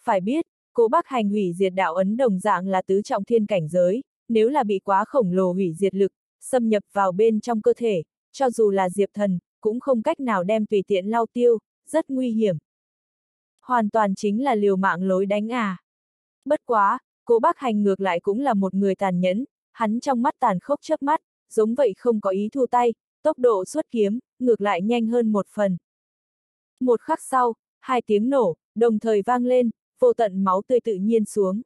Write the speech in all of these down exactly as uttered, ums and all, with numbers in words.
Phải biết, Cố Bắc Hành hủy diệt đạo ấn đồng dạng là tứ trọng thiên cảnh giới, nếu là bị quá khổng lồ hủy diệt lực, xâm nhập vào bên trong cơ thể, cho dù là Diệp Thần, cũng không cách nào đem tùy tiện lau tiêu, rất nguy hiểm. Hoàn toàn chính là liều mạng lối đánh à. Bất quá, Cố Bắc Hành ngược lại cũng là một người tàn nhẫn, hắn trong mắt tàn khốc chớp mắt, giống vậy không có ý thu tay, tốc độ xuất kiếm, ngược lại nhanh hơn một phần. Một khắc sau, hai tiếng nổ, đồng thời vang lên, vô tận máu tươi tự nhiên xuống.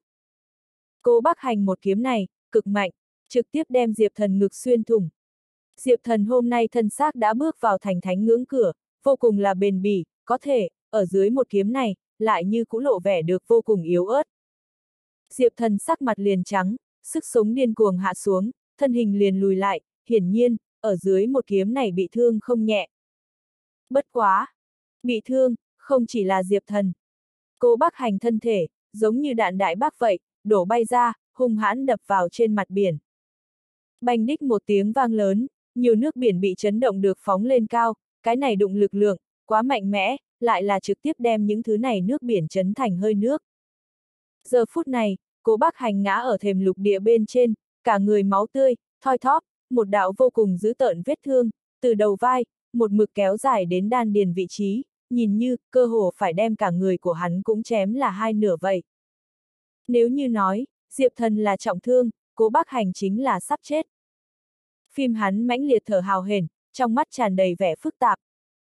Cố Bắc Hành một kiếm này, cực mạnh, trực tiếp đem Diệp Thần ngực xuyên thủng. Diệp Thần hôm nay thân xác đã bước vào thành thánh ngưỡng cửa, vô cùng là bền bỉ, có thể, ở dưới một kiếm này, lại như cũ lộ vẻ được vô cùng yếu ớt. Diệp Thần sắc mặt liền trắng, sức sống điên cuồng hạ xuống, thân hình liền lùi lại, hiển nhiên, ở dưới một kiếm này bị thương không nhẹ. Bất quá! Bị thương, không chỉ là Diệp Thần. Cố Bắc Hành thân thể, giống như đạn đại bác vậy, đổ bay ra, hung hãn đập vào trên mặt biển. Bành đích một tiếng vang lớn, nhiều nước biển bị chấn động được phóng lên cao, cái này đụng lực lượng, quá mạnh mẽ, lại là trực tiếp đem những thứ này nước biển chấn thành hơi nước. Giờ phút này, Cố Bắc Hành ngã ở thềm lục địa bên trên, cả người máu tươi, thoi thóp, một đạo vô cùng dữ tợn vết thương, từ đầu vai, một mực kéo dài đến đan điền vị trí, nhìn như, cơ hồ phải đem cả người của hắn cũng chém là hai nửa vậy. Nếu như nói, Diệp Thần là trọng thương, Cố Bắc Hành chính là sắp chết. Phim hắn mãnh liệt thở hào hển, trong mắt tràn đầy vẻ phức tạp.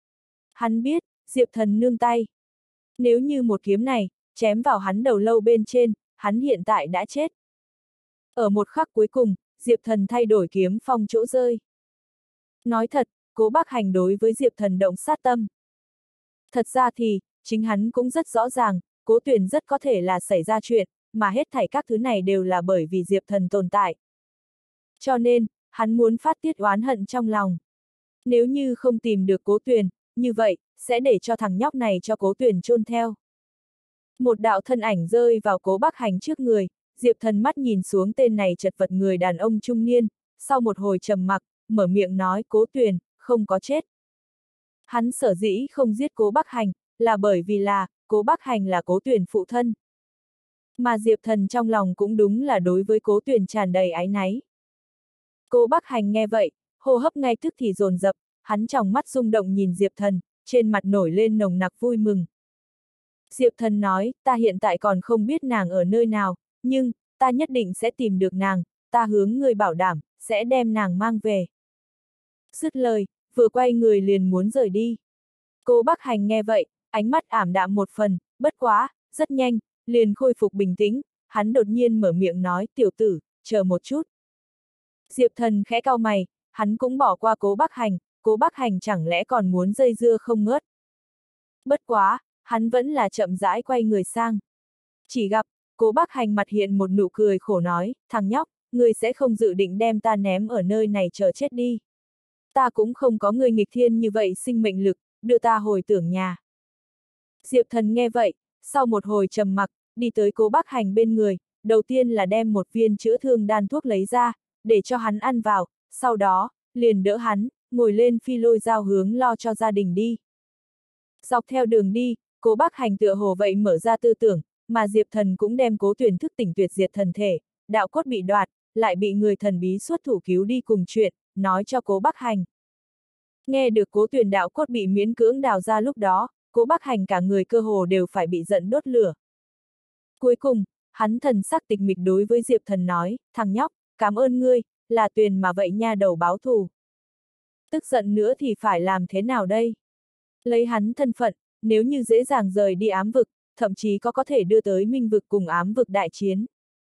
Hắn biết, Diệp Thần nương tay. Nếu như một kiếm này, chém vào hắn đầu lâu bên trên, hắn hiện tại đã chết. Ở một khắc cuối cùng, Diệp Thần thay đổi kiếm phong chỗ rơi. Nói thật, Cố Bắc Hành đối với Diệp Thần động sát tâm. Thật ra thì, chính hắn cũng rất rõ ràng, Cố Tuyền rất có thể là xảy ra chuyện, mà hết thảy các thứ này đều là bởi vì Diệp Thần tồn tại. Cho nên, hắn muốn phát tiết oán hận trong lòng. Nếu như không tìm được Cố Tuyền, như vậy, sẽ để cho thằng nhóc này cho Cố Tuyền chôn theo. Một đạo thân ảnh rơi vào Cố Bắc Hành trước người, Diệp Thần mắt nhìn xuống tên này chật vật người đàn ông trung niên, sau một hồi trầm mặc, mở miệng nói Cố Tuyền, không có chết. Hắn sở dĩ không giết Cố Bắc Hành, là bởi vì là, Cố Bắc Hành là Cố Tuyền phụ thân. Mà Diệp Thần trong lòng cũng đúng là đối với Cố Tuyền tràn đầy áy náy. Cố Bắc Hành nghe vậy, hô hấp ngay tức thì dồn dập, hắn trong mắt rung động nhìn Diệp Thần, trên mặt nổi lên nồng nặc vui mừng. Diệp Thần nói, ta hiện tại còn không biết nàng ở nơi nào, nhưng, ta nhất định sẽ tìm được nàng, ta hướng ngươi bảo đảm, sẽ đem nàng mang về. Dứt lời, vừa quay người liền muốn rời đi. Cố Bắc Hành nghe vậy, ánh mắt ảm đạm một phần, bất quá, rất nhanh, liền khôi phục bình tĩnh, hắn đột nhiên mở miệng nói, tiểu tử, chờ một chút. Diệp Thần khẽ cau mày, hắn cũng bỏ qua Cố Bắc Hành, Cố Bắc Hành chẳng lẽ còn muốn dây dưa không ngớt. Bất quá, hắn vẫn là chậm rãi quay người sang. Chỉ gặp, Cố Bắc Hành mặt hiện một nụ cười khổ nói, thằng nhóc, ngươi sẽ không dự định đem ta ném ở nơi này chờ chết đi. Ta cũng không có người nghịch thiên như vậy sinh mệnh lực, đưa ta hồi tưởng nhà. Diệp Thần nghe vậy, sau một hồi trầm mặc, đi tới Cố Bắc Hành bên người, đầu tiên là đem một viên chữa thương đan thuốc lấy ra, để cho hắn ăn vào, sau đó, liền đỡ hắn, ngồi lên phi lôi dao hướng lo cho gia đình đi. Dọc theo đường đi, Cố Bắc Hành tựa hồ vậy mở ra tư tưởng, mà Diệp Thần cũng đem Cố Tuyền thức tỉnh tuyệt diệt thần thể, đạo cốt bị đoạt, lại bị người thần bí xuất thủ cứu đi cùng chuyện, nói cho Cố Bắc Hành. Nghe được Cố Tuyền đạo cốt bị miễn cưỡng đào ra lúc đó, Cố Bắc Hành cả người cơ hồ đều phải bị giận đốt lửa. Cuối cùng, hắn thần sắc tịch mịch đối với Diệp Thần nói, thằng nhóc, cảm ơn ngươi, là Tuyền mà vậy nha đầu báo thù. Tức giận nữa thì phải làm thế nào đây? Lấy hắn thân phận, nếu như dễ dàng rời đi ám vực, thậm chí có có thể đưa tới minh vực cùng ám vực đại chiến.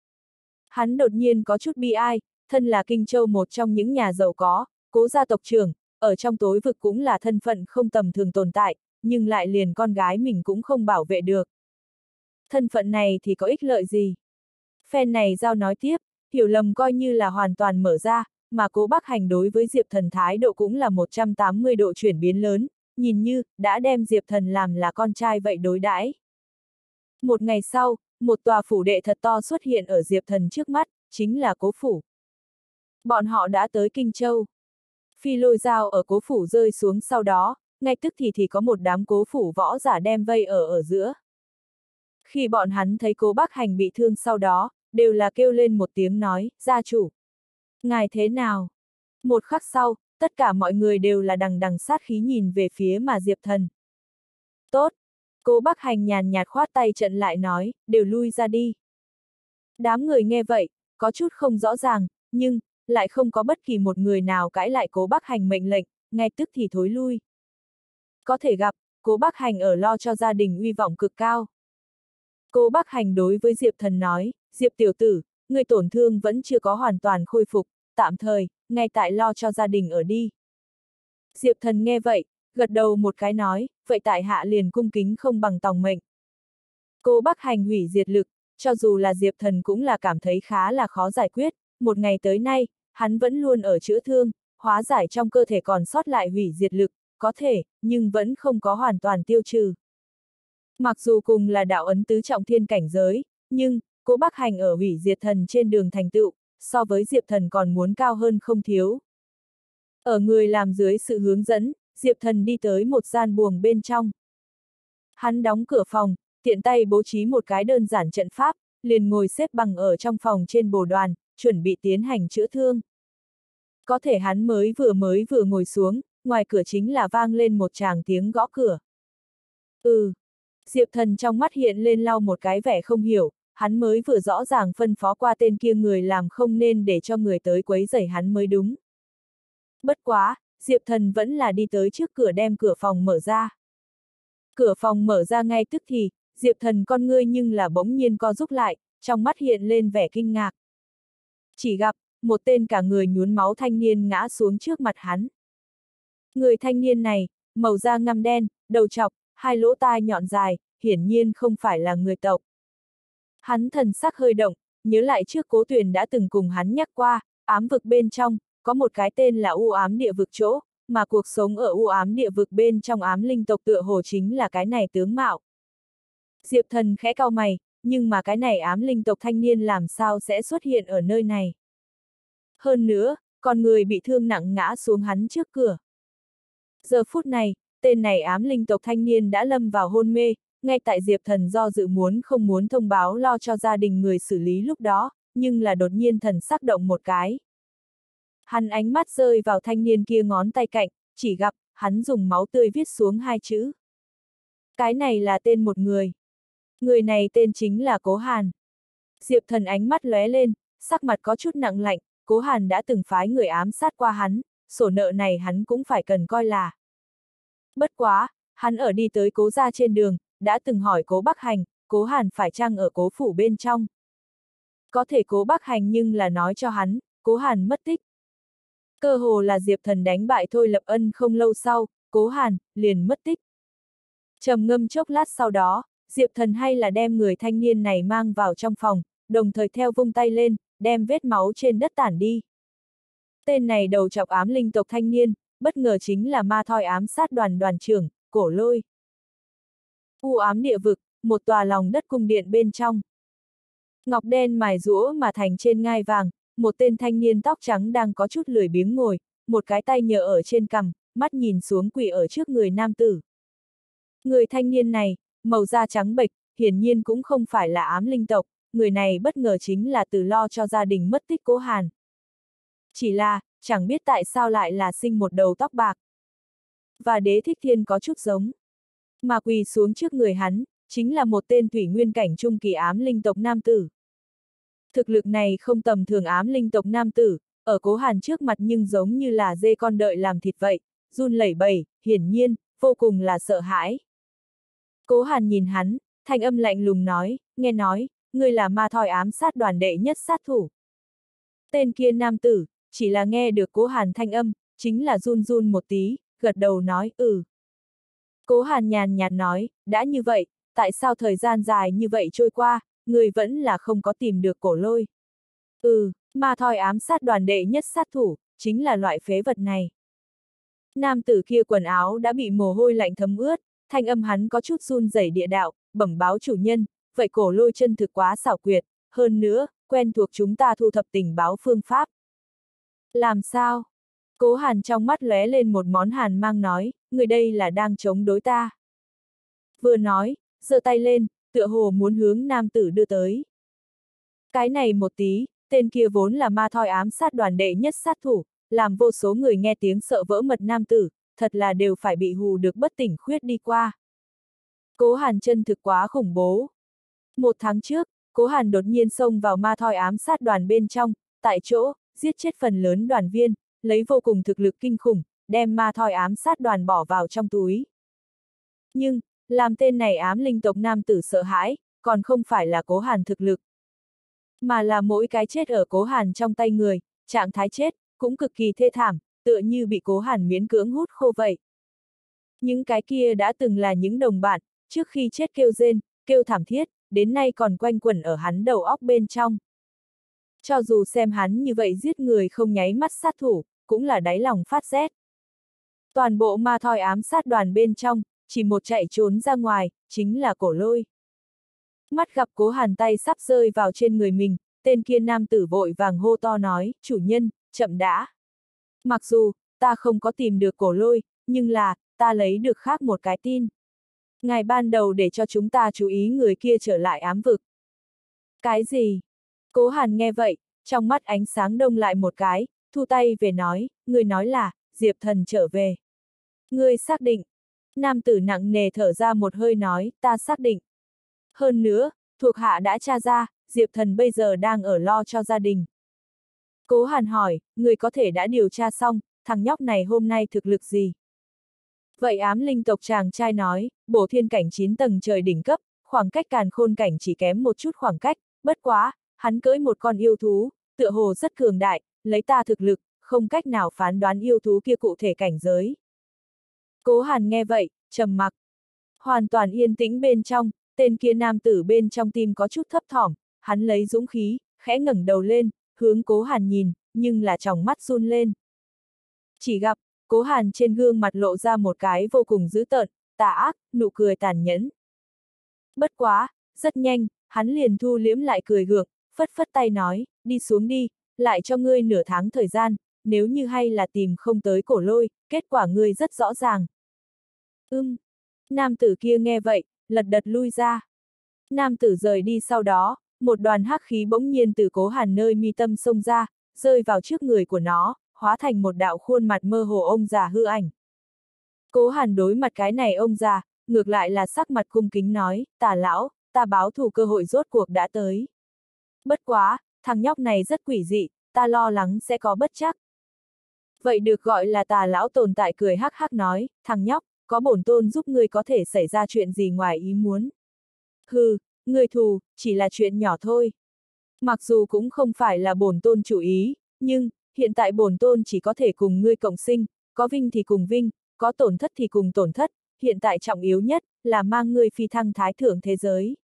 Hắn đột nhiên có chút bi ai, thân là Kinh Châu một trong những nhà giàu có, Cố gia tộc trưởng, ở trong tối vực cũng là thân phận không tầm thường tồn tại, nhưng lại liền con gái mình cũng không bảo vệ được. Thân phận này thì có ích lợi gì? Phen này giao nói tiếp, hiểu lầm coi như là hoàn toàn mở ra, mà Cố Bắc Hành đối với Diệp Thần thái độ cũng là một trăm tám mươi độ chuyển biến lớn, nhìn như, đã đem Diệp Thần làm là con trai vậy đối đãi. Một ngày sau, một tòa phủ đệ thật to xuất hiện ở Diệp Thần trước mắt, chính là Cố phủ. Bọn họ đã tới Kinh Châu. Phi lôi dao ở Cố phủ rơi xuống sau đó, ngay tức thì thì có một đám Cố phủ võ giả đem vây ở ở giữa. Khi bọn hắn thấy Cố Bắc Hành bị thương sau đó, đều là kêu lên một tiếng nói, gia chủ. Ngài thế nào? Một khắc sau, tất cả mọi người đều là đằng đằng sát khí nhìn về phía mà Diệp Thần. Tốt! Cố Bắc Hành nhàn nhạt khoát tay trận lại nói, đều lui ra đi. Đám người nghe vậy, có chút không rõ ràng, nhưng, lại không có bất kỳ một người nào cãi lại Cố Bắc Hành mệnh lệnh, ngay tức thì thối lui. Có thể gặp, Cố Bắc Hành ở lo cho gia đình uy vọng cực cao. Cố Bắc Hành đối với Diệp Thần nói, Diệp tiểu tử, người tổn thương vẫn chưa có hoàn toàn khôi phục, tạm thời, ngay tại lo cho gia đình ở đi. Diệp Thần nghe vậy, gật đầu một cái nói, vậy tại hạ liền cung kính không bằng tòng mệnh. Cố Bắc Hành hủy diệt lực, cho dù là Diệp Thần cũng là cảm thấy khá là khó giải quyết, một ngày tới nay, hắn vẫn luôn ở chữa thương, hóa giải trong cơ thể còn sót lại hủy diệt lực, có thể, nhưng vẫn không có hoàn toàn tiêu trừ. Mặc dù cùng là đạo ấn tứ trọng thiên cảnh giới, nhưng, Cố Bắc Hành ở hủy diệt thần trên đường thành tựu, so với Diệp Thần còn muốn cao hơn không thiếu. Ở người làm dưới sự hướng dẫn, Diệp Thần đi tới một gian buồng bên trong. Hắn đóng cửa phòng, tiện tay bố trí một cái đơn giản trận pháp, liền ngồi xếp bằng ở trong phòng trên bồ đoàn, chuẩn bị tiến hành chữa thương. Có thể hắn mới vừa mới vừa ngồi xuống, ngoài cửa chính là vang lên một tràng tiếng gõ cửa. Ừ. Diệp Thần trong mắt hiện lên lau một cái vẻ không hiểu, hắn mới vừa rõ ràng phân phó qua tên kia người làm không nên để cho người tới quấy rầy hắn mới đúng. Bất quá, Diệp Thần vẫn là đi tới trước cửa đem cửa phòng mở ra. Cửa phòng mở ra ngay tức thì, Diệp Thần con ngươi nhưng là bỗng nhiên co rúm lại, trong mắt hiện lên vẻ kinh ngạc. Chỉ gặp, một tên cả người nhuốm máu thanh niên ngã xuống trước mặt hắn. Người thanh niên này, màu da ngăm đen, đầu trọc, hai lỗ tai nhọn dài, hiển nhiên không phải là người tộc. Hắn thần sắc hơi động, nhớ lại trước Cố Tuyền đã từng cùng hắn nhắc qua, ám vực bên trong, có một cái tên là u ám địa vực chỗ, mà cuộc sống ở u ám địa vực bên trong ám linh tộc tựa hồ chính là cái này tướng mạo. Diệp Thần khẽ cau mày, nhưng mà cái này ám linh tộc thanh niên làm sao sẽ xuất hiện ở nơi này? Hơn nữa, còn người bị thương nặng ngã xuống hắn trước cửa. Giờ phút này, tên này ám linh tộc thanh niên đã lâm vào hôn mê, ngay tại Diệp Thần do dự muốn không muốn thông báo lo cho gia đình người xử lý lúc đó, nhưng là đột nhiên thần sắc động một cái. Hắn ánh mắt rơi vào thanh niên kia ngón tay cạnh, chỉ gặp, hắn dùng máu tươi viết xuống hai chữ. Cái này là tên một người. Người này tên chính là Cố Hàn. Diệp Thần ánh mắt lóe lên, sắc mặt có chút nặng lạnh, Cố Hàn đã từng phái người ám sát qua hắn, sổ nợ này hắn cũng phải cần coi là. Bất quá, hắn ở đi tới Cố gia trên đường, đã từng hỏi Cố Bắc Hành, Cố Hàn phải chăng ở Cố phủ bên trong. Có thể Cố Bắc Hành nhưng là nói cho hắn, Cố Hàn mất tích. Cơ hồ là Diệp Thần đánh bại Thôi Lập Ân không lâu sau, Cố Hàn liền mất tích. Trầm ngâm chốc lát sau đó, Diệp Thần hay là đem người thanh niên này mang vào trong phòng, đồng thời theo vung tay lên, đem vết máu trên đất tản đi. Tên này đầu chọc ám linh tộc thanh niên, bất ngờ chính là ma thoi ám sát đoàn đoàn trưởng, Cổ Lôi. U ám địa vực, một tòa lòng đất cung điện bên trong. Ngọc đen mài rũa mà thành trên ngai vàng, một tên thanh niên tóc trắng đang có chút lười biếng ngồi, một cái tay nhờ ở trên cằm, mắt nhìn xuống quỳ ở trước người nam tử. Người thanh niên này, màu da trắng bệch, hiển nhiên cũng không phải là ám linh tộc, người này bất ngờ chính là từ lo cho gia đình mất tích Cố Hàn. Chỉ là, chẳng biết tại sao lại là sinh một đầu tóc bạc. Và Đế Thích Thiên có chút giống. Mà quỳ xuống trước người hắn, chính là một tên thủy nguyên cảnh trung kỳ ám linh tộc nam tử. Thực lực này không tầm thường ám linh tộc nam tử, ở Cố Hàn trước mặt nhưng giống như là dê con đợi làm thịt vậy, run lẩy bẩy, hiển nhiên, vô cùng là sợ hãi. Cố Hàn nhìn hắn, thanh âm lạnh lùng nói, nghe nói, ngươi là ma thoi ám sát đoàn đệ nhất sát thủ. Tên kia nam tử, chỉ là nghe được Cố Hàn thanh âm, chính là run run một tí, gật đầu nói, ừ. Cố Hàn nhàn nhạt nói, đã như vậy, tại sao thời gian dài như vậy trôi qua, người vẫn là không có tìm được Cổ Lôi. Ừ, ma thoi ám sát đoàn đệ nhất sát thủ, chính là loại phế vật này. Nam tử kia quần áo đã bị mồ hôi lạnh thấm ướt, thanh âm hắn có chút run rẩy địa đạo, bẩm báo chủ nhân, vậy Cổ Lôi chân thực quá xảo quyệt, hơn nữa, quen thuộc chúng ta thu thập tình báo phương pháp. Làm sao? Cố Hàn trong mắt lóe lên một món hàn mang nói, người đây là đang chống đối ta. Vừa nói, giơ tay lên, tựa hồ muốn hướng nam tử đưa tới. Cái này một tí, tên kia vốn là ma thoi ám sát đoàn đệ nhất sát thủ, làm vô số người nghe tiếng sợ vỡ mật nam tử, thật là đều phải bị hù được bất tỉnh khuyết đi qua. Cố Hàn chân thực quá khủng bố. Một tháng trước, Cố Hàn đột nhiên xông vào ma thoi ám sát đoàn bên trong, tại chỗ, giết chết phần lớn đoàn viên, lấy vô cùng thực lực kinh khủng, đem ma thoi ám sát đoàn bỏ vào trong túi. Nhưng, làm tên này ám linh tộc nam tử sợ hãi, còn không phải là Cố Hàn thực lực, mà là mỗi cái chết ở Cố Hàn trong tay người, trạng thái chết, cũng cực kỳ thê thảm, tựa như bị Cố Hàn miễn cưỡng hút khô vậy. Những cái kia đã từng là những đồng bạn, trước khi chết kêu rên, kêu thảm thiết, đến nay còn quanh quẩn ở hắn đầu óc bên trong. Cho dù xem hắn như vậy giết người không nháy mắt sát thủ, cũng là đáy lòng phát rét. Toàn bộ ma thoi ám sát đoàn bên trong, chỉ một chạy trốn ra ngoài, chính là Cổ Lôi. Mắt gặp Cố Hàn tay sắp rơi vào trên người mình, tên kia nam tử vội vàng hô to nói, chủ nhân, chậm đã. Mặc dù, ta không có tìm được Cổ Lôi, nhưng là, ta lấy được khác một cái tin. Ngài ban đầu để cho chúng ta chú ý người kia trở lại ám vực. Cái gì? Cố Hàn nghe vậy, trong mắt ánh sáng đông lại một cái, thu tay về nói, người nói là, Diệp Thần trở về. Ngươi xác định. Nam tử nặng nề thở ra một hơi nói, ta xác định. Hơn nữa, thuộc hạ đã tra ra, Diệp Thần bây giờ đang ở lo cho gia đình. Cố Hàn hỏi, người có thể đã điều tra xong, thằng nhóc này hôm nay thực lực gì? Vậy ám linh tộc chàng trai nói, bổ thiên cảnh chín tầng trời đỉnh cấp, khoảng cách càn khôn cảnh chỉ kém một chút khoảng cách, bất quá, hắn cưỡi một con yêu thú, tựa hồ rất cường đại, lấy ta thực lực, không cách nào phán đoán yêu thú kia cụ thể cảnh giới. Cố Hàn nghe vậy, trầm mặc. Hoàn toàn yên tĩnh bên trong, tên kia nam tử bên trong tim có chút thấp thỏm, hắn lấy dũng khí, khẽ ngẩng đầu lên, hướng Cố Hàn nhìn, nhưng là tròng mắt run lên. Chỉ gặp, Cố Hàn trên gương mặt lộ ra một cái vô cùng dữ tợn, tà ác, nụ cười tàn nhẫn. Bất quá, rất nhanh, hắn liền thu liễm lại cười gượng, phất phất tay nói, đi xuống đi, lại cho ngươi nửa tháng thời gian, nếu như hay là tìm không tới Cổ Lôi, kết quả ngươi rất rõ ràng. Ưm. Nam tử kia nghe vậy, lật đật lui ra. Nam tử rời đi sau đó, một đoàn hắc khí bỗng nhiên từ Cố Hàn nơi mi tâm xông ra, rơi vào trước người của nó, hóa thành một đạo khuôn mặt mơ hồ ông già hư ảnh. Cố Hàn đối mặt cái này ông già, ngược lại là sắc mặt cung kính nói, Tà lão, ta báo thù cơ hội rốt cuộc đã tới. Bất quá, thằng nhóc này rất quỷ dị, ta lo lắng sẽ có bất trắc. Vậy được gọi là Tà lão tồn tại cười hắc hắc nói, thằng nhóc, có bổn tôn giúp ngươi có thể xảy ra chuyện gì ngoài ý muốn. Hừ, ngươi thù, chỉ là chuyện nhỏ thôi. Mặc dù cũng không phải là bổn tôn chủ ý, nhưng, hiện tại bổn tôn chỉ có thể cùng ngươi cộng sinh, có vinh thì cùng vinh, có tổn thất thì cùng tổn thất, hiện tại trọng yếu nhất, là mang ngươi phi thăng thái thượng thế giới.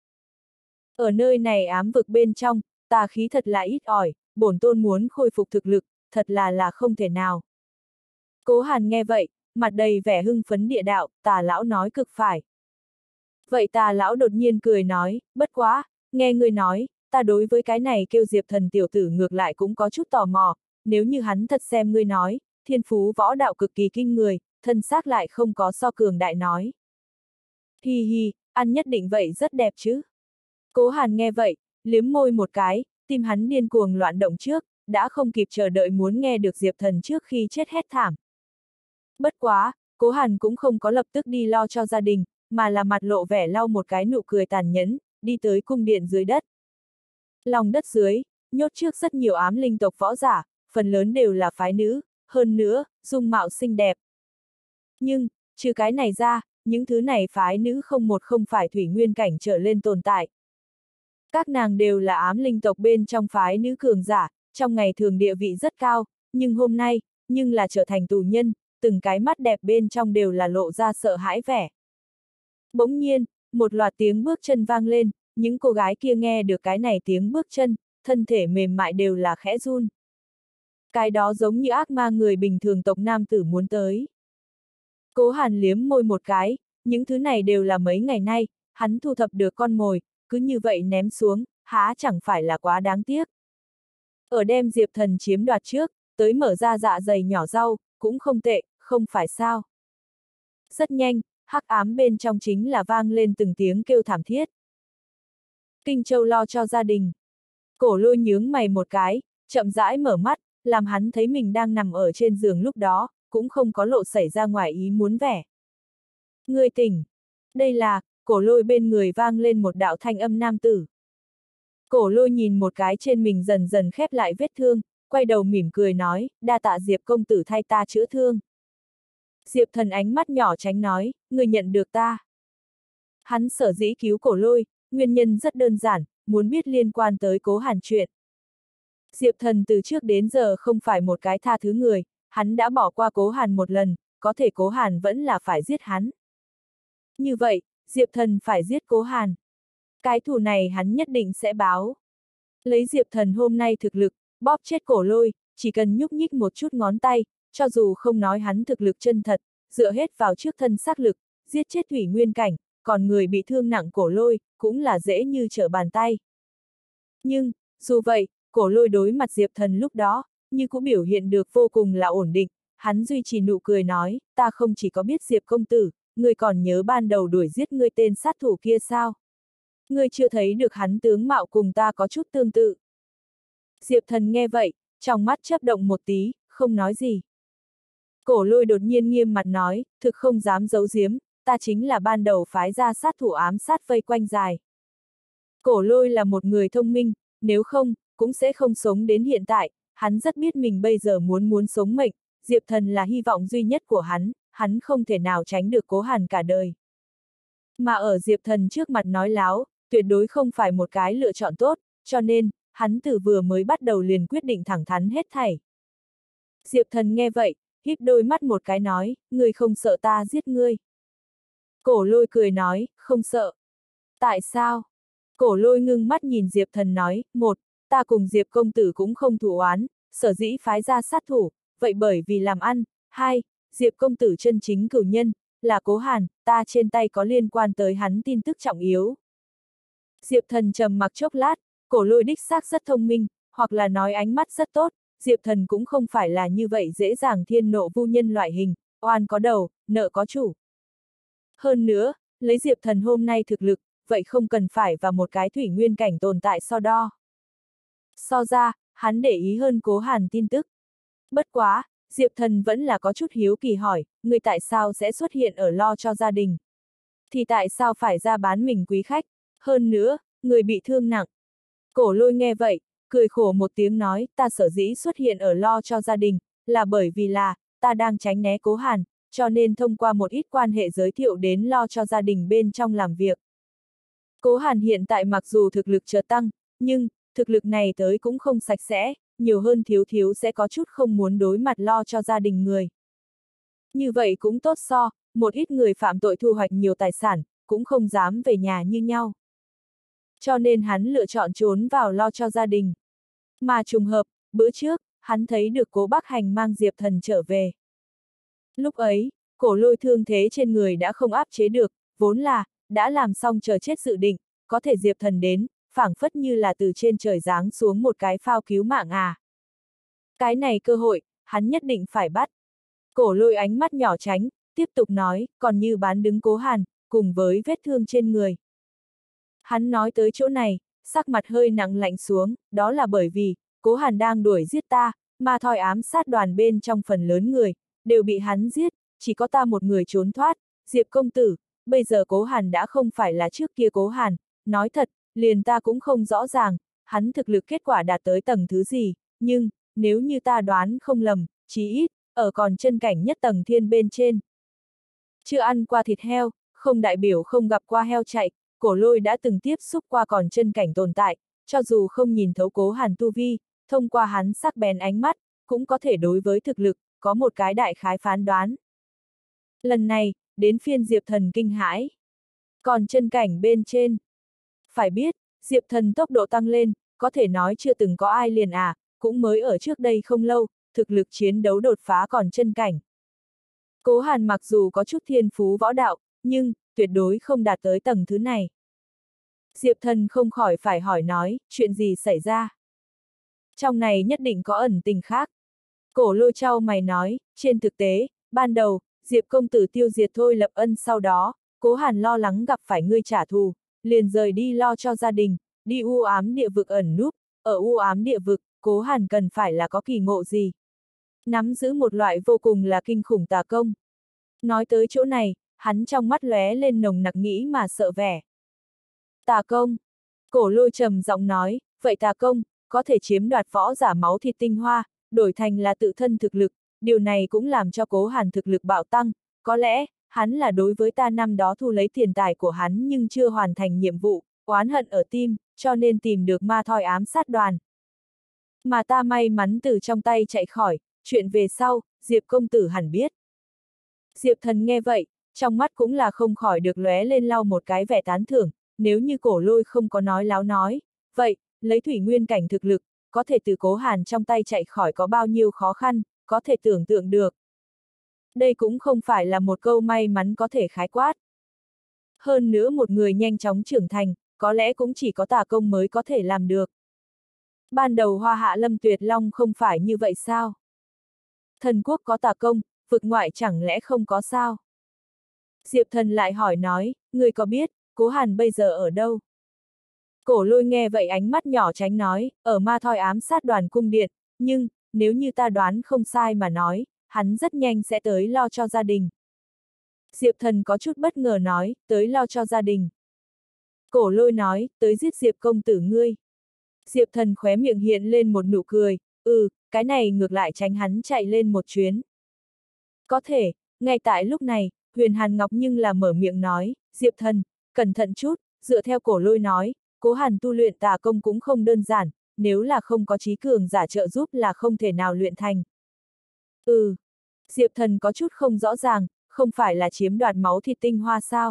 Ở nơi này ám vực bên trong, tà khí thật là ít ỏi, bổn tôn muốn khôi phục thực lực, thật là là không thể nào. Cố Hàn nghe vậy, mặt đầy vẻ hưng phấn địa đạo, Tà lão nói cực phải. Vậy Tà lão đột nhiên cười nói, bất quá, nghe ngươi nói, ta đối với cái này kêu Diệp Thần tiểu tử ngược lại cũng có chút tò mò, nếu như hắn thật xem ngươi nói, thiên phú võ đạo cực kỳ kinh người, thân xác lại không có so cường đại nói. Hi hi, ăn nhất định vậy rất đẹp chứ. Cố Hàn nghe vậy, liếm môi một cái, tim hắn điên cuồng loạn động trước, đã không kịp chờ đợi muốn nghe được Diệp Thần trước khi chết hét thảm. Bất quá, Cố Hàn cũng không có lập tức đi lo cho gia đình, mà là mặt lộ vẻ lau một cái nụ cười tàn nhẫn, đi tới cung điện dưới đất. Lòng đất dưới, nhốt trước rất nhiều ám linh tộc võ giả, phần lớn đều là phái nữ, hơn nữa, dung mạo xinh đẹp. Nhưng, trừ cái này ra, những thứ này phái nữ không một không phải thủy nguyên cảnh trở lên tồn tại. Các nàng đều là ám linh tộc bên trong phái nữ cường giả, trong ngày thường địa vị rất cao, nhưng hôm nay, nhưng là trở thành tù nhân, từng cái mắt đẹp bên trong đều là lộ ra sợ hãi vẻ. Bỗng nhiên, một loạt tiếng bước chân vang lên, những cô gái kia nghe được cái này tiếng bước chân, thân thể mềm mại đều là khẽ run. Cái đó giống như ác ma người bình thường tộc nam tử muốn tới. Cố Hàn liếm môi một cái, những thứ này đều là mấy ngày nay, hắn thu thập được con mồi, cứ như vậy ném xuống, há chẳng phải là quá đáng tiếc. Ở đem Diệp Thần chiếm đoạt trước, tới mở ra dạ dày nhỏ rau, cũng không tệ, không phải sao. Rất nhanh, hắc ám bên trong chính là vang lên từng tiếng kêu thảm thiết. Kinh Châu lo cho gia đình. Cổ Lôi nhướng mày một cái, chậm rãi mở mắt, làm hắn thấy mình đang nằm ở trên giường lúc đó, cũng không có lộ xảy ra ngoài ý muốn vẻ. Ngươi tỉnh. Đây là, Cổ Lôi bên người vang lên một đạo thanh âm nam tử. Cổ Lôi nhìn một cái trên mình dần dần khép lại vết thương, quay đầu mỉm cười nói, đa tạ Diệp công tử thay ta chữa thương. Diệp Thần ánh mắt nhỏ tránh nói, ngươi nhận được ta. Hắn sở dĩ cứu Cổ Lôi, nguyên nhân rất đơn giản, muốn biết liên quan tới Cố Hàn chuyện. Diệp Thần từ trước đến giờ không phải một cái tha thứ người, hắn đã bỏ qua Cố Hàn một lần, có thể Cố Hàn vẫn là phải giết hắn. Như vậy, Diệp Thần phải giết Cố Hàn. Cái thù này hắn nhất định sẽ báo. Lấy Diệp Thần hôm nay thực lực, bóp chết Cổ Lôi, chỉ cần nhúc nhích một chút ngón tay, cho dù không nói hắn thực lực chân thật, dựa hết vào trước thân xác lực, giết chết Thủy Nguyên Cảnh, còn người bị thương nặng Cổ Lôi, cũng là dễ như trở bàn tay. Nhưng, dù vậy, Cổ Lôi đối mặt Diệp Thần lúc đó, như cũng biểu hiện được vô cùng là ổn định, hắn duy trì nụ cười nói, ta không chỉ có biết Diệp công tử, ngươi còn nhớ ban đầu đuổi giết ngươi tên sát thủ kia sao? Ngươi chưa thấy được hắn tướng mạo cùng ta có chút tương tự. Diệp Thần nghe vậy, trong mắt chớp động một tí, không nói gì. Cổ Lôi đột nhiên nghiêm mặt nói, thực không dám giấu giếm, ta chính là ban đầu phái ra sát thủ ám sát vây quanh dài. Cổ Lôi là một người thông minh, nếu không, cũng sẽ không sống đến hiện tại, hắn rất biết mình bây giờ muốn muốn sống mệnh, Diệp Thần là hy vọng duy nhất của hắn, hắn không thể nào tránh được Cố Hàn cả đời. Mà ở Diệp Thần trước mặt nói láo, tuyệt đối không phải một cái lựa chọn tốt, cho nên, hắn từ vừa mới bắt đầu liền quyết định thẳng thắn hết thảy. Diệp Thần nghe vậy, híp đôi mắt một cái nói, ngươi không sợ ta giết ngươi. Cổ Lôi cười nói, không sợ. Tại sao? Cổ Lôi ngưng mắt nhìn Diệp Thần nói, một, ta cùng Diệp công tử cũng không thù oán, sở dĩ phái ra sát thủ, vậy bởi vì làm ăn. Hai, Diệp công tử chân chính cửu nhân, là Cố Hàn, ta trên tay có liên quan tới hắn tin tức trọng yếu. Diệp Thần trầm mặc chốc lát, Cổ Lôi đích xác rất thông minh, hoặc là nói ánh mắt rất tốt, Diệp Thần cũng không phải là như vậy dễ dàng thiên nộ vu nhân loại hình, oan có đầu, nợ có chủ. Hơn nữa, lấy Diệp Thần hôm nay thực lực, vậy không cần phải và một cái Thủy Nguyên Cảnh tồn tại so đo. So ra, hắn để ý hơn Cố Hàn tin tức. Bất quá, Diệp Thần vẫn là có chút hiếu kỳ hỏi, người tại sao sẽ xuất hiện ở lo cho gia đình? Thì tại sao phải ra bán mình quý khách? Hơn nữa, người bị thương nặng. Cổ Lôi nghe vậy, cười khổ một tiếng nói, ta sở dĩ xuất hiện ở lo cho gia đình, là bởi vì là, ta đang tránh né Cố Hàn, cho nên thông qua một ít quan hệ giới thiệu đến lo cho gia đình bên trong làm việc. Cố Hàn hiện tại mặc dù thực lực chợt tăng, nhưng, thực lực này tới cũng không sạch sẽ, nhiều hơn thiếu thiếu sẽ có chút không muốn đối mặt lo cho gia đình người. Như vậy cũng tốt so, một ít người phạm tội thu hoạch nhiều tài sản, cũng không dám về nhà như nhau. Cho nên hắn lựa chọn trốn vào lo cho gia đình. Mà trùng hợp, bữa trước, hắn thấy được Cố Bắc Hành mang Diệp Thần trở về. Lúc ấy, Cổ Lôi thương thế trên người đã không áp chế được, vốn là, đã làm xong chờ chết dự định, có thể Diệp Thần đến, phảng phất như là từ trên trời giáng xuống một cái phao cứu mạng à. Cái này cơ hội, hắn nhất định phải bắt. Cổ Lôi ánh mắt nhỏ tránh, tiếp tục nói, còn như bán đứng Cố Hàn, cùng với vết thương trên người. Hắn nói tới chỗ này, sắc mặt hơi nặng lạnh xuống, đó là bởi vì, Cố Hàn đang đuổi giết ta, mà thoi ám sát đoàn bên trong phần lớn người, đều bị hắn giết, chỉ có ta một người trốn thoát, Diệp công tử, bây giờ Cố Hàn đã không phải là trước kia Cố Hàn, nói thật, liền ta cũng không rõ ràng, hắn thực lực kết quả đạt tới tầng thứ gì, nhưng, nếu như ta đoán không lầm, chí ít, ở còn chân cảnh nhất tầng thiên bên trên. Chưa ăn qua thịt heo, không đại biểu không gặp qua heo chạy, Cổ Lôi đã từng tiếp xúc qua còn chân cảnh tồn tại, cho dù không nhìn thấu Cố Hàn tu vi, thông qua hắn sắc bén ánh mắt, cũng có thể đối với thực lực, có một cái đại khái phán đoán. Lần này, đến phiên Diệp Thần kinh hãi. Còn chân cảnh bên trên. Phải biết, Diệp Thần tốc độ tăng lên, có thể nói chưa từng có ai liền à, cũng mới ở trước đây không lâu, thực lực chiến đấu đột phá còn chân cảnh. Cố Hàn mặc dù có chút thiên phú võ đạo, nhưng, tuyệt đối không đạt tới tầng thứ này. Diệp Thần không khỏi phải hỏi nói, chuyện gì xảy ra? Trong này nhất định có ẩn tình khác. Cổ Lôi trao mày nói, trên thực tế, ban đầu, Diệp công tử tiêu diệt Thôi Lập Ân sau đó, Cố Hàn lo lắng gặp phải ngươi trả thù, liền rời đi lo cho gia đình, đi u ám địa vực ẩn núp, ở u ám địa vực, Cố Hàn cần phải là có kỳ ngộ gì. Nắm giữ một loại vô cùng là kinh khủng tà công. Nói tới chỗ này, hắn trong mắt lóe lên nồng nặc nghĩ mà sợ vẻ. Tà công. Cổ Lôi trầm giọng nói, vậy tà công, có thể chiếm đoạt võ giả máu thịt tinh hoa, đổi thành là tự thân thực lực, điều này cũng làm cho Cố Hàn thực lực bạo tăng, có lẽ, hắn là đối với ta năm đó thu lấy tiền tài của hắn nhưng chưa hoàn thành nhiệm vụ, oán hận ở tim, cho nên tìm được ma thoi ám sát đoàn. Mà ta may mắn từ trong tay chạy khỏi, chuyện về sau, Diệp công tử hẳn biết. Diệp Thần nghe vậy, trong mắt cũng là không khỏi được lóe lên lau một cái vẻ tán thưởng, nếu như Cổ Lôi không có nói láo nói, vậy, lấy thủy nguyên cảnh thực lực, có thể từ Cố Hàn trong tay chạy khỏi có bao nhiêu khó khăn, có thể tưởng tượng được. Đây cũng không phải là một câu may mắn có thể khái quát. Hơn nữa một người nhanh chóng trưởng thành, có lẽ cũng chỉ có tà công mới có thể làm được. Ban đầu Hoa Hạ Lâm Tuyệt Long không phải như vậy sao? Thần quốc có tà công, vực ngoại chẳng lẽ không có sao? Diệp Thần lại hỏi nói, người có biết, Cố Hàn bây giờ ở đâu? Cổ Lôi nghe vậy ánh mắt nhỏ tránh nói, ở ma thoi ám sát đoàn cung điện, nhưng, nếu như ta đoán không sai mà nói, hắn rất nhanh sẽ tới lo cho gia đình. Diệp Thần có chút bất ngờ nói, tới lo cho gia đình. Cổ Lôi nói, tới giết Diệp công tử ngươi. Diệp Thần khóe miệng hiện lên một nụ cười, ừ, cái này ngược lại tránh hắn chạy lên một chuyến. Có thể, ngay tại lúc này, Huyền Hàn Ngọc nhưng là mở miệng nói, Diệp Thần, cẩn thận chút, dựa theo Cổ Lôi nói, Cố Hàn tu luyện tà công cũng không đơn giản, nếu là không có trí cường giả trợ giúp là không thể nào luyện thành. Ừ, Diệp Thần có chút không rõ ràng, không phải là chiếm đoạt máu thịt tinh hoa sao?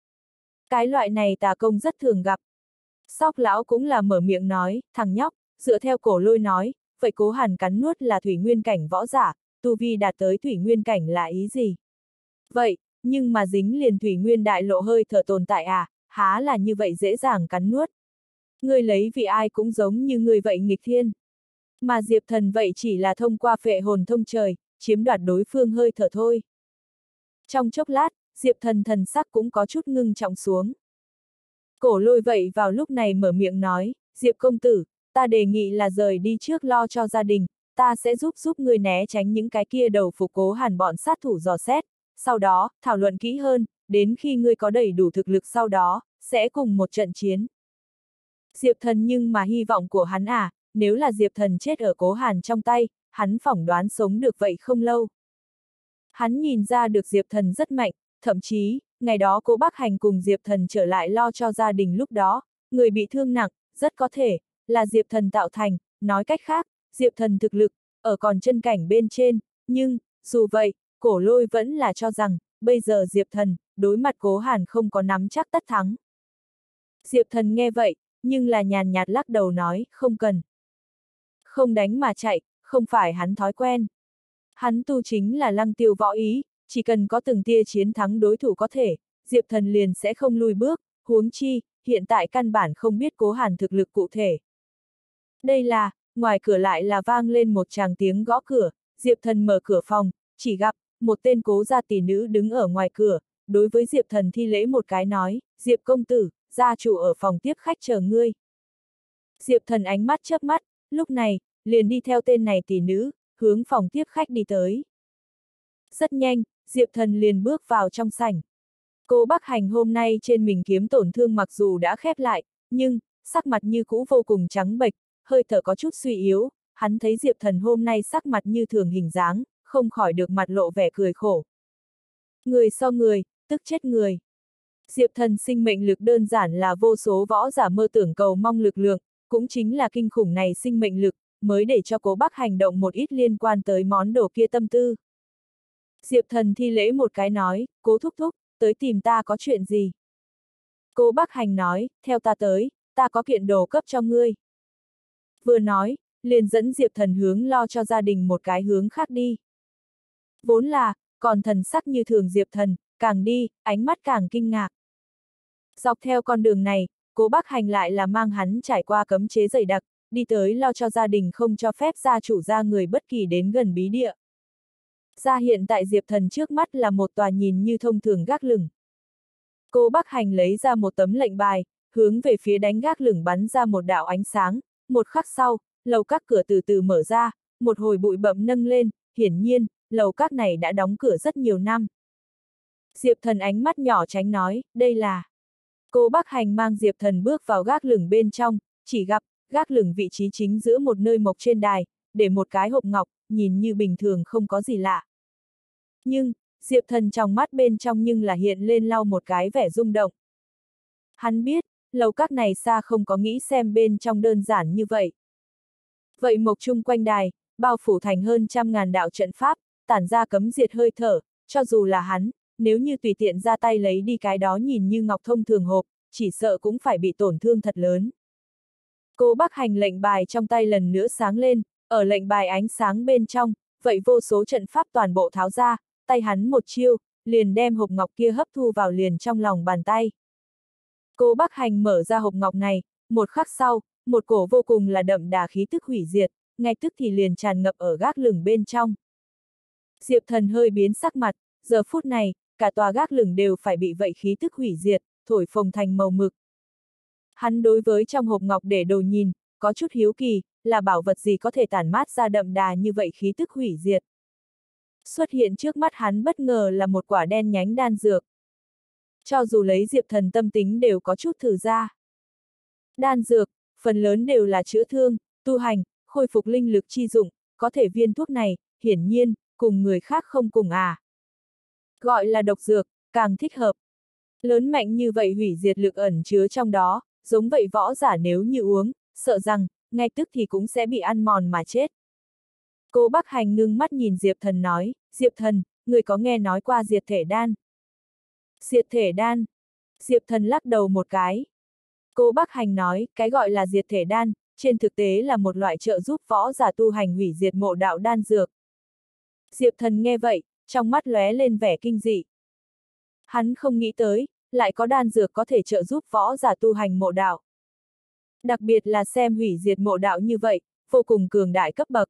Cái loại này tà công rất thường gặp. Sóc lão cũng là mở miệng nói, thằng nhóc, dựa theo Cổ Lôi nói, vậy Cố Hàn cắn nuốt là thủy nguyên cảnh võ giả, tu vi đạt tới thủy nguyên cảnh là ý gì? Vậy, nhưng mà dính liền thủy nguyên đại lộ hơi thở tồn tại à, há là như vậy dễ dàng cắn nuốt. Ngươi lấy vì ai cũng giống như ngươi vậy nghịch thiên. Mà Diệp Thần vậy chỉ là thông qua phệ hồn thông trời, chiếm đoạt đối phương hơi thở thôi. Trong chốc lát, Diệp Thần thần sắc cũng có chút ngưng trọng xuống. Cổ Lôi vậy vào lúc này mở miệng nói, Diệp công tử, ta đề nghị là rời đi trước lo cho gia đình, ta sẽ giúp giúp ngươi né tránh những cái kia đầu phục Cố Hàn bọn sát thủ dò xét, sau đó, thảo luận kỹ hơn, đến khi ngươi có đầy đủ thực lực sau đó, sẽ cùng một trận chiến. Diệp Thần nhưng mà hy vọng của hắn à, nếu là Diệp Thần chết ở Cố Hàn trong tay, hắn phỏng đoán sống được vậy không lâu. Hắn nhìn ra được Diệp Thần rất mạnh, thậm chí, ngày đó Cố Bắc Hành cùng Diệp Thần trở lại lo cho gia đình lúc đó, người bị thương nặng, rất có thể, là Diệp Thần tạo thành, nói cách khác, Diệp Thần thực lực, ở còn chân cảnh bên trên, nhưng, dù vậy, Cổ Lôi vẫn là cho rằng, bây giờ Diệp Thần, đối mặt Cố Hàn không có nắm chắc tất thắng. Diệp Thần nghe vậy, nhưng là nhàn nhạt lắc đầu nói, không cần. Không đánh mà chạy, không phải hắn thói quen. Hắn tu chính là lăng tiêu võ ý, chỉ cần có từng tia chiến thắng đối thủ có thể, Diệp Thần liền sẽ không lùi bước, huống chi, hiện tại căn bản không biết Cố Hàn thực lực cụ thể. Đây là, ngoài cửa lại là vang lên một tràng tiếng gõ cửa, Diệp Thần mở cửa phòng, chỉ gặp, một tên Cố gia tỷ nữ đứng ở ngoài cửa, đối với Diệp Thần thi lễ một cái nói, Diệp công tử, gia chủ ở phòng tiếp khách chờ ngươi. Diệp Thần ánh mắt chớp mắt, lúc này, liền đi theo tên này tỷ nữ, hướng phòng tiếp khách đi tới. Rất nhanh, Diệp Thần liền bước vào trong sảnh. Cố Bắc Hành hôm nay trên mình kiếm tổn thương mặc dù đã khép lại, nhưng, sắc mặt như cũ vô cùng trắng bệch, hơi thở có chút suy yếu, hắn thấy Diệp Thần hôm nay sắc mặt như thường hình dáng, không khỏi được mặt lộ vẻ cười khổ. Người so người, tức chết người. Diệp Thần sinh mệnh lực đơn giản là vô số võ giả mơ tưởng cầu mong lực lượng, cũng chính là kinh khủng này sinh mệnh lực, mới để cho Cố Bắc hành động một ít liên quan tới món đồ kia tâm tư. Diệp Thần thi lễ một cái nói, Cố thúc thúc, tới tìm ta có chuyện gì? Cố Bắc hành nói, theo ta tới, ta có kiện đồ cấp cho ngươi. Vừa nói, liền dẫn Diệp Thần hướng lo cho gia đình một cái hướng khác đi. Vốn là, còn thần sắc như thường Diệp Thần, càng đi, ánh mắt càng kinh ngạc. Dọc theo con đường này, Cố Bắc hành lại là mang hắn trải qua cấm chế dày đặc, đi tới lo cho gia đình không cho phép gia chủ gia người bất kỳ đến gần bí địa. Ra hiện tại Diệp Thần trước mắt là một tòa nhìn như thông thường gác lửng. Cố Bắc hành lấy ra một tấm lệnh bài, hướng về phía đánh gác lửng bắn ra một đạo ánh sáng, một khắc sau, lầu các cửa từ từ mở ra, một hồi bụi bậm nâng lên, hiển nhiên, lầu các này đã đóng cửa rất nhiều năm. Diệp Thần ánh mắt nhỏ tránh nói, đây là... Cố Bắc Hành mang Diệp Thần bước vào gác lửng bên trong, chỉ gặp, gác lửng vị trí chính giữa một nơi mộc trên đài, để một cái hộp ngọc, nhìn như bình thường không có gì lạ. Nhưng, Diệp Thần trong mắt bên trong nhưng là hiện lên lau một cái vẻ rung động. Hắn biết, lầu các này xa không có nghĩ xem bên trong đơn giản như vậy. Vậy mộc chung quanh đài, bao phủ thành hơn trăm ngàn đạo trận pháp, tản ra cấm diệt hơi thở, cho dù là hắn, nếu như tùy tiện ra tay lấy đi cái đó nhìn như ngọc thông thường hộp, chỉ sợ cũng phải bị tổn thương thật lớn. Cố Bắc Hành lệnh bài trong tay lần nữa sáng lên, ở lệnh bài ánh sáng bên trong, vậy vô số trận pháp toàn bộ tháo ra, tay hắn một chiêu, liền đem hộp ngọc kia hấp thu vào liền trong lòng bàn tay. Cố Bắc Hành mở ra hộp ngọc này, một khắc sau, một cổ vô cùng là đậm đà khí tức hủy diệt, ngay tức thì liền tràn ngập ở gác lửng bên trong. Diệp Thần hơi biến sắc mặt, giờ phút này, cả tòa gác lửng đều phải bị vậy khí tức hủy diệt, thổi phồng thành màu mực. Hắn đối với trong hộp ngọc để đồ nhìn, có chút hiếu kỳ, là bảo vật gì có thể tản mát ra đậm đà như vậy khí tức hủy diệt. Xuất hiện trước mắt hắn bất ngờ là một quả đen nhánh đan dược. Cho dù lấy Diệp Thần tâm tính đều có chút thử ra. Đan dược, phần lớn đều là chữa thương, tu hành, khôi phục linh lực chi dụng, có thể viên thuốc này, hiển nhiên, cùng người khác không cùng à. Gọi là độc dược, càng thích hợp. Lớn mạnh như vậy hủy diệt lực ẩn chứa trong đó, giống vậy võ giả nếu như uống, sợ rằng, ngay tức thì cũng sẽ bị ăn mòn mà chết. Cố Bắc Hành ngưng mắt nhìn Diệp Thần nói, Diệp Thần, người có nghe nói qua diệt thể đan? Diệt thể đan. Diệp Thần lắc đầu một cái. Cố Bắc Hành nói, cái gọi là diệt thể đan, trên thực tế là một loại trợ giúp võ giả tu hành hủy diệt mộ đạo đan dược. Diệp Thần nghe vậy, trong mắt lóe lên vẻ kinh dị. Hắn không nghĩ tới, lại có đan dược có thể trợ giúp võ giả tu hành mộ đạo. Đặc biệt là xem hủy diệt mộ đạo như vậy, vô cùng cường đại cấp bậc.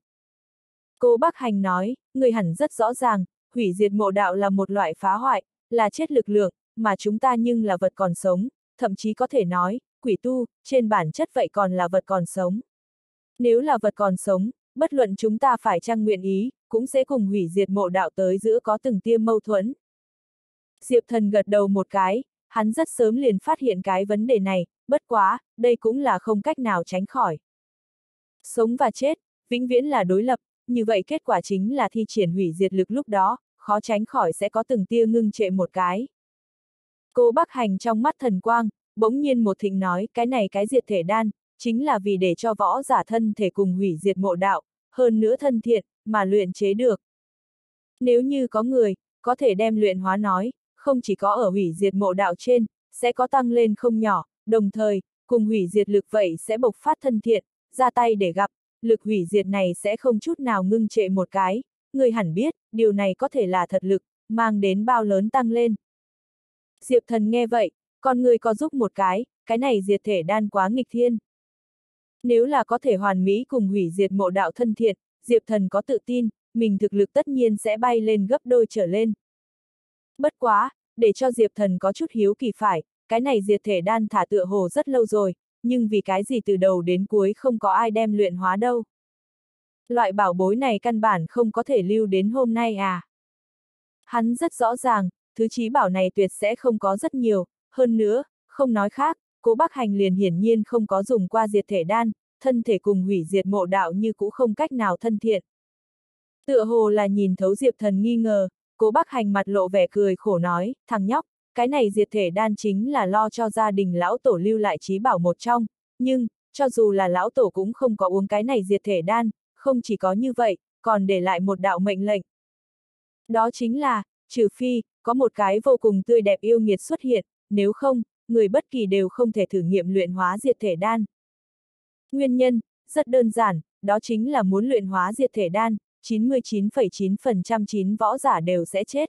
Cố Bắc Hành nói, người hẳn rất rõ ràng, hủy diệt mộ đạo là một loại phá hoại, là chết lực lượng, mà chúng ta nhưng là vật còn sống, thậm chí có thể nói, quỷ tu, trên bản chất vậy còn là vật còn sống. Nếu là vật còn sống, bất luận chúng ta phải chăng nguyện ý, cũng sẽ cùng hủy diệt mộ đạo tới giữa có từng tia mâu thuẫn. Diệp Thần gật đầu một cái, hắn rất sớm liền phát hiện cái vấn đề này, bất quá, đây cũng là không cách nào tránh khỏi. Sống và chết, vĩnh viễn là đối lập, như vậy kết quả chính là thi triển hủy diệt lực lúc đó, khó tránh khỏi sẽ có từng tia ngưng trệ một cái. Cố Bắc Hành trong mắt thần quang, bỗng nhiên một thịnh nói, cái này cái diệt thể đan, chính là vì để cho võ giả thân thể cùng hủy diệt mộ đạo, hơn nữa thân thiện, mà luyện chế được. Nếu như có người, có thể đem luyện hóa nói, không chỉ có ở hủy diệt mộ đạo trên, sẽ có tăng lên không nhỏ, đồng thời, cùng hủy diệt lực vậy sẽ bộc phát thân thiện, ra tay để gặp, lực hủy diệt này sẽ không chút nào ngưng trệ một cái, người hẳn biết, điều này có thể là thật lực, mang đến bao lớn tăng lên. Diệp Thần nghe vậy, con người có giúp một cái, cái này diệt thể đan quá nghịch thiên. Nếu là có thể hoàn mỹ cùng hủy diệt mộ đạo thân thiện, Diệp Thần có tự tin, mình thực lực tất nhiên sẽ bay lên gấp đôi trở lên. Bất quá, để cho Diệp Thần có chút hiếu kỳ phải, cái này diệt thể đan thả tựa hồ rất lâu rồi, nhưng vì cái gì từ đầu đến cuối không có ai đem luyện hóa đâu. Loại bảo bối này căn bản không có thể lưu đến hôm nay à. Hắn rất rõ ràng, thứ chí bảo này tuyệt sẽ không có rất nhiều, hơn nữa, không nói khác, Cố Bắc Hành liền hiển nhiên không có dùng qua diệt thể đan, thân thể cùng hủy diệt mộ đạo như cũ không cách nào thân thiện. Tựa hồ là nhìn thấu Diệp Thần nghi ngờ, Cố Bắc Hành mặt lộ vẻ cười khổ nói, thằng nhóc, cái này diệt thể đan chính là lo cho gia đình lão tổ lưu lại chí bảo một trong, nhưng, cho dù là lão tổ cũng không có uống cái này diệt thể đan, không chỉ có như vậy, còn để lại một đạo mệnh lệnh. Đó chính là, trừ phi, có một cái vô cùng tươi đẹp yêu nghiệt xuất hiện, nếu không, người bất kỳ đều không thể thử nghiệm luyện hóa diệt thể đan. Nguyên nhân, rất đơn giản, đó chính là muốn luyện hóa diệt thể đan, chín mươi chín phẩy chín phần trăm chín võ giả đều sẽ chết.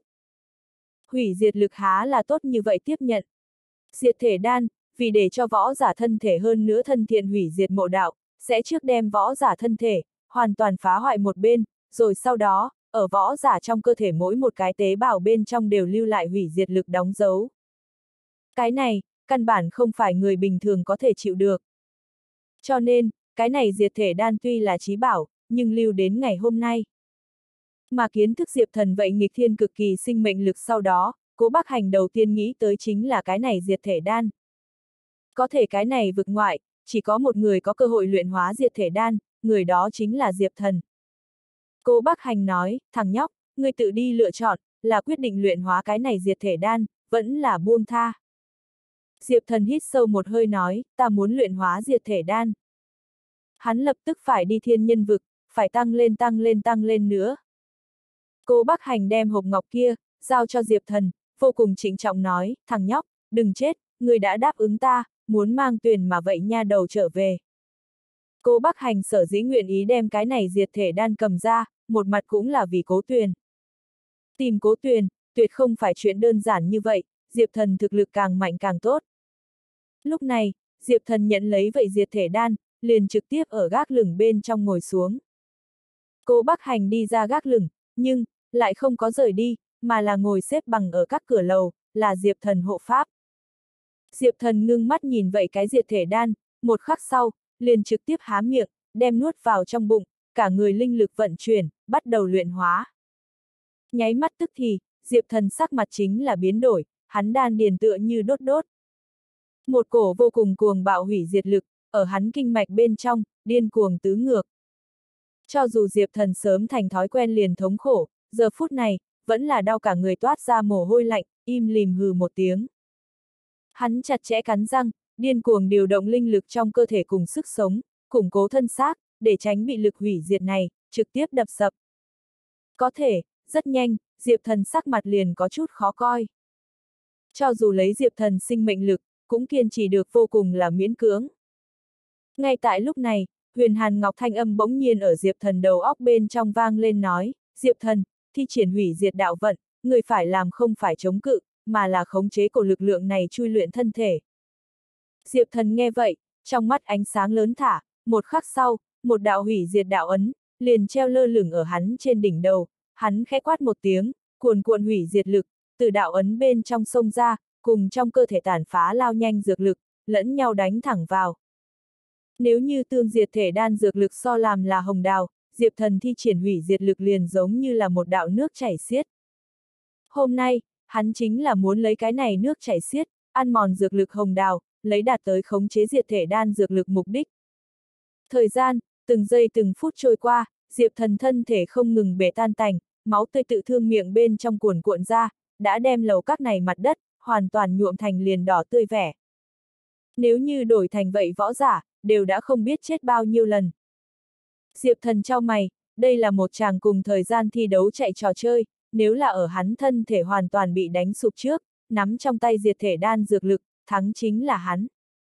Hủy diệt lực há là tốt như vậy tiếp nhận. Diệt thể đan, vì để cho võ giả thân thể hơn nữa thân thiện hủy diệt mộ đạo, sẽ trước đem võ giả thân thể, hoàn toàn phá hoại một bên, rồi sau đó, ở võ giả trong cơ thể mỗi một cái tế bào bên trong đều lưu lại hủy diệt lực đóng dấu. Cái này, căn bản không phải người bình thường có thể chịu được. Cho nên, cái này diệt thể đan tuy là chí bảo, nhưng lưu đến ngày hôm nay. Mà kiến thức Diệp Thần vậy nghịch thiên cực kỳ sinh mệnh lực sau đó, Cố Bắc Hành đầu tiên nghĩ tới chính là cái này diệt thể đan. Có thể cái này vực ngoại, chỉ có một người có cơ hội luyện hóa diệt thể đan, người đó chính là Diệp Thần. Cố Bắc Hành nói, thằng nhóc, ngươi tự đi lựa chọn, là quyết định luyện hóa cái này diệt thể đan, vẫn là buông tha. Diệp Thần hít sâu một hơi nói, ta muốn luyện hóa diệt thể đan. Hắn lập tức phải đi thiên nhân vực, phải tăng lên tăng lên tăng lên nữa. Cố Bắc Hành đem hộp ngọc kia, giao cho Diệp Thần, vô cùng trịnh trọng nói, thằng nhóc, đừng chết, người đã đáp ứng ta, muốn mang Tuyền mà vậy nha đầu trở về. Cố Bắc Hành sở dĩ nguyện ý đem cái này diệt thể đan cầm ra, một mặt cũng là vì Cố Tuyền. Tìm Cố Tuyền, tuyệt không phải chuyện đơn giản như vậy, Diệp Thần thực lực càng mạnh càng tốt. Lúc này, Diệp Thần nhận lấy vậy diệt thể đan, liền trực tiếp ở gác lửng bên trong ngồi xuống. Cố Bắc Hành đi ra gác lửng, nhưng, lại không có rời đi, mà là ngồi xếp bằng ở các cửa lầu, là Diệp Thần hộ pháp. Diệp Thần ngưng mắt nhìn vậy cái diệt thể đan, một khắc sau, liền trực tiếp há miệng, đem nuốt vào trong bụng, cả người linh lực vận chuyển, bắt đầu luyện hóa. Nháy mắt tức thì, Diệp Thần sắc mặt chính là biến đổi, hắn đan điền tựa như đốt đốt. Một cổ vô cùng cuồng bạo hủy diệt lực, ở hắn kinh mạch bên trong, điên cuồng tứ ngược. Cho dù Diệp Thần sớm thành thói quen liền thống khổ, giờ phút này, vẫn là đau cả người toát ra mồ hôi lạnh, im lìm hừ một tiếng. Hắn chặt chẽ cắn răng, điên cuồng điều động linh lực trong cơ thể cùng sức sống, củng cố thân xác, để tránh bị lực hủy diệt này, trực tiếp đập sập. Có thể, rất nhanh, Diệp Thần sắc mặt liền có chút khó coi. Cho dù lấy Diệp Thần sinh mệnh lực, cũng kiên trì được vô cùng là miễn cưỡng. Ngay tại lúc này, Huyền Hàn Ngọc thanh âm bỗng nhiên ở Diệp Thần đầu óc bên trong vang lên nói, Diệp Thần, thi triển hủy diệt đạo vận, người phải làm không phải chống cự, mà là khống chế của lực lượng này chui luyện thân thể. Diệp Thần nghe vậy, trong mắt ánh sáng lớn thả, một khắc sau, một đạo hủy diệt đạo ấn, liền treo lơ lửng ở hắn trên đỉnh đầu, hắn khẽ quát một tiếng, cuồn cuộn hủy diệt lực, từ đạo ấn bên trong sông ra, cùng trong cơ thể tàn phá lao nhanh dược lực, lẫn nhau đánh thẳng vào. Nếu như tương diệt thể đan dược lực so làm là hồng đào, Diệp Thần thi triển hủy diệt lực liền giống như là một đạo nước chảy xiết. Hôm nay, hắn chính là muốn lấy cái này nước chảy xiết, ăn mòn dược lực hồng đào, lấy đạt tới khống chế diệt thể đan dược lực mục đích. Thời gian, từng giây từng phút trôi qua, Diệp Thần thân thể không ngừng bể tan tành, máu tươi tự thương miệng bên trong cuồn cuộn ra, đã đem lầu các này mặt đất, hoàn toàn nhuộm thành liền đỏ tươi vẻ. Nếu như đổi thành vậy võ giả, đều đã không biết chết bao nhiêu lần. Diệp Thần chau mày, đây là một chàng cùng thời gian thi đấu chạy trò chơi, nếu là ở hắn thân thể hoàn toàn bị đánh sụp trước, nắm trong tay diệt thể đan dược lực, thắng chính là hắn.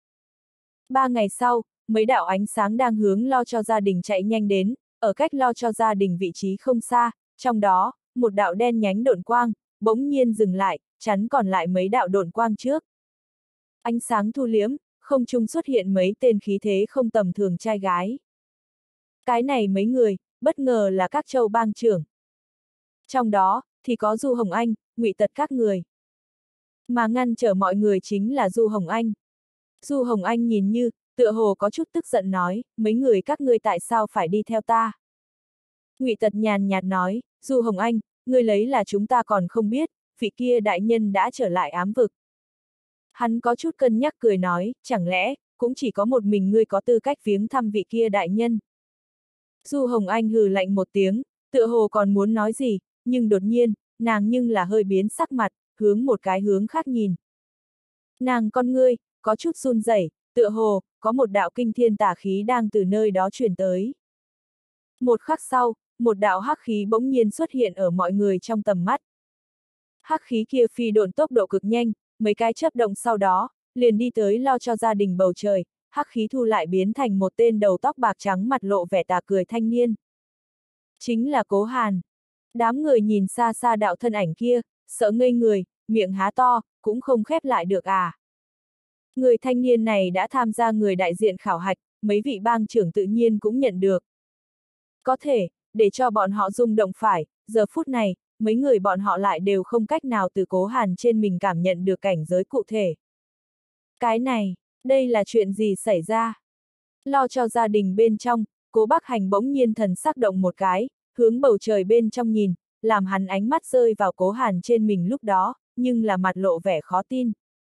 Ba ngày sau, mấy đạo ánh sáng đang hướng lo cho gia đình chạy nhanh đến, ở cách lo cho gia đình vị trí không xa, trong đó, một đạo đen nhánh độn quang, bỗng nhiên dừng lại, chắn còn lại mấy đạo độn quang trước. Ánh sáng thu liếm, không trung xuất hiện mấy tên khí thế không tầm thường trai gái. Cái này mấy người, bất ngờ là các châu bang trưởng. Trong đó, thì có Du Hồng Anh, Ngụy Tật các người. Mà ngăn trở mọi người chính là Du Hồng Anh. Du Hồng Anh nhìn như, tựa hồ có chút tức giận nói, mấy người các ngươi tại sao phải đi theo ta? Ngụy Tật nhàn nhạt nói, Du Hồng Anh, ngươi lấy là chúng ta còn không biết, vị kia đại nhân đã trở lại ám vực. Hắn có chút cân nhắc cười nói, chẳng lẽ, cũng chỉ có một mình ngươi có tư cách viếng thăm vị kia đại nhân. Du Hồng Anh hừ lạnh một tiếng, tựa hồ còn muốn nói gì, nhưng đột nhiên, nàng nhưng là hơi biến sắc mặt, hướng một cái hướng khác nhìn. Nàng con ngươi, có chút run rẩy, tựa hồ, có một đạo kinh thiên tà khí đang từ nơi đó truyền tới. Một khắc sau, một đạo hắc khí bỗng nhiên xuất hiện ở mọi người trong tầm mắt. Hắc khí kia phi độn tốc độ cực nhanh, mấy cái chớp động sau đó, liền đi tới lo cho gia đình bầu trời, hắc khí thu lại biến thành một tên đầu tóc bạc trắng mặt lộ vẻ tà cười thanh niên. Chính là Cố Hàn. Đám người nhìn xa xa đạo thân ảnh kia, sợ ngây người, miệng há to, cũng không khép lại được à. Người thanh niên này đã tham gia người đại diện khảo hạch, mấy vị bang trưởng tự nhiên cũng nhận được. Có thể, để cho bọn họ rung động phải, giờ phút này, mấy người bọn họ lại đều không cách nào từ Cố Hàn trên mình cảm nhận được cảnh giới cụ thể. Cái này, đây là chuyện gì xảy ra? Lo cho gia đình bên trong, Cố Bắc Hành bỗng nhiên thần sắc động một cái, hướng bầu trời bên trong nhìn, làm hắn ánh mắt rơi vào Cố Hàn trên mình lúc đó, nhưng là mặt lộ vẻ khó tin.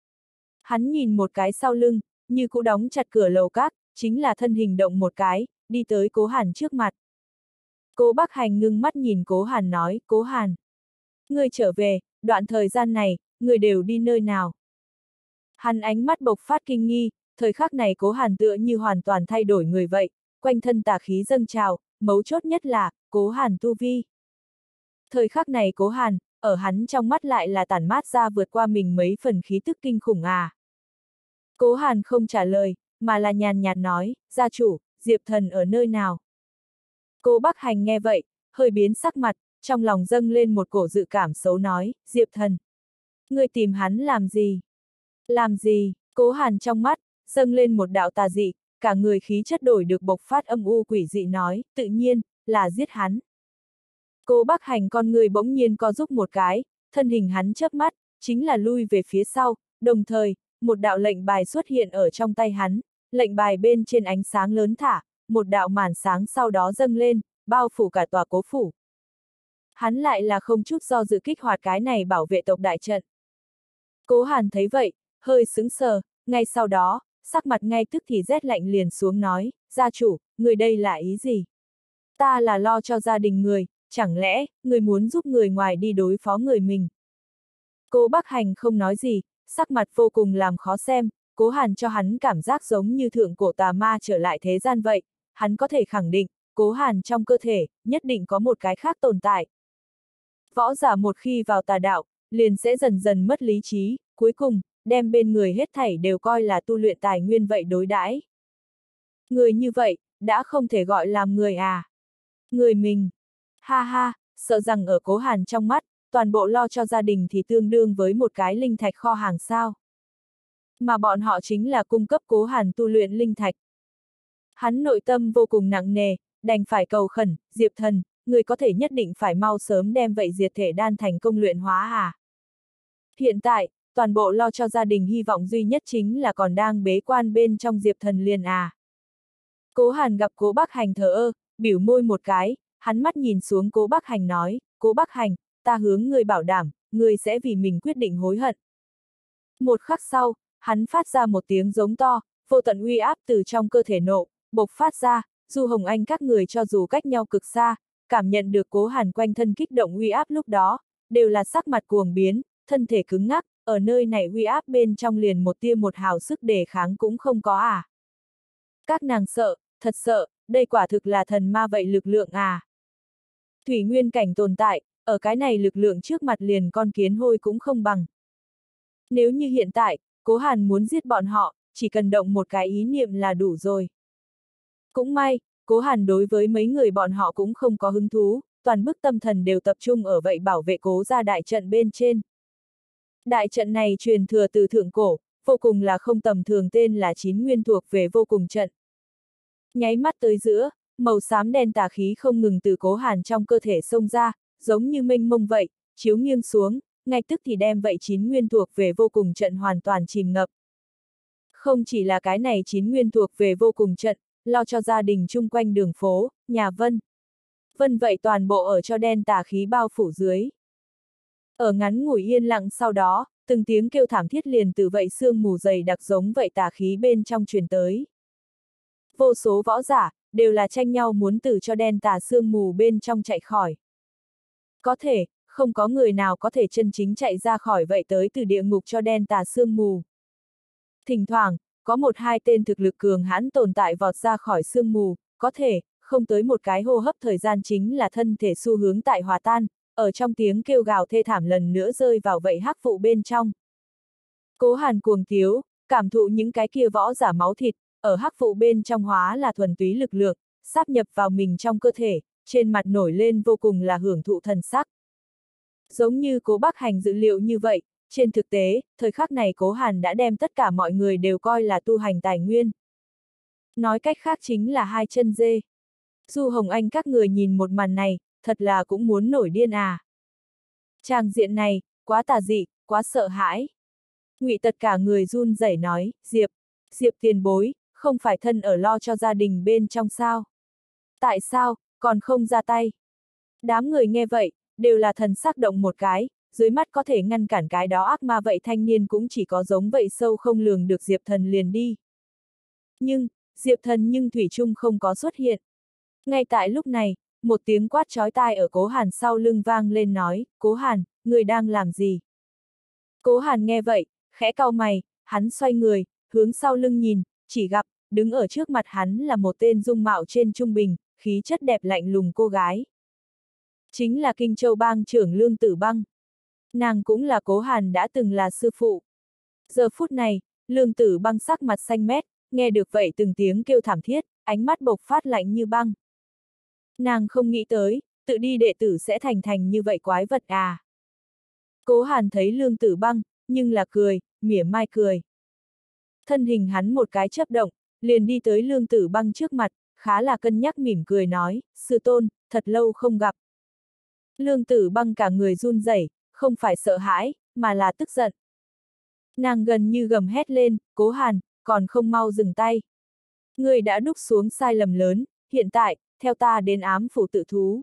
Hắn nhìn một cái sau lưng, như cũ đóng chặt cửa lầu các, chính là thân hình động một cái, đi tới Cố Hàn trước mặt. Cố Bắc Hành ngưng mắt nhìn Cố Hàn nói, Cố Hàn, ngươi trở về, đoạn thời gian này, ngươi đều đi nơi nào? Hắn ánh mắt bộc phát kinh nghi, thời khắc này Cố Hàn tựa như hoàn toàn thay đổi người vậy, quanh thân tà khí dâng trào, mấu chốt nhất là, Cố Hàn tu vi. Thời khắc này Cố Hàn, ở hắn trong mắt lại là tản mát ra vượt qua mình mấy phần khí tức kinh khủng à. Cố Hàn không trả lời, mà là nhàn nhạt nói, gia chủ, Diệp Thần ở nơi nào? Cố Bắc Hành nghe vậy, hơi biến sắc mặt, trong lòng dâng lên một cổ dự cảm xấu nói, Diệp Thần. Ngươi tìm hắn làm gì? Làm gì? Cố Hàn trong mắt, dâng lên một đạo tà dị, cả người khí chất đổi được bộc phát âm u quỷ dị nói, tự nhiên, là giết hắn. Cố Bắc Hành con người bỗng nhiên co rúm một cái, thân hình hắn chớp mắt, chính là lui về phía sau, đồng thời, một đạo lệnh bài xuất hiện ở trong tay hắn, lệnh bài bên trên ánh sáng lớn thả, một đạo màn sáng sau đó dâng lên, bao phủ cả tòa cố phủ. Hắn lại là không chút do dự kích hoạt cái này bảo vệ tộc đại trận. Cố Hàn thấy vậy, hơi sững sờ, ngay sau đó, sắc mặt ngay tức thì rét lạnh liền xuống nói, gia chủ, người đây là ý gì? Ta là lo cho gia đình người, chẳng lẽ, người muốn giúp người ngoài đi đối phó người mình? Cố Bắc Hành không nói gì, sắc mặt vô cùng làm khó xem, Cố Hàn cho hắn cảm giác giống như thượng cổ tà ma trở lại thế gian vậy, hắn có thể khẳng định, Cố Hàn trong cơ thể, nhất định có một cái khác tồn tại. Võ giả một khi vào tà đạo, liền sẽ dần dần mất lý trí, cuối cùng, đem bên người hết thảy đều coi là tu luyện tài nguyên vậy đối đãi. Người như vậy, đã không thể gọi làm người à? Người mình. Ha ha, sợ rằng ở Cố Hàn trong mắt, toàn bộ lo cho gia đình thì tương đương với một cái linh thạch kho hàng sao. Mà bọn họ chính là cung cấp Cố Hàn tu luyện linh thạch. Hắn nội tâm vô cùng nặng nề, đành phải cầu khẩn, Diệp Thần, người có thể nhất định phải mau sớm đem vậy diệt thể đan thành công luyện hóa à. Hiện tại, toàn bộ lo cho gia đình hy vọng duy nhất chính là còn đang bế quan bên trong Diệp Thần liền à. Cố Hàn gặp Cố Bắc Hành thờ ơ, biểu môi một cái, hắn mắt nhìn xuống Cố Bắc Hành nói, Cố Bắc Hành, ta hướng người bảo đảm, người sẽ vì mình quyết định hối hận. Một khắc sau, hắn phát ra một tiếng giống to, vô tận uy áp từ trong cơ thể nộ, bộc phát ra, dù Hồng Anh các người cho dù cách nhau cực xa, cảm nhận được Cố Hàn quanh thân kích động uy áp lúc đó, đều là sắc mặt cuồng biến, thân thể cứng ngắc, ở nơi này uy áp bên trong liền một tia một hào sức đề kháng cũng không có à. Các nàng sợ, thật sợ, đây quả thực là thần ma vậy lực lượng à. Thủy nguyên cảnh tồn tại, ở cái này lực lượng trước mặt liền con kiến hôi cũng không bằng. Nếu như hiện tại, Cố Hàn muốn giết bọn họ, chỉ cần động một cái ý niệm là đủ rồi. Cũng may, Cố Hàn đối với mấy người bọn họ cũng không có hứng thú, toàn bức tâm thần đều tập trung ở vậy bảo vệ Cố gia đại trận bên trên. Đại trận này truyền thừa từ thượng cổ, vô cùng là không tầm thường, tên là Chín Nguyên thuộc về vô cùng trận. Nháy mắt tới giữa, màu xám đen tà khí không ngừng từ Cố Hàn trong cơ thể xông ra, giống như mênh mông vậy, chiếu nghiêng xuống, ngay tức thì đem vậy Chín Nguyên thuộc về vô cùng trận hoàn toàn chìm ngập. Không chỉ là cái này Chín Nguyên thuộc về vô cùng trận, lo cho gia đình chung quanh đường phố, nhà Vân. Vân vậy toàn bộ ở cho đen tà khí bao phủ dưới. Ở ngắn ngủi yên lặng sau đó, từng tiếng kêu thảm thiết liền từ vậy sương mù dày đặc giống vậy tà khí bên trong truyền tới. Vô số võ giả, đều là tranh nhau muốn từ cho đen tà sương mù bên trong chạy khỏi. Có thể, không có người nào có thể chân chính chạy ra khỏi vậy tới từ địa ngục cho đen tà sương mù. Thỉnh thoảng, có một hai tên thực lực cường hãn tồn tại vọt ra khỏi sương mù, có thể, không tới một cái hô hấp thời gian chính là thân thể xu hướng tại hòa tan, ở trong tiếng kêu gào thê thảm lần nữa rơi vào vậy hắc vụ bên trong. Cố Hàn cuồng tiếu, cảm thụ những cái kia võ giả máu thịt, ở hắc vụ bên trong hóa là thuần túy lực lượng, sáp nhập vào mình trong cơ thể, trên mặt nổi lên vô cùng là hưởng thụ thần sắc. Giống như Cố Bắc Hành dự liệu như vậy, trên thực tế, thời khắc này Cố Hàn đã đem tất cả mọi người đều coi là tu hành tài nguyên. Nói cách khác chính là hai chân dê. Du Hồng Anh các người nhìn một màn này, thật là cũng muốn nổi điên à. Tràng diện này, quá tà dị, quá sợ hãi. Ngụy Tật cả người run rẩy nói, Diệp, Diệp tiền bối, không phải thân ở lo cho gia đình bên trong sao? Tại sao, còn không ra tay? Đám người nghe vậy, đều là thần sắc động một cái, dưới mắt có thể ngăn cản cái đó ác ma vậy thanh niên cũng chỉ có giống vậy sâu không lường được Diệp Thần liền đi. Nhưng, Diệp Thần nhưng thủy chung không có xuất hiện. Ngay tại lúc này, một tiếng quát chói tai ở Cố Hàn sau lưng vang lên nói, Cố Hàn, người đang làm gì? Cố Hàn nghe vậy, khẽ cau mày, hắn xoay người, hướng sau lưng nhìn, chỉ gặp, đứng ở trước mặt hắn là một tên dung mạo trên trung bình, khí chất đẹp lạnh lùng cô gái. Chính là Kinh Châu Bang trưởng Lương Tử Băng. Nàng cũng là Cố Hàn đã từng là sư phụ. Giờ phút này, Lương Tử Băng sắc mặt xanh mét, nghe được vậy từng tiếng kêu thảm thiết, ánh mắt bộc phát lạnh như băng. Nàng không nghĩ tới, tự đi đệ tử sẽ thành thành như vậy quái vật à. Cố Hàn thấy Lương Tử Băng, nhưng là cười, mỉa mai cười. Thân hình hắn một cái chớp động, liền đi tới Lương Tử Băng trước mặt, khá là cân nhắc mỉm cười nói, sư tôn, thật lâu không gặp. Lương Tử Băng cả người run rẩy, không phải sợ hãi, mà là tức giận. Nàng gần như gầm hét lên, Cố Hàn, còn không mau dừng tay. Người đã đúc xuống sai lầm lớn, hiện tại, theo ta đến ám phủ tự thú.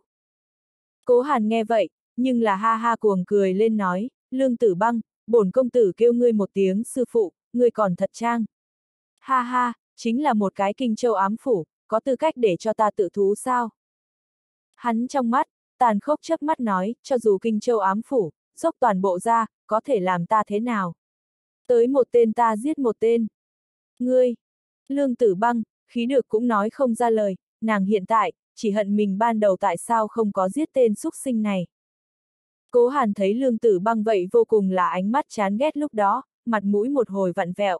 Cố Hàn nghe vậy, nhưng là ha ha cuồng cười lên nói, Lương Tử Băng, bổn công tử kêu ngươi một tiếng sư phụ, ngươi còn thật trang. Ha ha, chính là một cái Kinh Châu ám phủ, có tư cách để cho ta tự thú sao? Hắn trong mắt, tàn khốc chớp mắt nói, cho dù Kinh Châu ám phủ, dốc toàn bộ ra, có thể làm ta thế nào? Tới một tên ta giết một tên. Ngươi! Lương Tử Băng, khí được cũng nói không ra lời, nàng hiện tại, chỉ hận mình ban đầu tại sao không có giết tên xúc sinh này. Cố Hàn thấy Lương Tử Băng vậy vô cùng là ánh mắt chán ghét lúc đó, mặt mũi một hồi vặn vẹo.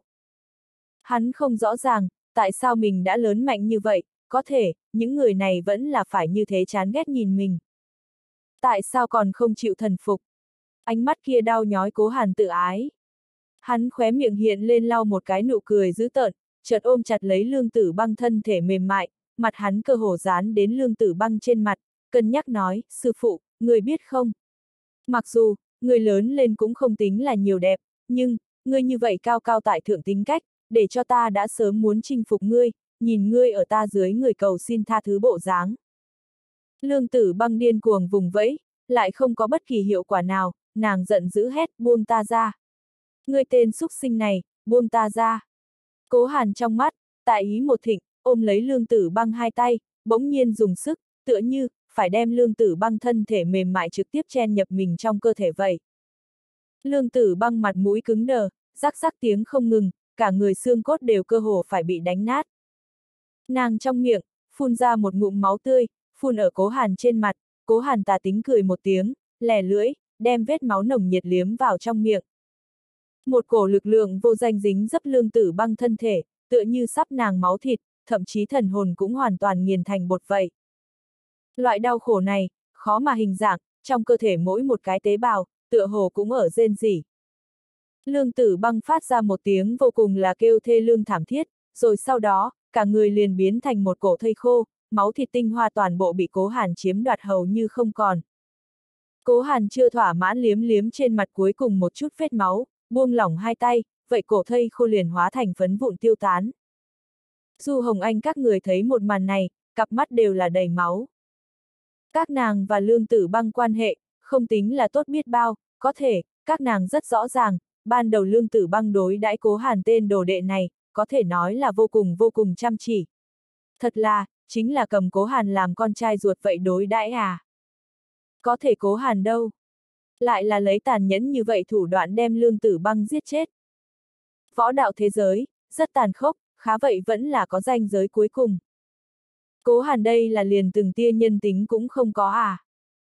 Hắn không rõ ràng, tại sao mình đã lớn mạnh như vậy, có thể, những người này vẫn là phải như thế chán ghét nhìn mình. Tại sao còn không chịu thần phục? Ánh mắt kia đau nhói Cố Hàn tự ái. Hắn khóe miệng hiện lên lau một cái nụ cười dữ tợn, chợt ôm chặt lấy Lương Tử Băng thân thể mềm mại, mặt hắn cơ hồ dán đến Lương Tử Băng trên mặt, cân nhắc nói, sư phụ, người biết không? Mặc dù, người lớn lên cũng không tính là nhiều đẹp, nhưng, ngươi như vậy cao cao tại thượng tính cách, để cho ta đã sớm muốn chinh phục ngươi, nhìn ngươi ở ta dưới người cầu xin tha thứ bộ dáng. Lương Tử Băng điên cuồng vùng vẫy, lại không có bất kỳ hiệu quả nào, nàng giận dữ hét, buông ta ra. Ngươi tên xúc sinh này, buông ta ra. Cố Hàn trong mắt, tại ý một thịnh, ôm lấy Lương Tử Băng hai tay, bỗng nhiên dùng sức, tựa như, phải đem Lương Tử Băng thân thể mềm mại trực tiếp chen nhập mình trong cơ thể vậy. Lương Tử Băng mặt mũi cứng đờ, rắc rắc tiếng không ngừng, cả người xương cốt đều cơ hồ phải bị đánh nát. Nàng trong miệng, phun ra một ngụm máu tươi, phun ở Cố Hàn trên mặt, Cố Hàn tà tính cười một tiếng, lè lưỡi, đem vết máu nồng nhiệt liếm vào trong miệng. Một cổ lực lượng vô danh dính dấp Lương Tử Băng thân thể, tựa như sắp nàng máu thịt, thậm chí thần hồn cũng hoàn toàn nghiền thành bột vậy. Loại đau khổ này, khó mà hình dạng, trong cơ thể mỗi một cái tế bào, tựa hồ cũng ở rên rỉ. Lương Tử Băng phát ra một tiếng vô cùng là kêu thê lương thảm thiết, rồi sau đó, cả người liền biến thành một cổ thây khô, máu thịt tinh hoa toàn bộ bị Cố Hàn chiếm đoạt hầu như không còn. Cố Hàn chưa thỏa mãn liếm liếm trên mặt cuối cùng một chút vết máu, buông lỏng hai tay, vậy cổ thây khô liền hóa thành phấn vụn tiêu tán. Du Hồng Anh các người thấy một màn này, cặp mắt đều là đầy máu. Các nàng và Lương Tử Băng quan hệ, không tính là tốt biết bao, có thể, các nàng rất rõ ràng, ban đầu Lương Tử Băng đối đãi Cố Hàn tên đồ đệ này, có thể nói là vô cùng vô cùng chăm chỉ. Thật là, chính là cầm Cố Hàn làm con trai ruột vậy đối đãi à. Có thể Cố Hàn đâu? Lại là lấy tàn nhẫn như vậy thủ đoạn đem Lương Tử Băng giết chết. Võ đạo thế giới, rất tàn khốc, khá vậy vẫn là có ranh giới cuối cùng. Cố Hàn đây là liền từng tia nhân tính cũng không có à.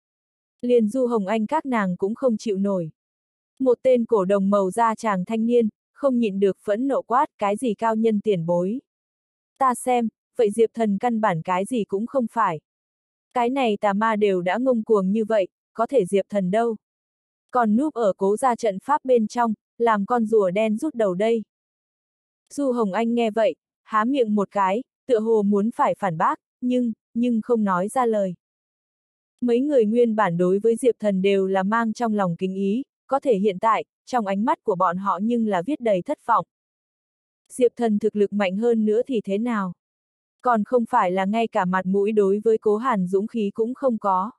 Liền Du Hồng Anh các nàng cũng không chịu nổi. Một tên cổ đồng màu da chàng thanh niên, không nhịn được phẫn nộ quát, cái gì cao nhân tiền bối. Ta xem, vậy Diệp Thần căn bản cái gì cũng không phải. Cái này tà ma đều đã ngông cuồng như vậy, có thể Diệp Thần đâu. Còn núp ở Cố gia trận pháp bên trong, làm con rùa đen rút đầu đây. Du Hồng Anh nghe vậy, há miệng một cái, tựa hồ muốn phải phản bác, nhưng, nhưng không nói ra lời. Mấy người nguyên bản đối với Diệp Thần đều là mang trong lòng kính ý, có thể hiện tại, trong ánh mắt của bọn họ nhưng là viết đầy thất vọng. Diệp Thần thực lực mạnh hơn nữa thì thế nào? Còn không phải là ngay cả mặt mũi đối với Cố Hàn dũng khí cũng không có.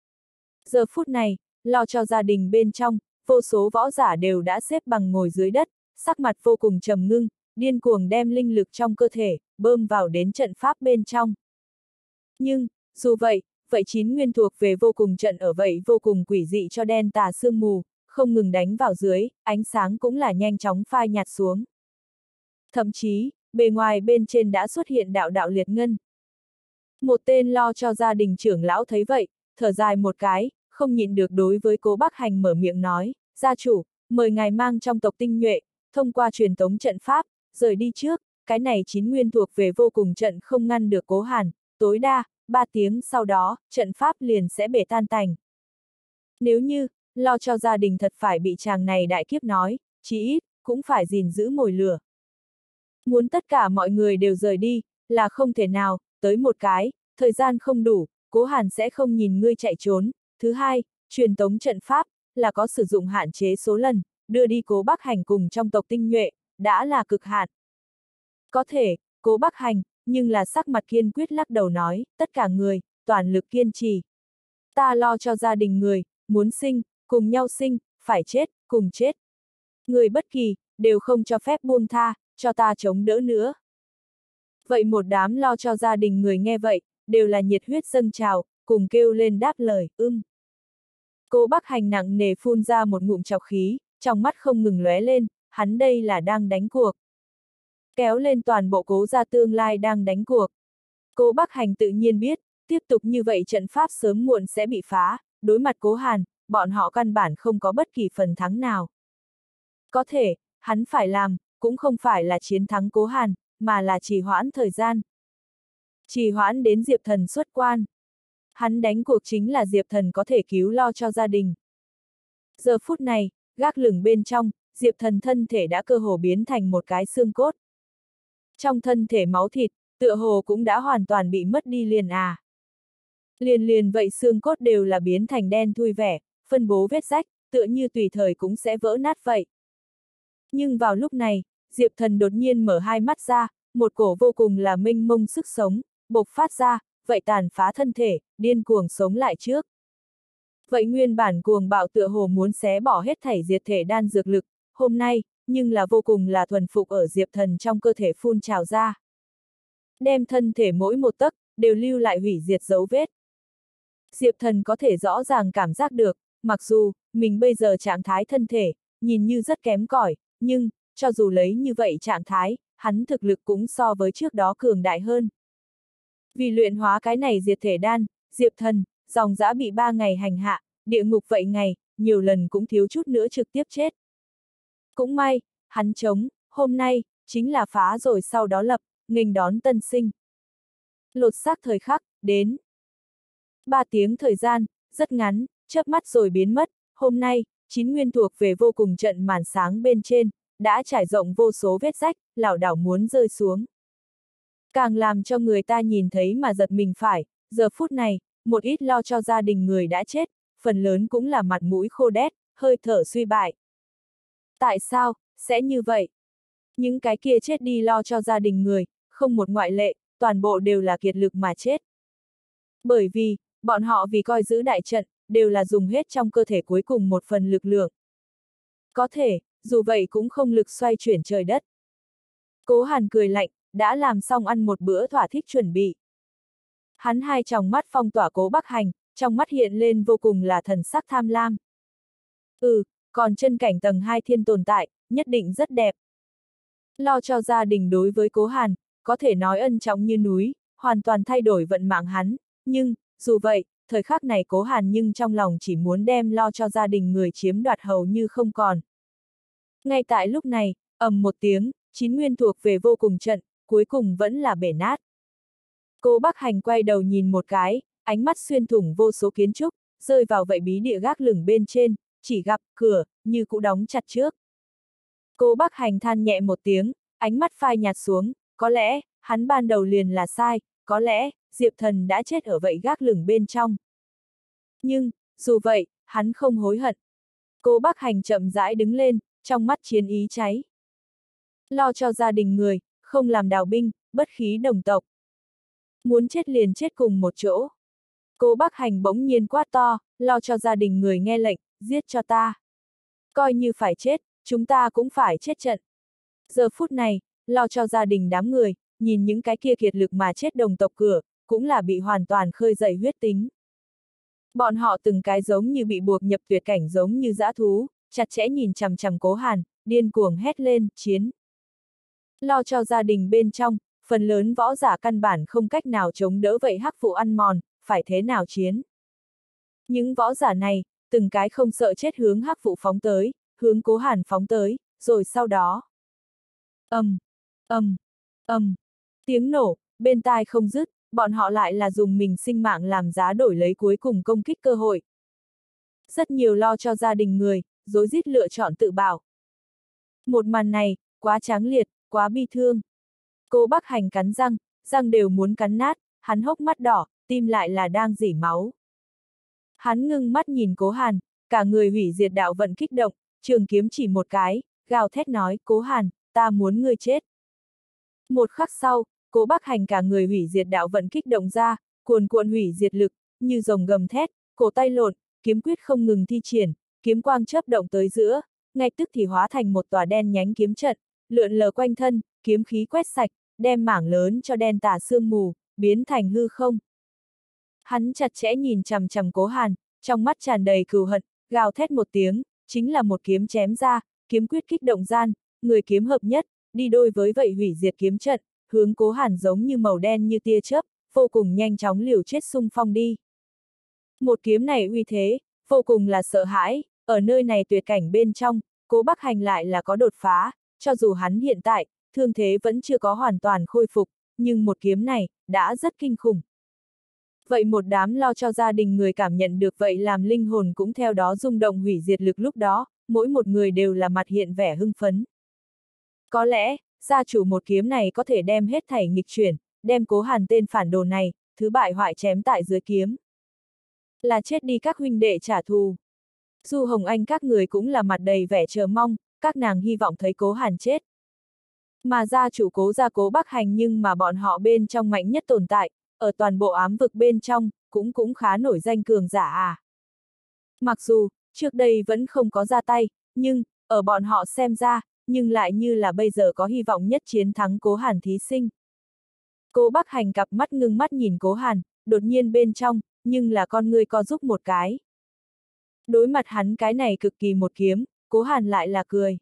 Giờ phút này, lo cho gia đình bên trong, vô số võ giả đều đã xếp bằng ngồi dưới đất, sắc mặt vô cùng trầm ngưng, điên cuồng đem linh lực trong cơ thể, bơm vào đến trận pháp bên trong. Nhưng, dù vậy, vậy chín nguyên thuộc về vô cùng trận ở vậy vô cùng quỷ dị cho đen tà sương mù, không ngừng đánh vào dưới, ánh sáng cũng là nhanh chóng phai nhạt xuống. Thậm chí, bề ngoài bên trên đã xuất hiện đạo đạo liệt ngân. Một tên lo cho gia đình trưởng lão thấy vậy, thở dài một cái, không nhịn được đối với Cố Bắc Hành mở miệng nói, gia chủ, mời ngài mang trong tộc tinh nhuệ, thông qua truyền tống trận pháp, rời đi trước, cái này chín nguyên thuộc về vô cùng trận không ngăn được Cố Hàn, tối đa, ba tiếng sau đó, trận pháp liền sẽ bể tan tành. Nếu như, lo cho gia đình thật phải bị chàng này đại kiếp nói, chí ít, cũng phải gìn giữ mồi lửa. Muốn tất cả mọi người đều rời đi, là không thể nào, tới một cái, thời gian không đủ, Cố Hàn sẽ không nhìn ngươi chạy trốn. Thứ hai, truyền tống trận pháp, là có sử dụng hạn chế số lần, đưa đi Cố Bắc Hành cùng trong tộc tinh nhuệ, đã là cực hạn. Có thể, Cố Bắc Hành, nhưng là sắc mặt kiên quyết lắc đầu nói, tất cả người, toàn lực kiên trì. Ta lo cho gia đình người, muốn sinh, cùng nhau sinh, phải chết, cùng chết. Người bất kỳ, đều không cho phép buông tha, cho ta chống đỡ nữa. Vậy một đám lo cho gia đình người nghe vậy, đều là nhiệt huyết dâng trào, cùng kêu lên đáp lời, ưm. Cố Bắc Hành nặng nề phun ra một ngụm trọc khí, trong mắt không ngừng lóe lên, hắn đây là đang đánh cuộc. Kéo lên toàn bộ Cố gia tương lai đang đánh cuộc. Cố Bắc Hành tự nhiên biết, tiếp tục như vậy trận pháp sớm muộn sẽ bị phá, đối mặt Cố Hàn, bọn họ căn bản không có bất kỳ phần thắng nào. Có thể, hắn phải làm, cũng không phải là chiến thắng Cố Hàn, mà là trì hoãn thời gian. Trì hoãn đến Diệp Thần xuất quan. Hắn đánh cuộc chính là Diệp Thần có thể cứu lo cho gia đình. Giờ phút này, gác lửng bên trong, Diệp Thần thân thể đã cơ hồ biến thành một cái xương cốt. Trong thân thể máu thịt, tựa hồ cũng đã hoàn toàn bị mất đi liền à. Liền liền vậy xương cốt đều là biến thành đen thui vẻ, phân bố vết rách, tựa như tùy thời cũng sẽ vỡ nát vậy. Nhưng vào lúc này, Diệp Thần đột nhiên mở hai mắt ra, một cổ vô cùng là mênh mông sức sống, bộc phát ra, vậy tàn phá thân thể, điên cuồng sống lại trước. Vậy nguyên bản cuồng bạo tựa hồ muốn xé bỏ hết thảy diệt thể đan dược lực, hôm nay, nhưng là vô cùng là thuần phục ở Diệp Thần trong cơ thể phun trào ra. Đem thân thể mỗi một tấc, đều lưu lại hủy diệt dấu vết. Diệp Thần có thể rõ ràng cảm giác được, mặc dù, mình bây giờ trạng thái thân thể, nhìn như rất kém cỏi, nhưng, cho dù lấy như vậy trạng thái, hắn thực lực cũng so với trước đó cường đại hơn. Vì luyện hóa cái này diệt thể đan, Diệp Thần, dòng dã bị ba ngày hành hạ, địa ngục vậy ngày, nhiều lần cũng thiếu chút nữa trực tiếp chết. Cũng may, hắn chống, hôm nay, chính là phá rồi sau đó lập, nghênh đón tân sinh. Lột xác thời khắc, đến. Ba tiếng thời gian, rất ngắn, chớp mắt rồi biến mất, hôm nay, chín nguyên thuộc về vô cùng trận màn sáng bên trên, đã trải rộng vô số vết rách, lảo đảo muốn rơi xuống. Càng làm cho người ta nhìn thấy mà giật mình phải, giờ phút này, một ít lo cho gia đình người đã chết, phần lớn cũng là mặt mũi khô đét, hơi thở suy bại. Tại sao, sẽ như vậy? Những cái kia chết đi lo cho gia đình người, không một ngoại lệ, toàn bộ đều là kiệt lực mà chết. Bởi vì, bọn họ vì coi giữ đại trận, đều là dùng hết trong cơ thể cuối cùng một phần lực lượng. Có thể, dù vậy cũng không lực xoay chuyển trời đất. Cố Hàn cười lạnh, đã làm xong ăn một bữa thỏa thích chuẩn bị. Hắn hai tròng mắt phong tỏa Cố Bắc Hành, trong mắt hiện lên vô cùng là thần sắc tham lam. Ừ, còn chân cảnh tầng hai thiên tồn tại, nhất định rất đẹp. Lo cho gia đình đối với Cố Hàn, có thể nói ân trọng như núi, hoàn toàn thay đổi vận mạng hắn, nhưng, dù vậy, thời khắc này Cố Hàn nhưng trong lòng chỉ muốn đem lo cho gia đình người chiếm đoạt hầu như không còn. Ngay tại lúc này, ầm một tiếng, chín nguyên thuộc về vô cùng trận, cuối cùng vẫn là bể nát. Cố Bắc Hành quay đầu nhìn một cái, ánh mắt xuyên thủng vô số kiến trúc, rơi vào vậy bí địa gác lửng bên trên, chỉ gặp cửa, như cũ đóng chặt trước. Cố Bắc Hành than nhẹ một tiếng, ánh mắt phai nhạt xuống, có lẽ, hắn ban đầu liền là sai, có lẽ, Diệp Thần đã chết ở vậy gác lửng bên trong. Nhưng, dù vậy, hắn không hối hận. Cố Bắc Hành chậm rãi đứng lên, trong mắt chiến ý cháy. Lo cho gia đình người, không làm đào binh, bất khí đồng tộc. Muốn chết liền chết cùng một chỗ. Cố Bắc Hành bỗng nhiên quát to, lo cho gia đình người nghe lệnh, giết cho ta. Coi như phải chết, chúng ta cũng phải chết trận. Giờ phút này, lo cho gia đình đám người, nhìn những cái kia kiệt lực mà chết đồng tộc cửa, cũng là bị hoàn toàn khơi dậy huyết tính. Bọn họ từng cái giống như bị buộc nhập tuyệt cảnh giống như dã thú, chặt chẽ nhìn chằm chằm Cố Hàn, điên cuồng hét lên, chiến. Lo cho gia đình bên trong, phần lớn võ giả căn bản không cách nào chống đỡ vậy hắc vụ ăn mòn, phải thế nào chiến. Những võ giả này, từng cái không sợ chết hướng hắc vụ phóng tới, hướng Cố Hàn phóng tới, rồi sau đó. ầm, ầm, ầm, tiếng nổ, bên tai không dứt, bọn họ lại là dùng mình sinh mạng làm giá đổi lấy cuối cùng công kích cơ hội. Rất nhiều lo cho gia đình người, rối rít lựa chọn tự bảo. Một màn này, quá tráng liệt, quá bi thương. Cố Bắc Hành cắn răng, răng đều muốn cắn nát, hắn hốc mắt đỏ, tim lại là đang rỉ máu. Hắn ngưng mắt nhìn Cố Hàn, cả người hủy diệt đạo vận kích động, trường kiếm chỉ một cái, gào thét nói, Cố Hàn, ta muốn ngươi chết. Một khắc sau, Cố Bắc Hành cả người hủy diệt đạo vận kích động ra, cuồn cuộn hủy diệt lực, như rồng gầm thét, cổ tay lộn, kiếm quyết không ngừng thi triển, kiếm quang chớp động tới giữa, ngay tức thì hóa thành một tòa đen nhánh kiếm trận, lượn lờ quanh thân, kiếm khí quét sạch, đem mảng lớn cho đen tà sương mù, biến thành hư không. Hắn chặt chẽ nhìn chằm chằm Cố Hàn, trong mắt tràn đầy cừu hận, gào thét một tiếng, chính là một kiếm chém ra, kiếm quyết kích động gian, người kiếm hợp nhất, đi đôi với vậy hủy diệt kiếm trận, hướng Cố Hàn giống như màu đen như tia chớp, vô cùng nhanh chóng liều chết xung phong đi. Một kiếm này uy thế, vô cùng là sợ hãi, ở nơi này tuyệt cảnh bên trong, Cố Bắc Hành lại là có đột phá, cho dù hắn hiện tại, thương thế vẫn chưa có hoàn toàn khôi phục, nhưng một kiếm này, đã rất kinh khủng. Vậy một đám lo cho gia đình người cảm nhận được vậy làm linh hồn cũng theo đó rung động hủy diệt lực lúc đó, mỗi một người đều là mặt hiện vẻ hưng phấn. Có lẽ, gia chủ một kiếm này có thể đem hết thảy nghịch chuyển, đem Cố Hàn tên phản đồ này, thứ bại hoại chém tại dưới kiếm. Là chết đi các huynh đệ trả thù. Du Hồng Anh các người cũng là mặt đầy vẻ chờ mong, các nàng hy vọng thấy Cố Hàn chết. Mà gia chủ Cố gia Cố Bắc Hành nhưng mà bọn họ bên trong mạnh nhất tồn tại, ở toàn bộ ám vực bên trong, cũng cũng khá nổi danh cường giả à. Mặc dù, trước đây vẫn không có ra tay, nhưng, ở bọn họ xem ra, nhưng lại như là bây giờ có hy vọng nhất chiến thắng Cố Hàn thí sinh. Cố Bắc Hành cặp mắt ngưng mắt nhìn Cố Hàn, đột nhiên bên trong, nhưng là con người co giúp một cái. Đối mặt hắn cái này cực kỳ một kiếm, Cố Hàn lại là cười.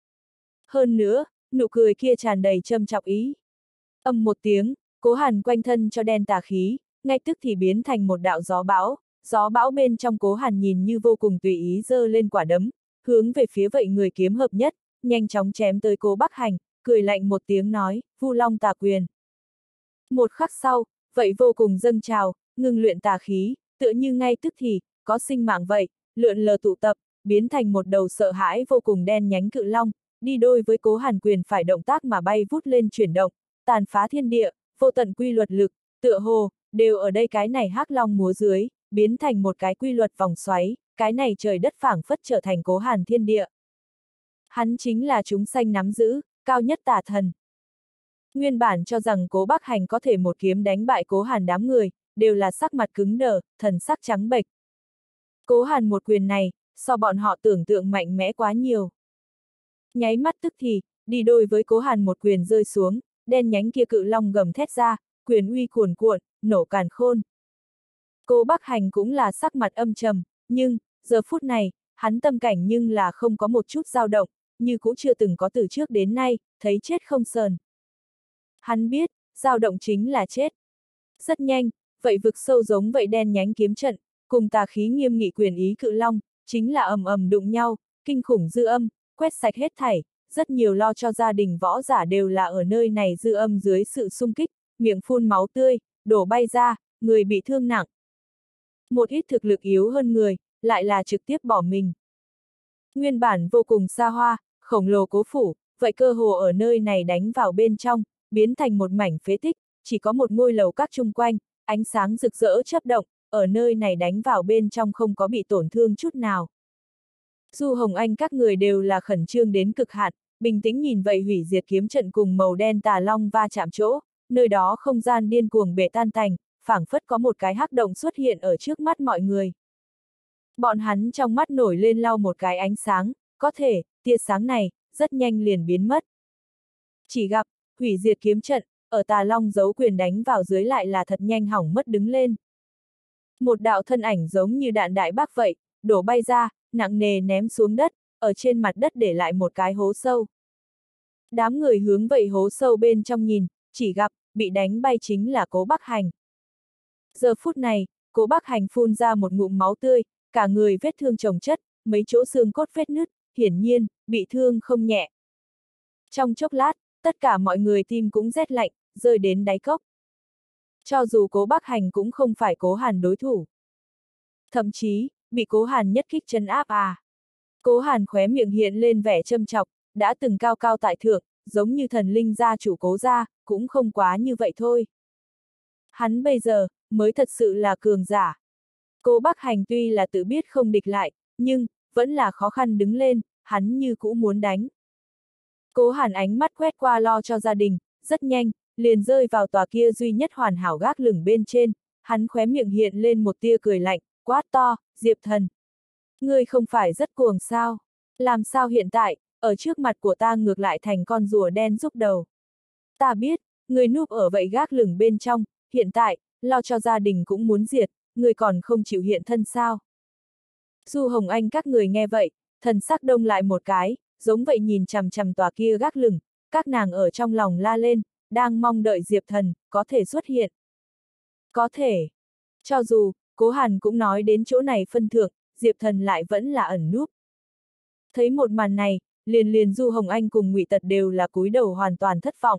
Hơn nữa, nụ cười kia tràn đầy châm chọc ý. Âm một tiếng, Cố Hàn quanh thân cho đen tà khí, ngay tức thì biến thành một đạo gió bão, gió bão bên trong Cố Hàn nhìn như vô cùng tùy ý giơ lên quả đấm, hướng về phía vậy người kiếm hợp nhất, nhanh chóng chém tới Cố Bắc Hành, cười lạnh một tiếng nói, Vu Long tà quyền. Một khắc sau, vậy vô cùng dâng trào, ngừng luyện tà khí, tựa như ngay tức thì, có sinh mạng vậy, lượn lờ tụ tập, biến thành một đầu sợ hãi vô cùng đen nhánh cự long, đi đôi với Cố Hàn quyền phải động tác mà bay vút lên chuyển động, tàn phá thiên địa, vô tận quy luật lực, tựa hồ, đều ở đây cái này hắc long múa dưới, biến thành một cái quy luật vòng xoáy, cái này trời đất phảng phất trở thành Cố Hàn thiên địa. Hắn chính là chúng sanh nắm giữ, cao nhất tà thần. Nguyên bản cho rằng Cố Bắc Hành có thể một kiếm đánh bại Cố Hàn đám người, đều là sắc mặt cứng đờ, thần sắc trắng bệch. Cố Hàn một quyền này, so bọn họ tưởng tượng mạnh mẽ quá nhiều. Nháy mắt tức thì, đi đôi với Cố Hàn một quyền rơi xuống, đen nhánh kia cự long gầm thét ra, quyền uy cuồn cuộn, nổ càn khôn. Cố Bắc Hành cũng là sắc mặt âm trầm, nhưng, giờ phút này, hắn tâm cảnh nhưng là không có một chút dao động, như cũng chưa từng có từ trước đến nay, thấy chết không sờn. Hắn biết, dao động chính là chết. Rất nhanh, vậy vực sâu giống vậy đen nhánh kiếm trận, cùng tà khí nghiêm nghị quyền ý cự long, chính là ầm ầm đụng nhau, kinh khủng dư âm, quét sạch hết thảy, rất nhiều lo cho gia đình võ giả đều là ở nơi này dư âm dưới sự xung kích, miệng phun máu tươi, đổ bay ra, người bị thương nặng. Một ít thực lực yếu hơn người, lại là trực tiếp bỏ mình. Nguyên bản vô cùng xa hoa, khổng lồ cố phủ, vậy cơ hồ ở nơi này đánh vào bên trong, biến thành một mảnh phế tích, chỉ có một ngôi lầu các chung quanh, ánh sáng rực rỡ chớp động, ở nơi này đánh vào bên trong không có bị tổn thương chút nào. Du Hồng Anh các người đều là khẩn trương đến cực hạn, bình tĩnh nhìn vậy hủy diệt kiếm trận cùng màu đen tà long va chạm chỗ, nơi đó không gian điên cuồng bể tan tành, phảng phất có một cái hắc động xuất hiện ở trước mắt mọi người. Bọn hắn trong mắt nổi lên lau một cái ánh sáng, có thể, tia sáng này, rất nhanh liền biến mất. Chỉ gặp, hủy diệt kiếm trận, ở tà long giấu quyền đánh vào dưới lại là thật nhanh hỏng mất đứng lên. Một đạo thân ảnh giống như đạn đại bác vậy, đổ bay ra, nặng nề ném xuống đất, ở trên mặt đất để lại một cái hố sâu. Đám người hướng vậy hố sâu bên trong nhìn, chỉ gặp, bị đánh bay chính là Cố Bắc Hành. Giờ phút này, Cố Bắc Hành phun ra một ngụm máu tươi, cả người vết thương chồng chất, mấy chỗ xương cốt vết nứt, hiển nhiên, bị thương không nhẹ. Trong chốc lát, tất cả mọi người tim cũng rét lạnh, rơi đến đáy cốc. Cho dù Cố Bắc Hành cũng không phải Cố Hàn đối thủ. Thậm chí, bị Cố Hàn nhất kích trấn áp à. Cố Hàn khóe miệng hiện lên vẻ châm chọc, đã từng cao cao tại thượng, giống như thần linh gia chủ Cố gia, cũng không quá như vậy thôi. Hắn bây giờ, mới thật sự là cường giả. Cố Bắc Hành tuy là tự biết không địch lại, nhưng, vẫn là khó khăn đứng lên, hắn như cũ muốn đánh. Cố Hàn ánh mắt quét qua lo cho gia đình, rất nhanh, liền rơi vào tòa kia duy nhất hoàn hảo gác lửng bên trên, hắn khóe miệng hiện lên một tia cười lạnh, quát to, Diệp Thần. Ngươi không phải rất cuồng sao? Làm sao hiện tại, ở trước mặt của ta ngược lại thành con rùa đen rúc đầu? Ta biết, ngươi núp ở vậy gác lửng bên trong, hiện tại, lo cho gia đình cũng muốn diệt, ngươi còn không chịu hiện thân sao? Du Hồng Anh các người nghe vậy, thần sắc đông lại một cái, giống vậy nhìn chằm chằm tòa kia gác lửng, các nàng ở trong lòng la lên, đang mong đợi Diệp Thần, có thể xuất hiện. Có thể. Cho dù, Cố Hàn cũng nói đến chỗ này phân thượng, Diệp Thần lại vẫn là ẩn núp. Thấy một màn này, liền liền Du Hồng Anh cùng Ngụy Tật đều là cúi đầu hoàn toàn thất vọng.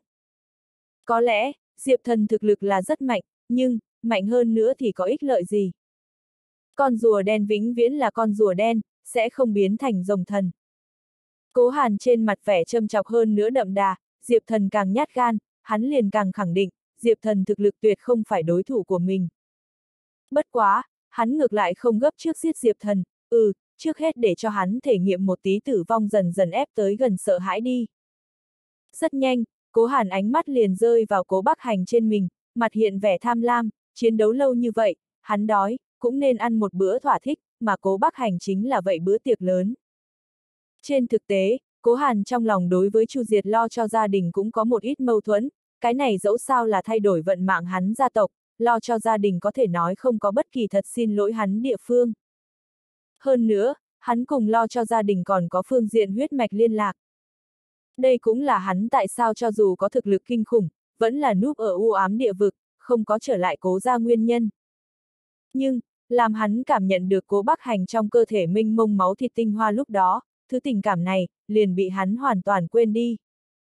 Có lẽ, Diệp Thần thực lực là rất mạnh, nhưng, mạnh hơn nữa thì có ích lợi gì? Con rùa đen vĩnh viễn là con rùa đen, sẽ không biến thành rồng thần. Cố Hàn trên mặt vẻ châm chọc hơn nữa đậm đà, Diệp Thần càng nhát gan, hắn liền càng khẳng định, Diệp Thần thực lực tuyệt không phải đối thủ của mình. Bất quá, hắn ngược lại không gấp trước giết Diệp Thần, ừ, trước hết để cho hắn thể nghiệm một tí tử vong dần dần ép tới gần sợ hãi đi. Rất nhanh, Cố Hàn ánh mắt liền rơi vào Cố Bắc Hành trên mình, mặt hiện vẻ tham lam, chiến đấu lâu như vậy, hắn đói, cũng nên ăn một bữa thỏa thích, mà Cố Bắc Hành chính là vậy bữa tiệc lớn. Trên thực tế, Cố Hàn trong lòng đối với Chu Diệt lo cho gia đình cũng có một ít mâu thuẫn, cái này dẫu sao là thay đổi vận mạng hắn gia tộc, lo cho gia đình có thể nói không có bất kỳ thật xin lỗi hắn địa phương. Hơn nữa, hắn cùng lo cho gia đình còn có phương diện huyết mạch liên lạc. Đây cũng là hắn tại sao cho dù có thực lực kinh khủng, vẫn là núp ở u ám địa vực, không có trở lại Cố gia nguyên nhân. Nhưng, làm hắn cảm nhận được Cố Bắc Hành trong cơ thể mênh mông máu thịt tinh hoa lúc đó, thứ tình cảm này, liền bị hắn hoàn toàn quên đi.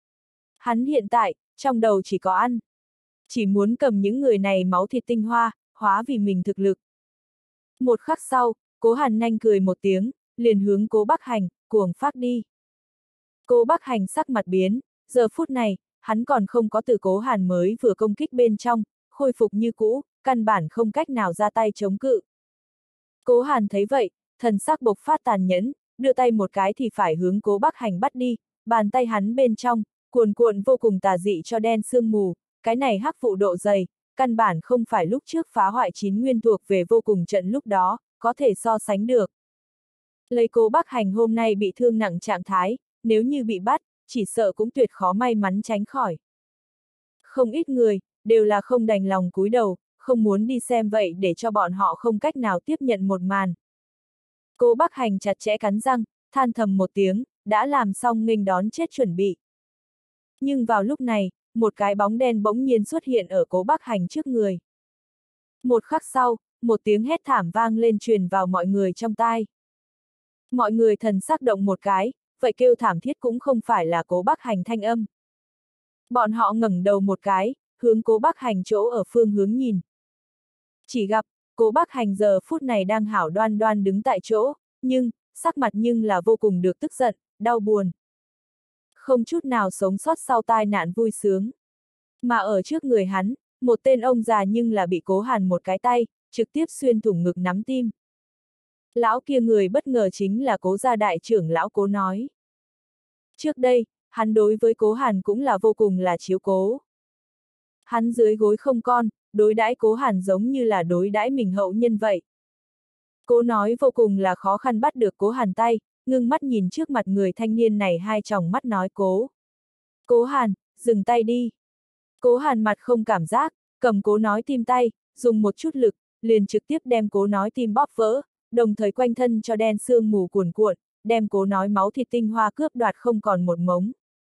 Hắn hiện tại, trong đầu chỉ có ăn. Chỉ muốn cầm những người này máu thịt tinh hoa, hóa vì mình thực lực. Một khắc sau, Cố Hàn nhanh cười một tiếng, liền hướng Cố Bắc Hành, cuồng phát đi. Cố Bắc Hành sắc mặt biến, giờ phút này, hắn còn không có từ Cố Hàn mới vừa công kích bên trong, khôi phục như cũ, căn bản không cách nào ra tay chống cự. Cố Hàn thấy vậy, thần sắc bộc phát tàn nhẫn, đưa tay một cái thì phải hướng Cố Bắc Hành bắt đi, bàn tay hắn bên trong, cuồn cuộn vô cùng tà dị cho đen sương mù, cái này hắc vụ độ dày, căn bản không phải lúc trước phá hoại chín nguyên thuộc về vô cùng trận lúc đó, có thể so sánh được. Lấy Cố Bắc Hành hôm nay bị thương nặng trạng thái, nếu như bị bắt, chỉ sợ cũng tuyệt khó may mắn tránh khỏi. Không ít người, đều là không đành lòng cúi đầu, không muốn đi xem vậy để cho bọn họ không cách nào tiếp nhận một màn. Cố Bắc Hành chặt chẽ cắn răng, than thầm một tiếng, đã làm xong nghênh đón chết chuẩn bị. Nhưng vào lúc này, một cái bóng đen bỗng nhiên xuất hiện ở Cố Bắc Hành trước người. Một khắc sau, một tiếng hét thảm vang lên truyền vào mọi người trong tai. Mọi người thần sắc động một cái, vậy kêu thảm thiết cũng không phải là Cố Bắc Hành thanh âm. Bọn họ ngẩng đầu một cái, hướng Cố Bắc Hành chỗ ở phương hướng nhìn. Chỉ gặp, Cố Bắc Hành giờ phút này đang hảo đoan đoan đứng tại chỗ, nhưng, sắc mặt nhưng là vô cùng được tức giận, đau buồn. Không chút nào sống sót sau tai nạn vui sướng. Mà ở trước người hắn, một tên ông già nhưng là bị Cố Hàn một cái tay, trực tiếp xuyên thủng ngực nắm tim. Lão kia người bất ngờ chính là Cố gia đại trưởng lão Cố nói. Trước đây, hắn đối với Cố Hàn cũng là vô cùng là chiếu cố. Hắn dưới gối không con, đối đãi Cố Hàn giống như là đối đãi mình hậu nhân vậy. Cố nói vô cùng là khó khăn bắt được Cố Hàn tay, ngưng mắt nhìn trước mặt người thanh niên này hai tròng mắt nói Cố. Cố Hàn, dừng tay đi. Cố Hàn mặt không cảm giác, cầm Cố nói tim tay, dùng một chút lực, liền trực tiếp đem Cố nói tim bóp vỡ, đồng thời quanh thân cho đen sương mù cuồn cuộn, đem Cố nói máu thịt tinh hoa cướp đoạt không còn một mống.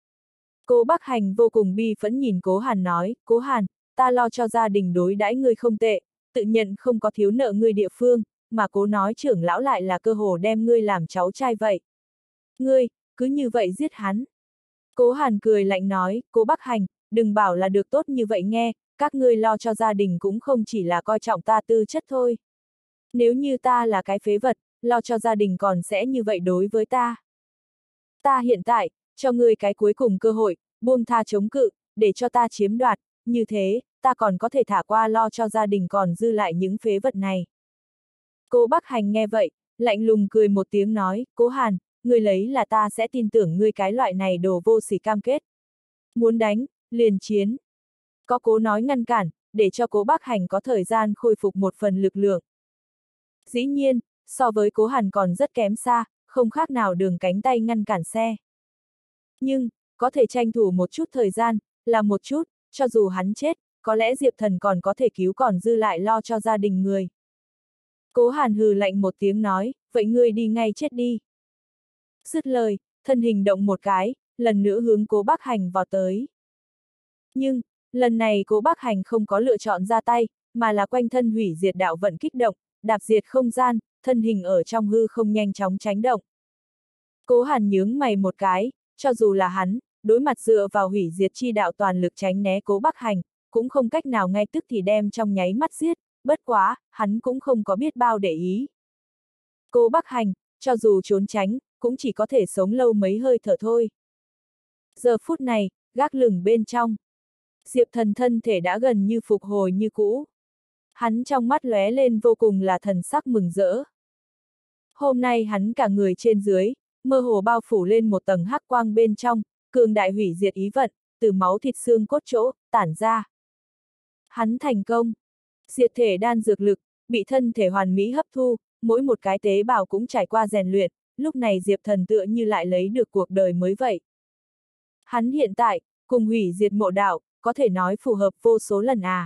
Cố Bắc Hành vô cùng bi phẫn nhìn Cố Hàn nói, Cố Hàn, ta lo cho gia đình đối đãi ngươi không tệ, tự nhận không có thiếu nợ ngươi địa phương, mà Cố nói trưởng lão lại là cơ hồ đem ngươi làm cháu trai vậy. Ngươi, cứ như vậy giết hắn. Cố Hàn cười lạnh nói, Cố Bắc Hành, đừng bảo là được tốt như vậy nghe, các ngươi lo cho gia đình cũng không chỉ là coi trọng ta tư chất thôi. Nếu như ta là cái phế vật, lo cho gia đình còn sẽ như vậy đối với ta. Ta hiện tại, cho ngươi cái cuối cùng cơ hội, buông tha chống cự, để cho ta chiếm đoạt, như thế, ta còn có thể thả qua lo cho gia đình còn dư lại những phế vật này. Cố Bắc Hành nghe vậy, lạnh lùng cười một tiếng nói, Cố Hàn, ngươi lấy là ta sẽ tin tưởng ngươi cái loại này đồ vô sỉ cam kết. Muốn đánh, liền chiến. Có Cố nói ngăn cản, để cho Cố Bắc Hành có thời gian khôi phục một phần lực lượng. Dĩ nhiên, so với Cố Hàn còn rất kém xa, không khác nào đường cánh tay ngăn cản xe. Nhưng, có thể tranh thủ một chút thời gian, là một chút, cho dù hắn chết, có lẽ Diệp Thần còn có thể cứu còn dư lại lo cho gia đình người. Cố Hàn hừ lạnh một tiếng nói, vậy ngươi đi ngay chết đi. Dứt lời, thân hình động một cái, lần nữa hướng Cố Bắc Hành vào tới. Nhưng, lần này Cố Bắc Hành không có lựa chọn ra tay, mà là quanh thân hủy diệt đạo vận kích động, đạp diệt không gian, thân hình ở trong hư không nhanh chóng tránh động. Cố Hàn nhướng mày một cái, cho dù là hắn, đối mặt dựa vào hủy diệt chi đạo toàn lực tránh né Cố Bắc Hành, cũng không cách nào ngay tức thì đem trong nháy mắt giết, bất quá, hắn cũng không có biết bao để ý. Cố Bắc Hành, cho dù trốn tránh, cũng chỉ có thể sống lâu mấy hơi thở thôi. Giờ phút này, gác lửng bên trong. Diệp Thần thân thể đã gần như phục hồi như cũ. Hắn trong mắt lóe lên vô cùng là thần sắc mừng rỡ. Hôm nay hắn cả người trên dưới, mơ hồ bao phủ lên một tầng hắc quang bên trong, cường đại hủy diệt ý vận, từ máu thịt xương cốt chỗ, tản ra. Hắn thành công. Diệt thể đan dược lực, bị thân thể hoàn mỹ hấp thu, mỗi một cái tế bào cũng trải qua rèn luyện, lúc này Diệp Thần tựa như lại lấy được cuộc đời mới vậy. Hắn hiện tại, cùng hủy diệt mộ đạo, có thể nói phù hợp vô số lần à.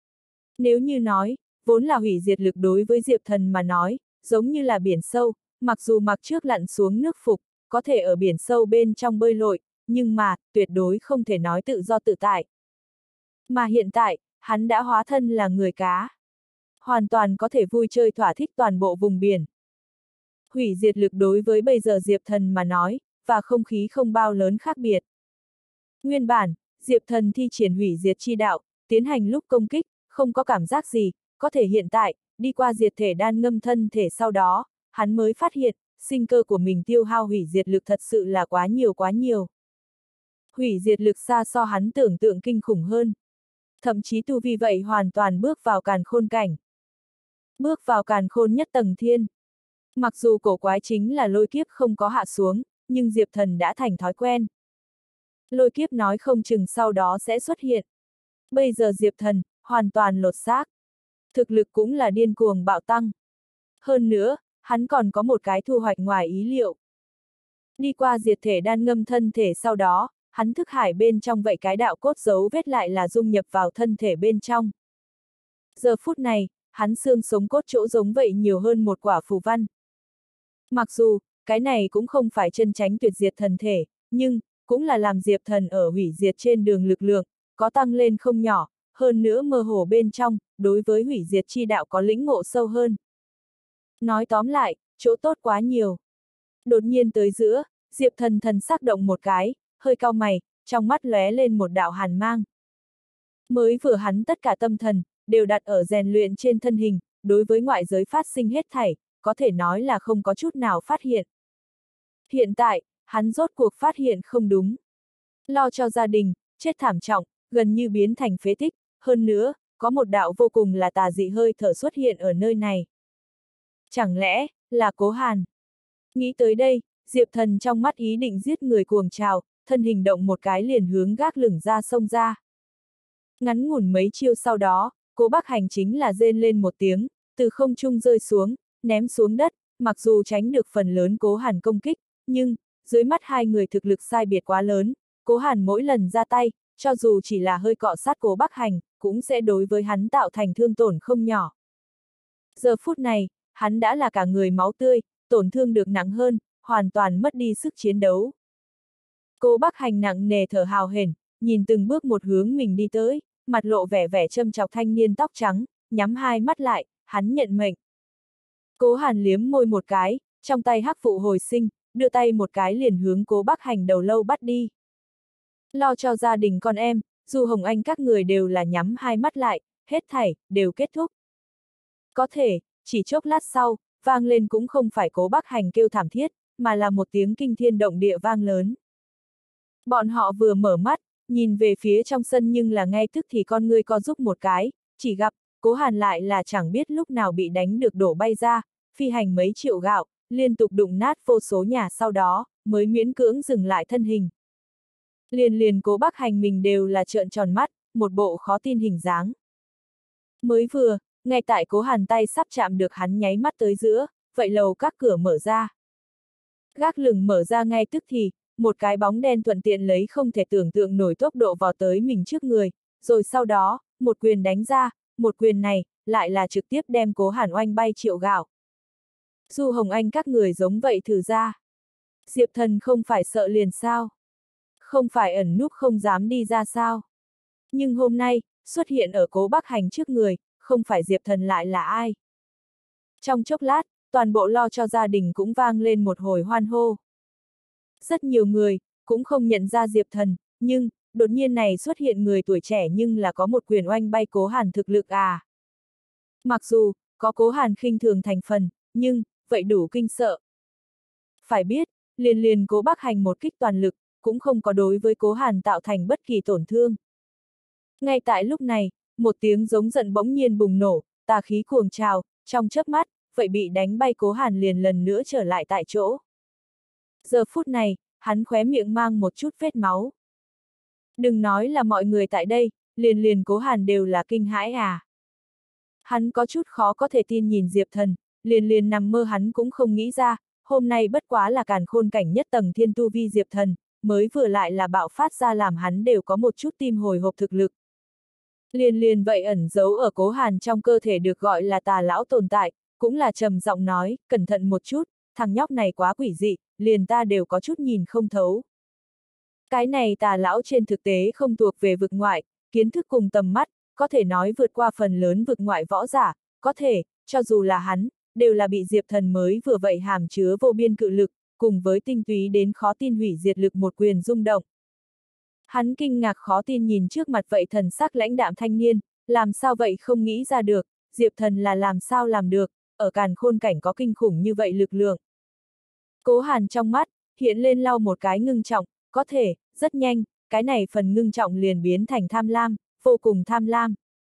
Nếu như nói, vốn là hủy diệt lực đối với Diệp Thần mà nói, giống như là biển sâu, mặc dù mặc trước lặn xuống nước phục, có thể ở biển sâu bên trong bơi lội, nhưng mà, tuyệt đối không thể nói tự do tự tại. Mà hiện tại, hắn đã hóa thân là người cá. Hoàn toàn có thể vui chơi thỏa thích toàn bộ vùng biển. Hủy diệt lực đối với bây giờ Diệp Thần mà nói, và không khí không bao lớn khác biệt. Nguyên bản, Diệp Thần thi triển hủy diệt chi đạo, tiến hành lúc công kích, không có cảm giác gì, có thể hiện tại, đi qua diệt thể đan ngâm thân thể sau đó, hắn mới phát hiện, sinh cơ của mình tiêu hao hủy diệt lực thật sự là quá nhiều quá nhiều. Hủy diệt lực xa so hắn tưởng tượng kinh khủng hơn. Thậm chí tu vi vậy hoàn toàn bước vào càn khôn cảnh. Bước vào càn khôn nhất tầng thiên. Mặc dù cổ quái chính là lôi kiếp không có hạ xuống, nhưng Diệp Thần đã thành thói quen. Lôi kiếp nói không chừng sau đó sẽ xuất hiện. Bây giờ Diệp Thần, hoàn toàn lột xác. Thực lực cũng là điên cuồng bạo tăng. Hơn nữa, hắn còn có một cái thu hoạch ngoài ý liệu. Đi qua diệt thể đan ngâm thân thể sau đó, hắn thức hải bên trong vậy cái đạo cốt dấu vết lại là dung nhập vào thân thể bên trong. Giờ phút này, hắn xương sống cốt chỗ giống vậy nhiều hơn một quả phù văn. Mặc dù, cái này cũng không phải chân chánh tuyệt diệt thần thể, nhưng, cũng là làm Diệp Thần ở hủy diệt trên đường lực lượng, có tăng lên không nhỏ, hơn nữa mơ hồ bên trong, đối với hủy diệt chi đạo có lĩnh ngộ sâu hơn. Nói tóm lại, chỗ tốt quá nhiều. Đột nhiên tới giữa, Diệp Thần thần sắc động một cái, hơi cau mày, trong mắt lóe lên một đạo hàn mang. Mới vừa hắn tất cả tâm thần, đều đặt ở rèn luyện trên thân hình, đối với ngoại giới phát sinh hết thảy, có thể nói là không có chút nào phát hiện. Hiện tại, hắn rốt cuộc phát hiện không đúng. Lo cho gia đình, chết thảm trọng, gần như biến thành phế tích, hơn nữa, có một đạo vô cùng là tà dị hơi thở xuất hiện ở nơi này. Chẳng lẽ, là Cố Hàn. Nghĩ tới đây, Diệp Thần trong mắt ý định giết người cuồng trào, thân hình động một cái liền hướng gác lửng ra xông ra. Ngắn ngủn mấy chiêu sau đó, Cố Bắc Hành chính là rên lên một tiếng, từ không trung rơi xuống, ném xuống đất, mặc dù tránh được phần lớn Cố Hàn công kích, nhưng, dưới mắt hai người thực lực sai biệt quá lớn, Cố Hàn mỗi lần ra tay, cho dù chỉ là hơi cọ sát Cố Bắc Hành, cũng sẽ đối với hắn tạo thành thương tổn không nhỏ. Giờ phút này, hắn đã là cả người máu tươi, tổn thương được nặng hơn, hoàn toàn mất đi sức chiến đấu. Cố Bắc Hành nặng nề thở hào hển, nhìn từng bước một hướng mình đi tới, mặt lộ vẻ vẻ châm chọc thanh niên tóc trắng, nhắm hai mắt lại, hắn nhận mệnh. Cố Hàn liếm môi một cái, trong tay hắc phụ hồi sinh, đưa tay một cái liền hướng Cố Bắc Hành đầu lâu bắt đi. Lo cho gia đình con em, dù Hồng Anh các người đều là nhắm hai mắt lại, hết thảy, đều kết thúc. Có thể, chỉ chốc lát sau, vang lên cũng không phải Cố Bắc Hành kêu thảm thiết, mà là một tiếng kinh thiên động địa vang lớn. Bọn họ vừa mở mắt, nhìn về phía trong sân nhưng là ngay tức thì con ngươi co rúm một cái, chỉ gặp, Cố Hàn lại là chẳng biết lúc nào bị đánh được đổ bay ra, phi hành mấy triệu gạo, liên tục đụng nát vô số nhà sau đó, mới miễn cưỡng dừng lại thân hình. Liền liền Cố Bắc Hành mình đều là trợn tròn mắt, một bộ khó tin hình dáng. Mới vừa, ngay tại Cố Hàn tay sắp chạm được hắn nháy mắt tới giữa, vậy lầu các cửa mở ra. Gác lửng mở ra ngay tức thì, một cái bóng đen thuận tiện lấy không thể tưởng tượng nổi tốc độ vào tới mình trước người, rồi sau đó, một quyền đánh ra, một quyền này, lại là trực tiếp đem Cố Hàn oanh bay triệu gạo. Du Hồng Anh các người giống vậy thử ra. Diệp Thần không phải sợ liền sao? Không phải ẩn núp không dám đi ra sao? Nhưng hôm nay, xuất hiện ở Cố Bắc Hành trước người, không phải Diệp Thần lại là ai? Trong chốc lát, toàn bộ lo cho gia đình cũng vang lên một hồi hoan hô. Rất nhiều người, cũng không nhận ra Diệp Thần, nhưng, đột nhiên này xuất hiện người tuổi trẻ nhưng là có một quyền oanh bay Cố Hàn thực lực à. Mặc dù, có Cố Hàn khinh thường thành phần, nhưng, vậy đủ kinh sợ. Phải biết, liền liền Cố Bắc Hành một kích toàn lực, cũng không có đối với Cố Hàn tạo thành bất kỳ tổn thương. Ngay tại lúc này, một tiếng giống giận bỗng nhiên bùng nổ, tà khí cuồng trào, trong chớp mắt, vậy bị đánh bay Cố Hàn liền lần nữa trở lại tại chỗ. Giờ phút này, hắn khóe miệng mang một chút vết máu. Đừng nói là mọi người tại đây, liền liền Cố Hàn đều là kinh hãi à. Hắn có chút khó có thể tin nhìn Diệp Thần, liền liền nằm mơ hắn cũng không nghĩ ra, hôm nay bất quá là càn khôn cảnh nhất tầng thiên tu vi Diệp Thần, mới vừa lại là bạo phát ra làm hắn đều có một chút tim hồi hộp thực lực. Liền liền vậy ẩn giấu ở Cố Hàn trong cơ thể được gọi là tà lão tồn tại, cũng là trầm giọng nói, cẩn thận một chút, thằng nhóc này quá quỷ dị, liền ta đều có chút nhìn không thấu. Cái này tà lão trên thực tế không thuộc về vực ngoại, kiến thức cùng tầm mắt, có thể nói vượt qua phần lớn vực ngoại võ giả, có thể, cho dù là hắn, đều là bị Diệp Thần mới vừa vậy hàm chứa vô biên cự lực, cùng với tinh túy đến khó tin hủy diệt lực một quyền rung động. Hắn kinh ngạc khó tin nhìn trước mặt vậy thần sắc lãnh đạm thanh niên, làm sao vậy không nghĩ ra được, Diệp Thần là làm sao làm được, ở càn khôn cảnh có kinh khủng như vậy lực lượng. Cố Hàn trong mắt, hiện lên lau một cái ngưng trọng, có thể, rất nhanh, cái này phần ngưng trọng liền biến thành tham lam, vô cùng tham lam.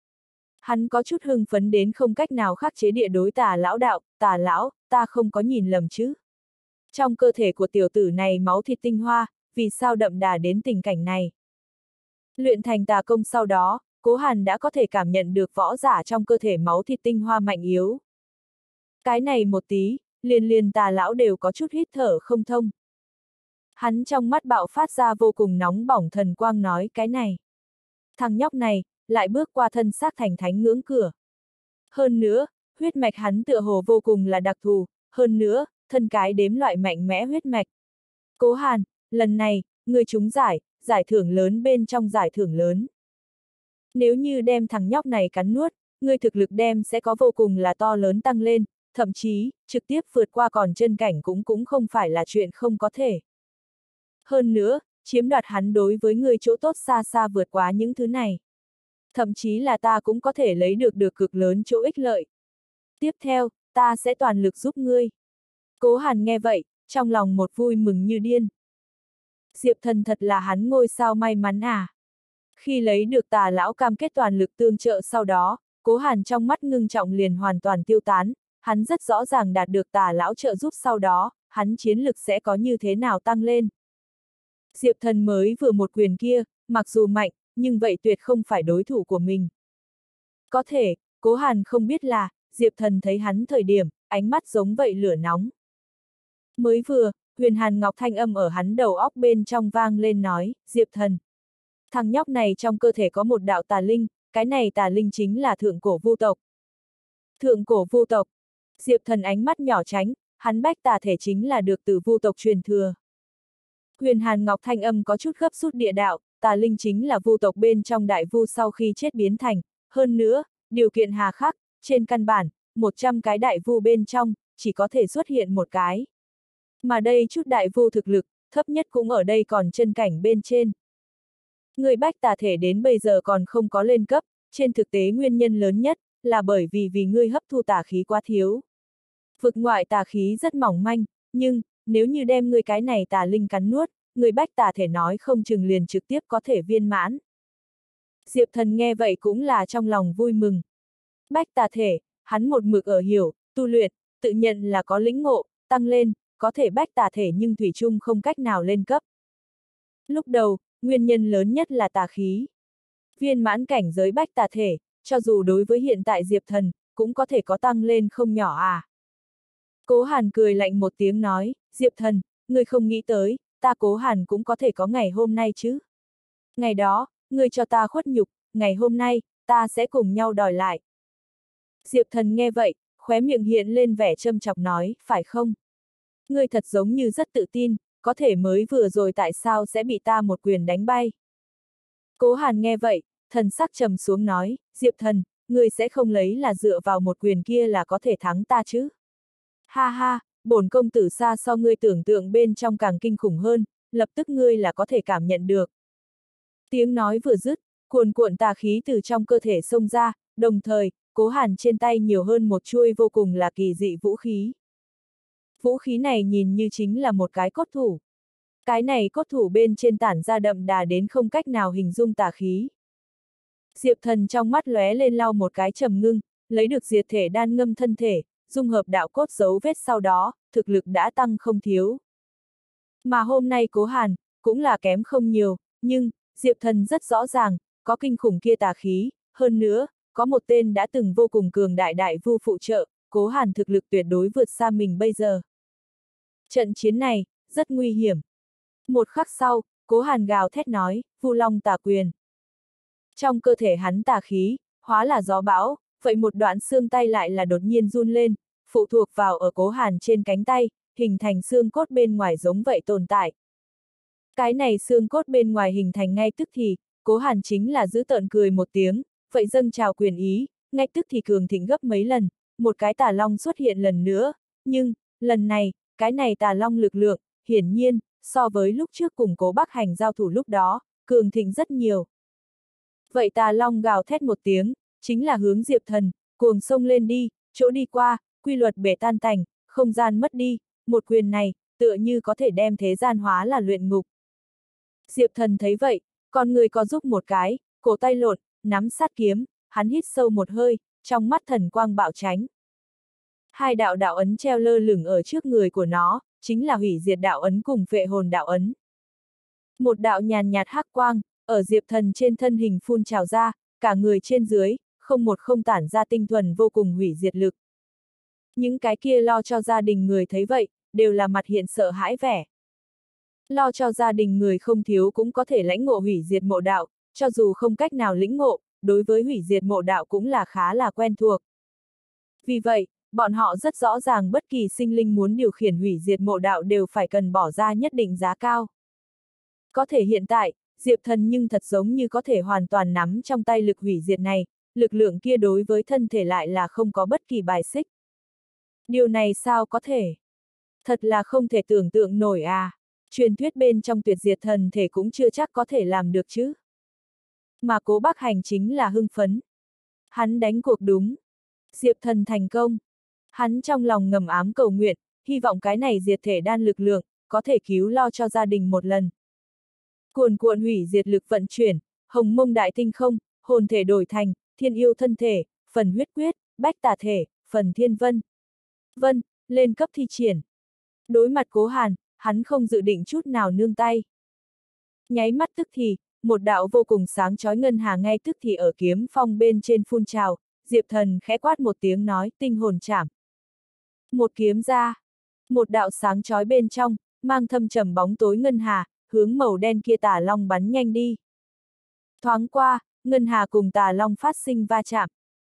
Hắn có chút hưng phấn đến không cách nào khắc chế địa đối tà lão đạo, tà lão, ta không có nhìn lầm chứ. Trong cơ thể của tiểu tử này máu thịt tinh hoa, vì sao đậm đà đến tình cảnh này. Luyện thành tà công sau đó, Cố Hàn đã có thể cảm nhận được võ giả trong cơ thể máu thịt tinh hoa mạnh yếu. Cái này một tí, liền liền tà lão đều có chút hít thở không thông. Hắn trong mắt bạo phát ra vô cùng nóng bỏng thần quang nói cái này. Thằng nhóc này, lại bước qua thân xác thành thánh ngưỡng cửa. Hơn nữa, huyết mạch hắn tựa hồ vô cùng là đặc thù, hơn nữa, thân cái đếm loại mạnh mẽ huyết mạch. Cố Hàn, lần này, người trúng giải, giải thưởng lớn bên trong giải thưởng lớn. Nếu như đem thằng nhóc này cắn nuốt, người thực lực đem sẽ có vô cùng là to lớn tăng lên, thậm chí, trực tiếp vượt qua còn chân cảnh cũng cũng không phải là chuyện không có thể. Hơn nữa, chiếm đoạt hắn đối với người chỗ tốt xa xa vượt quá những thứ này. Thậm chí là ta cũng có thể lấy được được cực lớn chỗ ích lợi. Tiếp theo, ta sẽ toàn lực giúp ngươi. Cố Hàn nghe vậy, trong lòng một vui mừng như điên. Diệp Thần thật là hắn ngôi sao may mắn à. Khi lấy được tà lão cam kết toàn lực tương trợ sau đó, Cố Hàn trong mắt ngưng trọng liền hoàn toàn tiêu tán, hắn rất rõ ràng đạt được Tà lão trợ giúp sau đó, hắn chiến lực sẽ có như thế nào tăng lên. Diệp Thần mới vừa một quyền kia, mặc dù mạnh, nhưng vậy tuyệt không phải đối thủ của mình. Có thể, Cố Hàn không biết là, Diệp Thần thấy hắn thời điểm, ánh mắt giống vậy lửa nóng. Mới vừa, Huyền Hàn Ngọc thanh âm ở hắn đầu óc bên trong vang lên nói, Diệp Thần. Thằng nhóc này trong cơ thể có một đạo tà linh, cái này tà linh chính là thượng cổ vu tộc. Thượng cổ vu tộc. Diệp Thần ánh mắt nhỏ tránh, hắn bách tà thể chính là được từ vu tộc truyền thừa. Huyền Hàn Ngọc thanh âm có chút gấp rút địa đạo, tà linh chính là vu tộc bên trong đại vu sau khi chết biến thành, hơn nữa, điều kiện hà khắc, trên căn bản, một trăm cái đại vu bên trong, chỉ có thể xuất hiện một cái. Mà đây chút đại vu thực lực, thấp nhất cũng ở đây còn chân cảnh bên trên. Người bách tà thể đến bây giờ còn không có lên cấp, trên thực tế nguyên nhân lớn nhất, là bởi vì vì ngươi hấp thu tà khí quá thiếu. Vực ngoại tà khí rất mỏng manh, nhưng, nếu như đem ngươi cái này tà linh cắn nuốt, người bách tà thể nói không chừng liền trực tiếp có thể viên mãn. Diệp Thần nghe vậy cũng là trong lòng vui mừng. Bách tà thể, hắn một mực ở hiểu, tu luyện, tự nhận là có lĩnh ngộ, tăng lên, có thể bách tà thể nhưng thủy chung không cách nào lên cấp. Lúc đầu, nguyên nhân lớn nhất là tà khí. Viên mãn cảnh giới bách tà thể, cho dù đối với hiện tại Diệp Thần, cũng có thể có tăng lên không nhỏ à. Cố Hàn cười lạnh một tiếng nói, Diệp Thần, ngươi không nghĩ tới, ta Cố Hàn cũng có thể có ngày hôm nay chứ. Ngày đó, ngươi cho ta khuất nhục, ngày hôm nay, ta sẽ cùng nhau đòi lại. Diệp Thần nghe vậy, khóe miệng hiện lên vẻ châm chọc nói, phải không? Ngươi thật giống như rất tự tin, có thể mới vừa rồi tại sao sẽ bị ta một quyền đánh bay. Cố Hàn nghe vậy, thần sắc trầm xuống nói, Diệp Thần, ngươi sẽ không lấy là dựa vào một quyền kia là có thể thắng ta chứ? Ha ha, bổn công tử xa so ngươi tưởng tượng bên trong càng kinh khủng hơn, lập tức ngươi là có thể cảm nhận được. Tiếng nói vừa dứt, cuồn cuộn tà khí từ trong cơ thể xông ra, đồng thời, Cố Hàn trên tay nhiều hơn một chuôi vô cùng là kỳ dị vũ khí. Vũ khí này nhìn như chính là một cái cốt thủ. Cái này cốt thủ bên trên tản ra đậm đà đến không cách nào hình dung tà khí. Diệp Thần trong mắt lóe lên lau một cái trầm ngưng, lấy được diệt thể đan ngâm thân thể, dung hợp đạo cốt dấu vết sau đó, thực lực đã tăng không thiếu. Mà hôm nay Cố Hàn, cũng là kém không nhiều, nhưng, Diệp Thần rất rõ ràng, có kinh khủng kia tà khí, hơn nữa, có một tên đã từng vô cùng cường đại đại vu phụ trợ, Cố Hàn thực lực tuyệt đối vượt xa mình bây giờ. Trận chiến này, rất nguy hiểm. Một khắc sau, Cố Hàn gào thét nói, Vu Long tà quyền. Trong cơ thể hắn tà khí, hóa là gió bão, vậy một đoạn xương tay lại là đột nhiên run lên, phụ thuộc vào ở Cố Hàn trên cánh tay, hình thành xương cốt bên ngoài giống vậy tồn tại. Cái này xương cốt bên ngoài hình thành ngay tức thì, Cố Hàn chính là giữ tợn cười một tiếng, vậy dâng trào quyền ý, ngay tức thì cường thịnh gấp mấy lần, một cái tà long xuất hiện lần nữa, nhưng, lần này, cái này tà long lực lượng, hiển nhiên, so với lúc trước cùng Cố Bắc Hành giao thủ lúc đó, cường thịnh rất nhiều. Vậy tà long gào thét một tiếng, chính là hướng Diệp Thần, cuồng sông lên đi, chỗ đi qua, quy luật bể tan tành, không gian mất đi, một quyền này, tựa như có thể đem thế gian hóa là luyện ngục. Diệp Thần thấy vậy, con người có giúp một cái, cổ tay lột, nắm sát kiếm, hắn hít sâu một hơi, trong mắt thần quang bạo tránh. Hai đạo đạo ấn treo lơ lửng ở trước người của nó, chính là hủy diệt đạo ấn cùng vệ hồn đạo ấn. Một đạo nhàn nhạt hắc quang, ở Diệp Thần trên thân hình phun trào ra, cả người trên dưới, không một không tản ra tinh thuần vô cùng hủy diệt lực. Những cái kia lo cho gia đình người thấy vậy, đều là mặt hiện sợ hãi vẻ. Lo cho gia đình người không thiếu cũng có thể lãnh ngộ hủy diệt mộ đạo, cho dù không cách nào lĩnh ngộ, đối với hủy diệt mộ đạo cũng là khá là quen thuộc. Vì vậy, bọn họ rất rõ ràng bất kỳ sinh linh muốn điều khiển hủy diệt mộ đạo đều phải cần bỏ ra nhất định giá cao. Có thể hiện tại, Diệp Thần nhưng thật giống như có thể hoàn toàn nắm trong tay lực hủy diệt này, lực lượng kia đối với thân thể lại là không có bất kỳ bài xích. Điều này sao có thể? Thật là không thể tưởng tượng nổi à, truyền thuyết bên trong tuyệt diệt thần thể cũng chưa chắc có thể làm được chứ. Mà Cố Bắc Hành chính là hưng phấn. Hắn đánh cuộc đúng. Diệp Thần thành công. Hắn trong lòng ngầm ám cầu nguyện, hy vọng cái này diệt thể đan lực lượng, có thể cứu lo cho gia đình một lần. Cuồn cuộn hủy diệt lực vận chuyển, hồng mông đại tinh không, hồn thể đổi thành, thiên yêu thân thể, phần huyết quyết, bách tà thể, phần thiên vân. Vân, lên cấp thi triển. Đối mặt Cố Hàn, hắn không dự định chút nào nương tay. Nháy mắt tức thì, một đạo vô cùng sáng chói ngân hà ngay tức thì ở kiếm phong bên trên phun trào, Diệp Thần khẽ quát một tiếng nói tinh hồn chảm. Một kiếm ra, một đạo sáng chói bên trong, mang thâm trầm bóng tối ngân hà, hướng màu đen kia tà long bắn nhanh đi. Thoáng qua, ngân hà cùng tà long phát sinh va chạm.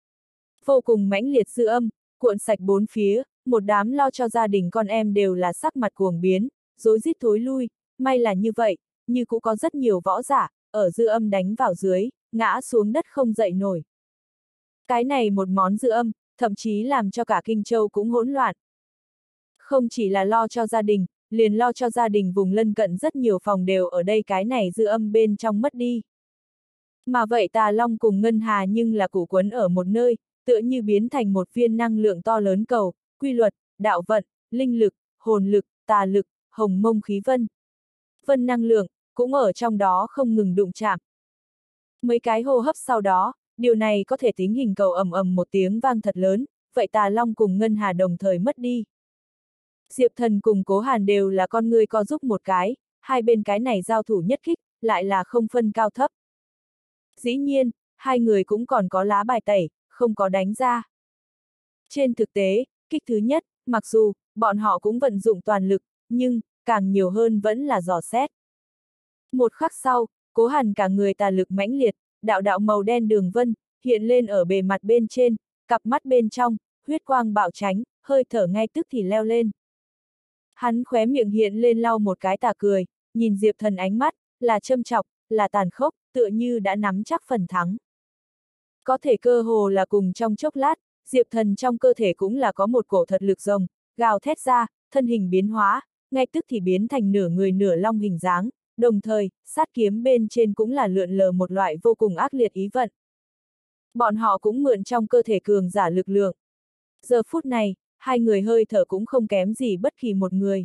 Vô cùng mãnh liệt dư âm, cuộn sạch bốn phía, một đám lo cho gia đình con em đều là sắc mặt cuồng biến, rối rít thối lui, may là như vậy, như cũng có rất nhiều võ giả, ở dư âm đánh vào dưới, ngã xuống đất không dậy nổi. Cái này một món dư âm, thậm chí làm cho cả Kinh Châu cũng hỗn loạn. Không chỉ là lo cho gia đình, liền lo cho gia đình vùng lân cận rất nhiều phòng đều ở đây cái này dư âm bên trong mất đi. Mà vậy tà long cùng ngân hà nhưng là củ quấn ở một nơi, tựa như biến thành một viên năng lượng to lớn cầu, quy luật, đạo vận, linh lực, hồn lực, tà lực, hồng mông khí vân. Vân năng lượng, cũng ở trong đó không ngừng đụng chạm. Mấy cái hô hấp sau đó, điều này có thể tính hình cầu ầm ầm một tiếng vang thật lớn, vậy tà long cùng ngân hà đồng thời mất đi. Diệp Thần cùng Cố Hàn đều là con người co giúp một cái, hai bên cái này giao thủ nhất kích, lại là không phân cao thấp. Dĩ nhiên, hai người cũng còn có lá bài tẩy, không có đánh ra. Trên thực tế, kích thứ nhất, mặc dù, bọn họ cũng vận dụng toàn lực, nhưng, càng nhiều hơn vẫn là dò xét. Một khắc sau, Cố Hàn cả người tà lực mãnh liệt, đạo đạo màu đen đường vân, hiện lên ở bề mặt bên trên, cặp mắt bên trong, huyết quang bạo tránh, hơi thở ngay tức thì leo lên. Hắn khóe miệng hiện lên lau một cái tà cười, nhìn Diệp Thần ánh mắt, là châm chọc, là tàn khốc, tựa như đã nắm chắc phần thắng. Có thể cơ hồ là cùng trong chốc lát, Diệp Thần trong cơ thể cũng là có một cổ thật lực rồng, gào thét ra, thân hình biến hóa, ngay tức thì biến thành nửa người nửa long hình dáng, đồng thời, sát kiếm bên trên cũng là lượn lờ một loại vô cùng ác liệt ý vận. Bọn họ cũng mượn trong cơ thể cường giả lực lượng. Giờ phút này, hai người hơi thở cũng không kém gì bất kỳ một người.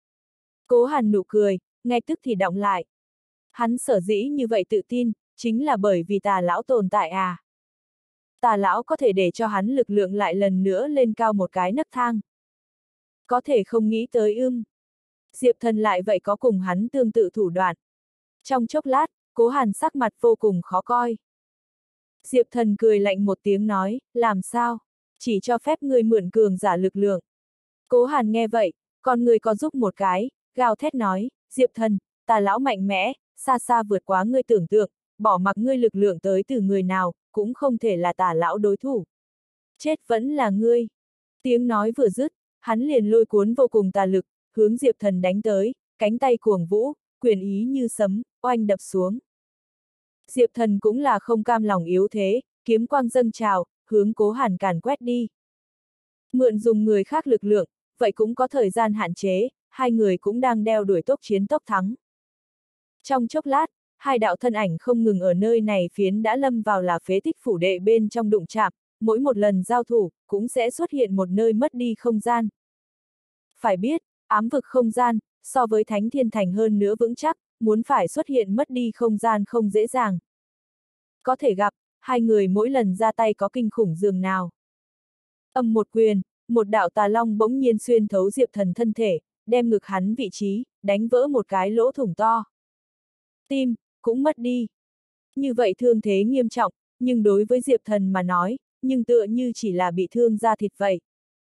Cố Hàn nụ cười, ngay tức thì đọng lại. Hắn sở dĩ như vậy tự tin, chính là bởi vì tà lão tồn tại à. Tà lão có thể để cho hắn lực lượng lại lần nữa lên cao một cái nấc thang. Có thể không nghĩ tới ưng. Diệp Thần lại vậy có cùng hắn tương tự thủ đoạn. Trong chốc lát, Cố Hàn sắc mặt vô cùng khó coi. Diệp Thần cười lạnh một tiếng nói, làm sao? Chỉ cho phép ngươi mượn cường giả lực lượng. Cố Hàn nghe vậy, con người có giúp một cái, gào thét nói, Diệp Thần, tà lão mạnh mẽ, xa xa vượt quá ngươi tưởng tượng, bỏ mặc ngươi lực lượng tới từ người nào, cũng không thể là tà lão đối thủ. Chết vẫn là ngươi. Tiếng nói vừa dứt, hắn liền lôi cuốn vô cùng tà lực, hướng Diệp Thần đánh tới, cánh tay cuồng vũ, quyền ý như sấm, oanh đập xuống. Diệp Thần cũng là không cam lòng yếu thế, kiếm quang dâng trào, hướng Cố Hàn càn quét đi. Mượn dùng người khác lực lượng, vậy cũng có thời gian hạn chế, hai người cũng đang đeo đuổi tốc chiến tốc thắng. Trong chốc lát, hai đạo thân ảnh không ngừng ở nơi này phiến đã lâm vào là phế tích phủ đệ bên trong đụng chạm, mỗi một lần giao thủ, cũng sẽ xuất hiện một nơi mất đi không gian. Phải biết, ám vực không gian, so với Thánh Thiên Thành hơn nữa vững chắc, muốn phải xuất hiện mất đi không gian không dễ dàng. Có thể gặp, hai người mỗi lần ra tay có kinh khủng dường nào. Âm một quyền, một đạo tà long bỗng nhiên xuyên thấu Diệp Thần thân thể, đem ngực hắn vị trí, đánh vỡ một cái lỗ thủng to. Tim, cũng mất đi. Như vậy thương thế nghiêm trọng, nhưng đối với Diệp Thần mà nói, nhưng tựa như chỉ là bị thương da thịt vậy.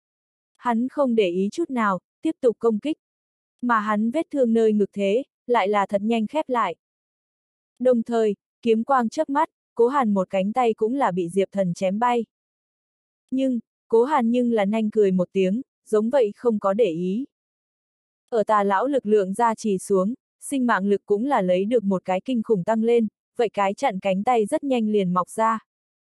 Hắn không để ý chút nào, tiếp tục công kích. Mà hắn vết thương nơi ngực thế, lại là thật nhanh khép lại. Đồng thời, kiếm quang chớp mắt, Cố Hàn một cánh tay cũng là bị Diệp Thần chém bay. Nhưng, Cố Hàn nhưng là nhanh cười một tiếng, giống vậy không có để ý. Ở tà lão lực lượng ra trì xuống, sinh mạng lực cũng là lấy được một cái kinh khủng tăng lên, vậy cái chặn cánh tay rất nhanh liền mọc ra.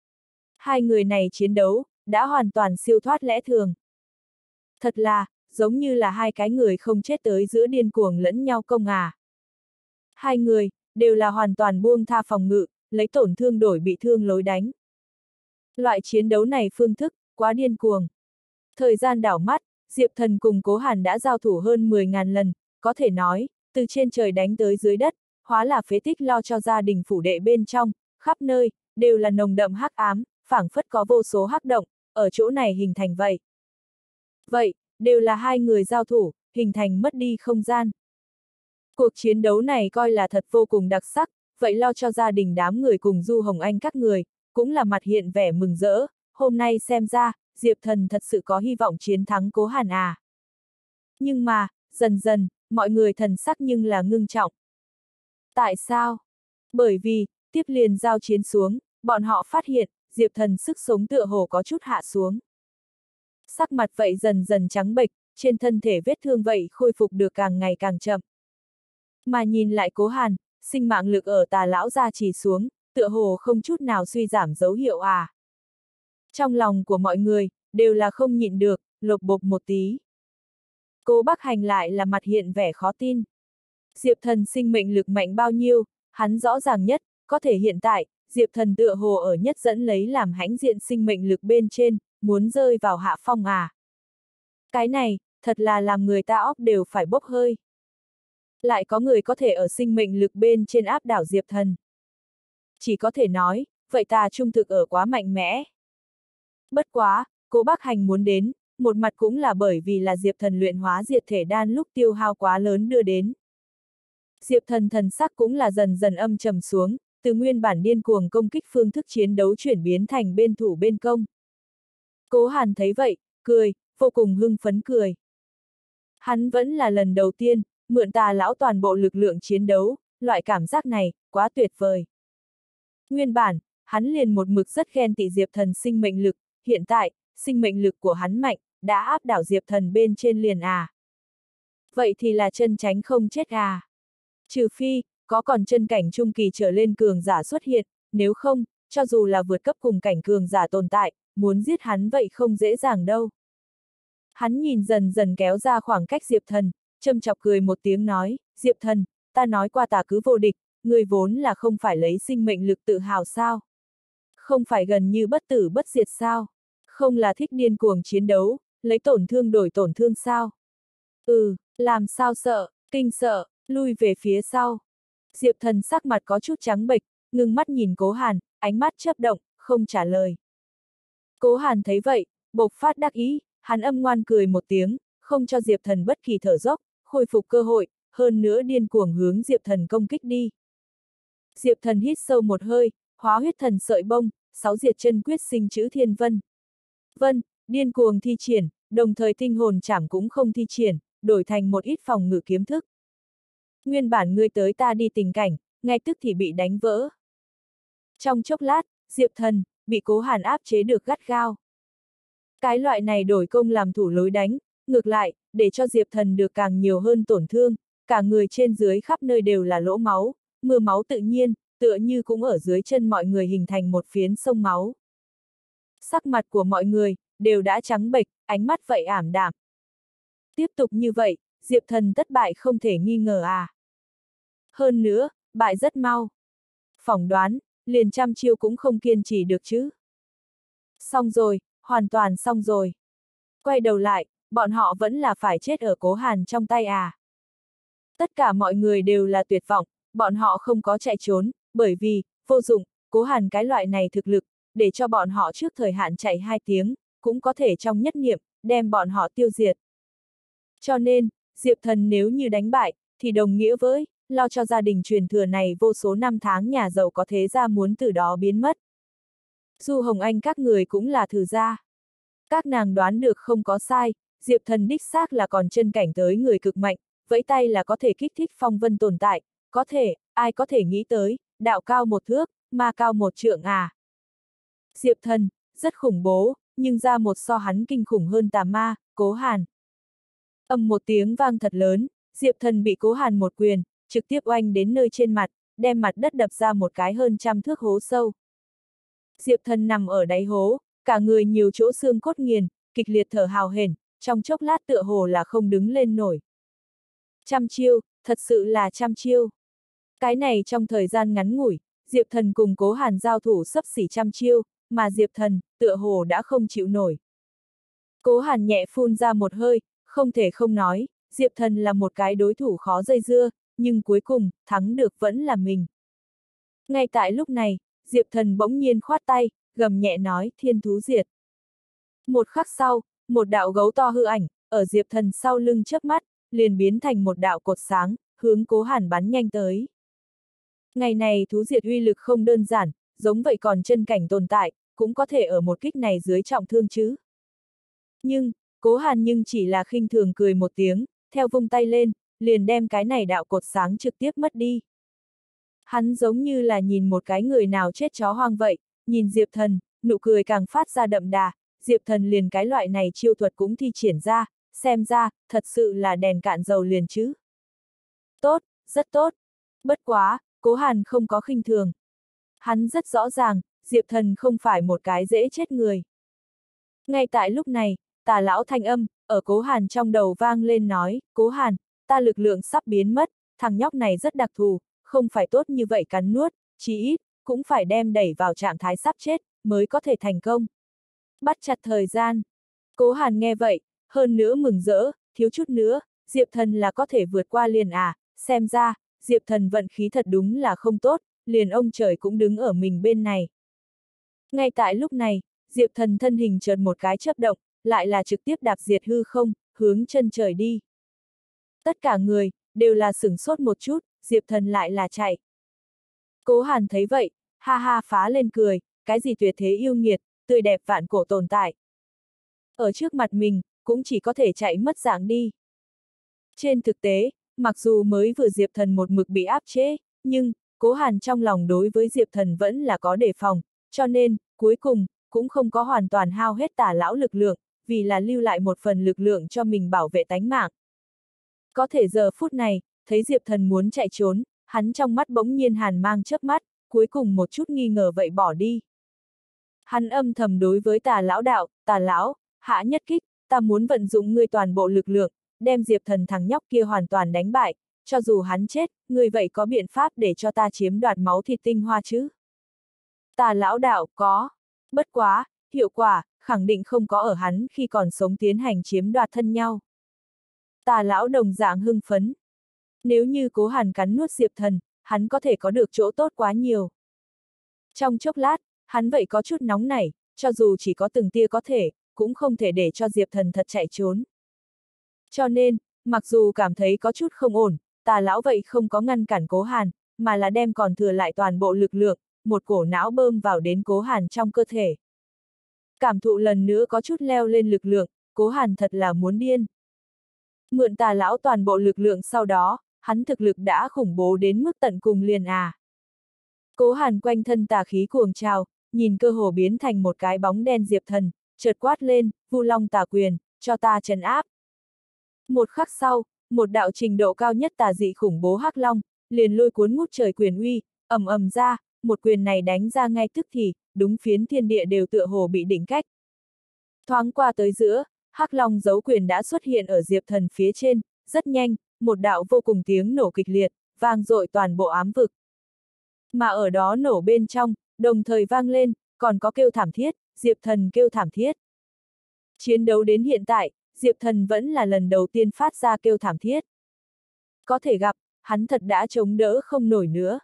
Hai người này chiến đấu, đã hoàn toàn siêu thoát lẽ thường. Thật là, giống như là hai cái người không chết tới giữa điên cuồng lẫn nhau công à. Hai người, đều là hoàn toàn buông tha phòng ngự, lấy tổn thương đổi bị thương lối đánh. Loại chiến đấu này phương thức, quá điên cuồng. Thời gian đảo mắt, Diệp Thần cùng Cố Hàn đã giao thủ hơn mười nghìn lần, có thể nói, từ trên trời đánh tới dưới đất, hóa là phế tích lo cho gia đình phủ đệ bên trong, khắp nơi, đều là nồng đậm hắc ám, phảng phất có vô số hắc động, ở chỗ này hình thành vậy. vậy, đều là hai người giao thủ, hình thành mất đi không gian. Cuộc chiến đấu này coi là thật vô cùng đặc sắc, vậy lo cho gia đình đám người cùng Du Hồng Anh các người, cũng là mặt hiện vẻ mừng rỡ, hôm nay xem ra, Diệp Thần thật sự có hy vọng chiến thắng Cố Hàn à. Nhưng mà, dần dần, mọi người thần sắc nhưng là ngưng trọng. Tại sao? Bởi vì, tiếp liền giao chiến xuống, bọn họ phát hiện, Diệp Thần sức sống tựa hồ có chút hạ xuống. Sắc mặt vậy dần dần trắng bệch, trên thân thể vết thương vậy khôi phục được càng ngày càng chậm. Mà nhìn lại Cố Hàn, sinh mạng lực ở Tà lão gia trì xuống, tựa hồ không chút nào suy giảm dấu hiệu à. Trong lòng của mọi người, đều là không nhịn được, lột bột một tí. Cố Bắc Hành lại là mặt hiện vẻ khó tin. Diệp Thần sinh mệnh lực mạnh bao nhiêu, hắn rõ ràng nhất, có thể hiện tại, Diệp Thần tựa hồ ở nhất dẫn lấy làm hãnh diện sinh mệnh lực bên trên, muốn rơi vào hạ phong à. Cái này, thật là làm người ta óc đều phải bốc hơi. Lại có người có thể ở sinh mệnh lực bên trên áp đảo Diệp Thần. Chỉ có thể nói, vậy ta trung thực ở quá mạnh mẽ. Bất quá, Cố Bắc Hành muốn đến, một mặt cũng là bởi vì là Diệp Thần luyện hóa diệt thể đan lúc tiêu hao quá lớn đưa đến. Diệp Thần thần sắc cũng là dần dần âm trầm xuống, từ nguyên bản điên cuồng công kích phương thức chiến đấu chuyển biến thành bên thủ bên công. Cố Hàn thấy vậy, cười, vô cùng hưng phấn cười. Hắn vẫn là lần đầu tiên, mượn Tà lão toàn bộ lực lượng chiến đấu, loại cảm giác này, quá tuyệt vời. Nguyên bản, hắn liền một mực rất khen tị Diệp Thần sinh mệnh lực, hiện tại, sinh mệnh lực của hắn mạnh, đã áp đảo Diệp Thần bên trên liền à. Vậy thì là chân tránh không chết à. Trừ phi, có còn chân cảnh trung kỳ trở lên cường giả xuất hiện, nếu không, cho dù là vượt cấp cùng cảnh cường giả tồn tại, muốn giết hắn vậy không dễ dàng đâu. Hắn nhìn dần dần kéo ra khoảng cách Diệp Thần, châm chọc cười một tiếng nói, Diệp Thần, ta nói qua tà cứ vô địch, người vốn là không phải lấy sinh mệnh lực tự hào sao? Không phải gần như bất tử bất diệt sao? Không là thích điên cuồng chiến đấu, lấy tổn thương đổi tổn thương sao? Ừ, làm sao sợ, kinh sợ, lui về phía sau. Diệp Thần sắc mặt có chút trắng bệch, ngưng mắt nhìn Cố Hàn, ánh mắt chớp động, không trả lời. Cố Hàn thấy vậy, bộc phát đắc ý, hắn âm ngoan cười một tiếng, không cho Diệp Thần bất kỳ thở dốc, khôi phục cơ hội, hơn nữa điên cuồng hướng Diệp Thần công kích đi. Diệp Thần hít sâu một hơi, hóa huyết thần sợi bông, sáu diệt chân quyết sinh chữ thiên vân. Vân, điên cuồng thi triển, đồng thời tinh hồn chảm cũng không thi triển, đổi thành một ít phòng ngự kiếm thức. Nguyên bản ngươi tới ta đi tình cảnh, ngay tức thì bị đánh vỡ. Trong chốc lát, Diệp Thần, bị Cố Hàn áp chế được gắt gao. Cái loại này đổi công làm thủ lối đánh, ngược lại, để cho Diệp Thần được càng nhiều hơn tổn thương, cả người trên dưới khắp nơi đều là lỗ máu, mưa máu tự nhiên, tựa như cũng ở dưới chân mọi người hình thành một phiến sông máu. Sắc mặt của mọi người, đều đã trắng bệch, ánh mắt vậy ảm đạm. Tiếp tục như vậy, Diệp Thần thất bại không thể nghi ngờ à. Hơn nữa, bại rất mau. Phỏng đoán, liền trăm chiêu cũng không kiên trì được chứ. Xong rồi, hoàn toàn xong rồi. Quay đầu lại, bọn họ vẫn là phải chết ở Cố Hàn trong tay à. Tất cả mọi người đều là tuyệt vọng, bọn họ không có chạy trốn, bởi vì, vô dụng, Cố Hàn cái loại này thực lực, để cho bọn họ trước thời hạn chạy hai tiếng, cũng có thể trong nhất niệm, đem bọn họ tiêu diệt. Cho nên, Diệp Thần nếu như đánh bại, thì đồng nghĩa với, lo cho gia đình truyền thừa này vô số năm tháng nhà giàu có thế gia muốn từ đó biến mất. Du Hồng Anh các người cũng là thử gia. Các nàng đoán được không có sai, Diệp Thần đích xác là còn chân cảnh tới người cực mạnh, vẫy tay là có thể kích thích phong vân tồn tại, có thể, ai có thể nghĩ tới, đạo cao một thước, ma cao một trượng à. Diệp Thần, rất khủng bố, nhưng ra một so hắn kinh khủng hơn tà ma, Cố Hàn. Ầm một tiếng vang thật lớn, Diệp Thần bị Cố Hàn một quyền, trực tiếp oanh đến nơi trên mặt, đem mặt đất đập ra một cái hơn trăm thước hố sâu. Diệp Thần nằm ở đáy hố, cả người nhiều chỗ xương cốt nghiền, kịch liệt thở hào hển, trong chốc lát tựa hồ là không đứng lên nổi. Trăm chiêu, thật sự là trăm chiêu. Cái này trong thời gian ngắn ngủi, Diệp Thần cùng Cố Hàn giao thủ sấp xỉ trăm chiêu, mà Diệp Thần, tựa hồ đã không chịu nổi. Cố Hàn nhẹ phun ra một hơi, không thể không nói, Diệp Thần là một cái đối thủ khó dây dưa, nhưng cuối cùng, thắng được vẫn là mình. Ngay tại lúc này, Diệp Thần bỗng nhiên khoát tay, gầm nhẹ nói thiên thú diệt. Một khắc sau, một đạo gấu to hư ảnh, ở Diệp Thần sau lưng chớp mắt, liền biến thành một đạo cột sáng, hướng Cố Hàn bắn nhanh tới. Ngày này thú diệt uy lực không đơn giản, giống vậy còn chân cảnh tồn tại, cũng có thể ở một kích này dưới trọng thương chứ. Nhưng, Cố Hàn nhưng chỉ là khinh thường cười một tiếng, theo vung tay lên, liền đem cái này đạo cột sáng trực tiếp mất đi. Hắn giống như là nhìn một cái người nào chết chó hoang vậy, nhìn Diệp Thần, nụ cười càng phát ra đậm đà, Diệp Thần liền cái loại này chiêu thuật cũng thi triển ra, xem ra, thật sự là đèn cạn dầu liền chứ. Tốt, rất tốt. Bất quá, Cố Hàn không có khinh thường. Hắn rất rõ ràng, Diệp Thần không phải một cái dễ chết người. Ngay tại lúc này, Tà lão thanh âm, ở Cố Hàn trong đầu vang lên nói, Cố Hàn, ta lực lượng sắp biến mất, thằng nhóc này rất đặc thù, không phải tốt như vậy cắn nuốt, chí ít, cũng phải đem đẩy vào trạng thái sắp chết, mới có thể thành công. Bắt chặt thời gian. Cố Hàn nghe vậy, hơn nữa mừng rỡ, thiếu chút nữa, Diệp Thần là có thể vượt qua liền à, xem ra, Diệp Thần vận khí thật đúng là không tốt, liền ông trời cũng đứng ở mình bên này. Ngay tại lúc này, Diệp Thần thân hình chợt một cái chớp động, lại là trực tiếp đạp diệt hư không, hướng chân trời đi. Tất cả người, đều là sửng sốt một chút, Diệp Thần lại là chạy. Cố Hàn thấy vậy, ha ha phá lên cười, cái gì tuyệt thế yêu nghiệt, tươi đẹp vạn cổ tồn tại. Ở trước mặt mình, cũng chỉ có thể chạy mất dạng đi. Trên thực tế, mặc dù mới vừa Diệp Thần một mực bị áp chế, nhưng, Cố Hàn trong lòng đối với Diệp Thần vẫn là có đề phòng, cho nên, cuối cùng, cũng không có hoàn toàn hao hết Tà lão lực lượng, vì là lưu lại một phần lực lượng cho mình bảo vệ tánh mạng. Có thể giờ phút này, thấy Diệp Thần muốn chạy trốn, hắn trong mắt bỗng nhiên hàn mang chớp mắt, cuối cùng một chút nghi ngờ vậy bỏ đi. Hắn âm thầm đối với Tà lão đạo, Tà lão, hạ nhất kích, ta muốn vận dụng ngươi toàn bộ lực lượng, đem Diệp Thần thằng nhóc kia hoàn toàn đánh bại, cho dù hắn chết, ngươi vậy có biện pháp để cho ta chiếm đoạt máu thịt tinh hoa chứ? Tà lão đạo, có. Bất quá, hiệu quả, khẳng định không có ở hắn khi còn sống tiến hành chiếm đoạt thân nhau. Tà lão đồng dạng hưng phấn. Nếu như Cố Hàn cắn nuốt Diệp Thần, hắn có thể có được chỗ tốt quá nhiều. Trong chốc lát, hắn vậy có chút nóng nảy, cho dù chỉ có từng tia có thể, cũng không thể để cho Diệp Thần thật chạy trốn. Cho nên, mặc dù cảm thấy có chút không ổn, Tà lão vậy không có ngăn cản Cố Hàn, mà là đem còn thừa lại toàn bộ lực lượng, một cổ não bơm vào đến Cố Hàn trong cơ thể. Cảm thụ lần nữa có chút leo lên lực lượng, Cố Hàn thật là muốn điên. Mượn Tà lão toàn bộ lực lượng sau đó, hắn thực lực đã khủng bố đến mức tận cùng liền à. Cố Hàn quanh thân tà khí cuồng trào, nhìn cơ hồ biến thành một cái bóng đen Diệp Thần, chợt quát lên, Vu Long tà quyền, cho ta trấn áp. Một khắc sau, một đạo trình độ cao nhất tà dị khủng bố hắc long, liền lôi cuốn ngút trời quyền uy, ầm ầm ra, một quyền này đánh ra ngay tức thì, đúng phiến thiên địa đều tựa hồ bị đỉnh cách. Thoáng qua tới giữa, hắc long dấu quyền đã xuất hiện ở Diệp Thần phía trên, rất nhanh, một đạo vô cùng tiếng nổ kịch liệt, vang dội toàn bộ ám vực. Mà ở đó nổ bên trong, đồng thời vang lên, còn có kêu thảm thiết, Diệp Thần kêu thảm thiết. Chiến đấu đến hiện tại, Diệp Thần vẫn là lần đầu tiên phát ra kêu thảm thiết. Có thể gặp, hắn thật đã chống đỡ không nổi nữa.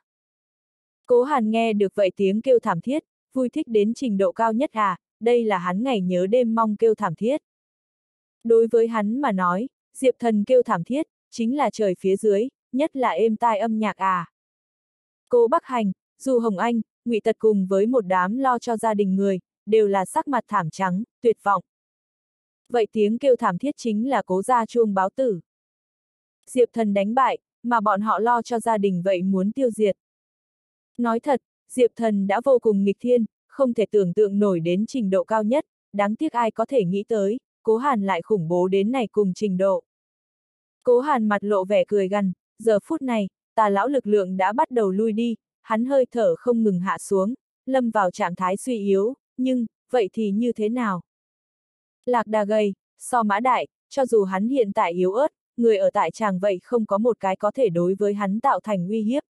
Cố Hàn nghe được vậy tiếng kêu thảm thiết, vui thích đến trình độ cao nhất à, đây là hắn ngày nhớ đêm mong kêu thảm thiết. Đối với hắn mà nói, Diệp Thần kêu thảm thiết, chính là trời phía dưới, nhất là êm tai âm nhạc à. Cố Bắc Hành, Du Hồng Anh, Ngụy Tật cùng với một đám lo cho gia đình người, đều là sắc mặt thảm trắng, tuyệt vọng. Vậy tiếng kêu thảm thiết chính là Cố gia chuông báo tử. Diệp Thần đánh bại, mà bọn họ lo cho gia đình vậy muốn tiêu diệt. Nói thật, Diệp Thần đã vô cùng nghịch thiên, không thể tưởng tượng nổi đến trình độ cao nhất, đáng tiếc ai có thể nghĩ tới, Cố Hàn lại khủng bố đến này cùng trình độ. Cố Hàn mặt lộ vẻ cười gằn, giờ phút này, Tà lão lực lượng đã bắt đầu lui đi, hắn hơi thở không ngừng hạ xuống, lâm vào trạng thái suy yếu, nhưng, vậy thì như thế nào? Lạc đà gầy, so mã đại, cho dù hắn hiện tại yếu ớt, người ở tại tràng vậy không có một cái có thể đối với hắn tạo thành uy hiếp.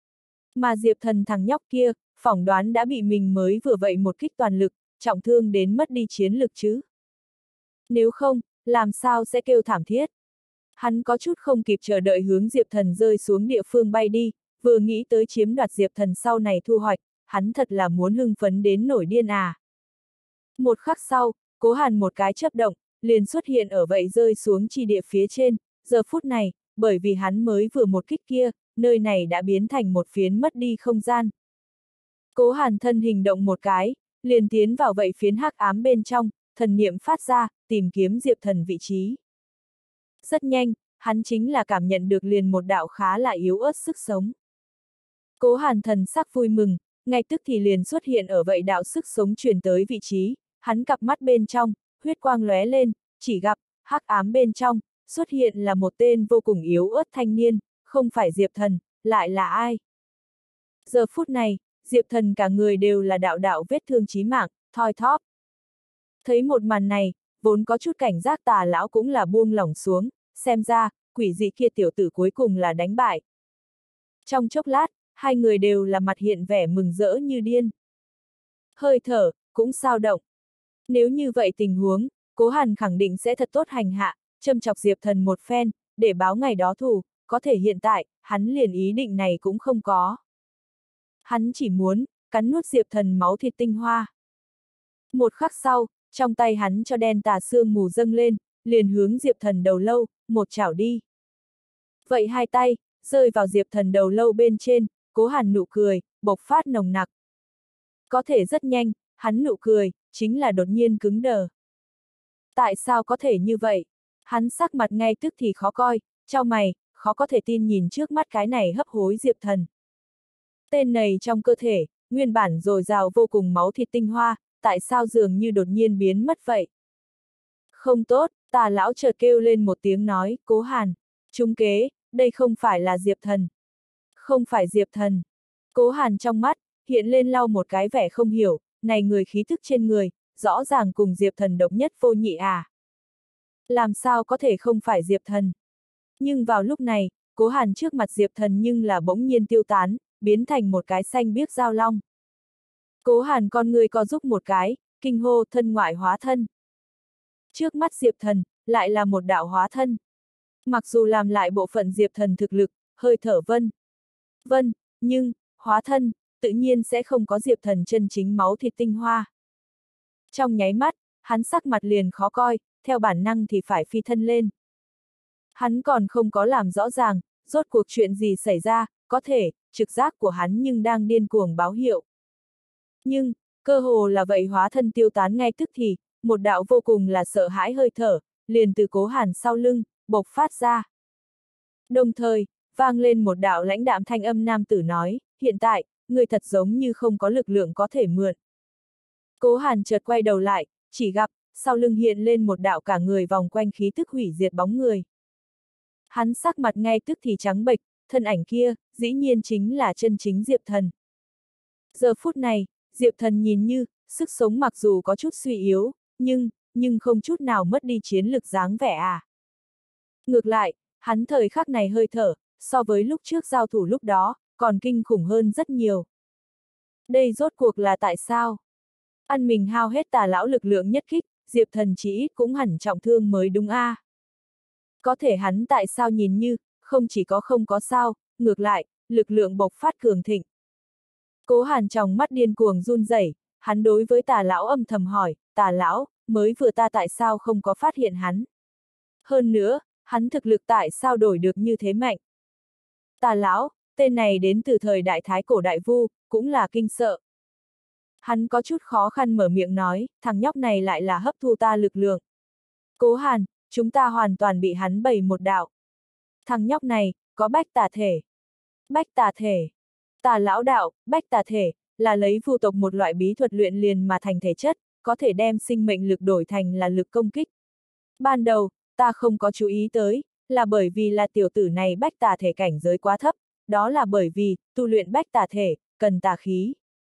Mà Diệp Thần thằng nhóc kia, phỏng đoán đã bị mình mới vừa vậy một kích toàn lực, trọng thương đến mất đi chiến lực chứ. Nếu không, làm sao sẽ kêu thảm thiết? Hắn có chút không kịp chờ đợi hướng Diệp Thần rơi xuống địa phương bay đi, vừa nghĩ tới chiếm đoạt Diệp Thần sau này thu hoạch, hắn thật là muốn hưng phấn đến nổi điên à. Một khắc sau, Cố Hàn một cái chớp động, liền xuất hiện ở vậy rơi xuống chi địa phía trên, giờ phút này, bởi vì hắn mới vừa một kích kia, nơi này đã biến thành một phiến mất đi không gian. Cố Hàn thân hình động một cái, liền tiến vào vậy phiến hắc ám bên trong, thần niệm phát ra, tìm kiếm Diệp Thần vị trí. Rất nhanh, hắn chính là cảm nhận được liền một đạo khá là yếu ớt sức sống. Cố Hàn thần sắc vui mừng, ngay tức thì liền xuất hiện ở vậy đạo sức sống truyền tới vị trí, hắn cặp mắt bên trong, huyết quang lóe lên, chỉ gặp, hắc ám bên trong, xuất hiện là một tên vô cùng yếu ớt thanh niên, không phải Diệp Thần, lại là ai? Giờ phút này, Diệp Thần cả người đều là đạo đạo vết thương chí mạng, thoi thóp. Thấy một màn này, vốn có chút cảnh giác Tà lão cũng là buông lỏng xuống, xem ra, quỷ dị kia tiểu tử cuối cùng là đánh bại. Trong chốc lát, hai người đều là mặt hiện vẻ mừng rỡ như điên. Hơi thở, cũng sao động. Nếu như vậy tình huống, Cố Hàn khẳng định sẽ thật tốt hành hạ, châm chọc Diệp Thần một phen, để báo ngày đó thù, có thể hiện tại, hắn liền ý định này cũng không có. Hắn chỉ muốn, cắn nuốt Diệp Thần máu thịt tinh hoa. Một khắc sau, trong tay hắn cho đen tà sương mù dâng lên, liền hướng Diệp Thần đầu lâu, một chảo đi. Vậy hai tay, rơi vào Diệp Thần đầu lâu bên trên, Cố Hàn nụ cười, bộc phát nồng nặc. Có thể rất nhanh, hắn nụ cười, chính là đột nhiên cứng đờ. Tại sao có thể như vậy? Hắn sắc mặt ngay tức thì khó coi, chau mày, khó có thể tin nhìn trước mắt cái này hấp hối Diệp Thần. Tên này trong cơ thể, nguyên bản dồi dào vô cùng máu thịt tinh hoa, tại sao dường như đột nhiên biến mất vậy? Không tốt, Tà lão chợt kêu lên một tiếng nói, Cố Hàn, trúng kế, đây không phải là Diệp Thần. Không phải Diệp Thần. Cố Hàn trong mắt, hiện lên lau một cái vẻ không hiểu, này người khí thức trên người, rõ ràng cùng Diệp Thần độc nhất vô nhị à. Làm sao có thể không phải Diệp Thần? Nhưng vào lúc này, Cố Hàn trước mặt Diệp Thần nhưng là bỗng nhiên tiêu tán, biến thành một cái xanh biếc dao long. Cố Hàn con người co giúp một cái, kinh hô thân ngoại hóa thân. Trước mắt Diệp Thần, lại là một đạo hóa thân. Mặc dù làm lại bộ phận Diệp Thần thực lực, hơi thở vân. Vân, nhưng, hóa thân, tự nhiên sẽ không có Diệp Thần chân chính máu thịt tinh hoa. Trong nháy mắt, hắn sắc mặt liền khó coi, theo bản năng thì phải phi thân lên. Hắn còn không có làm rõ ràng, rốt cuộc chuyện gì xảy ra, có thể, trực giác của hắn nhưng đang điên cuồng báo hiệu. Nhưng, cơ hồ là vậy hóa thân tiêu tán ngay tức thì, một đạo vô cùng là sợ hãi hơi thở, liền từ Cố Hàn sau lưng, bộc phát ra. Đồng thời, vang lên một đạo lãnh đạm thanh âm nam tử nói, hiện tại, người thật giống như không có lực lượng có thể mượn. Cố Hàn chợt quay đầu lại, chỉ gặp, sau lưng hiện lên một đạo cả người vòng quanh khí tức hủy diệt bóng người. Hắn sắc mặt ngay tức thì trắng bệch, thân ảnh kia, dĩ nhiên chính là chân chính Diệp Thần. Giờ phút này, Diệp Thần nhìn như, sức sống mặc dù có chút suy yếu, nhưng, nhưng không chút nào mất đi chiến lực dáng vẻ à. Ngược lại, hắn thời khắc này hơi thở, so với lúc trước giao thủ lúc đó, còn kinh khủng hơn rất nhiều. Đây rốt cuộc là tại sao? Ăn mình hao hết Tà lão lực lượng nhất kích, Diệp Thần chỉ ít cũng hẳn trọng thương mới đúng a. À. Có thể hắn tại sao nhìn như, không chỉ có không có sao, ngược lại, lực lượng bộc phát cường thịnh. Cố Hàn trong mắt điên cuồng run rẩy, hắn đối với Tà lão âm thầm hỏi, Tà lão, mới vừa ta tại sao không có phát hiện hắn? Hơn nữa, hắn thực lực tại sao đổi được như thế mạnh? Tà lão, tên này đến từ thời đại Thái Cổ Đại Vu, cũng là kinh sợ. Hắn có chút khó khăn mở miệng nói, thằng nhóc này lại là hấp thu ta lực lượng. Cố Hàn, chúng ta hoàn toàn bị hắn bày một đạo. Thằng nhóc này, có bách tà thể. Bách tà thể. Tà lão đạo, bách tà thể, là lấy vu tộc một loại bí thuật luyện liền mà thành thể chất, có thể đem sinh mệnh lực đổi thành là lực công kích. Ban đầu, ta không có chú ý tới, là bởi vì là tiểu tử này bách tà thể cảnh giới quá thấp, đó là bởi vì, tu luyện bách tà thể, cần tà khí.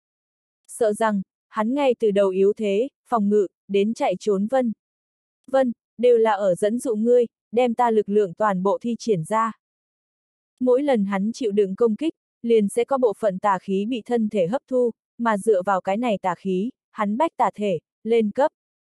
Sợ rằng, hắn ngay từ đầu yếu thế, phòng ngự, đến chạy trốn vân. Vân, đều là ở dẫn dụ ngươi, đem ta lực lượng toàn bộ thi triển ra. Mỗi lần hắn chịu đựng công kích, liền sẽ có bộ phận tà khí bị thân thể hấp thu, mà dựa vào cái này tà khí, hắn bách tà thể, lên cấp.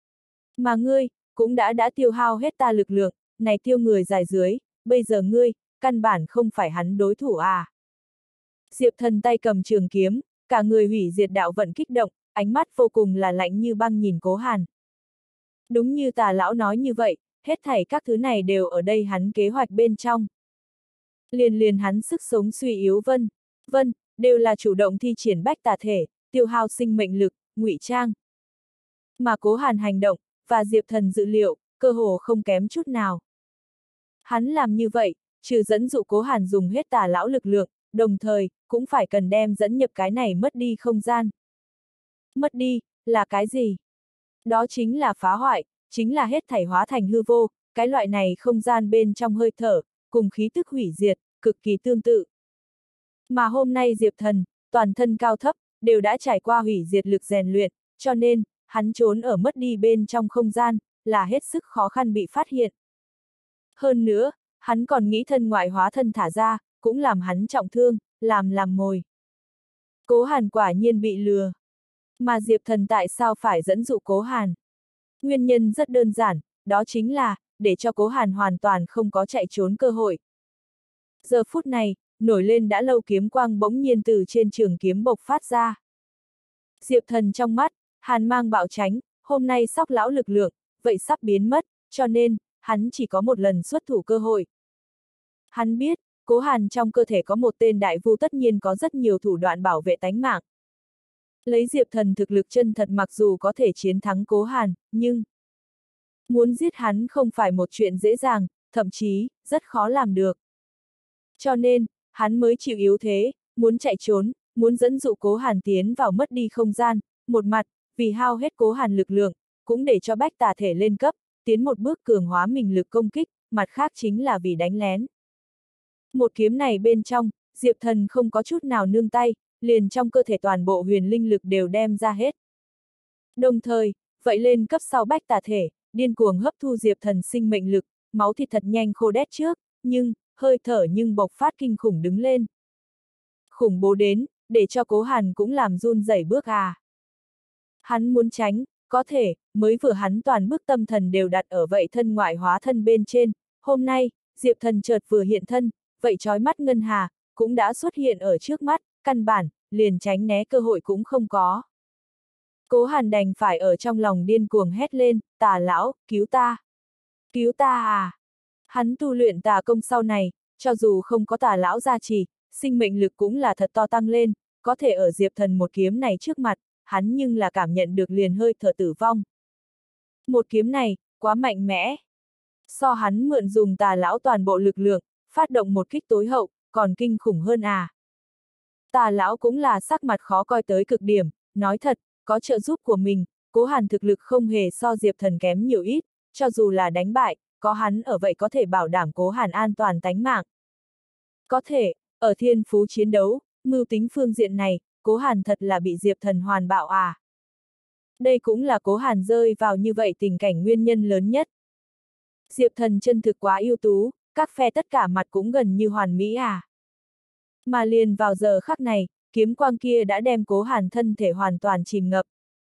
Mà ngươi, cũng đã đã tiêu hao hết ta lực lượng, này tiêu người dài dưới, bây giờ ngươi, căn bản không phải hắn đối thủ à. Diệp Thần tay cầm trường kiếm, cả người hủy diệt đạo vận kích động, ánh mắt vô cùng là lạnh như băng nhìn Cố Hàn. Đúng như Tà lão nói như vậy, hết thảy các thứ này đều ở đây hắn kế hoạch bên trong. Liền liền hắn sức sống suy yếu vân, vân, đều là chủ động thi triển bách tà thể, tiêu hao sinh mệnh lực, ngụy trang. Mà Cố Hàn hành động, và Diệp Thần dự liệu, cơ hồ không kém chút nào. Hắn làm như vậy, trừ dẫn dụ Cố Hàn dùng hết Tà lão lực lượng, đồng thời, cũng phải cần đem dẫn nhập cái này mất đi không gian. Mất đi, là cái gì? Đó chính là phá hoại, chính là hết thảy hóa thành hư vô, cái loại này không gian bên trong hơi thở, cùng khí tức hủy diệt, cực kỳ tương tự. Mà hôm nay Diệp Thần, toàn thân cao thấp, đều đã trải qua hủy diệt lực rèn luyện, cho nên, hắn trốn ở mất đi bên trong không gian, là hết sức khó khăn bị phát hiện. Hơn nữa, hắn còn nghĩ thân ngoại hóa thân thả ra, cũng làm hắn trọng thương, làm làm mồi. Cố Hàn quả nhiên bị lừa. Mà Diệp Thần tại sao phải dẫn dụ Cố Hàn? Nguyên nhân rất đơn giản, đó chính là, để cho Cố Hàn hoàn toàn không có chạy trốn cơ hội. Giờ phút này, nổi lên đã lâu kiếm quang bỗng nhiên từ trên trường kiếm bộc phát ra. Diệp Thần trong mắt, hàn mang bạo tránh, hôm nay sóc lão lực lượng, vậy sắp biến mất, cho nên, hắn chỉ có một lần xuất thủ cơ hội. Hắn biết, Cố Hàn trong cơ thể có một tên đại vu tất nhiên có rất nhiều thủ đoạn bảo vệ tánh mạng. Lấy Diệp Thần thực lực chân thật mặc dù có thể chiến thắng Cố Hàn, nhưng muốn giết hắn không phải một chuyện dễ dàng, thậm chí, rất khó làm được. Cho nên, hắn mới chịu yếu thế, muốn chạy trốn, muốn dẫn dụ Cố Hàn tiến vào mất đi không gian, một mặt, vì hao hết Cố Hàn lực lượng, cũng để cho bách tà thể lên cấp, tiến một bước cường hóa mình lực công kích, mặt khác chính là vì đánh lén. Một kiếm này bên trong, Diệp Thần không có chút nào nương tay, liền trong cơ thể toàn bộ huyền linh lực đều đem ra hết. Đồng thời, vậy lên cấp sau bách tà thể, điên cuồng hấp thu Diệp Thần sinh mệnh lực, máu thịt thật nhanh khô đét trước, nhưng, hơi thở nhưng bộc phát kinh khủng đứng lên. Khủng bố đến, để cho Cố Hàn cũng làm run rẩy bước à. Hắn muốn tránh, có thể, mới vừa hắn toàn bức tâm thần đều đặt ở vậy thân ngoại hóa thân bên trên, hôm nay, Diệp Thần chợt vừa hiện thân, vậy chói mắt ngân hà, cũng đã xuất hiện ở trước mắt, căn bản, liền tránh né cơ hội cũng không có. Cố Hàn đành phải ở trong lòng điên cuồng hét lên, Tà lão, cứu ta! Cứu ta à! Hắn tu luyện tà công sau này, cho dù không có Tà lão gia trì, sinh mệnh lực cũng là thật to tăng lên, có thể ở Diệp Thần một kiếm này trước mặt, hắn nhưng là cảm nhận được liền hơi thở tử vong. Một kiếm này, quá mạnh mẽ. So hắn mượn dùng Tà lão toàn bộ lực lượng, phát động một kích tối hậu, còn kinh khủng hơn à. Tà lão cũng là sắc mặt khó coi tới cực điểm, nói thật, có trợ giúp của mình, Cố Hàn thực lực không hề so Diệp Thần kém nhiều ít, cho dù là đánh bại, có hắn ở vậy có thể bảo đảm Cố Hàn an toàn tánh mạng. Có thể, ở thiên phú chiến đấu, mưu tính phương diện này, Cố Hàn thật là bị Diệp Thần hoàn bạo à. Đây cũng là Cố Hàn rơi vào như vậy tình cảnh nguyên nhân lớn nhất. Diệp Thần chân thực quá ưu tú, các phe tất cả mặt cũng gần như hoàn mỹ à. Mà liền vào giờ khắc này, kiếm quang kia đã đem Cố Hàn thân thể hoàn toàn chìm ngập.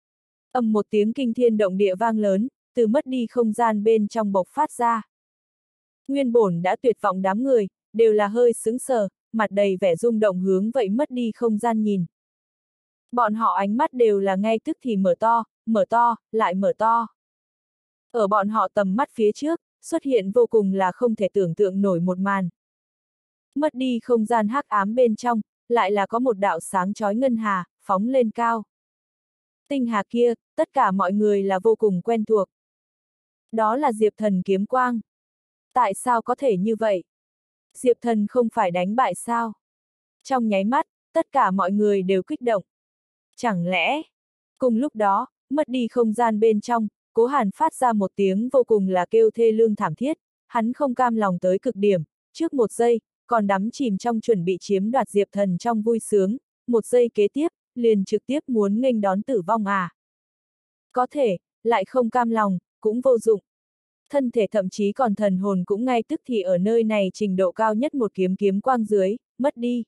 Ầm một tiếng kinh thiên động địa vang lớn, từ mất đi không gian bên trong bộc phát ra. Nguyên bổn đã tuyệt vọng đám người, đều là hơi sững sờ, mặt đầy vẻ rung động hướng vậy mất đi không gian nhìn. Bọn họ ánh mắt đều là ngay tức thì mở to, mở to, lại mở to. Ở bọn họ tầm mắt phía trước, xuất hiện vô cùng là không thể tưởng tượng nổi một màn. Mất đi không gian hắc ám bên trong, lại là có một đạo sáng chói ngân hà, phóng lên cao. Tinh hà kia, tất cả mọi người là vô cùng quen thuộc. Đó là Diệp Thần kiếm quang. Tại sao có thể như vậy? Diệp Thần không phải đánh bại sao? Trong nháy mắt, tất cả mọi người đều kích động. Chẳng lẽ? Cùng lúc đó, mất đi không gian bên trong, Cố Hàn phát ra một tiếng vô cùng là kêu thê lương thảm thiết, hắn không cam lòng tới cực điểm, trước một giây, còn đắm chìm trong chuẩn bị chiếm đoạt Diệp Thần trong vui sướng, một giây kế tiếp, liền trực tiếp muốn nghênh đón tử vong à. Có thể, lại không cam lòng, cũng vô dụng. Thân thể thậm chí còn thần hồn cũng ngay tức thì ở nơi này trình độ cao nhất một kiếm kiếm quang dưới, mất đi.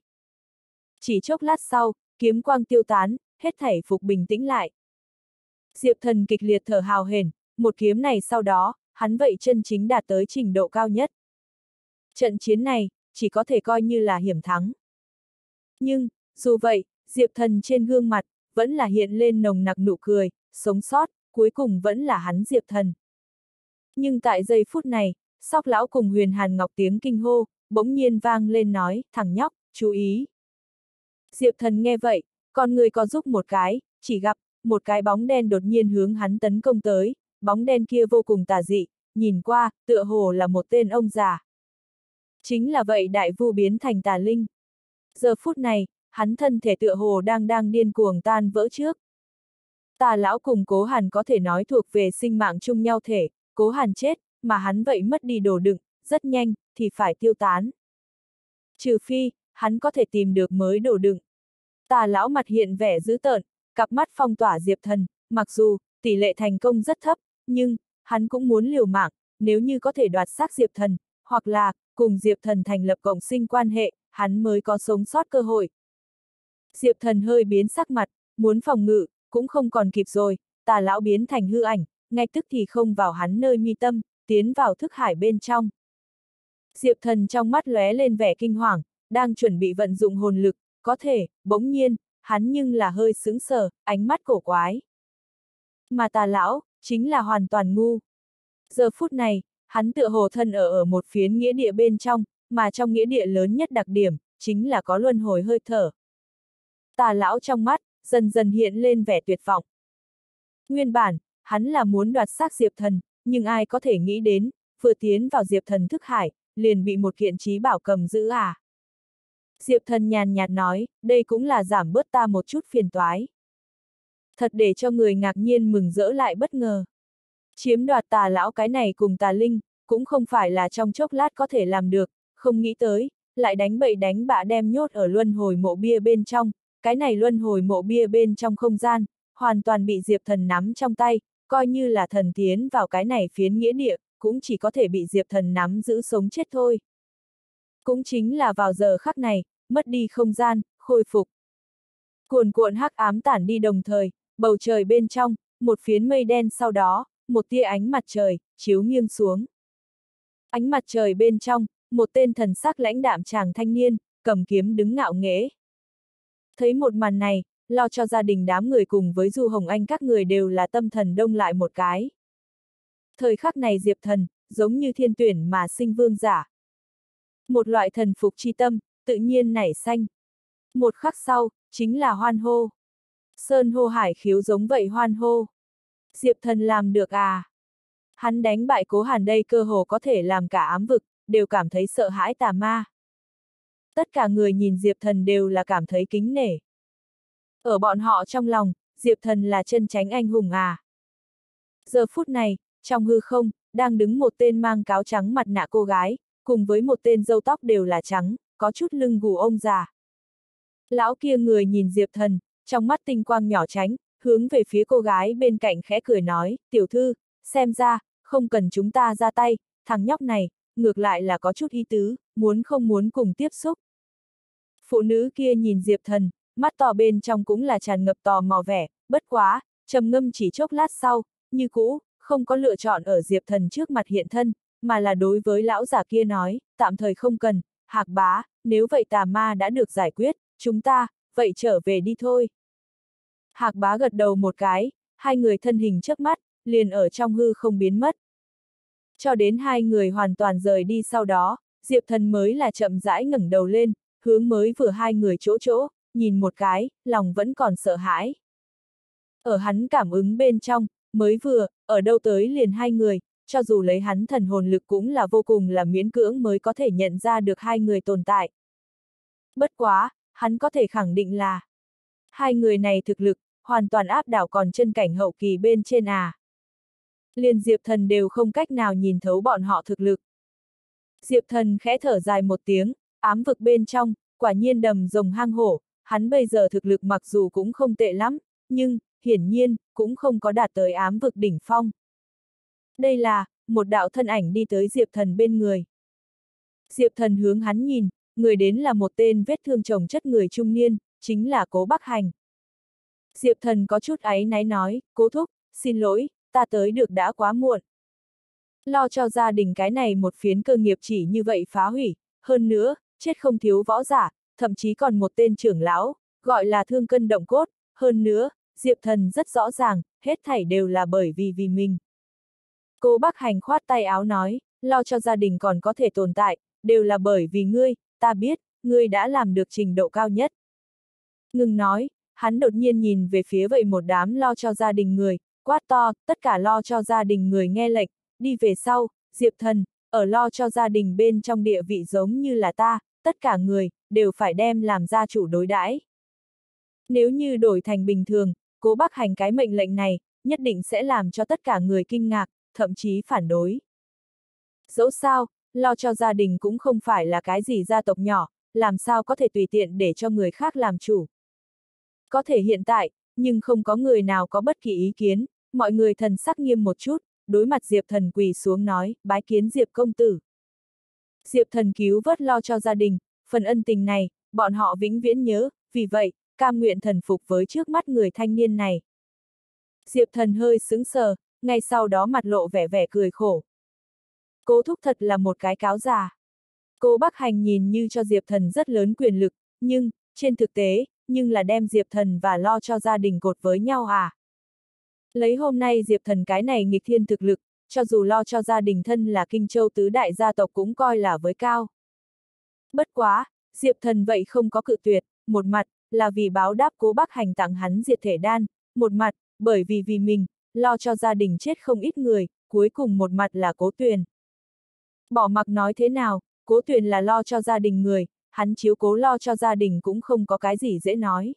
Chỉ chốc lát sau, kiếm quang tiêu tán, hết thảy phục bình tĩnh lại. Diệp Thần kịch liệt thở hào hển, một kiếm này sau đó, hắn vậy chân chính đạt tới trình độ cao nhất. Trận chiến này, chỉ có thể coi như là hiểm thắng. Nhưng, dù vậy, Diệp Thần trên gương mặt, vẫn là hiện lên nồng nặc nụ cười, sống sót, cuối cùng vẫn là hắn Diệp Thần. Nhưng tại giây phút này, Sóc lão cùng Huyền Hàn Ngọc tiếng kinh hô, bỗng nhiên vang lên nói, thằng nhóc, chú ý. Diệp Thần nghe vậy, con người có giúp một cái, chỉ gặp, một cái bóng đen đột nhiên hướng hắn tấn công tới, bóng đen kia vô cùng tà dị, nhìn qua, tựa hồ là một tên ông già. Chính là vậy đại vu biến thành tà linh. Giờ phút này, hắn thân thể tựa hồ đang đang điên cuồng tan vỡ trước. Tà lão cùng Cố Hàn có thể nói thuộc về sinh mạng chung nhau thể, Cố Hàn chết, mà hắn vậy mất đi đồ đựng, rất nhanh, thì phải tiêu tán. Trừ phi, hắn có thể tìm được mới đồ đựng. Tà lão mặt hiện vẻ dữ tợn, cặp mắt phong tỏa Diệp Thần, mặc dù, tỷ lệ thành công rất thấp, nhưng, hắn cũng muốn liều mạng, nếu như có thể đoạt xác Diệp Thần, hoặc là, cùng Diệp Thần thành lập cộng sinh quan hệ, hắn mới có sống sót cơ hội. Diệp Thần hơi biến sắc mặt, muốn phòng ngự, cũng không còn kịp rồi, tà lão biến thành hư ảnh, ngay tức thì không vào hắn nơi mi tâm, tiến vào thức hải bên trong. Diệp Thần trong mắt lóe lên vẻ kinh hoàng, đang chuẩn bị vận dụng hồn lực, có thể, bỗng nhiên, hắn nhưng là hơi sững sờ, ánh mắt cổ quái. Mà tà lão, chính là hoàn toàn ngu. Giờ phút này, hắn tựa hồ thân ở ở một phiến nghĩa địa bên trong, mà trong nghĩa địa lớn nhất đặc điểm, chính là có luân hồi hơi thở. Tà lão trong mắt, dần dần hiện lên vẻ tuyệt vọng. Nguyên bản, hắn là muốn đoạt xác Diệp Thần, nhưng ai có thể nghĩ đến, vừa tiến vào Diệp Thần thức hải, liền bị một kiện trí bảo cầm giữ à. Diệp Thần nhàn nhạt nói, đây cũng là giảm bớt ta một chút phiền toái. Thật để cho người ngạc nhiên mừng rỡ lại bất ngờ. Chiếm đoạt tà lão cái này cùng tà linh, cũng không phải là trong chốc lát có thể làm được, không nghĩ tới, lại đánh bậy đánh bạ đem nhốt ở luân hồi mộ bia bên trong, cái này luân hồi mộ bia bên trong không gian, hoàn toàn bị Diệp Thần nắm trong tay, coi như là thần tiến vào cái này phiến nghĩa địa, cũng chỉ có thể bị Diệp Thần nắm giữ sống chết thôi. Cũng chính là vào giờ khắc này, mất đi không gian, khôi phục. Cuồn cuộn hắc ám tản đi đồng thời, bầu trời bên trong, một phiến mây đen sau đó, một tia ánh mặt trời, chiếu nghiêng xuống. Ánh mặt trời bên trong, một tên thần sắc lãnh đạm chàng thanh niên, cầm kiếm đứng ngạo nghễ. Thấy một màn này, lo cho gia đình đám người cùng với Du Hồng Anh các người đều là tâm thần đông lại một cái. Thời khắc này Diệp Thần, giống như thiên tuyển mà sinh vương giả. Một loại thần phục chi tâm, tự nhiên nảy sanh. Một khắc sau, chính là hoan hô. Sơn hô hải khiếu giống vậy hoan hô. Diệp Thần làm được à? Hắn đánh bại Cố Hàn đây cơ hồ có thể làm cả ám vực, đều cảm thấy sợ hãi tà ma. Tất cả người nhìn Diệp Thần đều là cảm thấy kính nể. Ở bọn họ trong lòng, Diệp Thần là chân chánh anh hùng à. Giờ phút này, trong hư không, đang đứng một tên mang cáo trắng mặt nạ cô gái, cùng với một tên râu tóc đều là trắng, có chút lưng gù ông già. Lão kia người nhìn Diệp Thần, trong mắt tinh quang nhỏ tránh, hướng về phía cô gái bên cạnh khẽ cười nói, tiểu thư, xem ra, không cần chúng ta ra tay, thằng nhóc này, ngược lại là có chút ý tứ, muốn không muốn cùng tiếp xúc. Phụ nữ kia nhìn Diệp Thần, mắt to bên trong cũng là tràn ngập tò mò vẻ, bất quá, trầm ngâm chỉ chốc lát sau, như cũ, không có lựa chọn ở Diệp Thần trước mặt hiện thân, mà là đối với lão giả kia nói, tạm thời không cần, Hạc bá, nếu vậy tà ma đã được giải quyết, chúng ta, vậy trở về đi thôi. Hạc bá gật đầu một cái, hai người thân hình chớp mắt, liền ở trong hư không biến mất. Cho đến hai người hoàn toàn rời đi sau đó, Diệp Thần mới là chậm rãi ngẩng đầu lên, hướng mới vừa hai người chỗ chỗ, nhìn một cái, lòng vẫn còn sợ hãi. Ở hắn cảm ứng bên trong, mới vừa, ở đâu tới liền hai người, cho dù lấy hắn thần hồn lực cũng là vô cùng là miễn cưỡng mới có thể nhận ra được hai người tồn tại. Bất quá, hắn có thể khẳng định là hai người này thực lực, hoàn toàn áp đảo còn chân cảnh hậu kỳ bên trên à. Liền Diệp Thần đều không cách nào nhìn thấu bọn họ thực lực. Diệp Thần khẽ thở dài một tiếng, ám vực bên trong, quả nhiên đầm rồng hang hổ, hắn bây giờ thực lực mặc dù cũng không tệ lắm, nhưng, hiển nhiên, cũng không có đạt tới ám vực đỉnh phong. Đây là, một đạo thân ảnh đi tới Diệp Thần bên người. Diệp Thần hướng hắn nhìn, người đến là một tên vết thương chồng chất người trung niên, chính là Cố Bắc Hành. Diệp Thần có chút áy náy nói, Cố thúc, xin lỗi, ta tới được đã quá muộn. Lo cho gia đình cái này một phiến cơ nghiệp chỉ như vậy phá hủy, hơn nữa, chết không thiếu võ giả, thậm chí còn một tên trưởng lão, gọi là thương cân động cốt, hơn nữa, Diệp Thần rất rõ ràng, hết thảy đều là bởi vì vì mình. Cố Bắc Hành khoát tay áo nói, lo cho gia đình còn có thể tồn tại, đều là bởi vì ngươi, ta biết, ngươi đã làm được trình độ cao nhất. Ngừng nói, hắn đột nhiên nhìn về phía vậy một đám lo cho gia đình người, quát to, tất cả lo cho gia đình người nghe lệnh, đi về sau, Diệp Thần, ở lo cho gia đình bên trong địa vị giống như là ta, tất cả người, đều phải đem làm gia chủ đối đãi. Nếu như đổi thành bình thường, Cố Bắc Hành cái mệnh lệnh này, nhất định sẽ làm cho tất cả người kinh ngạc, thậm chí phản đối. Dẫu sao, lo cho gia đình cũng không phải là cái gì gia tộc nhỏ, làm sao có thể tùy tiện để cho người khác làm chủ. Có thể hiện tại, nhưng không có người nào có bất kỳ ý kiến, mọi người thần sắc nghiêm một chút, đối mặt Diệp Thần quỳ xuống nói, bái kiến Diệp công tử. Diệp Thần cứu vớt lo cho gia đình, phần ân tình này, bọn họ vĩnh viễn nhớ, vì vậy, cam nguyện thần phục với trước mắt người thanh niên này. Diệp Thần hơi sững sờ, ngay sau đó mặt lộ vẻ vẻ cười khổ. Cố thúc thật là một cái cáo già. Cố Bắc Hành nhìn như cho Diệp Thần rất lớn quyền lực, nhưng, trên thực tế, nhưng là đem Diệp Thần và lo cho gia đình cột với nhau à. Lấy hôm nay Diệp Thần cái này nghịch thiên thực lực, cho dù lo cho gia đình thân là Kinh Châu tứ đại gia tộc cũng coi là với cao. Bất quá, Diệp Thần vậy không có cự tuyệt, một mặt, là vì báo đáp Cố Bắc Hành tặng hắn diệt thể đan, một mặt, bởi vì vì mình, lo cho gia đình chết không ít người, cuối cùng một mặt là Cố Tuyền. Bỏ mặc nói thế nào, Cố Tuyền là lo cho gia đình người, hắn chiếu cố lo cho gia đình cũng không có cái gì dễ nói.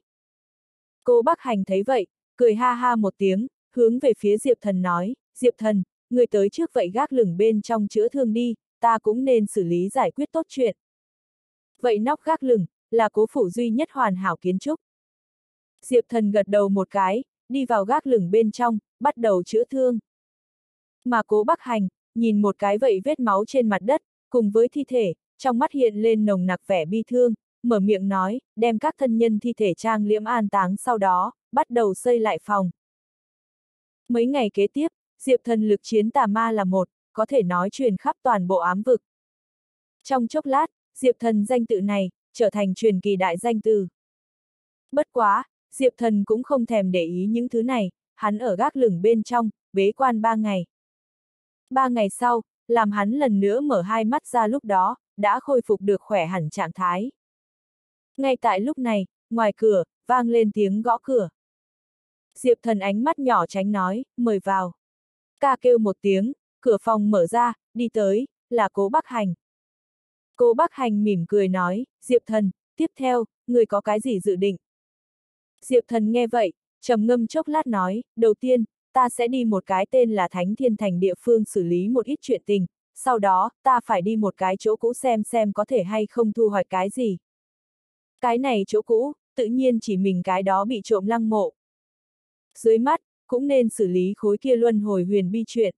Cố Bắc Hành thấy vậy, cười ha ha một tiếng, hướng về phía Diệp Thần nói, Diệp Thần, người tới trước vậy gác lửng bên trong chữa thương đi, ta cũng nên xử lý giải quyết tốt chuyện. Vậy nóc gác lửng, là Cố phủ duy nhất hoàn hảo kiến trúc. Diệp Thần gật đầu một cái, đi vào gác lửng bên trong, bắt đầu chữa thương. Mà Cố Bắc Hành, nhìn một cái vậy vết máu trên mặt đất, cùng với thi thể, trong mắt hiện lên nồng nặc vẻ bi thương, mở miệng nói, đem các thân nhân thi thể trang liễm an táng sau đó, bắt đầu xây lại phòng. Mấy ngày kế tiếp, Diệp Thần lực chiến tà ma là một, có thể nói truyền khắp toàn bộ ám vực. Trong chốc lát, Diệp Thần danh tự này, trở thành truyền kỳ đại danh từ. Bất quá, Diệp Thần cũng không thèm để ý những thứ này, hắn ở gác lửng bên trong, bế quan ba ngày. Ba ngày sau, làm hắn lần nữa mở hai mắt ra lúc đó, đã khôi phục được khỏe hẳn trạng thái. Ngay tại lúc này, ngoài cửa, vang lên tiếng gõ cửa. Diệp Thần ánh mắt nhỏ tránh nói, mời vào. Ca kêu một tiếng, cửa phòng mở ra, đi tới, là Cố Bắc Hành. Cố Bắc Hành mỉm cười nói, Diệp Thần, tiếp theo, người có cái gì dự định? Diệp Thần nghe vậy, trầm ngâm chốc lát nói, đầu tiên, ta sẽ đi một cái tên là Thánh Thiên Thành địa phương xử lý một ít chuyện tình, sau đó, ta phải đi một cái chỗ cũ xem xem có thể hay không thu hoạch cái gì. Cái này chỗ cũ, tự nhiên chỉ mình cái đó bị trộm lăng mộ. Dưới mắt, cũng nên xử lý khối kia luân hồi huyền bi chuyện.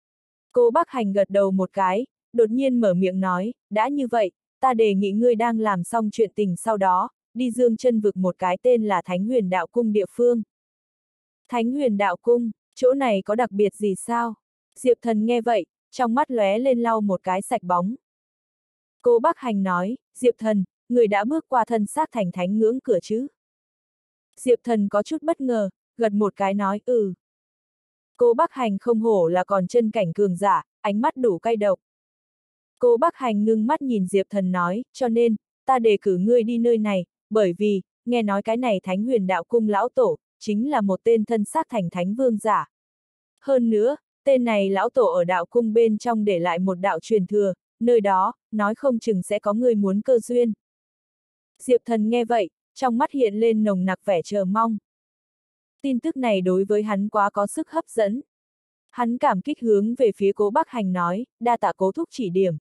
Cố Bắc Hành gật đầu một cái, đột nhiên mở miệng nói, đã như vậy, ta đề nghị ngươi đang làm xong chuyện tình sau đó, đi dương chân vực một cái tên là Thánh Huyền Đạo Cung địa phương. Thánh Huyền Đạo Cung, chỗ này có đặc biệt gì sao? Diệp Thần nghe vậy, trong mắt lóe lên lau một cái sạch bóng. Cố Bắc Hành nói, Diệp Thần, người đã bước qua thân xác thành thánh ngưỡng cửa chứ? Diệp Thần có chút bất ngờ, gật một cái nói, ừ. Cố Bắc Hành không hổ là còn chân cảnh cường giả, ánh mắt đủ cay độc. Cố Bắc Hành ngưng mắt nhìn Diệp Thần nói, cho nên, ta đề cử ngươi đi nơi này, bởi vì, nghe nói cái này Thánh Huyền Đạo Cung lão tổ, chính là một tên thân xác thành thánh vương giả. Hơn nữa, tên này lão tổ ở đạo cung bên trong để lại một đạo truyền thừa, nơi đó, nói không chừng sẽ có người muốn cơ duyên. Diệp Thần nghe vậy, trong mắt hiện lên nồng nặc vẻ chờ mong. Tin tức này đối với hắn quá có sức hấp dẫn. Hắn cảm kích hướng về phía Cố Bắc Hành nói, đa tạ Cố thúc chỉ điểm.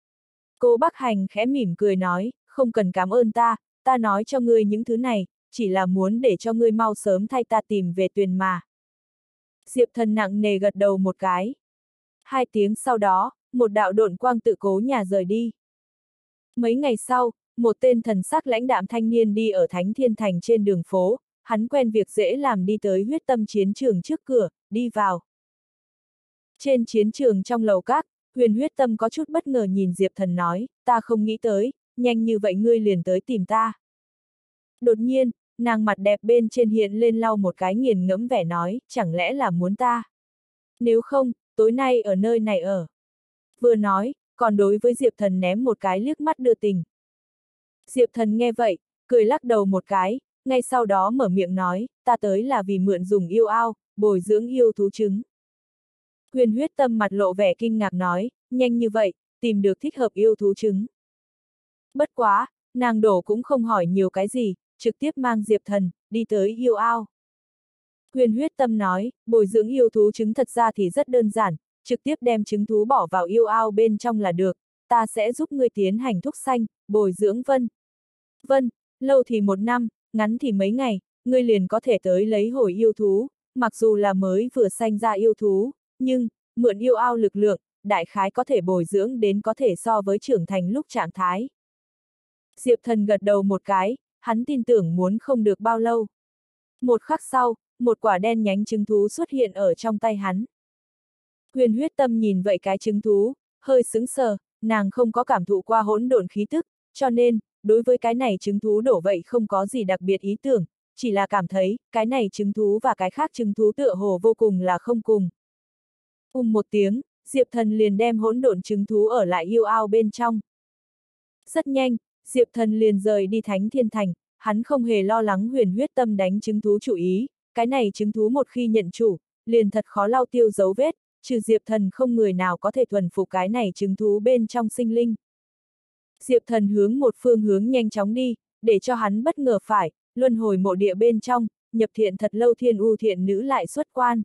Cố Bắc Hành khẽ mỉm cười nói, không cần cảm ơn ta, ta nói cho ngươi những thứ này, chỉ là muốn để cho ngươi mau sớm thay ta tìm về Tuyền mà. Diệp Thần nặng nề gật đầu một cái. Hai tiếng sau đó, một đạo độn quang tự Cố nhà rời đi. Mấy ngày sau, một tên thần sắc lãnh đạm thanh niên đi ở Thánh Thiên Thành trên đường phố, hắn quen việc dễ làm đi tới huyết tâm chiến trường trước cửa, đi vào. Trên chiến trường trong lầu các, Huyền Huyết Tâm có chút bất ngờ nhìn Diệp Thần nói, ta không nghĩ tới, nhanh như vậy ngươi liền tới tìm ta. Đột nhiên, nàng mặt đẹp bên trên hiện lên lau một cái nghiền ngẫm vẻ nói, chẳng lẽ là muốn ta? Nếu không, tối nay ở nơi này ở. Vừa nói, còn đối với Diệp Thần ném một cái liếc mắt đưa tình. Diệp Thần nghe vậy, cười lắc đầu một cái, ngay sau đó mở miệng nói, ta tới là vì mượn dùng yêu ao, bồi dưỡng yêu thú trứng. Huyền Huyết Tâm mặt lộ vẻ kinh ngạc nói, nhanh như vậy, tìm được thích hợp yêu thú trứng. Bất quá, nàng đổ cũng không hỏi nhiều cái gì, trực tiếp mang Diệp Thần, đi tới yêu ao. Huyền Huyết Tâm nói, bồi dưỡng yêu thú trứng thật ra thì rất đơn giản, trực tiếp đem trứng thú bỏ vào yêu ao bên trong là được, ta sẽ giúp ngươi tiến hành thúc sanh, bồi dưỡng vân. Vân, lâu thì một năm, ngắn thì mấy ngày, ngươi liền có thể tới lấy hồi yêu thú, mặc dù là mới vừa sanh ra yêu thú, nhưng, mượn yêu ao lực lượng, đại khái có thể bồi dưỡng đến có thể so với trưởng thành lúc trạng thái. Diệp Thần gật đầu một cái, hắn tin tưởng muốn không được bao lâu. Một khắc sau, một quả đen nhánh trứng thú xuất hiện ở trong tay hắn. Huyền Huyết Tâm nhìn vậy cái trứng thú, hơi sững sờ, nàng không có cảm thụ qua hỗn độn khí tức, cho nên, đối với cái này trứng thú đổ vậy không có gì đặc biệt ý tưởng, chỉ là cảm thấy, cái này trứng thú và cái khác trứng thú tựa hồ vô cùng là không cùng. Um một tiếng, Diệp Thần liền đem hỗn độn trứng thú ở lại yêu ao bên trong. Rất nhanh, Diệp Thần liền rời đi Thánh Thiên Thành, hắn không hề lo lắng Huyền Huyết Tâm đánh trứng thú chủ ý, cái này trứng thú một khi nhận chủ, liền thật khó lau tiêu dấu vết, trừ Diệp Thần không người nào có thể thuần phục cái này trứng thú bên trong sinh linh. Diệp Thần hướng một phương hướng nhanh chóng đi, để cho hắn bất ngờ phải, luân hồi mộ địa bên trong, nhập thiện thật lâu Thiên U thiện nữ lại xuất quan.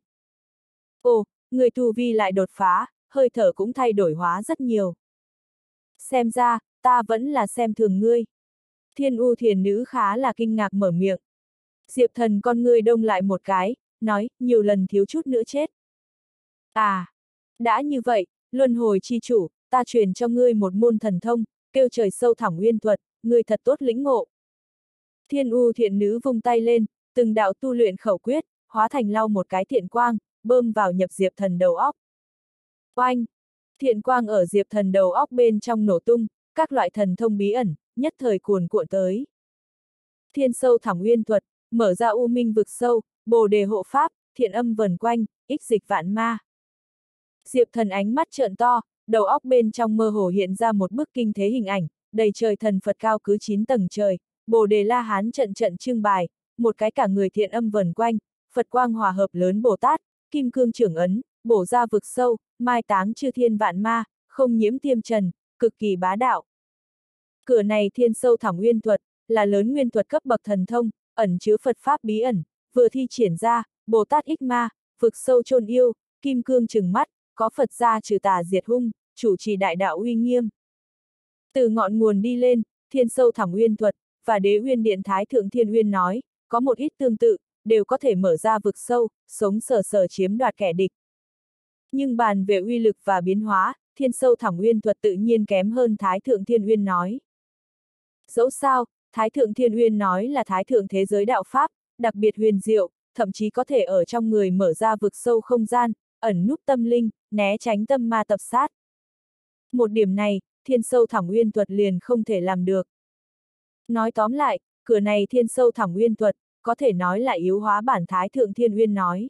Ồ, người tu vi lại đột phá, hơi thở cũng thay đổi hóa rất nhiều. Xem ra, ta vẫn là xem thường ngươi. Thiên U thiền nữ khá là kinh ngạc mở miệng. Diệp Thần con ngươi đông lại một cái, nói, nhiều lần thiếu chút nữa chết. À, đã như vậy, luân hồi chi chủ, ta truyền cho ngươi một môn thần thông, kêu trời sâu thẳm uyên thuật, ngươi thật tốt lĩnh ngộ. Thiên U thiện nữ vung tay lên, từng đạo tu luyện khẩu quyết, hóa thành lau một cái thiện quang, bơm vào nhập Diệp Thần đầu óc. Oanh! Thiện quang ở Diệp Thần đầu óc bên trong nổ tung, các loại thần thông bí ẩn, nhất thời cuồn cuộn tới. Thiên sâu thẳm uyên thuật, mở ra u minh vực sâu, bồ đề hộ pháp, thiện âm vần quanh, ích dịch vạn ma. Diệp Thần ánh mắt trợn to, đầu óc bên trong mơ hồ hiện ra một bức kinh thế hình ảnh, đầy trời thần Phật cao cứ chín tầng trời, bồ đề la hán trận trận trưng bày, một cái cả người thiện âm vần quanh, Phật quang hòa hợp lớn Bồ Tát, kim cương trưởng ấn, bổ ra vực sâu, mai táng chư thiên vạn ma, không nhiễm tiêm trần, cực kỳ bá đạo. Cửa này thiên sâu thẳm uyên thuật, là lớn nguyên thuật cấp bậc thần thông, ẩn chứa Phật pháp bí ẩn, vừa thi triển ra, Bồ Tát ích ma, vực sâu chôn yêu, kim cương trừng mắt, có Phật gia trừ tà diệt hung, chủ trì đại đạo uy nghiêm. Từ ngọn nguồn đi lên, thiên sâu thẳm uyên thuật, và đế uyên điện thái thượng thiên uyên nói, có một ít tương tự, đều có thể mở ra vực sâu, sống sờ sờ chiếm đoạt kẻ địch. Nhưng bàn về uy lực và biến hóa, thiên sâu thẳm uyên thuật tự nhiên kém hơn thái thượng thiên uyên nói. Dẫu sao, thái thượng thiên uyên nói là thái thượng thế giới đạo pháp, đặc biệt huyền diệu, thậm chí có thể ở trong người mở ra vực sâu không gian, ẩn núp tâm linh, né tránh tâm ma tập sát. Một điểm này, thiên sâu thẳm uyên thuật liền không thể làm được. Nói tóm lại, cửa này thiên sâu thẳm uyên thuật, có thể nói là yếu hóa bản thái thượng thiên uyên nói.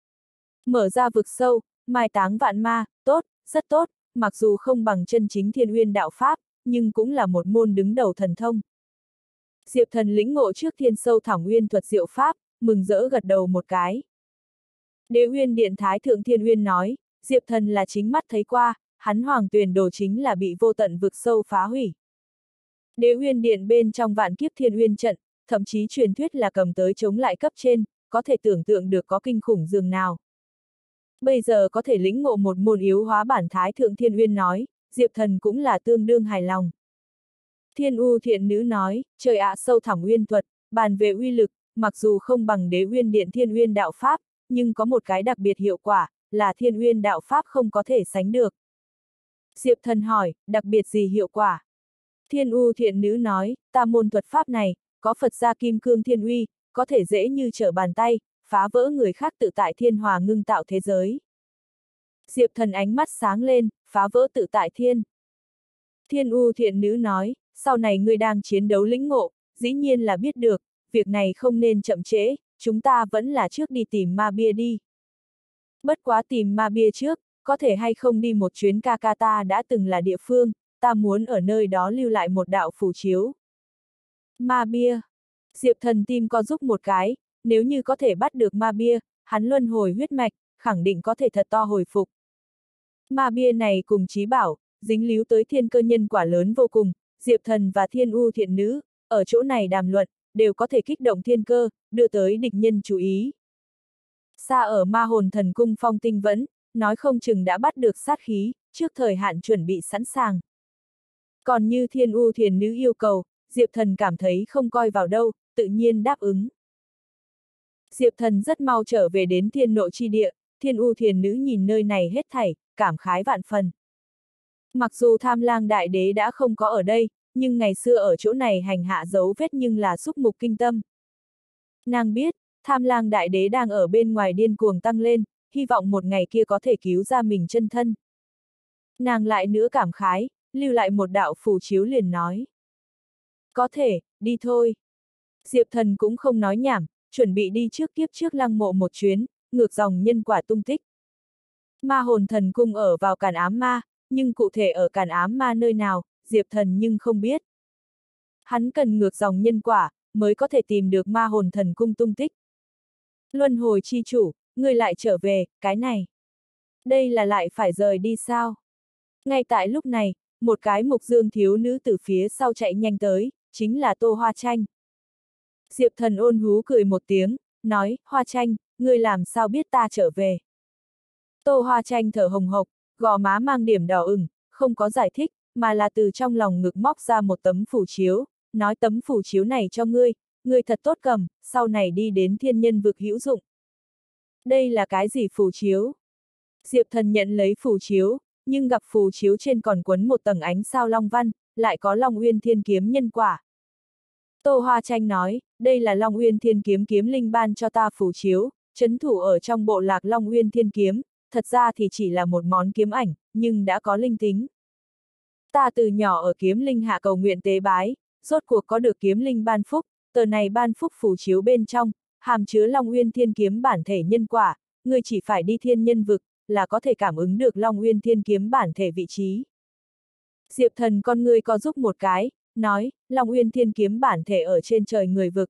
Mở ra vực sâu, mai táng vạn ma, tốt, rất tốt, mặc dù không bằng chân chính thiên uyên đạo pháp, nhưng cũng là một môn đứng đầu thần thông. Diệp Thần lĩnh ngộ trước thiên sâu thẳm uyên thuật diệu pháp, mừng rỡ gật đầu một cái. Đế Uyên Điện Thái Thượng Thiên Uyên nói, Diệp Thần là chính mắt thấy qua, hắn hoàng tuyền đồ chính là bị vô tận vực sâu phá hủy. Đế Uyên Điện bên trong vạn kiếp Thiên Uyên trận, thậm chí truyền thuyết là cầm tới chống lại cấp trên, có thể tưởng tượng được có kinh khủng dường nào. Bây giờ có thể lĩnh ngộ một môn yếu hóa bản Thái Thượng Thiên Uyên nói, Diệp Thần cũng là tương đương hài lòng. Thiên U thiện nữ nói, trời ạ sâu thẳm uyên thuật, bàn về uy lực, mặc dù không bằng Đế Uyên Điện Thiên Uyên đạo pháp, nhưng có một cái đặc biệt hiệu quả, là Thiên Uyên đạo pháp không có thể sánh được. Diệp Thần hỏi, đặc biệt gì hiệu quả? Thiên U thiện nữ nói, ta môn thuật pháp này, có Phật gia kim cương thiên uy, có thể dễ như trở bàn tay, phá vỡ người khác tự tại thiên hòa ngưng tạo thế giới. Diệp Thần ánh mắt sáng lên, phá vỡ tự tại thiên. Thiên U thiện nữ nói, sau này ngươi đang chiến đấu lĩnh ngộ, dĩ nhiên là biết được, việc này không nên chậm trễ, chúng ta vẫn là trước đi tìm ma bia đi. Bất quá tìm ma bia trước, có thể hay không đi một chuyến ca ca ta đã từng là địa phương, ta muốn ở nơi đó lưu lại một đạo phù chiếu. Ma bia. Diệp Thần tim co rúc một cái, nếu như có thể bắt được ma bia, hắn luân hồi huyết mạch, khẳng định có thể thật to hồi phục. Ma bia này cùng chí bảo, dính líu tới thiên cơ nhân quả lớn vô cùng, Diệp Thần và Thiên U thiện nữ, ở chỗ này đàm luận, đều có thể kích động thiên cơ, đưa tới địch nhân chú ý. Xa ở ma hồn thần cung Phong Tinh Vẫn, nói không chừng đã bắt được sát khí, trước thời hạn chuẩn bị sẵn sàng. Còn như Thiên U thiền nữ yêu cầu, Diệp Thần cảm thấy không coi vào đâu, tự nhiên đáp ứng. Diệp Thần rất mau trở về đến thiên nộ chi địa, Thiên U thiền nữ nhìn nơi này hết thảy, cảm khái vạn phần. Mặc dù Tham Lang Đại Đế đã không có ở đây, nhưng ngày xưa ở chỗ này hành hạ dấu vết nhưng là xúc mục kinh tâm. Nàng biết, Tham Lang Đại Đế đang ở bên ngoài điên cuồng tăng lên, hy vọng một ngày kia có thể cứu ra mình chân thân. Nàng lại nữa cảm khái, lưu lại một đạo phù chiếu liền nói. Có thể, đi thôi. Diệp Thần cũng không nói nhảm, chuẩn bị đi trước kiếp trước lăng mộ một chuyến, ngược dòng nhân quả tung tích. Ma hồn thần cung ở vào Càn Ám Ma, nhưng cụ thể ở Càn Ám Ma nơi nào, Diệp Thần nhưng không biết. Hắn cần ngược dòng nhân quả, mới có thể tìm được ma hồn thần cung tung tích. Luân hồi chi chủ, người lại trở về, cái này. Đây là lại phải rời đi sao? Ngay tại lúc này, một cái mục dương thiếu nữ từ phía sau chạy nhanh tới, chính là Tô Hoa Tranh. Diệp Thần ôn hú cười một tiếng, nói, Hoa Tranh, ngươi làm sao biết ta trở về? Tô Hoa Tranh thở hồng hộc, gò má mang điểm đỏ ửng, không có giải thích, mà là từ trong lòng ngực móc ra một tấm phù chiếu, nói tấm phù chiếu này cho ngươi, ngươi thật tốt cầm, sau này đi đến thiên nhân vực hữu dụng. Đây là cái gì phù chiếu? Diệp Thần nhận lấy phù chiếu, nhưng gặp phù chiếu trên còn quấn một tầng ánh sao long văn, lại có Long Uyên Thiên Kiếm nhân quả. Tô Hoa Tranh nói, đây là Long Uyên Thiên Kiếm kiếm linh ban cho ta phù chiếu, trấn thủ ở trong bộ lạc Long Uyên Thiên Kiếm, thật ra thì chỉ là một món kiếm ảnh, nhưng đã có linh tính. Ta từ nhỏ ở kiếm linh hạ cầu nguyện tế bái, rốt cuộc có được kiếm linh ban phúc, tờ này ban phúc phù chiếu bên trong, hàm chứa Long Uyên Thiên Kiếm bản thể nhân quả, ngươi chỉ phải đi thiên nhân vực, là có thể cảm ứng được Long Uyên Thiên Kiếm bản thể vị trí. Diệp Thần con ngươi co giúp một cái, nói, Long Uyên Thiên Kiếm bản thể ở trên trời người vực.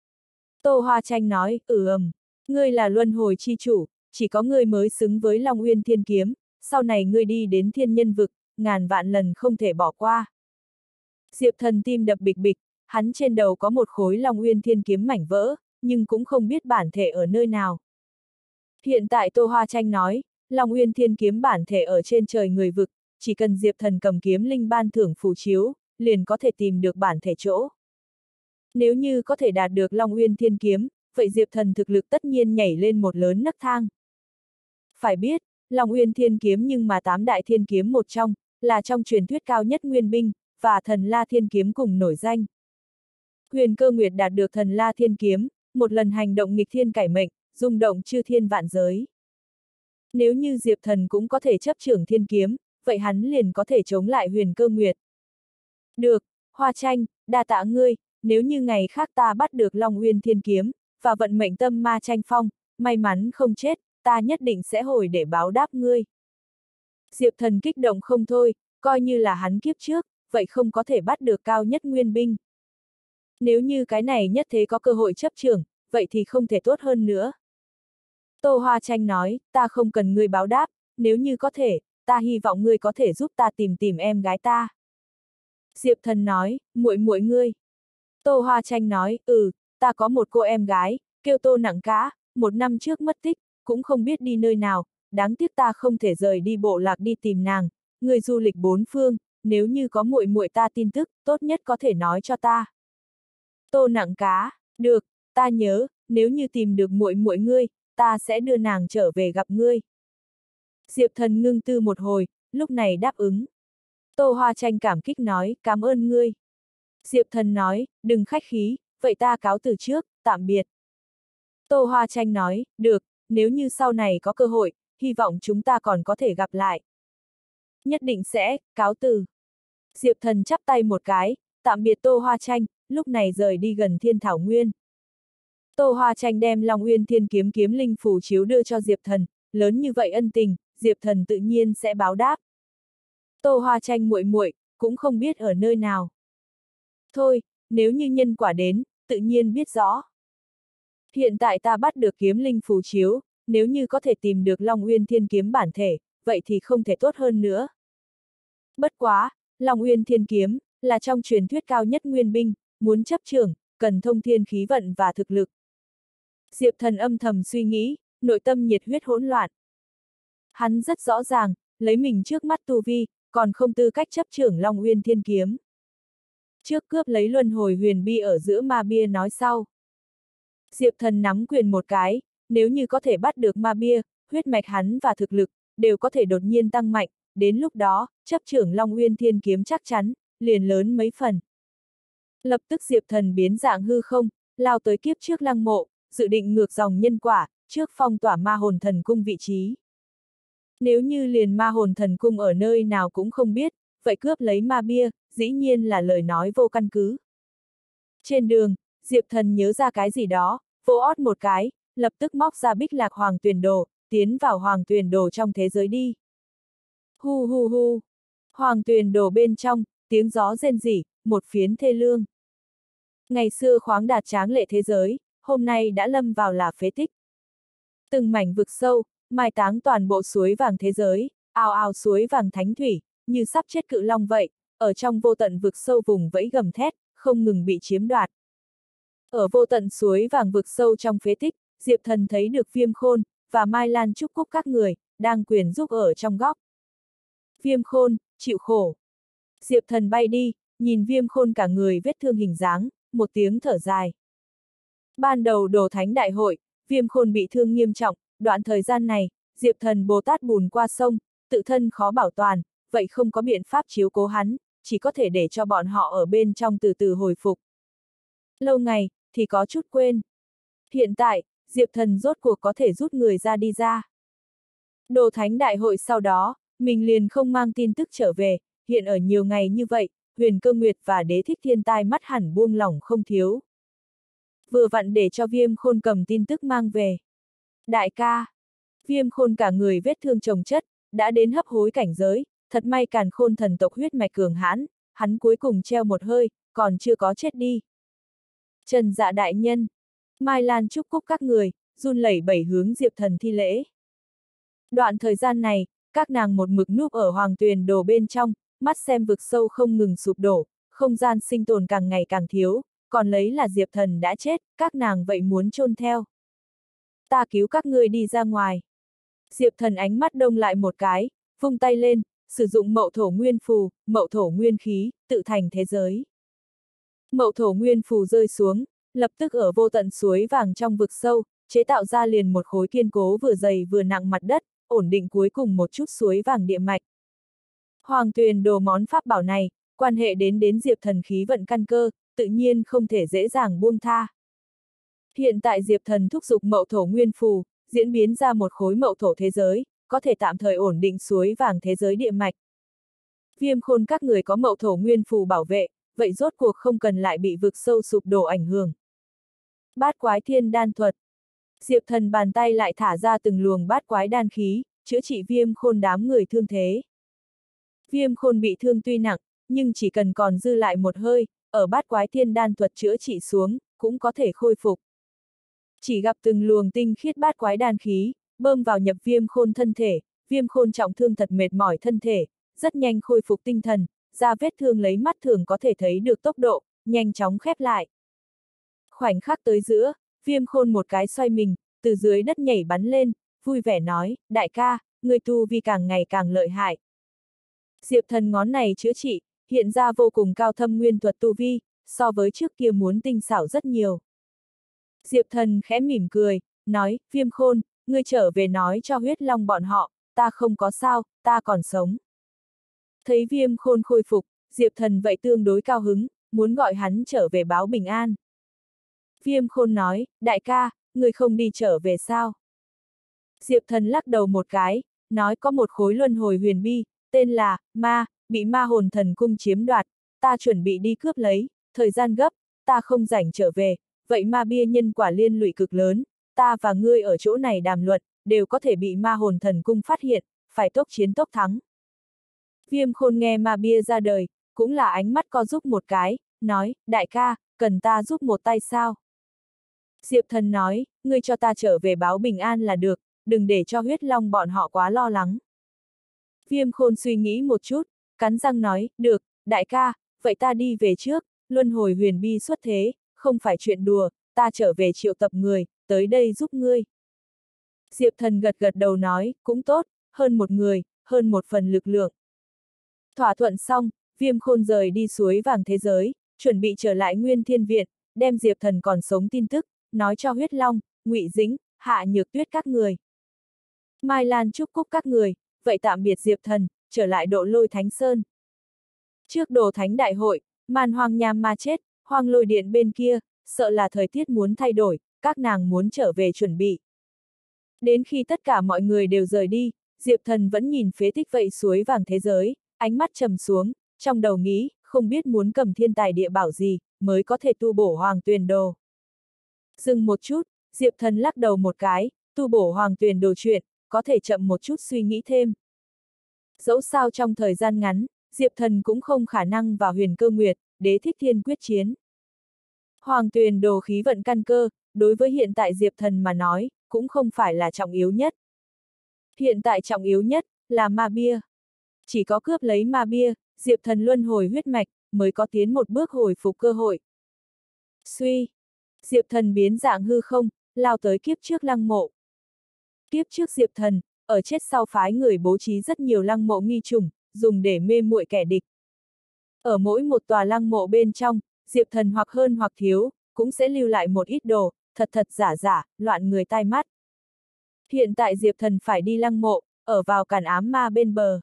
Tô Hoa Tranh nói, ừ ầm, ngươi là luân hồi chi chủ, chỉ có ngươi mới xứng với Long Uyên Thiên Kiếm, sau này ngươi đi đến thiên nhân vực, ngàn vạn lần không thể bỏ qua. Diệp Thần tim đập bịch bịch, hắn trên đầu có một khối Long Uyên Thiên Kiếm mảnh vỡ, nhưng cũng không biết bản thể ở nơi nào. Hiện tại Tô Hoa Tranh nói, Long Uyên Thiên Kiếm bản thể ở trên trời người vực, chỉ cần Diệp Thần cầm kiếm linh ban thưởng phù chiếu, liền có thể tìm được bản thể chỗ. Nếu như có thể đạt được Long Uyên Thiên Kiếm, vậy Diệp Thần thực lực tất nhiên nhảy lên một lớn nấc thang. Phải biết, Long Uyên Thiên Kiếm nhưng mà tám đại thiên kiếm một trong, là trong truyền thuyết cao nhất nguyên binh, và Thần La Thiên Kiếm cùng nổi danh. Huyền Cơ Nguyệt đạt được Thần La Thiên Kiếm, một lần hành động nghịch thiên cải mệnh, rung động chư thiên vạn giới. Nếu như Diệp Thần cũng có thể chấp trưởng thiên kiếm, vậy hắn liền có thể chống lại Huyền Cơ Nguyệt. Được, Hoa Tranh, đa tạ ngươi, nếu như ngày khác ta bắt được Long Uyên Thiên Kiếm, và vận mệnh tâm ma tranh phong, may mắn không chết, ta nhất định sẽ hồi để báo đáp ngươi. Diệp Thần kích động không thôi, coi như là hắn kiếp trước, vậy không có thể bắt được cao nhất nguyên binh. Nếu như cái này nhất thế có cơ hội chấp trưởng, vậy thì không thể tốt hơn nữa. Tô Hoa Tranh nói, ta không cần ngươi báo đáp, nếu như có thể, ta hy vọng ngươi có thể giúp ta tìm tìm em gái ta. Diệp Thần nói, muội muội ngươi. Tô Hoa Tranh nói, ừ, ta có một cô em gái, kêu Tô Nặng Cá, một năm trước mất tích, cũng không biết đi nơi nào, đáng tiếc ta không thể rời đi bộ lạc đi tìm nàng, người du lịch bốn phương, nếu như có muội muội ta tin tức, tốt nhất có thể nói cho ta. Tô Nặng Cá, được, ta nhớ, nếu như tìm được muội muội ngươi, ta sẽ đưa nàng trở về gặp ngươi. Diệp Thần ngưng tư một hồi, lúc này đáp ứng. Tô Hoa Tranh cảm kích nói, cảm ơn ngươi. Diệp Thần nói, đừng khách khí, vậy ta cáo từ trước, tạm biệt. Tô Hoa Tranh nói, được, nếu như sau này có cơ hội, hy vọng chúng ta còn có thể gặp lại. Nhất định sẽ, cáo từ. Diệp Thần chắp tay một cái, tạm biệt Tô Hoa Tranh, lúc này rời đi gần Thiên Thảo Nguyên. Tô Hoa Tranh đem Long Uyên Thiên Kiếm kiếm linh phù chiếu đưa cho Diệp Thần, lớn như vậy ân tình, Diệp Thần tự nhiên sẽ báo đáp. Tô Hoa Tranh muội muội cũng không biết ở nơi nào. Thôi, nếu như nhân quả đến, tự nhiên biết rõ. Hiện tại ta bắt được kiếm linh phù chiếu, nếu như có thể tìm được Long Uyên Thiên Kiếm bản thể, vậy thì không thể tốt hơn nữa. Bất quá, Long Uyên Thiên Kiếm là trong truyền thuyết cao nhất nguyên binh, muốn chấp trưởng, cần thông thiên khí vận và thực lực. Diệp Thần âm thầm suy nghĩ, nội tâm nhiệt huyết hỗn loạn. Hắn rất rõ ràng, lấy mình trước mắt tu vi, còn không tư cách chấp trưởng Long Uyên Thiên Kiếm. Trước cướp lấy luân hồi huyền bi ở giữa ma bia nói sau. Diệp Thần nắm quyền một cái, nếu như có thể bắt được ma bia, huyết mạch hắn và thực lực, đều có thể đột nhiên tăng mạnh, đến lúc đó, chấp trưởng Long Uyên Thiên Kiếm chắc chắn, liền lớn mấy phần. Lập tức Diệp Thần biến dạng hư không, lao tới kiếp trước lăng mộ, dự định ngược dòng nhân quả, trước phong tỏa ma hồn thần cung vị trí. Nếu như liền ma hồn thần cung ở nơi nào cũng không biết, vậy cướp lấy ma bia, dĩ nhiên là lời nói vô căn cứ. Trên đường, Diệp Thần nhớ ra cái gì đó, vỗ ót một cái, lập tức móc ra bích lạc hoàng tuyền đồ, tiến vào hoàng tuyền đồ trong thế giới đi. Hu hu hu, hoàng tuyền đồ bên trong, tiếng gió rên rỉ, một phiến thê lương. Ngày xưa khoáng đạt tráng lệ thế giới, hôm nay đã lâm vào là phế tích. Từng mảnh vực sâu, mai táng toàn bộ suối vàng thế giới, ào ào suối vàng thánh thủy, như sắp chết cự long vậy, ở trong vô tận vực sâu vùng vẫy gầm thét, không ngừng bị chiếm đoạt. Ở vô tận suối vàng vực sâu trong phế tích, Diệp Thần thấy được Viêm Khôn, và Mai Lan Trúc Cúc các người, đang quyền giúp ở trong góc. Viêm Khôn, chịu khổ. Diệp Thần bay đi, nhìn Viêm Khôn cả người vết thương hình dáng, một tiếng thở dài. Ban đầu Đồ Thánh Đại hội, Viêm Khôn bị thương nghiêm trọng, đoạn thời gian này, Diệp Thần Bồ Tát bùn qua sông, tự thân khó bảo toàn, vậy không có biện pháp chiếu cố hắn, chỉ có thể để cho bọn họ ở bên trong từ từ hồi phục. Lâu ngày, thì có chút quên. Hiện tại, Diệp Thần rốt cuộc có thể rút người ra đi ra. Đồ Thánh Đại hội sau đó, mình liền không mang tin tức trở về, hiện ở nhiều ngày như vậy, Huyền Cơ Nguyệt và Đế Thích Thiên Tai mắt hẳn buông lỏng không thiếu. Vừa vặn để cho Viêm Khôn cầm tin tức mang về. Đại ca, Viêm Khôn cả người vết thương chồng chất, đã đến hấp hối cảnh giới, thật may Càn Khôn thần tộc huyết mạch cường hãn, hắn cuối cùng treo một hơi, còn chưa có chết đi. Trần Dạ đại nhân, Mai Lan Trúc Cúc các người, run lẩy bẩy hướng Diệp Thần thi lễ. Đoạn thời gian này, các nàng một mực núp ở hoàng tuyền đồ bên trong, mắt xem vực sâu không ngừng sụp đổ, không gian sinh tồn càng ngày càng thiếu, còn lấy là Diệp Thần đã chết, các nàng vậy muốn chôn theo. Ta cứu các ngươi đi ra ngoài. Diệp Thần ánh mắt đông lại một cái, vung tay lên, sử dụng mậu thổ nguyên phù, mậu thổ nguyên khí, tự thành thế giới. Mậu thổ nguyên phù rơi xuống, lập tức ở vô tận suối vàng trong vực sâu, chế tạo ra liền một khối kiên cố vừa dày vừa nặng mặt đất, ổn định cuối cùng một chút suối vàng địa mạch. Hoàng tuyền đồ món pháp bảo này, quan hệ đến đến Diệp Thần khí vận căn cơ, tự nhiên không thể dễ dàng buông tha. Hiện tại Diệp Thần thúc giục mậu thổ nguyên phù, diễn biến ra một khối mậu thổ thế giới, có thể tạm thời ổn định suối vàng thế giới địa mạch. Viêm Khôn các người có mậu thổ nguyên phù bảo vệ, vậy rốt cuộc không cần lại bị vực sâu sụp đổ ảnh hưởng. Bát quái thiên đan thuật. Diệp Thần bàn tay lại thả ra từng luồng bát quái đan khí, chữa trị Viêm Khôn đám người thương thế. Viêm Khôn bị thương tuy nặng, nhưng chỉ cần còn dư lại một hơi, ở bát quái thiên đan thuật chữa trị xuống, cũng có thể khôi phục. Chỉ gặp từng luồng tinh khiết bát quái đan khí, bơm vào nhập Viêm Khôn thân thể, Viêm Khôn trọng thương thật mệt mỏi thân thể, rất nhanh khôi phục tinh thần, da vết thương lấy mắt thường có thể thấy được tốc độ, nhanh chóng khép lại. Khoảnh khắc tới giữa, Viêm Khôn một cái xoay mình, từ dưới đất nhảy bắn lên, vui vẻ nói, đại ca, người tu vi càng ngày càng lợi hại. Diệp Thần ngón này chữa trị, hiện ra vô cùng cao thâm nguyên thuật tu vi, so với trước kia muốn tinh xảo rất nhiều. Diệp Thần khẽ mỉm cười, nói, Viêm Khôn, ngươi trở về nói cho huyết long bọn họ, ta không có sao, ta còn sống. Thấy Viêm Khôn khôi phục, Diệp Thần vậy tương đối cao hứng, muốn gọi hắn trở về báo bình an. Viêm Khôn nói, đại ca, ngươi không đi trở về sao? Diệp Thần lắc đầu một cái, nói có một khối luân hồi huyền bi, tên là, ma, bị ma hồn thần cung chiếm đoạt, ta chuẩn bị đi cướp lấy, thời gian gấp, ta không rảnh trở về, vậy ma bia nhân quả liên lụy cực lớn, ta và ngươi ở chỗ này đàm luận, đều có thể bị ma hồn thần cung phát hiện, phải tốc chiến tốc thắng. Viêm khôn nghe ma bia ra đời, cũng là ánh mắt co giúp một cái, nói, đại ca, cần ta giúp một tay sao? Diệp Thần nói, ngươi cho ta trở về báo bình an là được, đừng để cho huyết long bọn họ quá lo lắng. Viêm khôn suy nghĩ một chút, cắn răng nói, được, đại ca, vậy ta đi về trước, luân hồi huyền bi xuất thế, không phải chuyện đùa, ta trở về triệu tập người, tới đây giúp ngươi. Diệp Thần gật gật đầu nói, cũng tốt, hơn một người, hơn một phần lực lượng. Thỏa thuận xong, Viêm khôn rời đi suối vàng thế giới, chuẩn bị trở lại Nguyên Thiên Viện, đem Diệp Thần còn sống tin tức, nói cho huyết long, Ngụy Dĩnh, Hạ Nhược Tuyết các người. Mai Lan chúc cúc các người, vậy tạm biệt Diệp Thần, trở lại Độ Lôi Thánh Sơn. Trước Đồ Thánh Đại hội, Man Hoang Nham ma chết, Hoang Lôi Điện bên kia, sợ là thời tiết muốn thay đổi, các nàng muốn trở về chuẩn bị. Đến khi tất cả mọi người đều rời đi, Diệp Thần vẫn nhìn phế tích vậy suối vàng thế giới, ánh mắt trầm xuống, trong đầu nghĩ, không biết muốn cầm thiên tài địa bảo gì, mới có thể tu bổ Hoàng Tuyền Đồ. Dừng một chút, Diệp Thần lắc đầu một cái, tu bổ Hoàng Tuyền Đồ chuyện, có thể chậm một chút suy nghĩ thêm. Dẫu sao trong thời gian ngắn, Diệp Thần cũng không khả năng vào Huyền Cơ Nguyệt, Đế Thích Thiên quyết chiến. Hoàng Tuyền Đồ khí vận căn cơ, đối với hiện tại Diệp Thần mà nói, cũng không phải là trọng yếu nhất. Hiện tại trọng yếu nhất, là ma bia. Chỉ có cướp lấy ma bia, Diệp Thần luân hồi huyết mạch, mới có tiến một bước hồi phục cơ hội. Suy! Diệp Thần biến dạng hư không, lao tới kiếp trước lăng mộ. Kiếp trước Diệp Thần, ở chết sau phái người bố trí rất nhiều lăng mộ nghi trùng, dùng để mê muội kẻ địch. Ở mỗi một tòa lăng mộ bên trong, Diệp Thần hoặc hơn hoặc thiếu, cũng sẽ lưu lại một ít đồ, thật thật giả giả, loạn người tai mắt. Hiện tại Diệp Thần phải đi lăng mộ, ở vào càn ám ma bên bờ.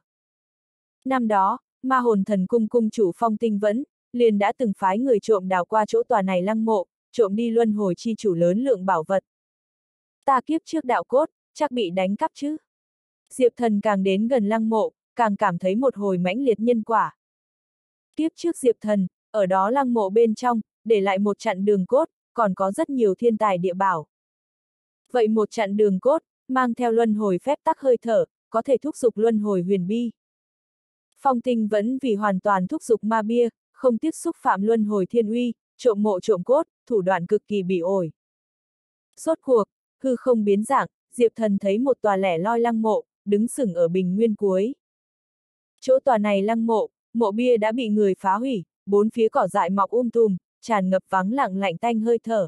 Năm đó, ma hồn thần cung cung chủ Phong Tinh Vẫn, liền đã từng phái người trộm đào qua chỗ tòa này lăng mộ, trộm đi luân hồi chi chủ lớn lượng bảo vật. Ta kiếp trước đạo cốt, chắc bị đánh cắp chứ. Diệp Thần càng đến gần lăng mộ, càng cảm thấy một hồi mãnh liệt nhân quả. Kiếp trước Diệp Thần, ở đó lăng mộ bên trong, để lại một chặn đường cốt, còn có rất nhiều thiên tài địa bảo. Vậy một chặn đường cốt, mang theo luân hồi phép tắc hơi thở, có thể thúc giục luân hồi huyền bi. Phong Tinh vẫn vì hoàn toàn thúc giục ma bia, không tiếc xúc phạm luân hồi thiên uy, trộm mộ trộm cốt, thủ đoạn cực kỳ bỉ ổi. Rốt cuộc, hư không biến dạng, Diệp Thần thấy một tòa lẻ loi lăng mộ, đứng sừng ở bình nguyên cuối. Chỗ tòa này lăng mộ, mộ bia đã bị người phá hủy, bốn phía cỏ dại mọc um tùm, tràn ngập vắng lặng lạnh tanh hơi thở.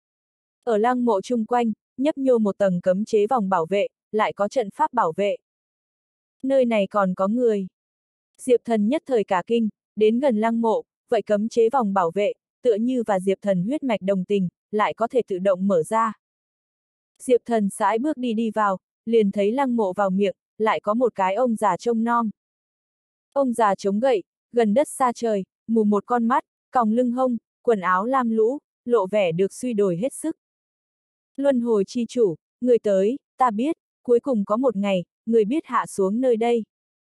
Ở lăng mộ chung quanh, nhấp nhô một tầng cấm chế vòng bảo vệ, lại có trận pháp bảo vệ. Nơi này còn có người. Diệp Thần nhất thời cả kinh, đến gần lăng mộ, vậy cấm chế vòng bảo vệ, tựa như và Diệp Thần huyết mạch đồng tình, lại có thể tự động mở ra. Diệp Thần sải bước đi đi vào, liền thấy lăng mộ vào miệng, lại có một cái ông già trông nom. Ông già chống gậy, gần đất xa trời, mù một con mắt, còng lưng hông, quần áo lam lũ, lộ vẻ được suy đồi hết sức. Luân hồi chi chủ, người tới, ta biết, cuối cùng có một ngày, người biết hạ xuống nơi đây.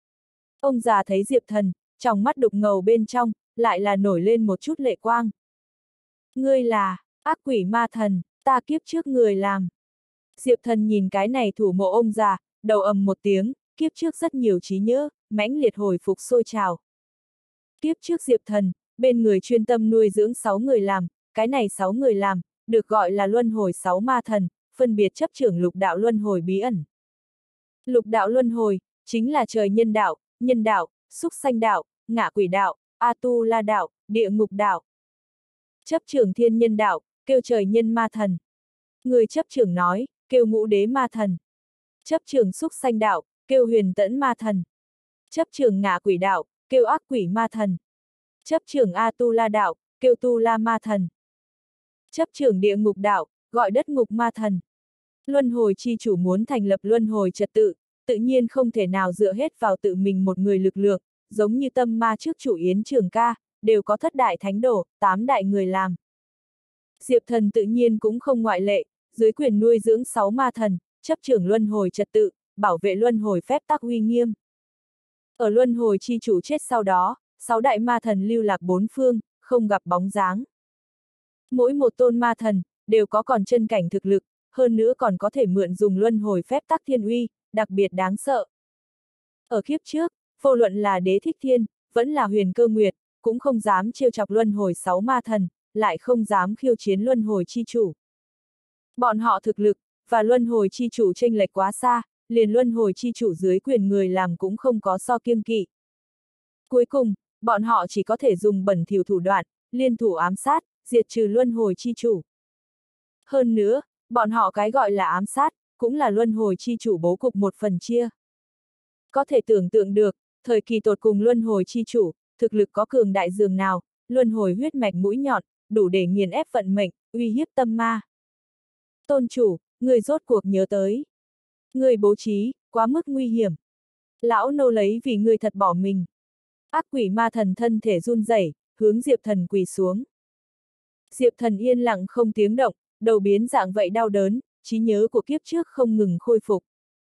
Ông già thấy Diệp Thần, trong mắt đục ngầu bên trong, lại là nổi lên một chút lệ quang. Ngươi là, ác quỷ ma thần, ta kiếp trước người làm. Diệp Thần nhìn cái này thủ mộ ông già, đầu ầm một tiếng, kiếp trước rất nhiều trí nhớ, mãnh liệt hồi phục sôi trào. Kiếp trước Diệp Thần, bên người chuyên tâm nuôi dưỡng sáu người làm, cái này sáu người làm, được gọi là luân hồi sáu ma thần, phân biệt chấp trưởng lục đạo luân hồi bí ẩn. Lục đạo luân hồi, chính là trời nhân đạo, nhân đạo, súc sanh đạo, ngạ quỷ đạo, A-tu-la đạo, địa ngục đạo. Chấp trưởng thiên nhân đạo, kêu trời nhân ma thần. Người chấp trưởng nói, kêu ngũ đế ma thần. Chấp trưởng súc sanh đạo, kêu huyền tẫn ma thần. Chấp trưởng ngạ quỷ đạo, kêu ác quỷ ma thần. Chấp trưởng A-tu-la đạo, kêu tu-la ma thần. Chấp trưởng địa ngục đạo, gọi đất ngục ma thần. Luân hồi chi chủ muốn thành lập luân hồi trật tự, tự nhiên không thể nào dựa hết vào tự mình một người lực lượng, giống như tâm ma trước chủ Yến Trường Ca, đều có thất đại thánh đồ, tám đại người làm. Diệp Thần tự nhiên cũng không ngoại lệ, dưới quyền nuôi dưỡng sáu ma thần, chấp trưởng luân hồi trật tự, bảo vệ luân hồi phép tắc uy nghiêm. Ở luân hồi chi chủ chết sau đó, sáu đại ma thần lưu lạc bốn phương, không gặp bóng dáng. Mỗi một tôn ma thần, đều có còn chân cảnh thực lực, hơn nữa còn có thể mượn dùng luân hồi phép tắc thiên uy, đặc biệt đáng sợ. Ở kiếp trước, vô luận là Đế Thích Thiên, vẫn là Huyền Cơ Nguyệt, cũng không dám trêu chọc luân hồi sáu ma thần, lại không dám khiêu chiến luân hồi chi chủ. Bọn họ thực lực, và luân hồi chi chủ chênh lệch quá xa, liền luân hồi chi chủ dưới quyền người làm cũng không có so kiêng kỵ. Cuối cùng, bọn họ chỉ có thể dùng bẩn thỉu thủ đoạn, liên thủ ám sát, diệt trừ luân hồi chi chủ. Hơn nữa, bọn họ cái gọi là ám sát, cũng là luân hồi chi chủ bố cục một phần chia. Có thể tưởng tượng được, thời kỳ tột cùng luân hồi chi chủ, thực lực có cường đại dường nào, luân hồi huyết mạch mũi nhọn, đủ để nghiền ép vận mệnh, uy hiếp tâm ma. Tôn chủ, người rốt cuộc nhớ tới. Người bố trí, quá mức nguy hiểm. Lão nô lấy vì người thật bỏ mình. Ác quỷ ma thần thân thể run rẩy, hướng Diệp Thần quỳ xuống. Diệp Thần yên lặng không tiếng động, đầu biến dạng vậy đau đớn, trí nhớ của kiếp trước không ngừng khôi phục.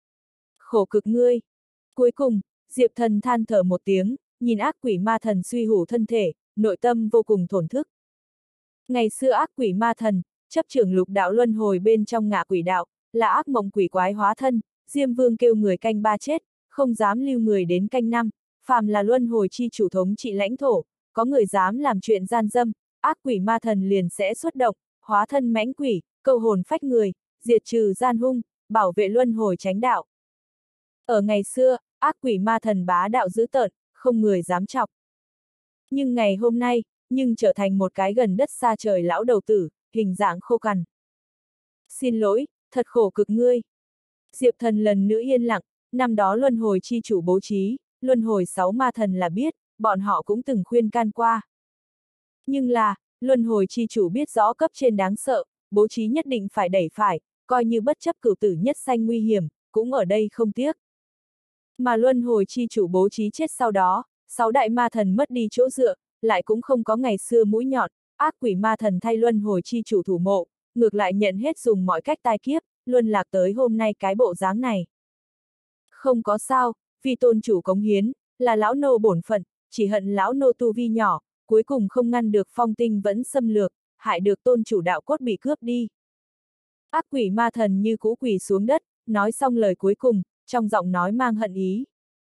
Khổ cực ngươi. Cuối cùng, Diệp Thần than thở một tiếng, nhìn ác quỷ ma thần suy hủ thân thể, nội tâm vô cùng thổn thức. Ngày xưa ác quỷ ma thần, chấp trưởng lục đạo luân hồi bên trong ngạ quỷ đạo, là ác mộng quỷ quái hóa thân, Diêm Vương kêu người canh ba chết, không dám lưu người đến canh năm, phàm là luân hồi chi chủ thống trị lãnh thổ, có người dám làm chuyện gian dâm, ác quỷ ma thần liền sẽ xuất động, hóa thân mãnh quỷ, câu hồn phách người, diệt trừ gian hung, bảo vệ luân hồi chánh đạo. Ở ngày xưa, ác quỷ ma thần bá đạo dữ tợn, không người dám chọc. Nhưng ngày hôm nay, nhưng trở thành một cái gần đất xa trời lão đầu tử, hình dạng khô cằn. Xin lỗi, thật khổ cực ngươi. Diệp Thần lần nữa yên lặng, năm đó luân hồi chi chủ bố trí, luân hồi sáu ma thần là biết, bọn họ cũng từng khuyên can qua. Nhưng là, luân hồi chi chủ biết rõ cấp trên đáng sợ, bố trí nhất định phải đẩy phải, coi như bất chấp cửu tử nhất sanh nguy hiểm, cũng ở đây không tiếc. Mà luân hồi chi chủ bố trí chết sau đó, sáu đại ma thần mất đi chỗ dựa, lại cũng không có ngày xưa mũi nhọn, ác quỷ ma thần thay luân hồi chi chủ thủ mộ, ngược lại nhận hết dùng mọi cách tai kiếp, luân lạc tới hôm nay cái bộ dáng này. Không có sao, vì tôn chủ cống hiến, là lão nô bổn phận, chỉ hận lão nô tu vi nhỏ, cuối cùng không ngăn được phong tinh vẫn xâm lược, hại được tôn chủ đạo cốt bị cướp đi. Ác quỷ ma thần như cũ quỳ xuống đất, nói xong lời cuối cùng, trong giọng nói mang hận ý.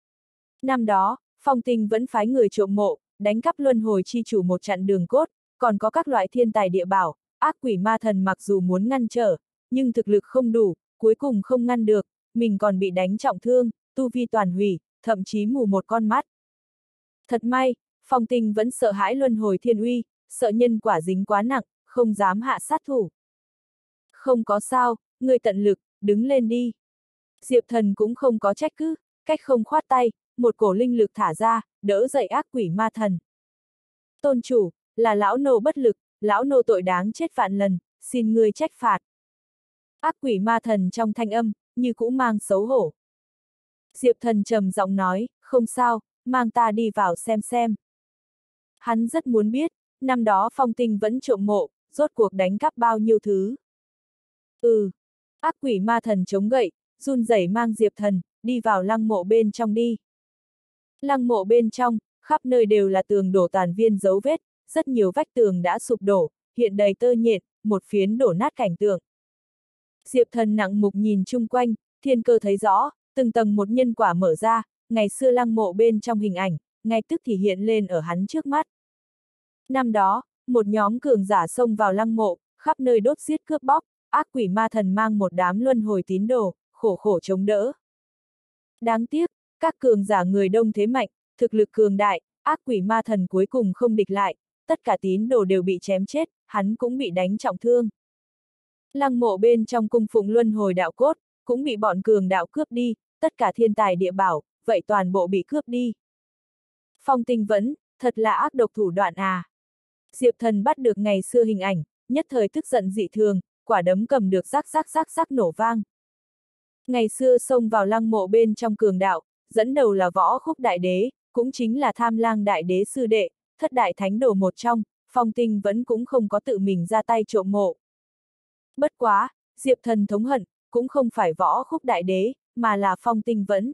Năm đó, phong tinh vẫn phái người trộm mộ, đánh cắp luân hồi chi chủ một chặn đường cốt, còn có các loại thiên tài địa bảo, ác quỷ ma thần mặc dù muốn ngăn trở, nhưng thực lực không đủ, cuối cùng không ngăn được, mình còn bị đánh trọng thương, tu vi toàn hủy, thậm chí mù một con mắt. Thật may, phong tinh vẫn sợ hãi luân hồi thiên uy, sợ nhân quả dính quá nặng, không dám hạ sát thủ. Không có sao, người tận lực, đứng lên đi. Diệp Thần cũng không có trách cứ, cách không khoát tay, một cổ linh lực thả ra, đỡ dậy ác quỷ ma thần. Tôn chủ, là lão nô bất lực, lão nô tội đáng chết vạn lần, xin ngươi trách phạt. Ác quỷ ma thần trong thanh âm, như cũ mang xấu hổ. Diệp Thần trầm giọng nói, không sao, mang ta đi vào xem xem. Hắn rất muốn biết, năm đó phong tinh vẫn trộm mộ, rốt cuộc đánh cắp bao nhiêu thứ. Ừ, ác quỷ ma thần chống gậy, run rẩy mang Diệp Thần, đi vào lăng mộ bên trong đi. Lăng mộ bên trong, khắp nơi đều là tường đổ tàn viên dấu vết, rất nhiều vách tường đã sụp đổ, hiện đầy tơ nhện, một phiến đổ nát cảnh tượng. Diệp Thần nặng mục nhìn chung quanh, thiên cơ thấy rõ, từng tầng một nhân quả mở ra, ngày xưa lăng mộ bên trong hình ảnh, ngay tức thì hiện lên ở hắn trước mắt. Năm đó, một nhóm cường giả xông vào lăng mộ, khắp nơi đốt giết cướp bóc, ác quỷ ma thần mang một đám luân hồi tín đồ, khổ khổ chống đỡ. Đáng tiếc, các cường giả người đông thế mạnh, thực lực cường đại, ác quỷ ma thần cuối cùng không địch lại, tất cả tín đồ đều bị chém chết, hắn cũng bị đánh trọng thương. Lăng mộ bên trong cung phụng luân hồi đạo cốt, cũng bị bọn cường đạo cướp đi, tất cả thiên tài địa bảo, vậy toàn bộ bị cướp đi. Phong Tinh vẫn, thật là ác độc thủ đoạn à. Diệp Thần bắt được ngày xưa hình ảnh, nhất thời tức giận dị thường, quả đấm cầm được rắc rắc rắc rắc nổ vang. Ngày xưa xông vào lăng mộ bên trong cường đạo, dẫn đầu là Võ Khúc Đại Đế, cũng chính là Tham Lang Đại Đế sư đệ, thất đại thánh đồ một trong, Phong Tinh vẫn cũng không có tự mình ra tay trộm mộ. Bất quá, Diệp Thần thống hận, cũng không phải Võ Khúc Đại Đế, mà là Phong Tinh vẫn.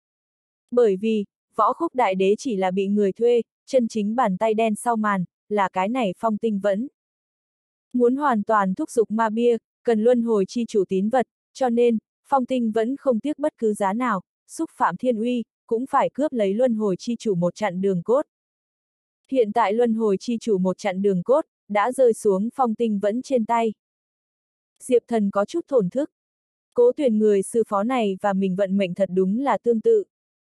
Bởi vì, Võ Khúc Đại Đế chỉ là bị người thuê, chân chính bàn tay đen sau màn, là cái này Phong Tinh vẫn. Muốn hoàn toàn thúc giục ma bia, cần luân hồi chi chủ tín vật, cho nên, Phong Tinh vẫn không tiếc bất cứ giá nào, xúc phạm thiên uy, cũng phải cướp lấy luân hồi chi chủ một chặn đường cốt. Hiện tại luân hồi chi chủ một chặn đường cốt, đã rơi xuống Phong Tinh vẫn trên tay. Diệp Thần có chút thổn thức. Cố Tuyền người sư phó này và mình vận mệnh thật đúng là tương tự.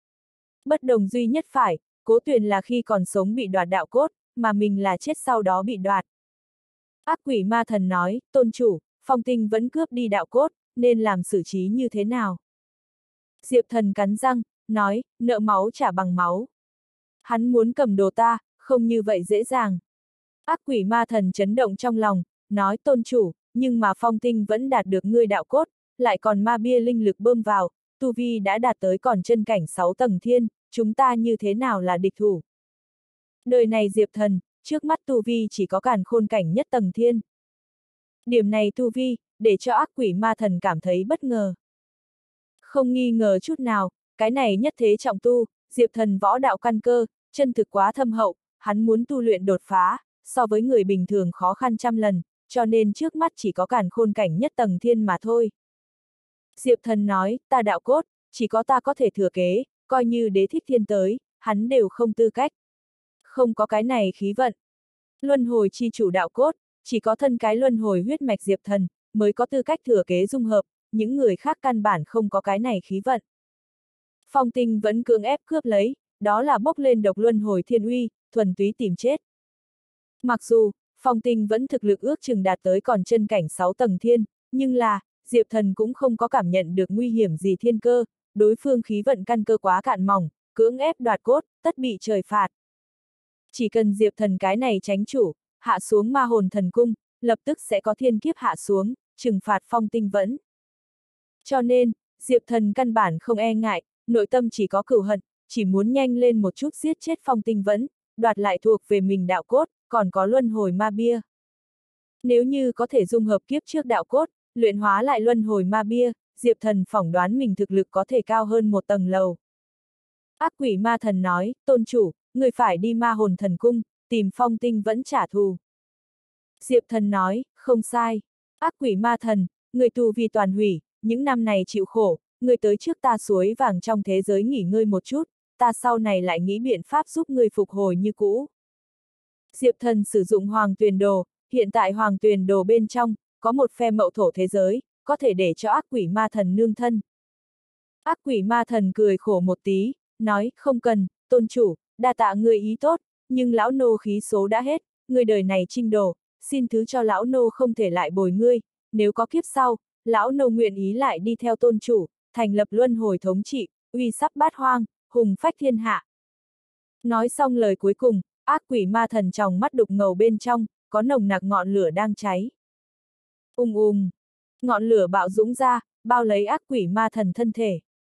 Bất đồng duy nhất phải, Cố Tuyền là khi còn sống bị đoạt đạo cốt, mà mình là chết sau đó bị đoạt. Ác quỷ ma thần nói, tôn chủ, Phong Tinh vẫn cướp đi đạo cốt, nên làm xử trí như thế nào? Diệp Thần cắn răng, nói, nợ máu trả bằng máu. Hắn muốn cầm đồ ta, không như vậy dễ dàng. Ác quỷ ma thần chấn động trong lòng, nói tôn chủ, nhưng mà Phong Tinh vẫn đạt được ngươi đạo cốt, lại còn ma bia linh lực bơm vào, tu vi đã đạt tới còn chân cảnh sáu tầng thiên, chúng ta như thế nào là địch thủ? Đời này Diệp Thần, trước mắt tu vi chỉ có càn khôn cảnh nhất tầng thiên. Điểm này tu vi, để cho ác quỷ ma thần cảm thấy bất ngờ. Không nghi ngờ chút nào, cái này nhất thế trọng tu, Diệp Thần võ đạo căn cơ, chân thực quá thâm hậu, hắn muốn tu luyện đột phá, so với người bình thường khó khăn trăm lần, cho nên trước mắt chỉ có càn khôn cảnh nhất tầng thiên mà thôi. Diệp Thần nói, ta đạo cốt, chỉ có ta có thể thừa kế, coi như đế thích thiên tới, hắn đều không tư cách. Không có cái này khí vận. Luân hồi chi chủ đạo cốt, chỉ có thân cái luân hồi huyết mạch Diệp Thần, mới có tư cách thừa kế dung hợp, những người khác căn bản không có cái này khí vận. Phong Tinh vẫn cưỡng ép cướp lấy, đó là bốc lên độc luân hồi thiên uy, thuần túy tìm chết. Mặc dù, Phong Tinh vẫn thực lực ước chừng đạt tới còn chân cảnh sáu tầng thiên, nhưng là, Diệp Thần cũng không có cảm nhận được nguy hiểm gì thiên cơ, đối phương khí vận căn cơ quá cạn mỏng, cưỡng ép đoạt cốt, tất bị trời phạt. Chỉ cần Diệp Thần cái này tránh chủ, hạ xuống ma hồn thần cung, lập tức sẽ có thiên kiếp hạ xuống, trừng phạt Phong Tinh vẫn. Cho nên, Diệp Thần căn bản không e ngại, nội tâm chỉ có cửu hận, chỉ muốn nhanh lên một chút giết chết Phong Tinh vẫn, đoạt lại thuộc về mình đạo cốt, còn có luân hồi ma bia. Nếu như có thể dung hợp kiếp trước đạo cốt, luyện hóa lại luân hồi ma bia, Diệp Thần phỏng đoán mình thực lực có thể cao hơn một tầng lầu. Ác quỷ ma thần nói, tôn chủ, người phải đi ma hồn thần cung, tìm Phong Tinh vẫn trả thù. Diệp Thần nói, không sai. Ác quỷ ma thần, người tu vi toàn hủy, những năm này chịu khổ, người tới trước ta suối vàng trong thế giới nghỉ ngơi một chút, ta sau này lại nghĩ biện pháp giúp người phục hồi như cũ. Diệp Thần sử dụng hoàng tuyền đồ, hiện tại hoàng tuyền đồ bên trong, có một phe mậu thổ thế giới, có thể để cho ác quỷ ma thần nương thân. Ác quỷ ma thần cười khổ một tí, nói, không cần, tôn chủ, đa tạ người ý tốt, nhưng lão nô khí số đã hết, người đời này trinh đồ, xin thứ cho lão nô không thể lại bồi ngươi, nếu có kiếp sau, lão nô nguyện ý lại đi theo tôn chủ, thành lập luân hồi thống trị, uy sắp bát hoang, hùng phách thiên hạ. Nói xong lời cuối cùng, ác quỷ ma thần trong mắt đục ngầu bên trong, có nồng nặc ngọn lửa đang cháy. Ung ung, ngọn lửa bạo dũng ra, bao lấy ác quỷ ma thần thân thể.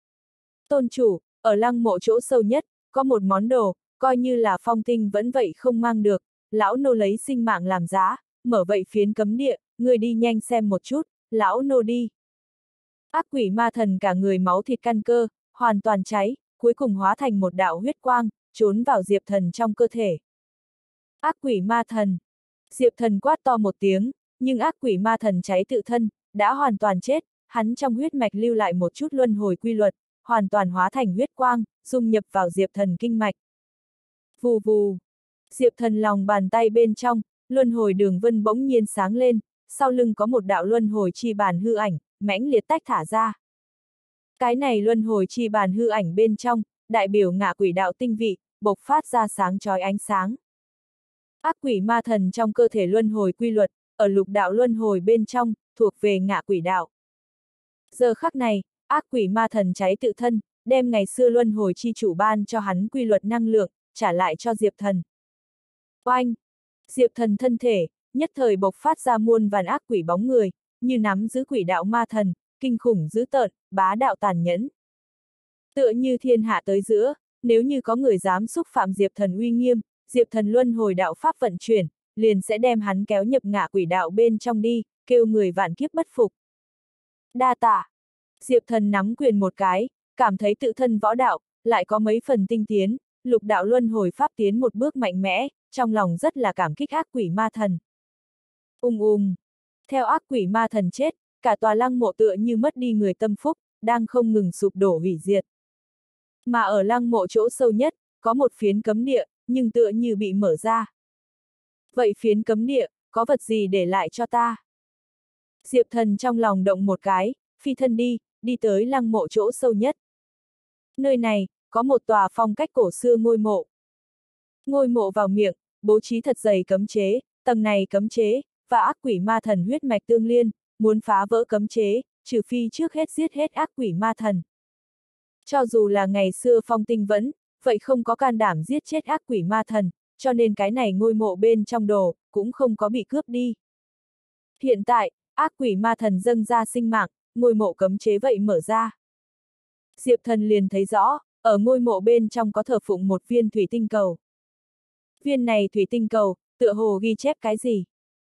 Tôn chủ, ở lăng mộ chỗ sâu nhất, có một món đồ, coi như là Phong Tinh vẫn vậy không mang được, lão nô lấy sinh mạng làm giá, mở vậy phiến cấm địa, người đi nhanh xem một chút, lão nô đi. Ác quỷ ma thần cả người máu thịt căn cơ, hoàn toàn cháy, cuối cùng hóa thành một đạo huyết quang, trốn vào Diệp Thần trong cơ thể. Ác quỷ ma thần. Diệp Thần quát to một tiếng, nhưng ác quỷ ma thần cháy tự thân, đã hoàn toàn chết, hắn trong huyết mạch lưu lại một chút luân hồi quy luật, hoàn toàn hóa thành huyết quang, dung nhập vào Diệp Thần kinh mạch. Vù vù. Diệp Thần lòng bàn tay bên trong, luân hồi đường vân bỗng nhiên sáng lên, sau lưng có một đạo luân hồi chi bàn hư ảnh, mãnh liệt tách thả ra. Cái này luân hồi chi bàn hư ảnh bên trong, đại biểu ngạ quỷ đạo tinh vị, bộc phát ra sáng chói ánh sáng. Ác quỷ ma thần trong cơ thể luân hồi quy luật, ở lục đạo luân hồi bên trong, thuộc về ngạ quỷ đạo. Giờ khắc này, ác quỷ ma thần cháy tự thân, đem ngày xưa luân hồi chi chủ ban cho hắn quy luật năng lượng, trả lại cho Diệp Thần. Oanh! Diệp Thần thân thể, nhất thời bộc phát ra muôn vàn ác quỷ bóng người, như nắm giữ quỷ đạo ma thần, kinh khủng dữ tợn, bá đạo tàn nhẫn. Tựa như thiên hạ tới giữa, nếu như có người dám xúc phạm Diệp Thần uy nghiêm, Diệp Thần luân hồi đạo pháp vận chuyển, liền sẽ đem hắn kéo nhập ngạ quỷ đạo bên trong đi, kêu người vạn kiếp bất phục. Đa tạ. Diệp Thần nắm quyền một cái, cảm thấy tự thân võ đạo, lại có mấy phần tinh tiến, lục đạo luân hồi pháp tiến một bước mạnh mẽ, trong lòng rất là cảm kích ác quỷ ma thần. Ùng ùng. Theo ác quỷ ma thần chết, cả tòa lăng mộ tựa như mất đi người tâm phúc, đang không ngừng sụp đổ hủy diệt. Mà ở lăng mộ chỗ sâu nhất, có một phiến cấm địa, nhưng tựa như bị mở ra. Vậy phiến cấm địa, có vật gì để lại cho ta? Diệp Thần trong lòng động một cái, phi thân đi, đi tới lăng mộ chỗ sâu nhất. Nơi này, có một tòa phong cách cổ xưa ngôi mộ. Ngôi mộ vào miệng, bố trí thật dày cấm chế, tầng này cấm chế, và ác quỷ ma thần huyết mạch tương liên, muốn phá vỡ cấm chế, trừ phi trước hết giết hết ác quỷ ma thần. Cho dù là ngày xưa Phong Tinh vẫn, vậy không có can đảm giết chết ác quỷ ma thần, cho nên cái này ngôi mộ bên trong đồ, cũng không có bị cướp đi. Hiện tại, ác quỷ ma thần dâng ra sinh mạng, ngôi mộ cấm chế vậy mở ra. Diệp Thần liền thấy rõ, ở ngôi mộ bên trong có thờ phụng một viên thủy tinh cầu. Viên này thủy tinh cầu, tựa hồ ghi chép cái gì?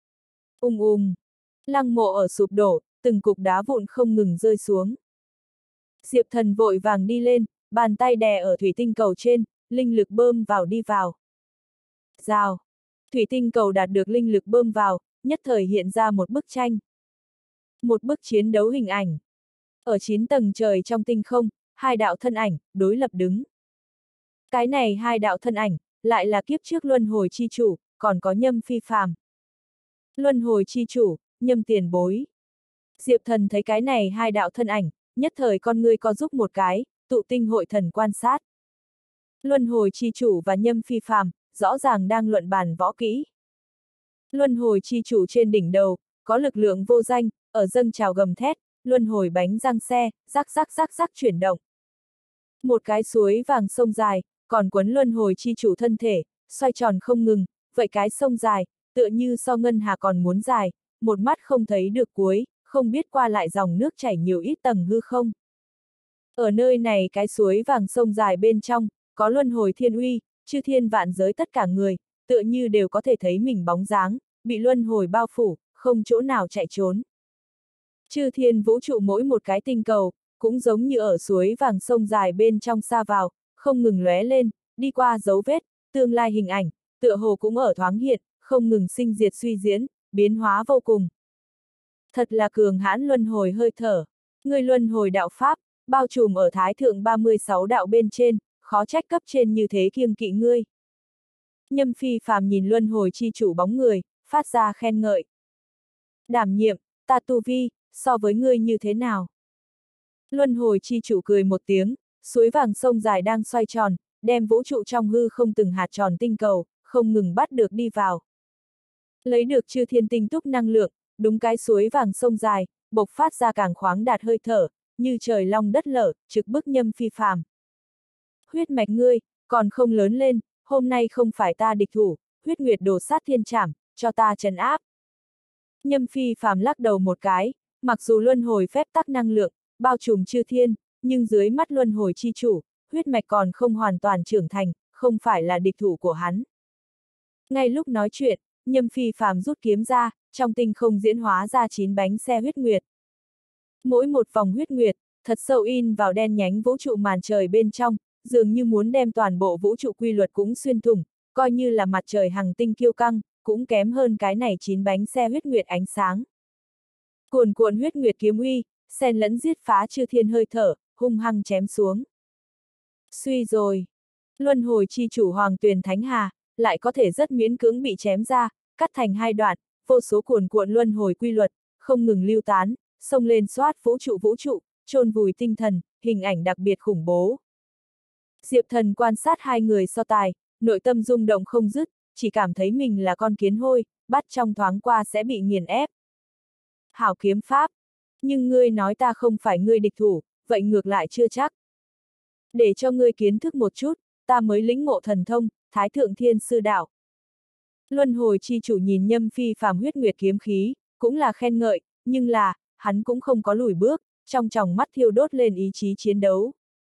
Ung ung. Lăng mộ ở sụp đổ, từng cục đá vụn không ngừng rơi xuống. Diệp Thần vội vàng đi lên, bàn tay đè ở thủy tinh cầu trên, linh lực bơm vào đi vào. Rào. Thủy tinh cầu đạt được linh lực bơm vào, nhất thời hiện ra một bức tranh. Một bức chiến đấu hình ảnh. Ở chín tầng trời trong tinh không, hai đạo thân ảnh, đối lập đứng. Cái này hai đạo thân ảnh, lại là kiếp trước luân hồi chi chủ, còn có Nhâm Phi Phàm. Luân hồi chi chủ, Nhâm tiền bối. Diệp Thần thấy cái này hai đạo thân ảnh, nhất thời con ngươi co giúp một cái, tụ tinh hội thần quan sát. Luân hồi chi chủ và Nhâm Phi Phàm, rõ ràng đang luận bàn võ kỹ. Luân hồi chi chủ trên đỉnh đầu, có lực lượng vô danh, ở dâng trào gầm thét, luân hồi bánh răng xe, rắc rắc rắc rắc chuyển động. Một cái suối vàng sông dài, còn quấn luân hồi chi chủ thân thể, xoay tròn không ngừng, vậy cái sông dài, tựa như so ngân hà còn muốn dài, một mắt không thấy được cuối, không biết qua lại dòng nước chảy nhiều ít tầng hư không. Ở nơi này cái suối vàng sông dài bên trong, có luân hồi thiên uy, chư thiên vạn giới tất cả người, tựa như đều có thể thấy mình bóng dáng, bị luân hồi bao phủ, không chỗ nào chạy trốn. Chư thiên vũ trụ mỗi một cái tinh cầu, cũng giống như ở suối vàng sông dài bên trong xa vào, không ngừng lóe lên, đi qua dấu vết, tương lai hình ảnh, tựa hồ cũng ở thoáng hiện, không ngừng sinh diệt suy diễn, biến hóa vô cùng. Thật là cường hãn luân hồi hơi thở. Người luân hồi đạo Pháp, bao trùm ở Thái Thượng ba mươi sáu đạo bên trên, khó trách cấp trên như thế kiêng kỵ ngươi. Nhâm Phi Phàm nhìn luân hồi chi chủ bóng người, phát ra khen ngợi. Đảm nhiệm, ta tu vi, so với ngươi như thế nào? Luân hồi chi chủ cười một tiếng, suối vàng sông dài đang xoay tròn, đem vũ trụ trong hư không từng hạt tròn tinh cầu, không ngừng bắt được đi vào. Lấy được chư thiên tinh túc năng lượng, đúng cái suối vàng sông dài, bộc phát ra càng khoáng đạt hơi thở, như trời long đất lở, trực bức Nhâm Phi Phàm. Huyết mạch ngươi, còn không lớn lên, hôm nay không phải ta địch thủ, huyết nguyệt đồ sát thiên trảm, cho ta trấn áp. Nhâm Phi Phàm lắc đầu một cái, mặc dù luân hồi phép tắc năng lượng, bao trùm chư thiên, nhưng dưới mắt luân hồi chi chủ, huyết mạch còn không hoàn toàn trưởng thành, không phải là địch thủ của hắn. Ngay lúc nói chuyện, Nhâm Phi Phàm rút kiếm ra, trong tinh không diễn hóa ra chín bánh xe huyết nguyệt. Mỗi một vòng huyết nguyệt, thật sâu in vào đen nhánh vũ trụ màn trời bên trong, dường như muốn đem toàn bộ vũ trụ quy luật cũng xuyên thủng, coi như là mặt trời hằng tinh kiêu căng, cũng kém hơn cái này chín bánh xe huyết nguyệt ánh sáng. Cuồn cuộn huyết nguyệt kiếm uy, xen lẫn giết phá chư thiên hơi thở, hung hăng chém xuống. Suy rồi. Luân hồi chi chủ Hoàng Tuyền Thánh Hà, lại có thể rất miễn cưỡng bị chém ra, cắt thành hai đoạn, vô số cuồn cuộn luân hồi quy luật, không ngừng lưu tán, xông lên xoát vũ trụ vũ trụ, chôn vùi tinh thần, hình ảnh đặc biệt khủng bố. Diệp Thần quan sát hai người so tài, nội tâm rung động không dứt, chỉ cảm thấy mình là con kiến hôi, bắt trong thoáng qua sẽ bị nghiền ép. Hảo kiếm pháp. Nhưng ngươi nói ta không phải ngươi địch thủ, vậy ngược lại chưa chắc. Để cho ngươi kiến thức một chút, ta mới lĩnh ngộ thần thông, Thái Thượng Thiên Sư Đạo. Luân hồi chi chủ nhìn Nhâm Phi Phàm huyết nguyệt kiếm khí, cũng là khen ngợi, nhưng là, hắn cũng không có lùi bước, trong tròng mắt thiêu đốt lên ý chí chiến đấu.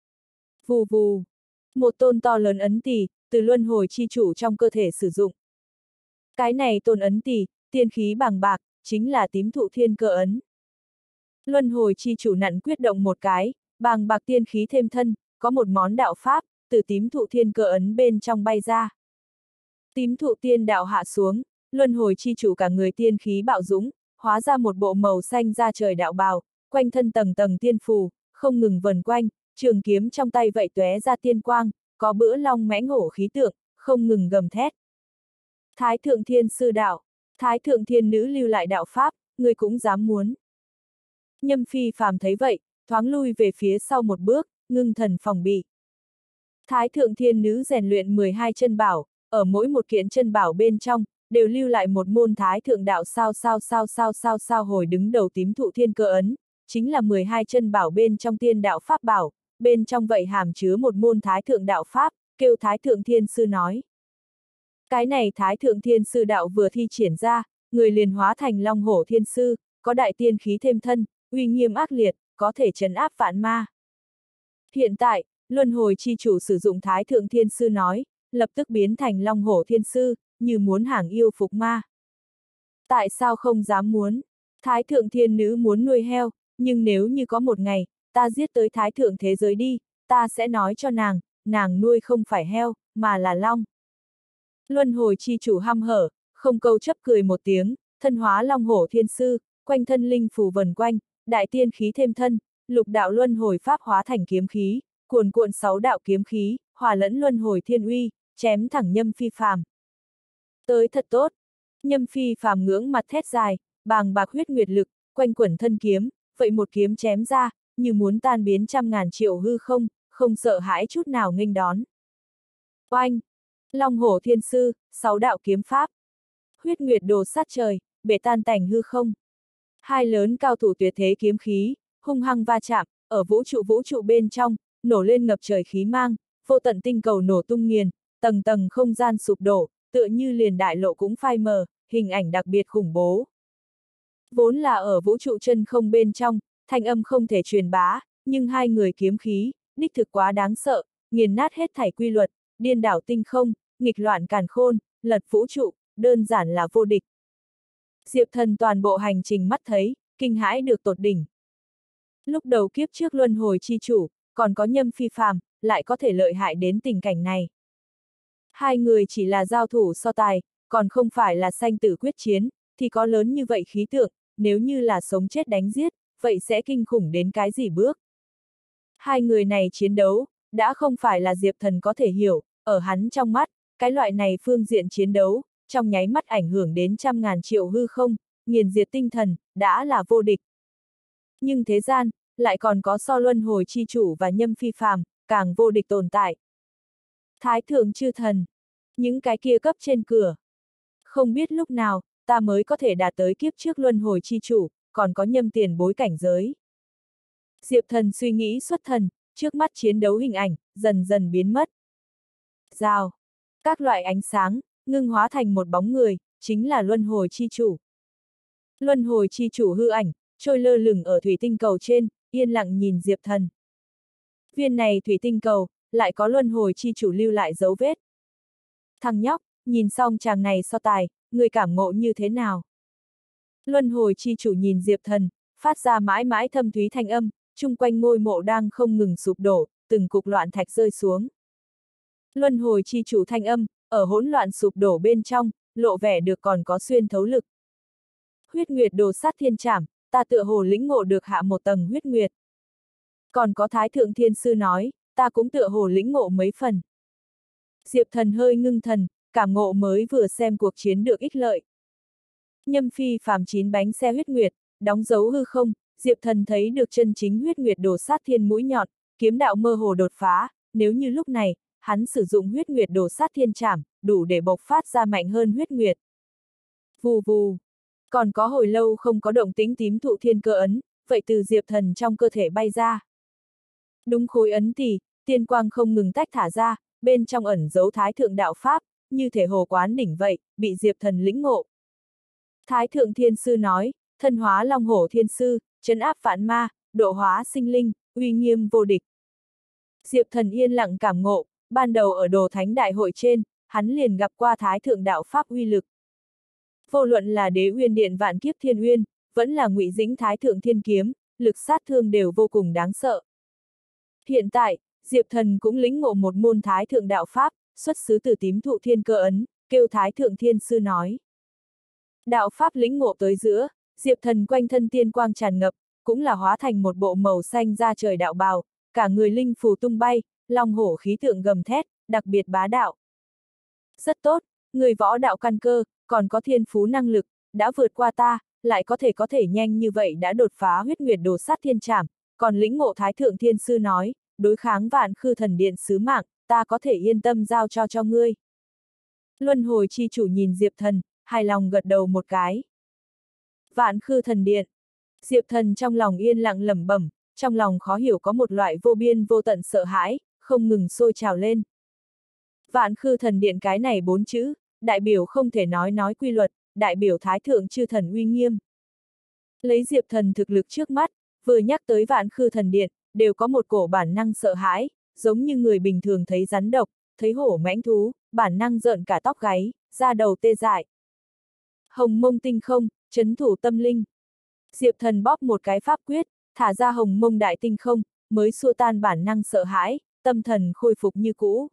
Vù vù. Một tôn to lớn ấn tỳ, từ luân hồi chi chủ trong cơ thể sử dụng. Cái này tôn ấn tỳ, tiên khí bàng bạc, chính là tím thụ thiên cơ ấn. Luân hồi chi chủ nặn quyết động một cái, bàng bạc tiên khí thêm thân, có một món đạo pháp, từ tím thụ thiên cơ ấn bên trong bay ra. Tím thụ tiên đạo hạ xuống, Luân hồi chi chủ cả người tiên khí bạo dũng, hóa ra một bộ màu xanh da trời đạo bào, quanh thân tầng tầng tiên phù, không ngừng vần quanh, trường kiếm trong tay vậy tóe ra tiên quang, có bữa long mãnh hổ khí tượng, không ngừng gầm thét. Thái thượng thiên sư đạo, thái thượng thiên nữ lưu lại đạo pháp, người cũng dám muốn. Nhâm Phi Phàm thấy vậy, thoáng lui về phía sau một bước, ngưng thần phòng bị. Thái thượng thiên nữ rèn luyện mười hai chân bảo, ở mỗi một kiện chân bảo bên trong, đều lưu lại một môn thái thượng đạo sao sao sao sao sao sao hồi đứng đầu tím thụ thiên cơ ấn, chính là mười hai chân bảo bên trong tiên đạo pháp bảo, bên trong vậy hàm chứa một môn thái thượng đạo pháp, kêu thái thượng thiên sư nói. Cái này thái thượng thiên sư đạo vừa thi triển ra, người liền hóa thành long hổ thiên sư, có đại tiên khí thêm thân, uy nghiêm ác liệt, có thể trấn áp vạn ma. Hiện tại, luân hồi chi chủ sử dụng thái thượng thiên sư nói, lập tức biến thành long hổ thiên sư, như muốn hàng yêu phục ma. Tại sao không dám muốn? Thái thượng thiên nữ muốn nuôi heo, nhưng nếu như có một ngày, ta giết tới thái thượng thế giới đi, ta sẽ nói cho nàng, nàng nuôi không phải heo, mà là long. Luân hồi chi chủ hăm hở, không câu chấp cười một tiếng, thân hóa long hổ thiên sư, quanh thân linh phù vần quanh, đại tiên khí thêm thân, lục đạo luân hồi pháp hóa thành kiếm khí, cuồn cuộn sáu đạo kiếm khí, hòa lẫn luân hồi thiên uy, chém thẳng Nhâm Phi Phàm. Tới thật tốt. Nhâm Phi Phàm ngưỡng mặt thét dài, bàng bạc huyết nguyệt lực, quanh quẩn thân kiếm, vậy một kiếm chém ra, như muốn tan biến trăm ngàn triệu hư không, không sợ hãi chút nào nghênh đón. Oanh! Long hổ thiên sư, sáu đạo kiếm pháp. Huyết nguyệt đồ sát trời, bể tan tành hư không. Hai lớn cao thủ tuyệt thế kiếm khí, hung hăng va chạm, ở vũ trụ vũ trụ bên trong, nổ lên ngập trời khí mang, vô tận tinh cầu nổ tung nghiền, tầng tầng không gian sụp đổ, tựa như liền đại lộ cũng phai mờ, hình ảnh đặc biệt khủng bố. Vốn là ở vũ trụ chân không bên trong, thanh âm không thể truyền bá, nhưng hai người kiếm khí, đích thực quá đáng sợ, nghiền nát hết thảy quy luật, điên đảo tinh không, nghịch loạn càn khôn, lật vũ trụ, đơn giản là vô địch. Diệp Thần toàn bộ hành trình mắt thấy, kinh hãi được tột đỉnh. Lúc đầu kiếp trước luân hồi chi chủ, còn có Nhâm Phi Phàm, lại có thể lợi hại đến tình cảnh này. Hai người chỉ là giao thủ so tài, còn không phải là sanh tử quyết chiến, thì có lớn như vậy khí tượng, nếu như là sống chết đánh giết, vậy sẽ kinh khủng đến cái gì bước. Hai người này chiến đấu, đã không phải là Diệp Thần có thể hiểu, ở hắn trong mắt, cái loại này phương diện chiến đấu, trong nháy mắt ảnh hưởng đến trăm ngàn triệu hư không, nghiền diệt tinh thần, đã là vô địch. Nhưng thế gian, lại còn có so luân hồi chi chủ và Nhâm Phi Phàm, càng vô địch tồn tại. Thái thượng chư thần, những cái kia cấp trên cửa. Không biết lúc nào, ta mới có thể đạt tới kiếp trước luân hồi chi chủ, còn có Nhâm tiền bối cảnh giới. Diệp Thần suy nghĩ xuất thần, trước mắt chiến đấu hình ảnh, dần dần biến mất. Rào, các loại ánh sáng, ngưng hóa thành một bóng người, chính là luân hồi chi chủ. Luân hồi chi chủ hư ảnh, trôi lơ lửng ở thủy tinh cầu trên, yên lặng nhìn Diệp Thần. Viên này thủy tinh cầu, lại có luân hồi chi chủ lưu lại dấu vết. Thằng nhóc, nhìn xong chàng này so tài, người cảm ngộ như thế nào? Luân hồi chi chủ nhìn Diệp Thần, phát ra mãi mãi thâm thúy thanh âm, chung quanh ngôi mộ đang không ngừng sụp đổ, từng cục loạn thạch rơi xuống. Luân hồi chi chủ thanh âm, ở hỗn loạn sụp đổ bên trong, lộ vẻ được còn có xuyên thấu lực. Huyết nguyệt đồ sát thiên trảm, ta tựa hồ lĩnh ngộ được hạ một tầng huyết nguyệt. Còn có Thái thượng thiên sư nói, ta cũng tựa hồ lĩnh ngộ mấy phần. Diệp Thần hơi ngưng thần, cảm ngộ mới vừa xem cuộc chiến được ích lợi. Nhâm Phi Phàm chín bánh xe huyết nguyệt, đóng dấu hư không, Diệp Thần thấy được chân chính huyết nguyệt đồ sát thiên mũi nhọn, kiếm đạo mơ hồ đột phá, nếu như lúc này, hắn sử dụng huyết nguyệt đồ sát thiên trảm, đủ để bộc phát ra mạnh hơn huyết nguyệt. Vù vù. Còn có hồi lâu không có động tĩnh tím thụ thiên cơ ấn, vậy từ Diệp Thần trong cơ thể bay ra. Đúng khối ấn thì, tiên quang không ngừng tách thả ra, bên trong ẩn dấu Thái thượng đạo pháp, như thể hồ quán đỉnh vậy, bị Diệp Thần lĩnh ngộ. Thái thượng thiên sư nói, thân hóa long hổ thiên sư, trấn áp vạn ma, độ hóa sinh linh, uy nghiêm vô địch. Diệp Thần yên lặng cảm ngộ, ban đầu ở Đồ Thánh Đại hội trên, hắn liền gặp qua Thái thượng đạo pháp uy lực. Vô luận là Đế Uyên Điện Vạn Kiếp Thiên Uyên, vẫn là Ngụy Dĩnh Thái thượng thiên kiếm, lực sát thương đều vô cùng đáng sợ. Hiện tại, Diệp Thần cũng lĩnh ngộ một môn Thái thượng đạo pháp, xuất xứ từ tím thụ thiên cơ ấn, kêu Thái thượng thiên sư nói. Đạo pháp lĩnh ngộ tới giữa, Diệp Thần quanh thân tiên quang tràn ngập, cũng là hóa thành một bộ màu xanh da trời đạo bào, cả người linh phù tung bay, long hổ khí tượng gầm thét, đặc biệt bá đạo. Rất tốt, người võ đạo căn cơ, còn có thiên phú năng lực, đã vượt qua ta, lại có thể có thể nhanh như vậy đã đột phá huyết nguyệt đồ sát thiên trảm, còn lĩnh ngộ thái thượng thiên sư nói, đối kháng vạn khư thần điện sứ mạng, ta có thể yên tâm giao cho cho ngươi. Luân hồi chi chủ nhìn Diệp Thần, hài lòng gật đầu một cái. Vạn khư thần điện. Diệp Thần trong lòng yên lặng lẩm bẩm, trong lòng khó hiểu có một loại vô biên vô tận sợ hãi, không ngừng sôi trào lên. Vạn khư thần điện cái này bốn chữ, đại biểu không thể nói nói quy luật, đại biểu thái thượng chư thần uy nghiêm. Lấy Diệp Thần thực lực trước mắt, vừa nhắc tới vạn khư thần điện, đều có một cổ bản năng sợ hãi, giống như người bình thường thấy rắn độc, thấy hổ mãnh thú, bản năng rợn cả tóc gáy, da đầu tê dại. Hồng mông tinh không, trấn thủ tâm linh. Diệp Thần bóp một cái pháp quyết, thả ra hồng mông đại tinh không, mới xua tan bản năng sợ hãi, tâm thần khôi phục như cũ.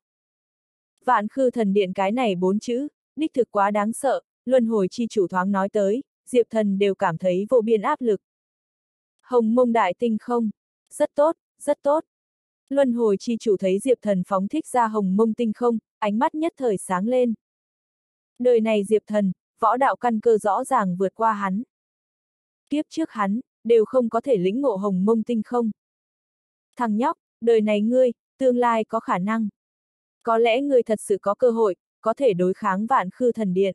Vạn khư thần điện cái này bốn chữ, đích thực quá đáng sợ, luân hồi chi chủ thoáng nói tới, Diệp Thần đều cảm thấy vô biên áp lực. Hồng mông đại tinh không, rất tốt, rất tốt. Luân hồi chi chủ thấy Diệp Thần phóng thích ra hồng mông tinh không, ánh mắt nhất thời sáng lên. Đời này Diệp Thần, võ đạo căn cơ rõ ràng vượt qua hắn. Kiếp trước hắn, đều không có thể lĩnh ngộ hồng mông tinh không. Thằng nhóc, đời này ngươi, tương lai có khả năng. Có lẽ ngươi thật sự có cơ hội, có thể đối kháng vạn khư thần điện.